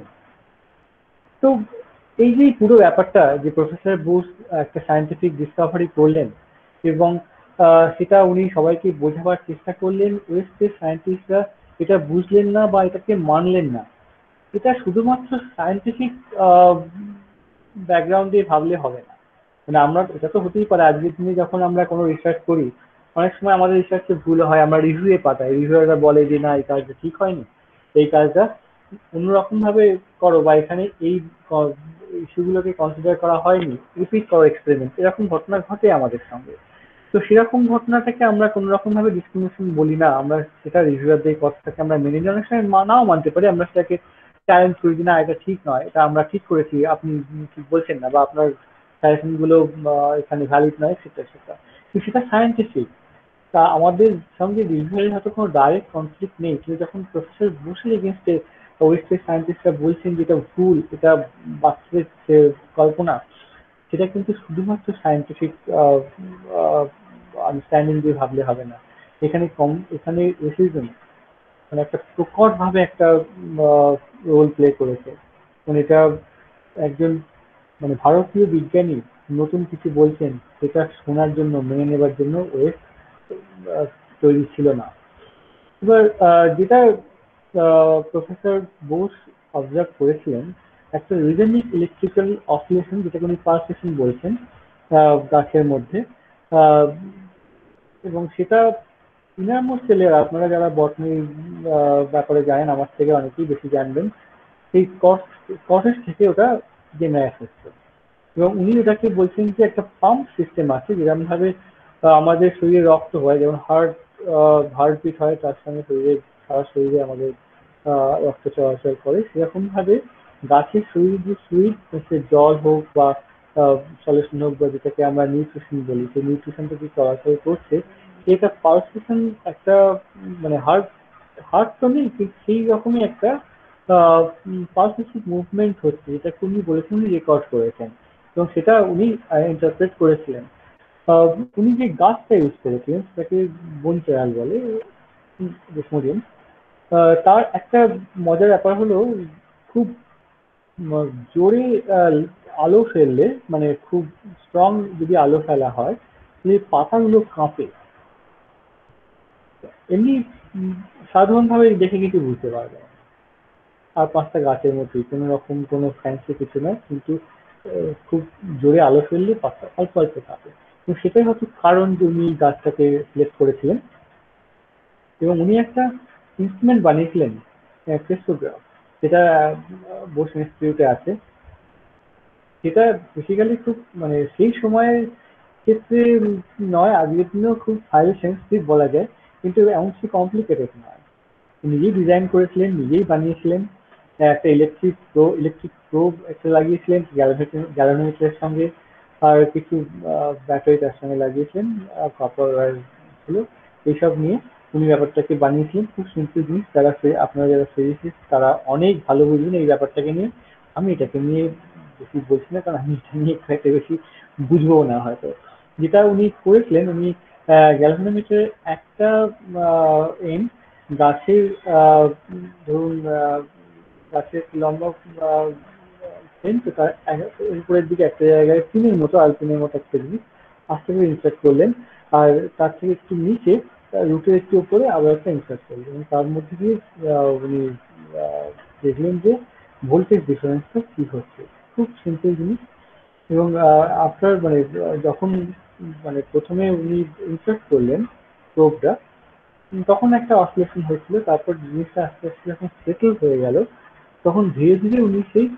তো এই যে পুরো ব্যাপারটা, যে প্রফেসর বোস একটা সায়েন্টিফিক ডিসকভারি করলেন এবং সেটা উনি সবাইকে বোঝাবার চেষ্টা করলেন, ওয়েস্টের সায়েন্টিস্টরা এটা বুঝলেন না বা এটাকে মানলেন না। এটা শুধুমাত্র সায়েন্টিফিক ব্যাকগ্রাউন্ডে ভাবলে হবে না, মানে আমরা, এটা তো হতেই পারে আজকের দিনে যখন আমরা কোনো রিসার্চ করি, অনেক সময় আমাদের রিসার্চে ভুল হয়, আমরা রিভিউয়ে পাঠাই, রিভিউয়াররা বলে যে না এই কাজটা ঠিক হয়নি, এই কাজটা অন্যরকম ভাবে করো, বা এখানে এই ইস্যুগুলোকে কনসিডার করা হয়নি, রিপিট করো এক্সপেরিমেন্ট, এরকম ঘটনা ঘটে আমাদের সঙ্গে। তো সেরকম ঘটনাটাকে আমরা কোনো রকম ভাবে ডিসক্রিমিনেশন বলি না, আমরা সেটা রিভিউয়ারদের কথাটাকে আমরা মেনে নিই, অনেক সময় নাও মানতে পারি, আমরা সেটাকে চ্যালেঞ্জ করি যে না এটা ঠিক নয়, এটা আমরা ঠিক করেছি, আপনি ঠিক বলছেন না, বা আপনার সাজেশন গুলো এখানে ভ্যালিড নয়, সেটা কিন্তু সেটা সায়েন্টিফিক। তা আমাদের সঙ্গে রিভিউয়ারের হয়তো কোনো ডাইরেক্ট কনফ্লিক্ট নেই, কিন্তু যখন প্রফেসর বুশের এগেনস্টে ওয়েস্টের সায়েন্টিস্টরা বলছেন যে এটা ভুল, এটা বাস্তবের কল্পনা, সেটা কিন্তু শুধুমাত্র সায়েন্টিফিক আন্ডারস্ট্যান্ডিং দিয়ে ভাবলে হবে না। এখানে রেসিজম মানে একটা প্রকট ভাবে একটা রোল প্লে করেছে, মানে এটা একজন মানে ভারতীয় বিজ্ঞানী নতুন কিছু বলছেন, সেটা শোনার জন্য, মেনে নেবার জন্য ওয়েস্ট তৈরি ছিল না। এবার যেটা প্রফেসর বোস অবজার্ভ করেছিলেন, একটা রিদমিক ইলেকট্রিক্যাল অসিলেশন, যেটাকে উনি পালসেশন বলছেন গাছের মধ্যে, এবং সেটা ইনারমোস্ট সেলের, আপনারা যারা বটনির ব্যাপারে জানেন আমার থেকে অনেকেই বেশি জানবেন, সেই কসেস থেকে ওটা জেনারেট হচ্ছে। এবং উনি ওটাকে বলছেন যে একটা পাম্প সিস্টেম আছে, যেরকম ভাবে আমাদের শরীরে রক্ত হয়, যেমন হার্টবিট হয়, তার সঙ্গে সারা শরীরে আমাদের রক্ত চলাচল করে, সেরকম ভাবে গাছের শরীরে যে ফ্লুইড, সে জল হোক বা সলিউশন হোক, বা যেটাকে আমরা নিউট্রিশন বলি, সেই নিউট্রিশনটা যে চলাচল করছে, এটা পালসেশন একটা, মানে হার্ট তো নেই, কিন্তু সেই রকমই একটা পালসেশন মুভমেন্ট হচ্ছে, যেটা উনি বলেছেন, উনি রেকর্ড করেছেন এবং সেটা উনি ইন্টারপ্রেট করেছিলেন। উনি যে গাছটা ইউজ করেছিলেন সেটাকে বনচেরাল বলে, ডেসমোডিয়াম। তার একটা মজার ব্যাপার হলো, খুব জোরে আলো ফেললে, মানে খুব স্ট্রং যদি আলো ফেলা হয়, তাহলে পাতাগুলো কাঁপে। এমনি সাধারণভাবে দেখে কিছু বুঝতে পারবে, আর পাঁচটা গাছের মধ্যে কোনো রকম কোনো ফ্যান্সি কিছু নয়, কিন্তু খুব জোরে আলো ফেললে পাতা অল্প অল্প কাঁপে। তো সেটাই হয়তো কারণ যে উনি গাছটাকে সিলেক্ট করেছিলেন। এবং উনি একটা ইনস্ট্রুমেন্ট বানিয়েছিলেন, ক্রেস্টোগ্রাফ, যেটা বোস ইনস্টিটিউটে আছে। সেটা বেসিক্যালি খুব, মানে সেই সময়ের ক্ষেত্রে নয়, আজকের দিনেও খুব হাইলি সেন্সিটিভ বলা যায়, কিন্তু এমন কি কমপ্লিকেটেড নয়। নিজেই ডিজাইন করেছিলেন, নিজেই বানিয়েছিলেন, একটা ইলেকট্রিক প্রোব একটা লাগিয়েছিলেন গ্যালোমিটারের সঙ্গে, আর কিছু ব্যাটারি তার সঙ্গে লাগিয়েছিলেন, কপার ওয়্যার ছিল। এইসব নিয়ে উনি ব্যাপারটাকে বানিয়েছিলেন। খুব সিম্পল জিনিস, আপনারা যারা ফিজিসিস্ট তারা অনেক ভালো বুঝবেন এই ব্যাপারটাকে নিয়ে। আমি এটাকে নিয়ে বেশি বলছি না, কারণ আমি এটা নিয়ে খুব একটা বেশি বুঝবো না হয়তো। যেটা উনি করেছিলেন, উনি গ্যালভানোমিটারের একটা এন্ড গাছের ধরুন গাছের লম্বা তো তার উপরের দিকে একটা জায়গায় পিনের মতো আলপিনের মতো একটা জিনিস আস্তে করে ইনসার্ট করলেন, আর তার থেকে একটু নিচে রুটের একটু উপরে আবার একটা ইনসার্ট করলেন, এবং তার মধ্যে দিয়ে উনি দেখলেন যে ভোল্টেজ ডিফারেন্সটা কি হচ্ছে। খুব সিম্পল জিনিস। এবং আফটার মানে যখন মানে প্রথমে উনি ইনসার্ট করলেন প্রোবটা, তখন একটা অসিলেশন হয়েছিল, তারপর জিনিসটা আস্তে আস্তে যখন সেটেল হয়ে গেল তখন ধীরে ধীরে উনি সেই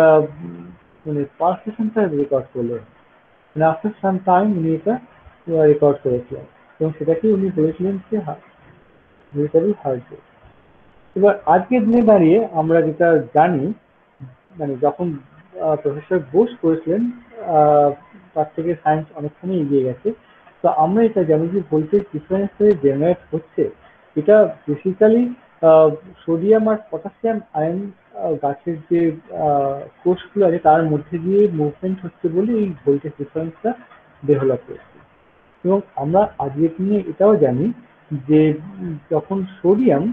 মানে পালসেশনটা রেকর্ড করলেন। মানে আফটার সাম টাইম উনি এটা রেকর্ড করেছিলেন, এবং সেটাকে উনি বলেছিলেন যে ভেরিটেবল হার্টবিট। এবার আজকের দিনে দাঁড়িয়ে আমরা যেটা জানি, মানে যখন প্রফেসর বোস করেছিলেন তার থেকে সায়েন্স অনেকখানি এগিয়ে গেছে। তো আমরা এটা জানি যে ভোল্টেজ ডিফারেন্স জেনারেট হচ্ছে, এটা বেসিক্যালি সোডিয়াম আর পটাশিয়াম আয়ন গাছের যে কোষগুলো আছে তার মধ্যে দিয়ে মুভমেন্ট হচ্ছে বলে এই ভোল্টেজ ডিফারেন্সটা ডেভেলপ হচ্ছে। এবং আমরা আজকের দিনে এটাও জানি যে যখন সোডিয়াম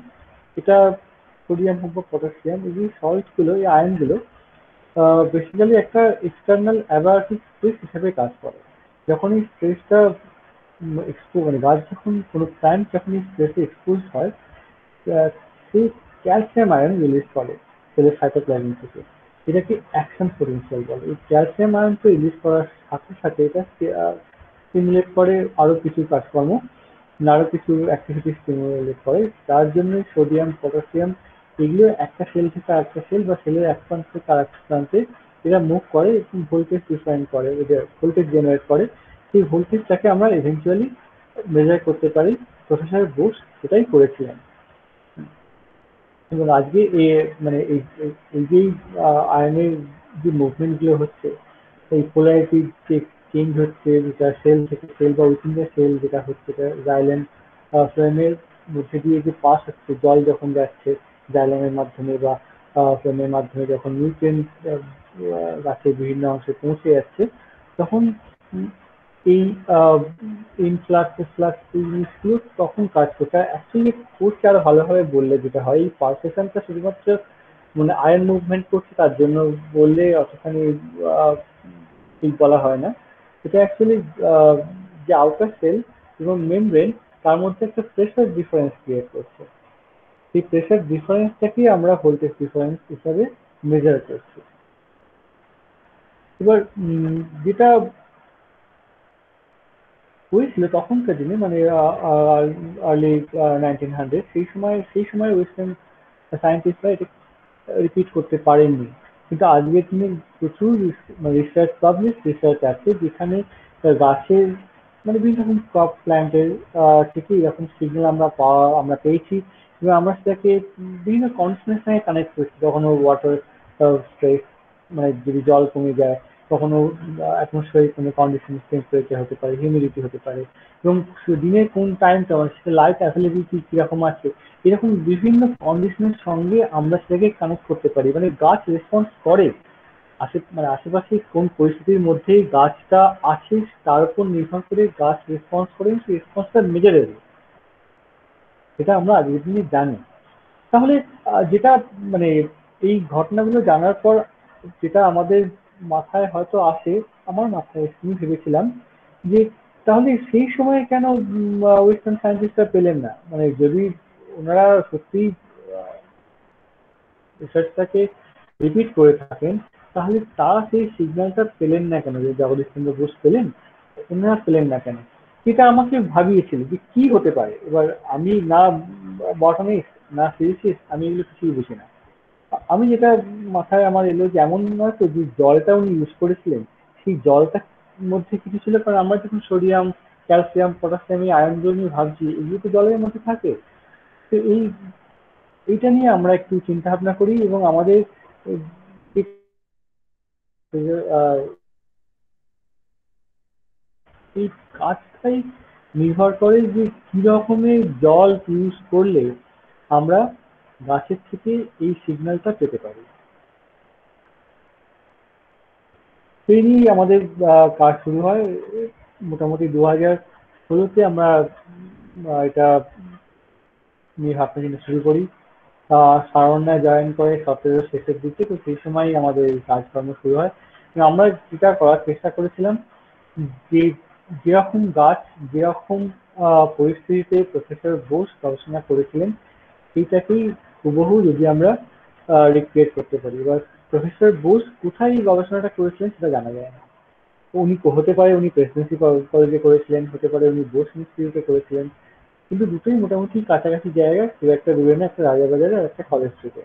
হোক বা পটাশিয়াম, এই যে সল্টগুলো, এই আয়নগুলো বেসিক্যালি একটা এক্সটার্নাল অ্যাবায়োটিক স্ট্রেস হিসেবে কাজ করে। যখন এই স্ট্রেসটা মানে গাছ যখন কোনো প্ল্যান্ট যখন এই স্ট্রেসে এক্সপোজ হয়, সেই ক্যালসিয়াম আয়ন রিলিজ করে সেলের সাইটোপ্লাজম থেকে। এটাকে অ্যাকশন পোটেনশিয়াল বলে। এই ক্যালসিয়াম আয়নকে রিলিজ করার সাথে সাথে এটা স্টিমুলেট করে আরো কিছু কাজকর্ম, আরো কিছু অ্যাক্টিভিটি স্টিমুলেট করে। তার জন্য সোডিয়াম, পটাশিয়াম এগুলো একটা সেল থেকে আরেকটা সেল বা সেলের এক প্রান্ত থেকে আরেক প্রান্তে এরা মুভ করে এবং ভোল্টেজ ডিফাইন করে, ভোল্টেজ জেনারেট করে। সেই ভোল্টেজটাকে আমরা ইভেন্চুয়ালি মেজার করতে পারি। প্রফেসর বোস সেটাই করেছিলেন। এবং আজকে মানে এই যে আয়নের যে মুভমেন্ট গুলো হচ্ছে, এই পোলারিটি যে চেঞ্জ হচ্ছে, যেটা সেল থেকে সেল বা উইথিন দ্য সেল যেটা হচ্ছে, জাইলেম ফ্লেমের মধ্যে দিয়ে যে পাস হচ্ছে, জল যখন যাচ্ছে জাইলেমের মাধ্যমে বা ফ্লেমের মাধ্যমে, যখন নিউট্রিয়েন্ট গাছের বিভিন্ন অংশে পৌঁছে যাচ্ছে, তখন এই ইনফ্লাক্স এই জিনিসগুলো তখন কাজ করছে। অ্যাকচুয়ালি কোর্সটা আরো ভালোভাবে বললে যেটা হয়, এই পালসেশনটা শুধুমাত্র মানে আয়ন মুভমেন্ট করছে তার জন্য বললে অতখানি ঠিক বলা হয় না। এটা অ্যাকচুয়ালি যে আউটার সেল এবং মেমব্রেন তার মধ্যে একটা প্রেসার ডিফারেন্স ক্রিয়েট করছে। সেই প্রেসার ডিফারেন্সটাকে আমরা ভোল্টেজ ডিফারেন্স হিসাবে মেজার করছি। এবার যেটা হয়েছিল তখনকার দিনে, মানে আর্লি 1900, সেই সময় ওয়েস্টার্ন সায়েন্টিস্টরা এটা রিপিট করতে পারেননি। কিন্তু আজকের দিনে প্রচুর রিসার্চ পাবলিশ রিসার্চ আছে যেখানে গাছের মানে বিভিন্ন রকম ক্রপ প্ল্যান্টের থেকে এরকম সিগন্যাল আমরা পেয়েছি, এবং আমরা সেটাকে বিভিন্ন কন্ডিশনের সঙ্গে কানেক্ট করছি। কখনো ওয়াটার স্ট্রেস, মানে যদি জল কমে যায়, কখনো অ্যাটমসফিয়ারিক কোনো কন্ডিশন, টেম্পারেচার হতে পারে, হিউমিডিটি হতে পারে, এবং দিনের কোন টাইমটা সেটা লাইট অ্যাভেলেবিলিটি কিরকম আছে, এরকম বিভিন্ন কন্ডিশনের সঙ্গে আমরা সেটাকে কানেক্ট করতে পারি। মানে গাছ রেসপন্স করে মানে আশেপাশে কোন পরিস্থিতির মধ্যে গাছটা আছে তার উপর নির্ভর করে গাছ রেসপন্স করে, সেই রেসপন্সটা মেজারেবল, এটা আমরা আজকের দিনে জানি। তাহলে যেটা মানে এই ঘটনাগুলো জানার পর যেটা আমাদের মাথায় হয়তো আসে, আমার মাথায় আমি ভেবেছিলাম যে তাহলে সেই সময় কেন ওয়েস্টার্ন সায়েন্টিস্টরা পেলেন না, মানে যদি ওনারা সত্যি রিসার্চটাকে রিপিট করে থাকেন তাহলে তারা সেই সিগন্যালটা পেলেন না কেন, যে জগদীশ চন্দ্র বোস পেলেন, ওনারা পেলেন না কেন? এটা আমাকে ভাবিয়েছিল যে কি হতে পারে। এবার আমি না বটানিস্ট না ফিজিসিস্ট, আমি এগুলো কিছুই বুঝি না। আমি যেটা মাথায় আমার এলো যে এমন নয় তো যে জলটা উনি ইউজ করেছিলেন সেই জলটার মধ্যে কিছু ছিল, কারণ আমরা যখন সোডিয়াম, ক্যালসিয়াম, পটাশিয়াম এই আয়নগুলো নিয়ে ভাবছি, এগুলো তো জলের মধ্যে থাকে। তো এইটা নিয়ে আমরা একটু চিন্তা ভাবনা করি এবং আমাদের এই কাজটাই নির্ভর করে যে কি রকমের জল ইউজ করলে আমরা গাছের থেকে এই সিগন্যালটা পেতে পারি। সেই নিয়েই আমাদের কাজ শুরু হয়। মোটামুটি 2016-তে আমরা এটা নিয়ে ভাবনা চিন্তা শুরু করি। সারণ্যা জয়েন করে 17 শেষের দিকে, তো সেই সময় আমাদের কাজকর্ম শুরু হয়। আমরা যেটা করার চেষ্টা করেছিলাম যে যেরকম গাছ যেরকম পরিস্থিতিতে প্রফেসর বোস গবেষণা করেছিলেন সেইটাকেই হুবহু যদি আমরা রিক্রিয়েট করতে পারি। এবার প্রফেসর বোস কোথায় এই গবেষণাটা করেছিলেন সেটা জানা যায় না। উনি হতে পারে উনি প্রেসিডেন্সি কলেজে করেছিলেন, হতে পারে উনি বোস ইনস্টিটিউটে করেছিলেন, কিন্তু দুটোই মোটামুটি কাছাকাছি জায়গায়, খুব একটা দূরে না, একটা রাজাবাজারে আর একটা কলেজ স্ট্রিটে।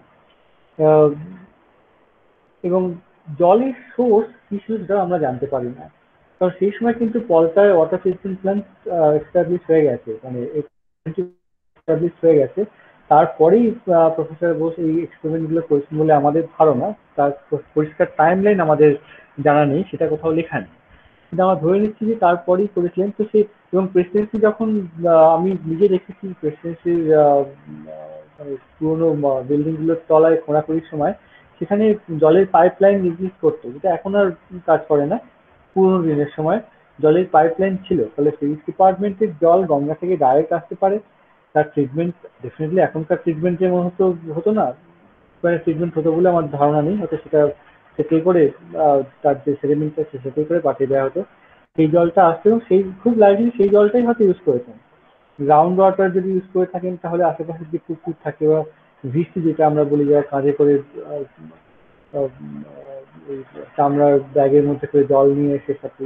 এবং জলের সোর্স কি ছিল সেটা আমরা জানতে পারি না, কারণ সেই সময় কিন্তু পলতায় ওয়াটার ট্রিটমেন্ট প্ল্যান্ট এস্টাবলিশ হয়ে গেছে, মানে এস্টাবলিশ হয়ে গেছে। তারপরেই প্রফেসর বোস এই এক্সপেরিমেন্ট গুলো করেছেন বলে আমাদের ধারণা। তার পরিষ্কার টাইম লাইন আমাদের জানা নেই, সেটা কোথাও লেখা নেই, কিন্তু আমরা ধরে নিচ্ছি যে তারপরেই করেছিলেন। তো সে এবং প্রেসিডেন্সি যখন আমি নিজে দেখেছি প্রেসিডেন্সির মানে পুরোনো বিল্ডিং গুলোর তলায় খোঁড়াখুড়ির সময় সেখানে জলের পাইপ লাইন এক্সিস্ট করতো, যেটা এখন আর কাজ করে না। পুরোনো দিনের সময় জলের পাইপ লাইন ছিল, ফলে ফিজিক্স ডিপার্টমেন্টের জল গঙ্গা থেকে ডাইরেক্ট আসতে পারে। তার ট্রিটমেন্ট ডেফিনেটলি এখনকার ট্রিটমেন্ট যেমন হতো না, ট্রিটমেন্ট হতো বলে আমার ধারণা নেই, হয়তো সেটা সেটেল করে তার যে সেডিমেন্টটা সেটেল করে পাঠিয়ে দেওয়া হতো। সেই জলটা আসতো এবং সেই খুব লাইটলি সেই জলটাই হয়তো ইউজ করেছেন। গ্রাউন্ড ওয়াটার যদি ইউজ করে থাকেন তাহলে আশেপাশে যে পুকুর থাকে বা বৃষ্টি যেটা আমরা বলি, যারা কাঁধে করে চামড়ার ব্যাগের মধ্যে করে জল নিয়ে এসে সাথে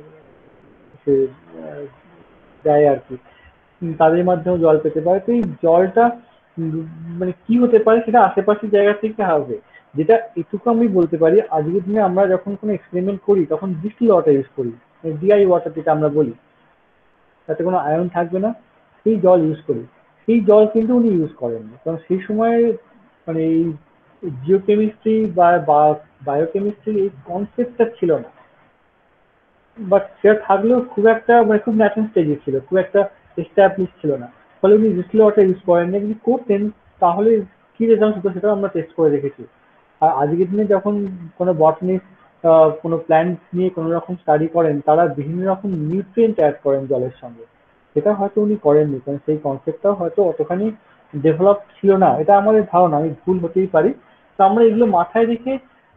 দেয় আর কি, তাদের মাধ্যমেও জল পেতে পারে। তো এই জলটা মানে কি হতে পারে সেটা আশেপাশের জায়গা থেকে হবে। যেটা এটুকু আমি বলতে পারি, আজকের দিনে আমরা যখন কোনো এক্সপেরিমেন্ট করি তখন ডিস্টিল ওয়াটার ইউজ করি, ডিআই ওয়াটার যেটা আমরা বলি, তাতে কোনো আয়ন থাকবে না, সেই জল ইউজ করি। সেই জল কিন্তু উনি ইউজ করেননি, কারণ সেই সময় মানে এই জিওকেমিস্ট্রি বা বায়োকেমিস্ট্রি এই কনসেপ্টটা ছিল না। বাট সেটা থাকলেও খুব একটা মানে খুব ন্যাশনাল স্টেজে ছিল, খুব একটা এস্টাবলিশ ছিল না, ফলে উনি ডিস্টিল ওয়াটার ইউজ করেন না। যদি করতেন তাহলে কি রেজাল্ট হতো সেটাও আমরা টেস্ট করে দেখেছি। আর আজকের দিনে যখন কোনো বটানিস্ট কোনো প্ল্যান্ট নিয়ে কোনো রকম স্টাডি করেন, তারা বিভিন্ন রকম নিউট্রিয়েন্ট অ্যাড করেন জলের সঙ্গে, সেটা হয়তো উনি করেননি, কারণ সেই কনসেপ্টটাও হয়তো অতখানি ডেভেলপ ছিল না। এটা আমাদের ধারণা, আমি ভুল হতেই পারি। তো আমরা এগুলো মাথায় রেখে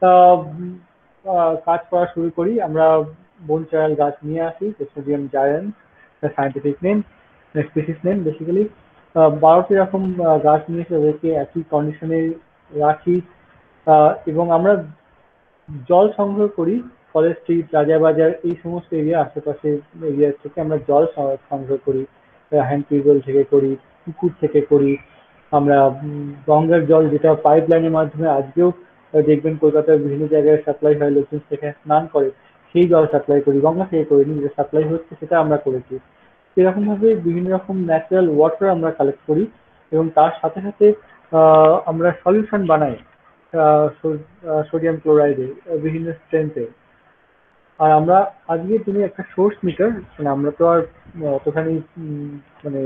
কাজ করা শুরু করি। আমরা বোন চারাল গাছ নিয়ে আসি, পেসোডিয়াম giant scientific name, species name basically. 12টি রকম গাছ নিয়ে এসে ওদেরকে একই কন্ডিশনে রাখি এবং আমরা জল সংগ্রহ করি কলেজ স্ট্রিট, রাজাবাজার এই সমস্ত এরিয়া, আশেপাশে এরিয়া থেকে আমরা জল সংগ্রহ করি। হ্যান্ড টিউবওয়েল থেকে করি, পুকুর থেকে করি। আমরা গঙ্গার জল যেটা পাইপ লাইনের মাধ্যমে আজকেও দেখবেন কলকাতার বিভিন্ন জায়গায় সাপ্লাই হয়, লোকজন সেখানে স্নান করে, সেই জল সাপ্লাই করি, গঙ্গা থেকে করিনি, যেটা সাপ্লাই হচ্ছে সেটা আমরা করেছি। সেরকম ভাবে বিভিন্ন রকম ন্যাচারাল ওয়াটার আমরা কালেক্ট করি এবং তার সাথে সাথে আমরা সলিউশন বানাই সোডিয়াম ক্লোরাইডের বিভিন্ন স্ট্রেংথে। আর আমরা আজকে তুমি একটা সোর্স মিটার, মানে আমরা তো আর অতখানি মানে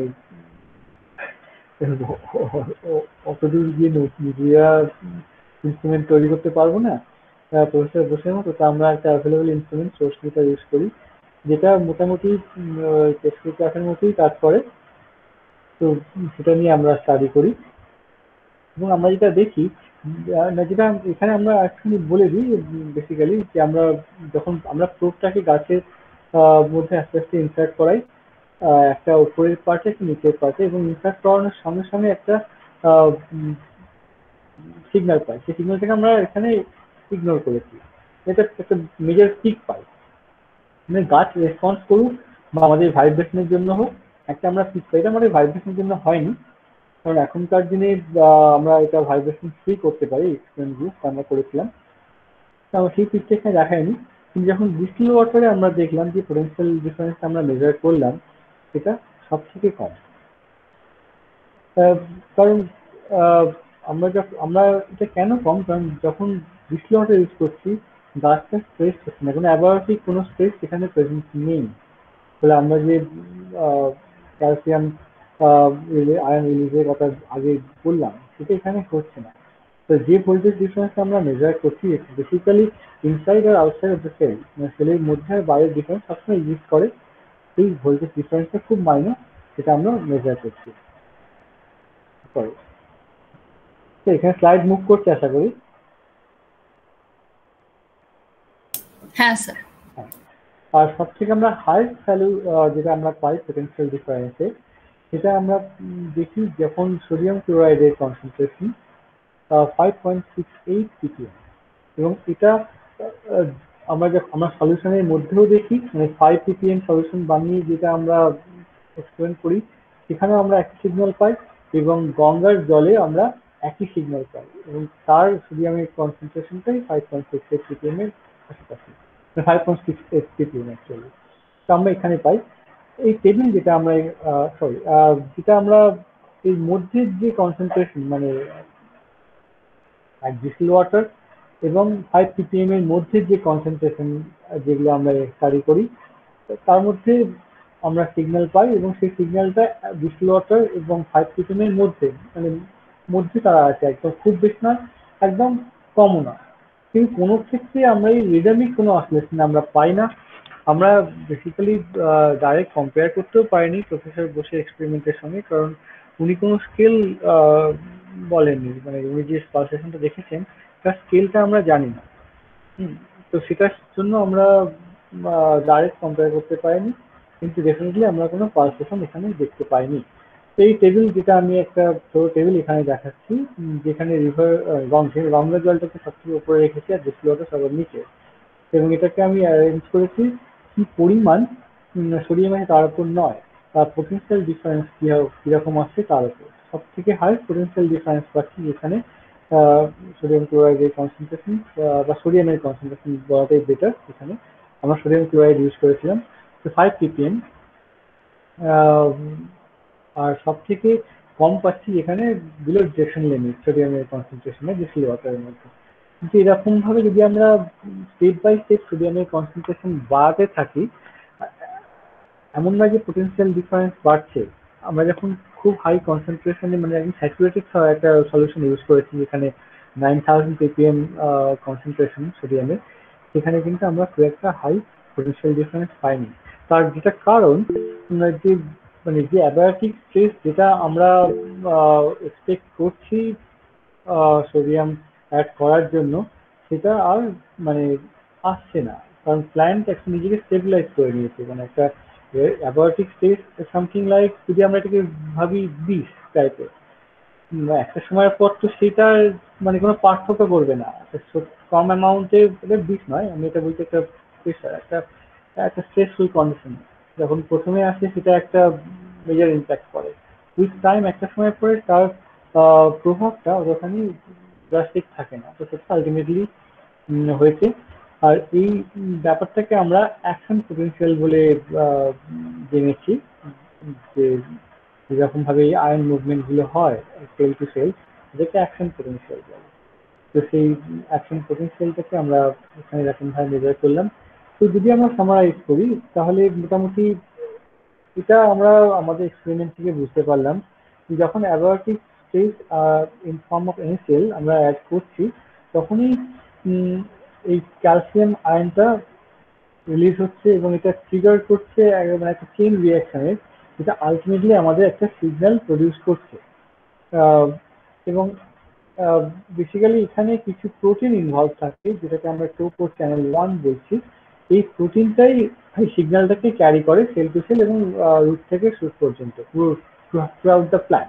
অতদূর গিয়ে নিউক্লিয়ার ইনস্ট্রুমেন্ট তৈরি করতে পারবো না প্রফেসর বসে মতো, তো আমরা একটা available instrument source meter use করি, যেটা মোটামুটি ক্লাসের মতোই কাজ করে। তো সেটা নিয়ে আমরা স্টাডি করি এবং আমরা যেটা দেখি, যেটা এখানে আমরা অ্যাকচুয়ালি বলে দিই বেসিক্যালি, যে আমরা যখন আমরা প্রোবটাকে গাছের মধ্যে আস্তে আস্তে ইনসার্ট করাই, একটা উপরের পার্টে একটা নিচের পার্টে, এবং ইনসার্ট করানোর সঙ্গে সঙ্গে একটা সিগন্যাল পাই। সেই সিগন্যালটাকে আমরা এখানে ইগনোর করেছি, এটা একটা মেজর পিক পাই, মানে গাছ রেসপন্স করুক বা আমাদের ভাইব্রেশনের জন্য হোক, একটা আমরা পিক পাই। এটা আমাদের ভাইব্রেশনের জন্য হয়নি, কারণ এখনকার দিনে আমরা এটা ভাইব্রেশন ফ্রি করতে পারি, এক্সপেরিমেন্ট দিয়ে আমরা করেছিলাম, সেই পিকটা এখানে দেখায়নি। কিন্তু যখন ডিস্টিল ওয়াটারে আমরা দেখলাম যে পোটেনশিয়াল ডিফারেন্স আমরা মেজার করলাম, সেটা সব থেকে কম। কারণ আমরা এটা কেন কম, কারণ যখন ডিস্টিল ওয়াটার ইউজ করছি গাছটা স্ট্রেস হচ্ছে না, কোনো অ্যাবায়োটিক কোনো স্ট্রেস সেখানে প্রেজেন্ট নেই। তাহলে আমরা যে ক্যালসিয়াম আয়ন রিলিজের কথা আগে বললাম সেটা এখানে হচ্ছে না। তো যে ভোল্টেজ ডিফারেন্সটা আমরা মেজার করছি বেসিক্যালি ইনসাইড আর আউটসাইড অফ দ্য সেল, মানে সেলের মধ্যে আর বাইরের ডিফারেন্স সবসময় ইউজ করে এই ভোল্টেজ ডিফারেন্সটা খুব মাইনর, সেটা আমরা মেজার করছি। সরি, তো এখানে স্লাইড মুভ করছে আশা করি। হ্যাঁ স্যার। আর সব থেকে আমরা হাইয়েস্ট ভ্যালু যেটা আমরা পাই পোটেনশিয়াল ডিফারেন্সে, সেটা আমরা দেখি যখন সোডিয়াম ক্লোরাইডের কনসেন্ট্রেশন 5.68 ppm, এবং এটা আমরা সলিউশনের মধ্যেও দেখি, মানে 5 ppm সলিউশন বানিয়ে যেটা আমরা এক্সপেরিমেন্ট করি সেখানেও আমরা একই সিগন্যাল পাই, এবং গঙ্গার জলে আমরা একই সিগন্যাল পাই, এবং তার সোডিয়ামের কনসেন্ট্রেশনটাই 5.68 ppm এর কাছাকাছি, 5.68 ppm অ্যাকচুয়ালি। তো আমরা এখানে পাই এই টেবিল যেটা আমরা যেটা আমরা এই মধ্যের যে কনসেন্ট্রেশন, মানে ডিস্টিল ওয়াটার এবং 5 ppm এর মধ্যে যে কনসেন্ট্রেশন যেগুলো আমরা স্টাডি করি তার মধ্যে আমরা সিগন্যাল পাই, এবং সেই সিগন্যালটা ডিস্টিল ওয়াটার এবং 5 ppm এর মধ্যে, মানে মধ্যে তারা আছে, একদম খুব বেশি নয় একদম কমও না। কিন্তু কোনো ক্ষেত্রে আমরা এই রিদমিক কোনো অসিলেশন আমরা পাই না। আমরা বেসিক্যালি ডাইরেক্ট কম্পেয়ার করতেও পারিনি প্রফেসর বসে এক্সপেরিমেন্টের সঙ্গে, কারণ উনি কোনো স্কেল বলেননি, মানে উনি যে পালসেশনটা দেখেছেন তার স্কেলটা আমরা জানি না। তো সেটার জন্য আমরা ডাইরেক্ট কম্পেয়ার করতে পারিনি, কিন্তু ডেফিনেটলি আমরা কোনো পালসেশন এখানে দেখতে পাইনি। এই টেবিল যেটা আমি একটা ছোট টেবিল এখানে দেখাচ্ছি, যেখানে গঙ্গা জলটাকে সবথেকে উপরে রেখেছি আর ডিস্টিল ওয়াটার সবার নিচে, এবং এটাকে আমি অ্যারেঞ্জ করেছি কি পরিমাণ সোডিয়াম আছে তার উপর নয়, তার পোটেনশিয়াল ডিফারেন্স কিরকম আসছে তার উপর। সব থেকে হাই পোটেনশিয়াল ডিফারেন্স পাচ্ছি এখানে সোডিয়াম ক্লোরাইডের কনসেন্ট্রেশন বা সোডিয়ামের কনসেন্ট্রেশন বলাটাই বেটার। এখানে আমরা সোডিয়াম ক্লোরাইড ইউজ করেছিলাম 5 ppm, আর সব থেকে কম পাচ্ছি এখানে বিলো ডিটেকশন লিমিট সোডিয়ামের কনসেন্ট্রেশনে ডিস্টিল ওয়াটারের মধ্যে। কিন্তু এরকম ভাবে যদি আমরা স্টেপ বাই স্টেপ সোডিয়ামের কনসেন্ট্রেশন বাড়াতে থাকি, এমন নয় যে পোটেনশিয়াল ডিফারেন্স বাড়ছে। আমরা যখন খুব হাই কনসেন্ট্রেশনে, মানে একদম স্যাচুরেটেড একটা সলিউশন ইউজ করেছি যেখানে 9000 ppm কনসেন্ট্রেশন সোডিয়ামের, সেখানে কিন্তু আমরা খুব একটা হাই পোটেনশিয়াল ডিফারেন্স পাইনি। তার যেটা কারণ যে মানে যে অ্যাবায়োটিক স্ট্রেস যেটা আমরা এক্সপেক্ট করছি সোডিয়াম অ্যাড করার জন্য, সেটা আর মানে আসছে না, কারণ প্ল্যান্ট এখন নিজেকে স্টেবিলাইজ করে নিয়েছে। মানে একটা অ্যাবায়োটিক স্ট্রেস সামথিং লাইক, যদি আমরা এটাকে ভাবি বিষ টাইপের, একটা সময়ের পর তো সেটার মানে কোনো পার্থক্য করবে না। কম অ্যামাউন্টে এটা বিষ নয়, আমি এটা বলছি একটা প্রেশার, একটা স্ট্রেসফুল কন্ডিশন যখন প্রথমে আসে সেটা একটা মেজর ইম্প্যাক্ট করে। উইথ টাইম একটা সময় পরে তার প্রভাবটা যখনই ড্রাস্টিক থাকে না, তো সেটা আলটিমেটলি হয়েছে। আর এই ব্যাপারটাকে আমরা অ্যাকশন পোটেনশিয়াল বলে জেনেছি, যে যেরকম ভাবে আয়ন মুভমেন্ট গুলো হয় সেল টু সেল, যেটা অ্যাকশন পোটেনশিয়াল বলে। তো সেই অ্যাকশন পোটেনশিয়ালটাকে আমরা এখানে এরকম ভাবে মেজার করলাম। তো যদি আমরা সামারাইজ করি তাহলে মোটামুটি এটা আমরা আমাদের এক্সপেরিমেন্ট থেকে বুঝতে পারলাম যে যখন abiotic stage in form of any cell আমরা অ্যাড করছি, তখনই এই ক্যালসিয়াম আয়নটা রিলিজ হচ্ছে এবং এটা ট্রিগার করছে মানে একটা চেইন রিয়াকশনের, যেটা আলটিমেটলি আমাদের একটা সিগন্যাল প্রডিউস করছে। এবং বেসিক্যালি এখানে কিছু প্রোটিন ইনভলভ থাকে যেটাকে আমরা টোপো চ্যানেল 1 বলছি। এই প্রোটিনটাই এই সিগন্যালটাকে ক্যারি করে সেল টু সেল এবং রুট থেকে শুট পর্যন্ত পুরো থ্রুআউট দ্য প্ল্যান্ট।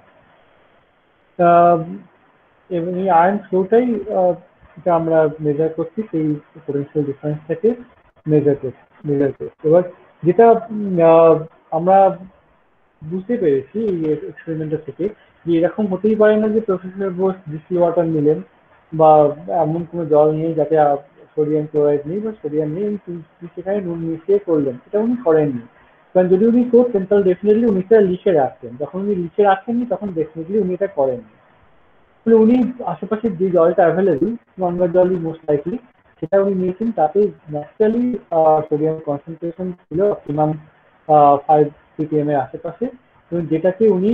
এবং এই আয়রন ফ্লোটাই এটা আমরা মেজার করছি, সেই পোটেনশিয়াল ডিফারেন্সটাকে মেজার করছি। এবার যেটা আমরা বুঝতে পেরেছি এই এক্সপেরিমেন্টের থেকে, যে এরকম হতেই পারে না যে প্রফেসর বোস ডিস্টিল ওয়াটার নিলেন বা এমন কোনো জল নেই যাতে সোডিয়াম ক্লোরাইড নেই বা সোডিয়াম নেই, সেখানে নুন মিশিয়ে করলেন, এটা উনি করেননি। কারণ যদি উনি করতেন তাহলে ডেফিনেটলি উনি সেটা লিখে রাখতেন, যখন উনি লিখে রাখেননি তখন ডেফিনেটলি উনি এটা করেননি। উনি আশেপাশে যে জলটা অ্যাভেলেবল, গঙ্গার জলই মোস্ট লাইকলি, সেটা উনি নিয়েছেন। তাতে ন্যাচারালি সোডিয়াম কনসেন্ট্রেশন ছিল অপটিমাম 5 ppm এর আশেপাশে, এবং যেটাকে উনি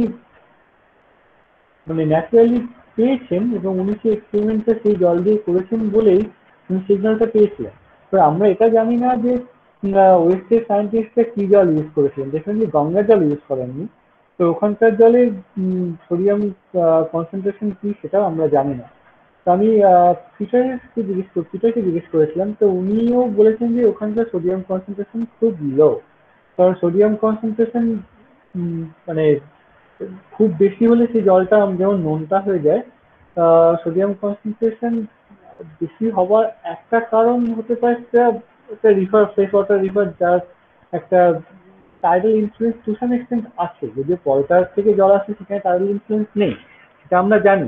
মানে ন্যাচারালি পেয়েছেন, এবং উনি সেই এক্সপেরিমেন্টটা সেই জল দিয়ে করেছেন বলেই উনি সিগন্যালটা পেয়েছিলেন। তো আমরা এটা জানি না যে ওয়েস্টের সায়েন্টিস্টরা কি জল ইউজ করেছিলেন, ডেফিনেটলি গঙ্গার জল ইউজ করেননি। তো ওখানকার জলে সোডিয়াম কনসেন্ট্রেশন কি সেটাও আমরা জানি না। তো আমি পিটারকে জিজ্ঞেস করেছিলাম, তো উনিও বলেছেন যে ওখানকার সোডিয়াম কনসেন্ট্রেশন খুব লো। কারণ সোডিয়াম কনসেন্ট্রেশন মানে খুব বেশি হলে সেই জলটা যেমন নোনতা হয়ে যায়, সোডিয়াম কনসেন্ট্রেশন বেশি হওয়ার একটা কারণ হতে পারে একটা রিভার, ফ্রেশ ওয়াটার রিভার, যার একটা tidal influence to some extent আছে। যদিও পলটার থেকে জল আসে, সেখানে টাইডাল ইনফ্লুয়েন্স নেই, সেটা আমরা জানি।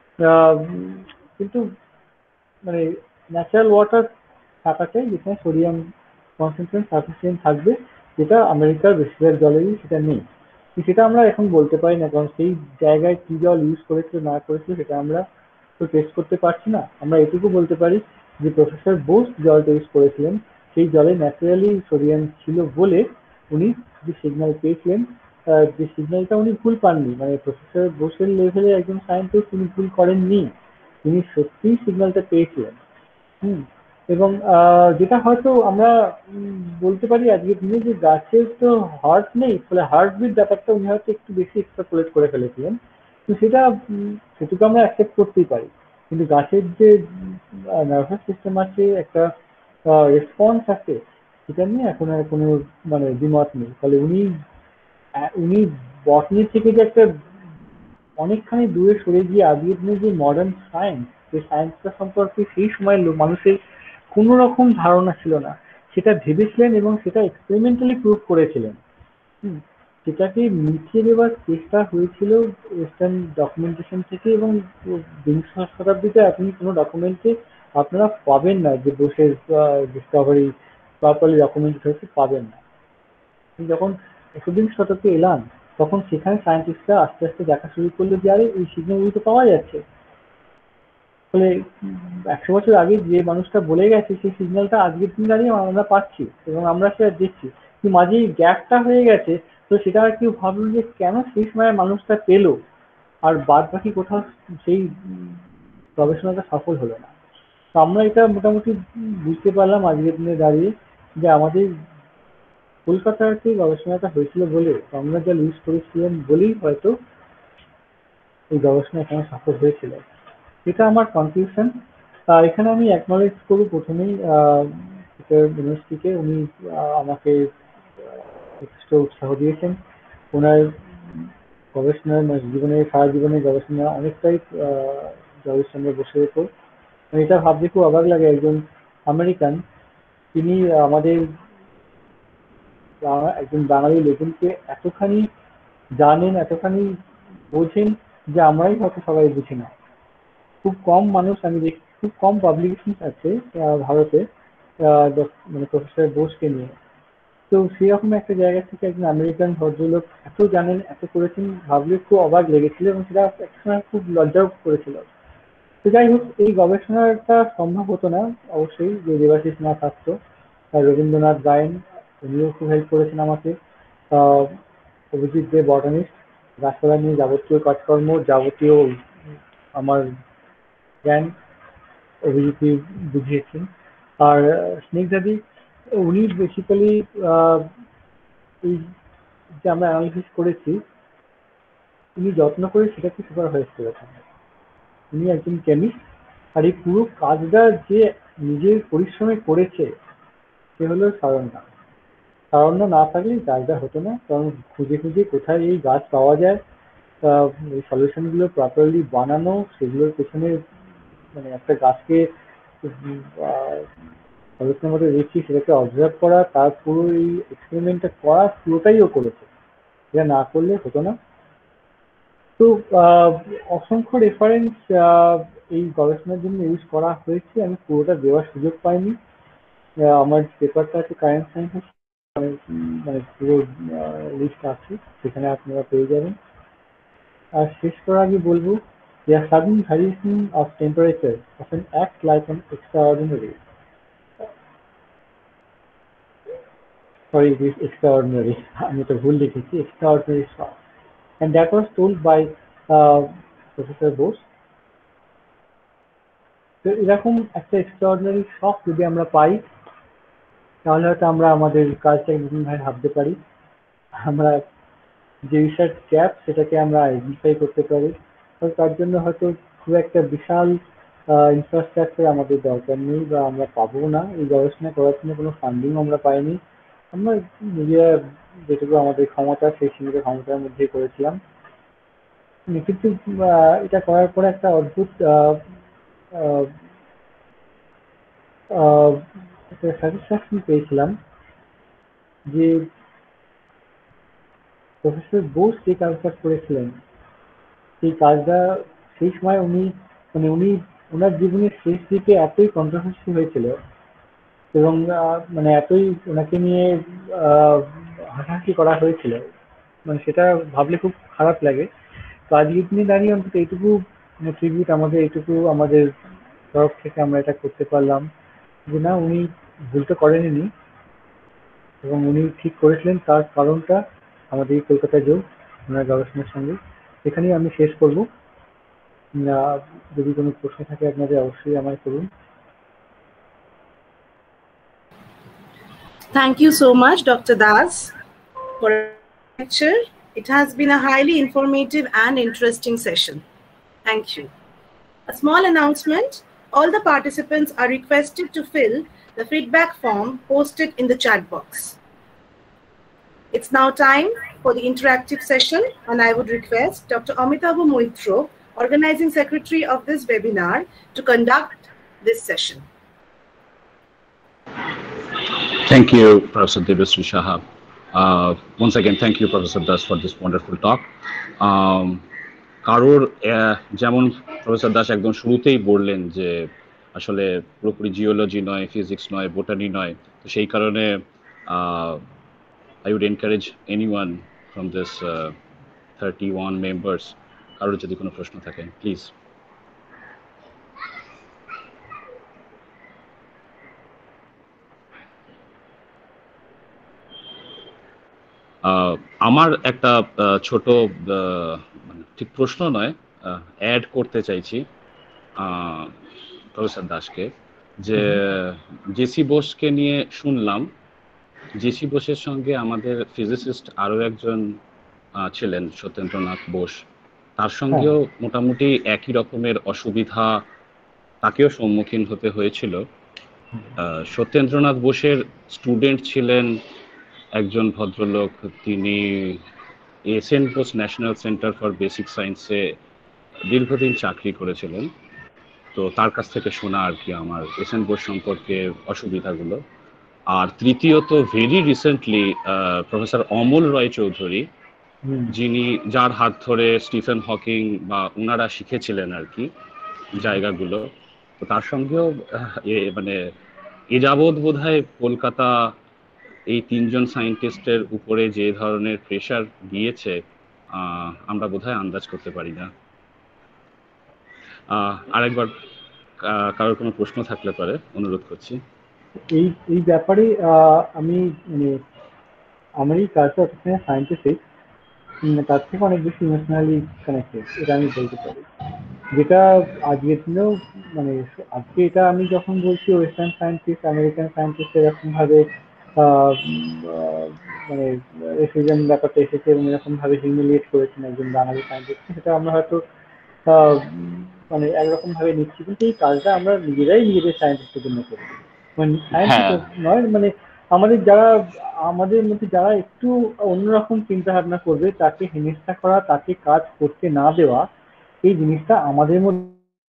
কিন্তু মানে ন্যাচারাল ওয়াটার থাকাতে যেখানে সোডিয়াম কনসেন্ট্রেশন সাফিসিয়েন্ট থাকবে, যেটা আমেরিকার বেশিরভাগ জলেরই সেটা নেই। সেটা আমরা এখন বলতে পারি না, কারণ সেই জায়গায় কি জল ইউজ করেছিল না করেছিল সেটা আমরা তো টেস্ট করতে পারছি না। আমরা এটুকু বলতে পারি যে প্রফেসর বোস জলটা ইউজ করেছিলেন, সেই জলে ন্যাচারালি সোডিয়াম ছিল বলে উনি যে সিগন্যাল পেয়েছিলেন, যে সিগন্যালটা উনি ভুল পাননি। মানে প্রফেসর বোসের লেভেলে একজন সায়েন্টিস্ট, তিনি ভুল করেননি, তিনি সত্যিই সিগন্যালটা পেয়েছিলেন। এবং যেটা হয়তো আমরা বলতে পারি আজকের দিনে, যে গাছের তো হার্ট নেই, ফলে হার্টবিট ব্যাপারটা উনি হয়তো একটু বেশি এক্সট্রাপোলেট করে ফেলেছিলেন। তো সেটুকু আমরা অ্যাকসেপ্ট করতেই পারি। কিন্তু গাছের যে নার্ভাস সিস্টেম আছে, একটা রেসপন্স আছে, সেটা নিয়ে এখন আর কোনো মানে দ্বিমত নেই। ফলে উনি বটনি থেকে যে একটা অনেকখানি দূরে সরে গিয়ে আজকের দিনে যে মডার্ন সায়েন্স, যে সায়েন্সটা সম্পর্কে সেই সময় মানুষের কোনো রকম ধারণা ছিল না, সেটা ভেবেছিলেন এবং সেটা এক্সপেরিমেন্টালি প্রুভ করেছিলেন। সেটাকে মিটিয়ে দেওয়ার চেষ্টা হয়েছিল ওয়েস্টার্ন ডকুমেন্টেশন থেকে, এবং বিংশ শতাব্দীতে আপনি কোনো ডকুমেন্টে আপনারা পাবেন না যে বোসের ডিসকভারি প্রপারলি ডকুমেন্টেড হয়েছে, পাবেন না। যখন ১বিংশ শতকে এলাম, তখন সেখানে সায়েন্টিস্টরা আস্তে আস্তে দেখা শুরু করলো যে আরে এই সিগন্যালগুলো তো পাওয়া যাচ্ছে। ফলে ১০০ বছর আগে যে মানুষটা বলে গেছে, সেই সিগন্যালটা আজকের দিন দাঁড়িয়ে আমরা পাচ্ছি এবং আমরা সেটা দেখছি। কিন্তু মাঝে গ্যাপটা হয়ে গেছে, তো সেটা আর কেউ ভাবলো যে কেন সেই সময় মানুষটা পেলো, আর বাদ বাকি কোথাও সেই গবেষণাটা সফল হলো না। তো আমরা এটা মোটামুটি বুঝতে পারলাম আজকের দিনে দাঁড়িয়ে, যে আমাদের কলকাতাতে গবেষণাটা হয়েছিল বলে, আমরা যা ইউজ করেছিলেন বলেই হয়তো এই গবেষণা এখানে সফল হয়েছিল। এটা আমার কনক্লুশন। এখানে আমি অ্যাকনলেজ করব প্রথমেই ইউনিভার্সিটিকে, উনি আমাকে যথেষ্ট উৎসাহ দিয়েছেন। ওনার গবেষণার জীবনে, সারা জীবনের গবেষণা অনেকটাই জগদীশচন্দ্র বসুর উপর। এটা ভাবতে খুব অবাক লাগে, একজন আমেরিকান, তিনি আমাদের একজন বাঙালি লেজেন্ডকে এতখানি জানেন, এতখানি বোঝেন, যে আমরাই হয়তো সবাই বুঝি না। খুব কম মানুষ আমি দেখি, খুব কম পাবলিকেশন আছে ভারতে মানে প্রফেসর বোসকে নিয়ে। তো সেরকম একটা জায়গা থেকে একজন আমেরিকান ভদ্রলোক এত জানেন, এত করেছেন, ভাবলে খুব অবাক লেগেছিল, এবং সেটা একসময় খুব লজ্জাও করেছিল। তো যাই হোক, এই গবেষণাটা সম্ভব হতো না অবশ্যই যে দেবাশিস না থাকতো। রবীন্দ্রনাথ গায়েন, উনিও খুব হেল্প করেছেন আমাকে। অভিজিৎ দে বটানিস্ট, গাছপালা নিয়ে যাবতীয় কাজকর্ম, যাবতীয় আমার জ্ঞান অভিজিৎ বুঝিয়েছেন। আর স্নেকদাদি, উনি বেসিক্যালি এই যে আমরা অ্যানালিসিস করেছি, উনি যত্ন করে সেটাকে সুপারভাইজ করেছেন। উনি একজন কেমিস্ট, আর এই পুরো কাজটা যে নিজের পরিশ্রমে করেছে সে হলো সারণ্যা। সারণ্যা না থাকলে কাজটা হতো না, কারণ খুঁজে খুঁজে কোথায় এই গাছ পাওয়া যায়, এই সলিউশনগুলো প্রপারলি বানানো, সেগুলোর পেছনে মানে একটা গাছকে সলিউশনের মধ্যে রেখে সেটাকে অবজার্ভ করা, তার পুরো এই এক্সপেরিমেন্টটা করা, পুরোটাই ও করেছে। এটা না করলে হতো না। তো অসংখ্য রেফারেন্স এই গবেষণার জন্য ইউজ করা হয়েছে, আমি পুরোটা দেওয়ার সুযোগ পাইনি। আমার পেপারটা আছে কারেন্ট সায়েন্স, মানে পুরো লিস্ট আছে, সেখানে আপনারা পেয়ে যাবেন। আর শেষ করার আগে বলবো The sudden variation of temperature often acts like an extraordinary. Sorry, it is extraordinary. আমি তো ভুল লিখেছি, extraordinary shock. And that was told by Professor Bose. তো এরকম একটা এক্সট্রাঅর্ডিনারি শক যদি আমরা পাই তাহলে হয়তো আমরা আমাদের কাজটাকে নতুনভাবে ভাবতে পারি, আমরা যে রিসার্চ গ্যাপ সেটাকে আমরা আইডেন্টিফাই করতে পারি। তার জন্য হয়তো খুব একটা বিশাল ইনফ্রাস্ট্রাকচার আমাদের দরকার নেই বা আমরা পাবো না, এই গবেষণা করার জন্য কোনো ফান্ডিং আমরা পাইনি, আমরা নিজেরা যেটুকু আমাদের ক্ষমতা সেই সীমিত ক্ষমতার মধ্যেই করেছিলাম। কিন্তু এটা করার পরে একটা অদ্ভুত স্যাটিসফ্যাকশন পেয়েছিলাম যে প্রফেসর বোস যে কাজটা করেছিলেন সেই কাজটা সেই সময় উনি ওনার জীবনের শেষ দিকে এতই কন্ট্রোভার্সি হয়েছিল এবং মানে এতই ওনাকে নিয়ে হাসাহাসি করা হয়েছিল, মানে সেটা ভাবলে খুব খারাপ লাগে। তো আজকের দিনে দাঁড়িয়ে অন্তত এইটুকু ট্রিবিউট আমাদের তরফ থেকে আমরা এটা করতে পারলাম যে না, উনি ভুল তো করেননি এবং উনি ঠিক করেছিলেন, তার কারণটা আমাদের এই কলকাতা যোগ ওনার গবেষণার সঙ্গে। এখানেই আমি শেষ করব। যদি কোনো প্রশ্ন থাকে আপনাদের অবশ্যই আমায় করুন। Thank you so much, Dr. Das, for the lecture. It has been a highly informative and interesting session. Thank you. A small announcement. All the participants are requested to fill the feedback form posted in the chat box. It's now time for the interactive session, and I would request Dr. Amitabh Moitro, Organizing Secretary of this webinar, to conduct this session. Thank you, Professor Debashree Saha. Once again, thank you, Professor Das, for this wonderful talk. কারোর যেমন professor Das একদম শুরুতেই বললেন যে আসলে পুরোপুরি geology নয়, physics নয়, বোটানি নয়, তো সেই কারণে I would encourage anyone from this 31 members, কারোর যদি কোনো প্রশ্ন থাকে প্লিজ। আমার একটা ছোট ঠিক প্রশ্ন নয়, অ্যাড করতে চাইছি প্রফেসর দাসকে, যে জেসি বোসকে নিয়ে শুনলাম, জেসি বোসের সঙ্গে আমাদের ফিজিসিস্ট আরো একজন ছিলেন সত্যেন্দ্রনাথ বোস, তার সঙ্গেও মোটামুটি একই রকমের অসুবিধা তাকেও সম্মুখীন হতে হয়েছিল। সত্যেন্দ্রনাথ বোসের স্টুডেন্ট ছিলেন একজন ভদ্রলোক, তিনি SN Bose national centre for basic সায়েন্সে দীর্ঘদিন চাকরি করেছিলেন। তো তার কাছ থেকে শোনা আর কি আমার এসএন বোস সম্পর্কে অসুবিধাগুলো। আর তৃতীয়ত very recently professor Amal Roy Chowdhury, যার হাত ধরে স্টিফেন হকিং বা ওনারা শিখেছিলেন আর কি জায়গাগুলো, তো তার সঙ্গেও মানে এ যাবৎ বোধহয় কলকাতা এই তিনজন সায়েন্টিস্টের উপরে যে ধরনের প্রেশার দিয়েছে আমরা বোধহয় আন্দাজ করতে পারি না। আরেকবার কারোর কোনো প্রশ্ন থাকলে পারে অনুরোধ করছি। এই ব্যাপারে আমি মানে আমার এই কাজটা সায়েন্টিফিক, তার থেকে অনেক বেশি ইমোশনালি কানেক্টেড, এটা আমি বলতে পারি। যেটা আজকের দিনেও মানে আজকে এটা আমি যখন বলছি ওয়েস্টার্ন সায়েন্টিস্ট আমেরিকান সায়েন্টিস্ট এরকম ভাবে মানে রেসিজম ব্যাপারটা এসেছে এবং এরকম ভাবে হিউমিলিয়েট করেছেন একজন বাঙালি সায়েন্টিস্ট, সেটা আমরা হয়তো মানে একরকম ভাবে নিচ্ছি, কিন্তু এই কাজটা আমরা নিজেরাই নিজেদের সায়েন্টিস্টের জন্য করি, মানে সায়েন্টিস্ট নয়, মানে আমাদের মধ্যে যারা একটু অন্যরকম চিন্তা ভাবনা করবে তাকে হেনস্থা করা, তাকে কাজ করতে না দেওয়া, এই জিনিসটা আমাদের মধ্যে।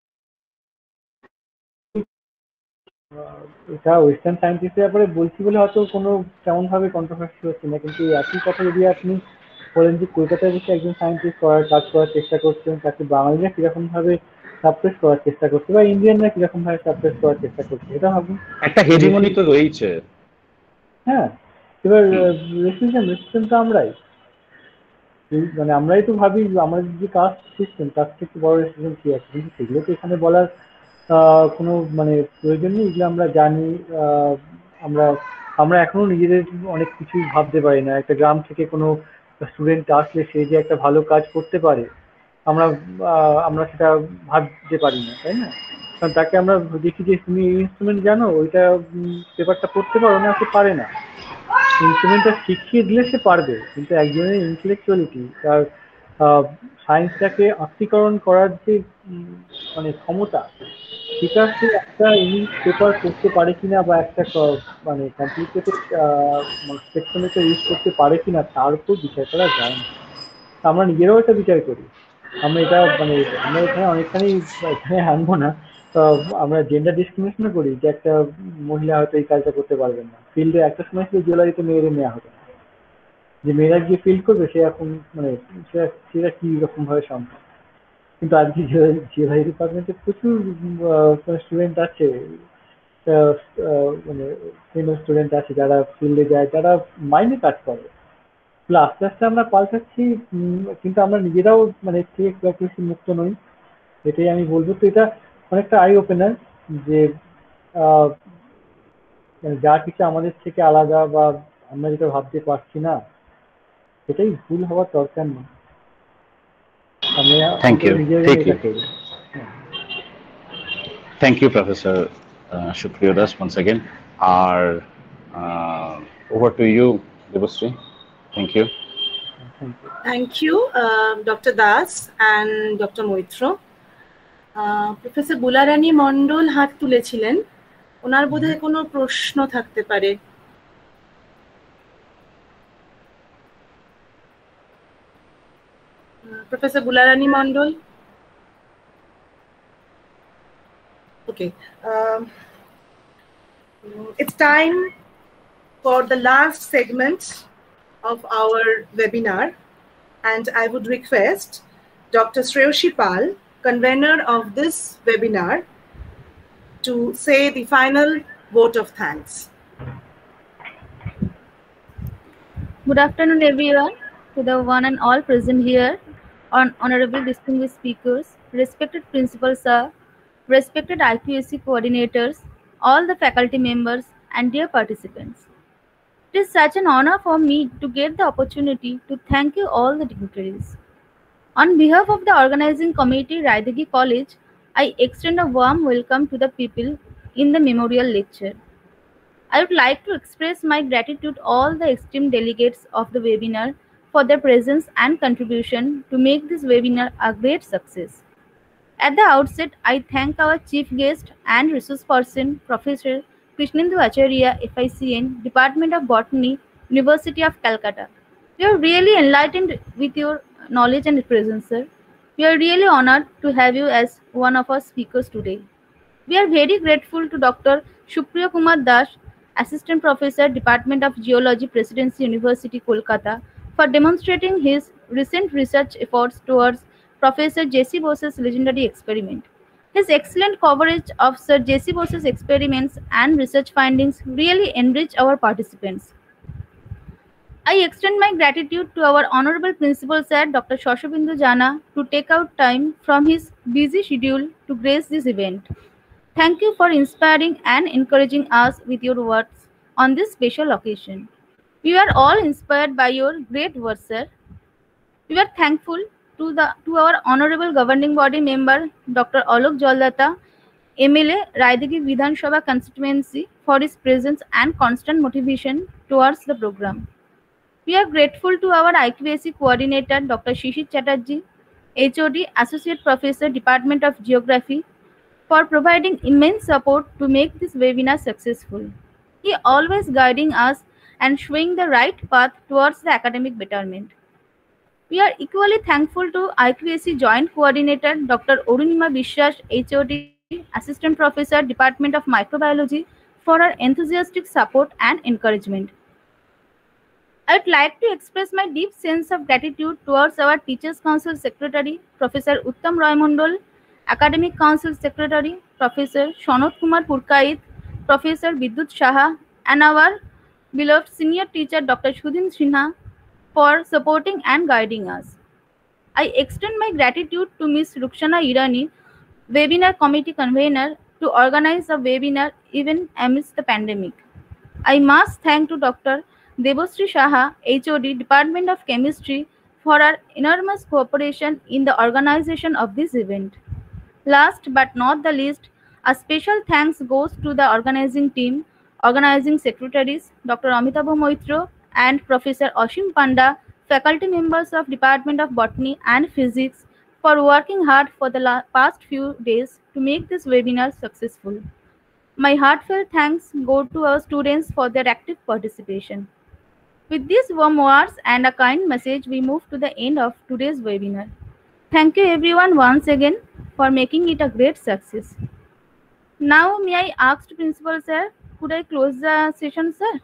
এটা ওয়েস্টার্ন সায়েন্টিস্টের ব্যাপারে বলছি বলে হয়তো কোনো তেমন ভাবে কন্ট্রোভার্সি হচ্ছে না, কিন্তু একই কথা যদি আপনি বলেন যে কলকাতায় বসে একজন সায়েন্টিস্ট কাজ করার চেষ্টা করছেন, তাকে বাঙালিরা কিরকম ভাবে সাপ্রেস করার চেষ্টা করছে বা ইন্ডিয়ানরা কিরকম ভাবে সাপ্রেস করার চেষ্টা করছে, এটা ভাবুন। একটা হেজিমনি তো রয়েছে। হ্যাঁ, এবার রেসিস্টেন্ট তো আমরাই। মানে আমরাই তো ভাবি আমাদের যে কাস্ট সিস্টেম তার থেকে বড় সিস্টেম কি আছে, কিন্তু সেগুলো তো এখানে বলার কোনো মানে প্রয়োজন নেই। এগুলো আমরা জানি। আমরা আমরা এখনো নিজেদের অনেক কিছুই ভাবতে পারি না। একটা গ্রাম থেকে কোনো স্টুডেন্ট আসলে সে যে একটা ভালো কাজ করতে পারে আমরা আমরা সেটা ভাবতে পারি না, তাই না? কারণ তাকে আমরা দেখি যে তুমি ইনস্ট্রুমেন্ট জানো, ওইটা পেপারটা পড়তে পারো না, সে পারে না। ইনস্ট্রুমেন্টটা শিখিয়ে দিলে সে পারবে, কিন্তু একজনের ইন্টেলেকচুয়ালিটি, তার সায়েন্সটাকে আত্মীকরণ করার যে মানে ক্ষমতা, সেটা সে একটা ইংলিশ পেপার পড়তে পারে কিনা বা একটা মানে কমপ্লিকেটেড স্পেকট্রোমিটার ইউজ করতে পারে কিনা তার উপর বিচার করা যায় না। আমরা নিজেরাও এটা বিচার করি। আমরা এটা মানে আমরা এখানে অনেকখানি এখানে আনবো না, আমরা জেন্ডার ডিসক্রিমিনেশন করি যে একটা মহিলা হয়তো এই কাজটা করতে পারবেন না। ফিল্ডে একটা সময় ছিল জুয়েলারিতে মেয়েদের নেওয়া হতো না, যে মেয়েরা গিয়ে ফিল্ড করবে সে এখন মানে সেটা কি রকম ভাবে সম্ভব। কিন্তু আজকে জুয়েলারি ডিপার্টমেন্টে প্রচুর স্টুডেন্ট আছে, মানে ফিমেল স্টুডেন্ট আছে যারা ফিল্ডে যায়, যারা মাইনে কাজ করে। আস্তে আস্তে আমরা পাল্টাচ্ছি, কিন্তু আমরা নিজেরাও মানে থেকে খুব একটা বেশি মুক্ত নই, এটাই আমি বলবো। তো এটা অনেকটা আই ওপেনার যে যা কিছু আমাদের থেকে আলাদা বা আমরা যেটা ভাবতে পারছি না সেটাই ভুল হওয়ার দরকার নেই। Thank you, Professor Supriya Das, once again. Over to you, Debashree. Thank you. Thank you, Dr. Das and Dr. Moitra. Professor Bularani Mondol হাত তুলেছিলেন, ওনার বোধহয় কোনো প্রশ্ন থাকতে পারে। Professor Bularani Mondol. Okay. It's time for the last segment of our webinar, and I would request Dr. Shreyoshi Pal, convener of this webinar, to say the final vote of thanks. Good afternoon, everyone, to the one and all present here, honorable distinguished speakers, respected principals, sir, respected IQAC coordinators, all the faculty members, and dear participants. It is such an honor for me to get the opportunity to thank you all the dignitaries. On behalf of the organizing committee, Raidagi College, I extend a warm welcome to the people in the memorial lecture. I would like to express my gratitude to all the esteemed delegates of the webinar for their presence and contribution to make this webinar a great success. At the outset, I thank our chief guest and resource person, Professor Krishnendu Acharya, FICN, Department of Botany, University of Calcutta. We are really enlightened with your knowledge and presence, sir. We are really honored to have you as one of our speakers today. We are very grateful to Dr. Supriya Kumar Das, Assistant Professor, Department of Geology, Presidency University, Kolkata, for demonstrating his recent research efforts towards Professor J.C. Bose's legendary experiment. His excellent coverage of Sir J.C. Bose's experiments and research findings really enrich our participants. I extend my gratitude to our Honorable Principal Sir Dr. Shashobindu Jana to take out time from his busy schedule to grace this event. Thank you for inspiring and encouraging us with your words on this special occasion. We are all inspired by your great work, sir. We are thankful to our Honorable Governing Body Member Dr. Alok Jaldata, MLA, Raidagi Vidhan Sabha constituency, for his presence and constant motivation towards the program. We are grateful to our IQAC coordinator Dr. Shishir Chatterjee, HOD, Associate Professor, Department of Geography, for providing immense support to make this webinar successful. He always guiding us and showing the right path towards the academic betterment. We are equally thankful to IQAC Joint Coordinator Dr. Arunima Bishwas, HOD, Assistant Professor, Department of Microbiology, for her enthusiastic support and encouragement. I would like to express my deep sense of gratitude towards our Teachers Council Secretary, Professor Uttam Roy Mondol, Academic Council Secretary, Professor Shanot Kumar Purkait, Professor Vidyut Shaha, and our beloved senior teacher, Dr. Shudin Sinha, for supporting and guiding us. I extend my gratitude to Ms. Rukshana Irani, webinar committee convener, to organize the webinar even amidst the pandemic. I must thank to Dr. Debashree Saha, HOD, Department of Chemistry, for her enormous cooperation in the organization of this event. Last but not the least, a special thanks goes to the organizing team, organizing secretaries, Dr. Amitabh Moitro and Professor Ashim Panda, faculty members of Department of Botany and Physics, for working hard for the past few days to make this webinar successful. My heartfelt thanks go to our students for their active participation. With these warm words and a kind message, we move to the end of today's webinar. Thank you everyone once again for making it a great success. Now, may I ask Principal Sir, could I close the session, sir?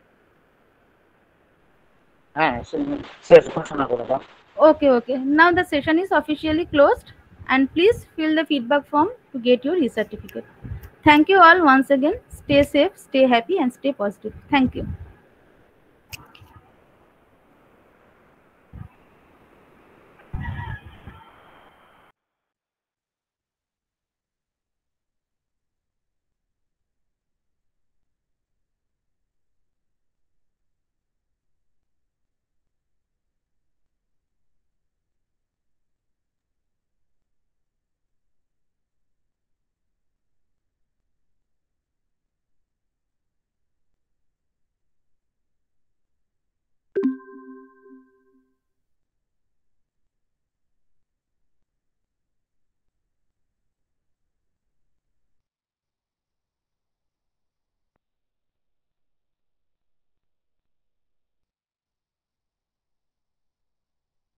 Okay. Now the session is officially closed, and please fill the feedback form to get your e-certificate. Thank you all once again. Stay safe, stay happy, and stay positive. Thank you.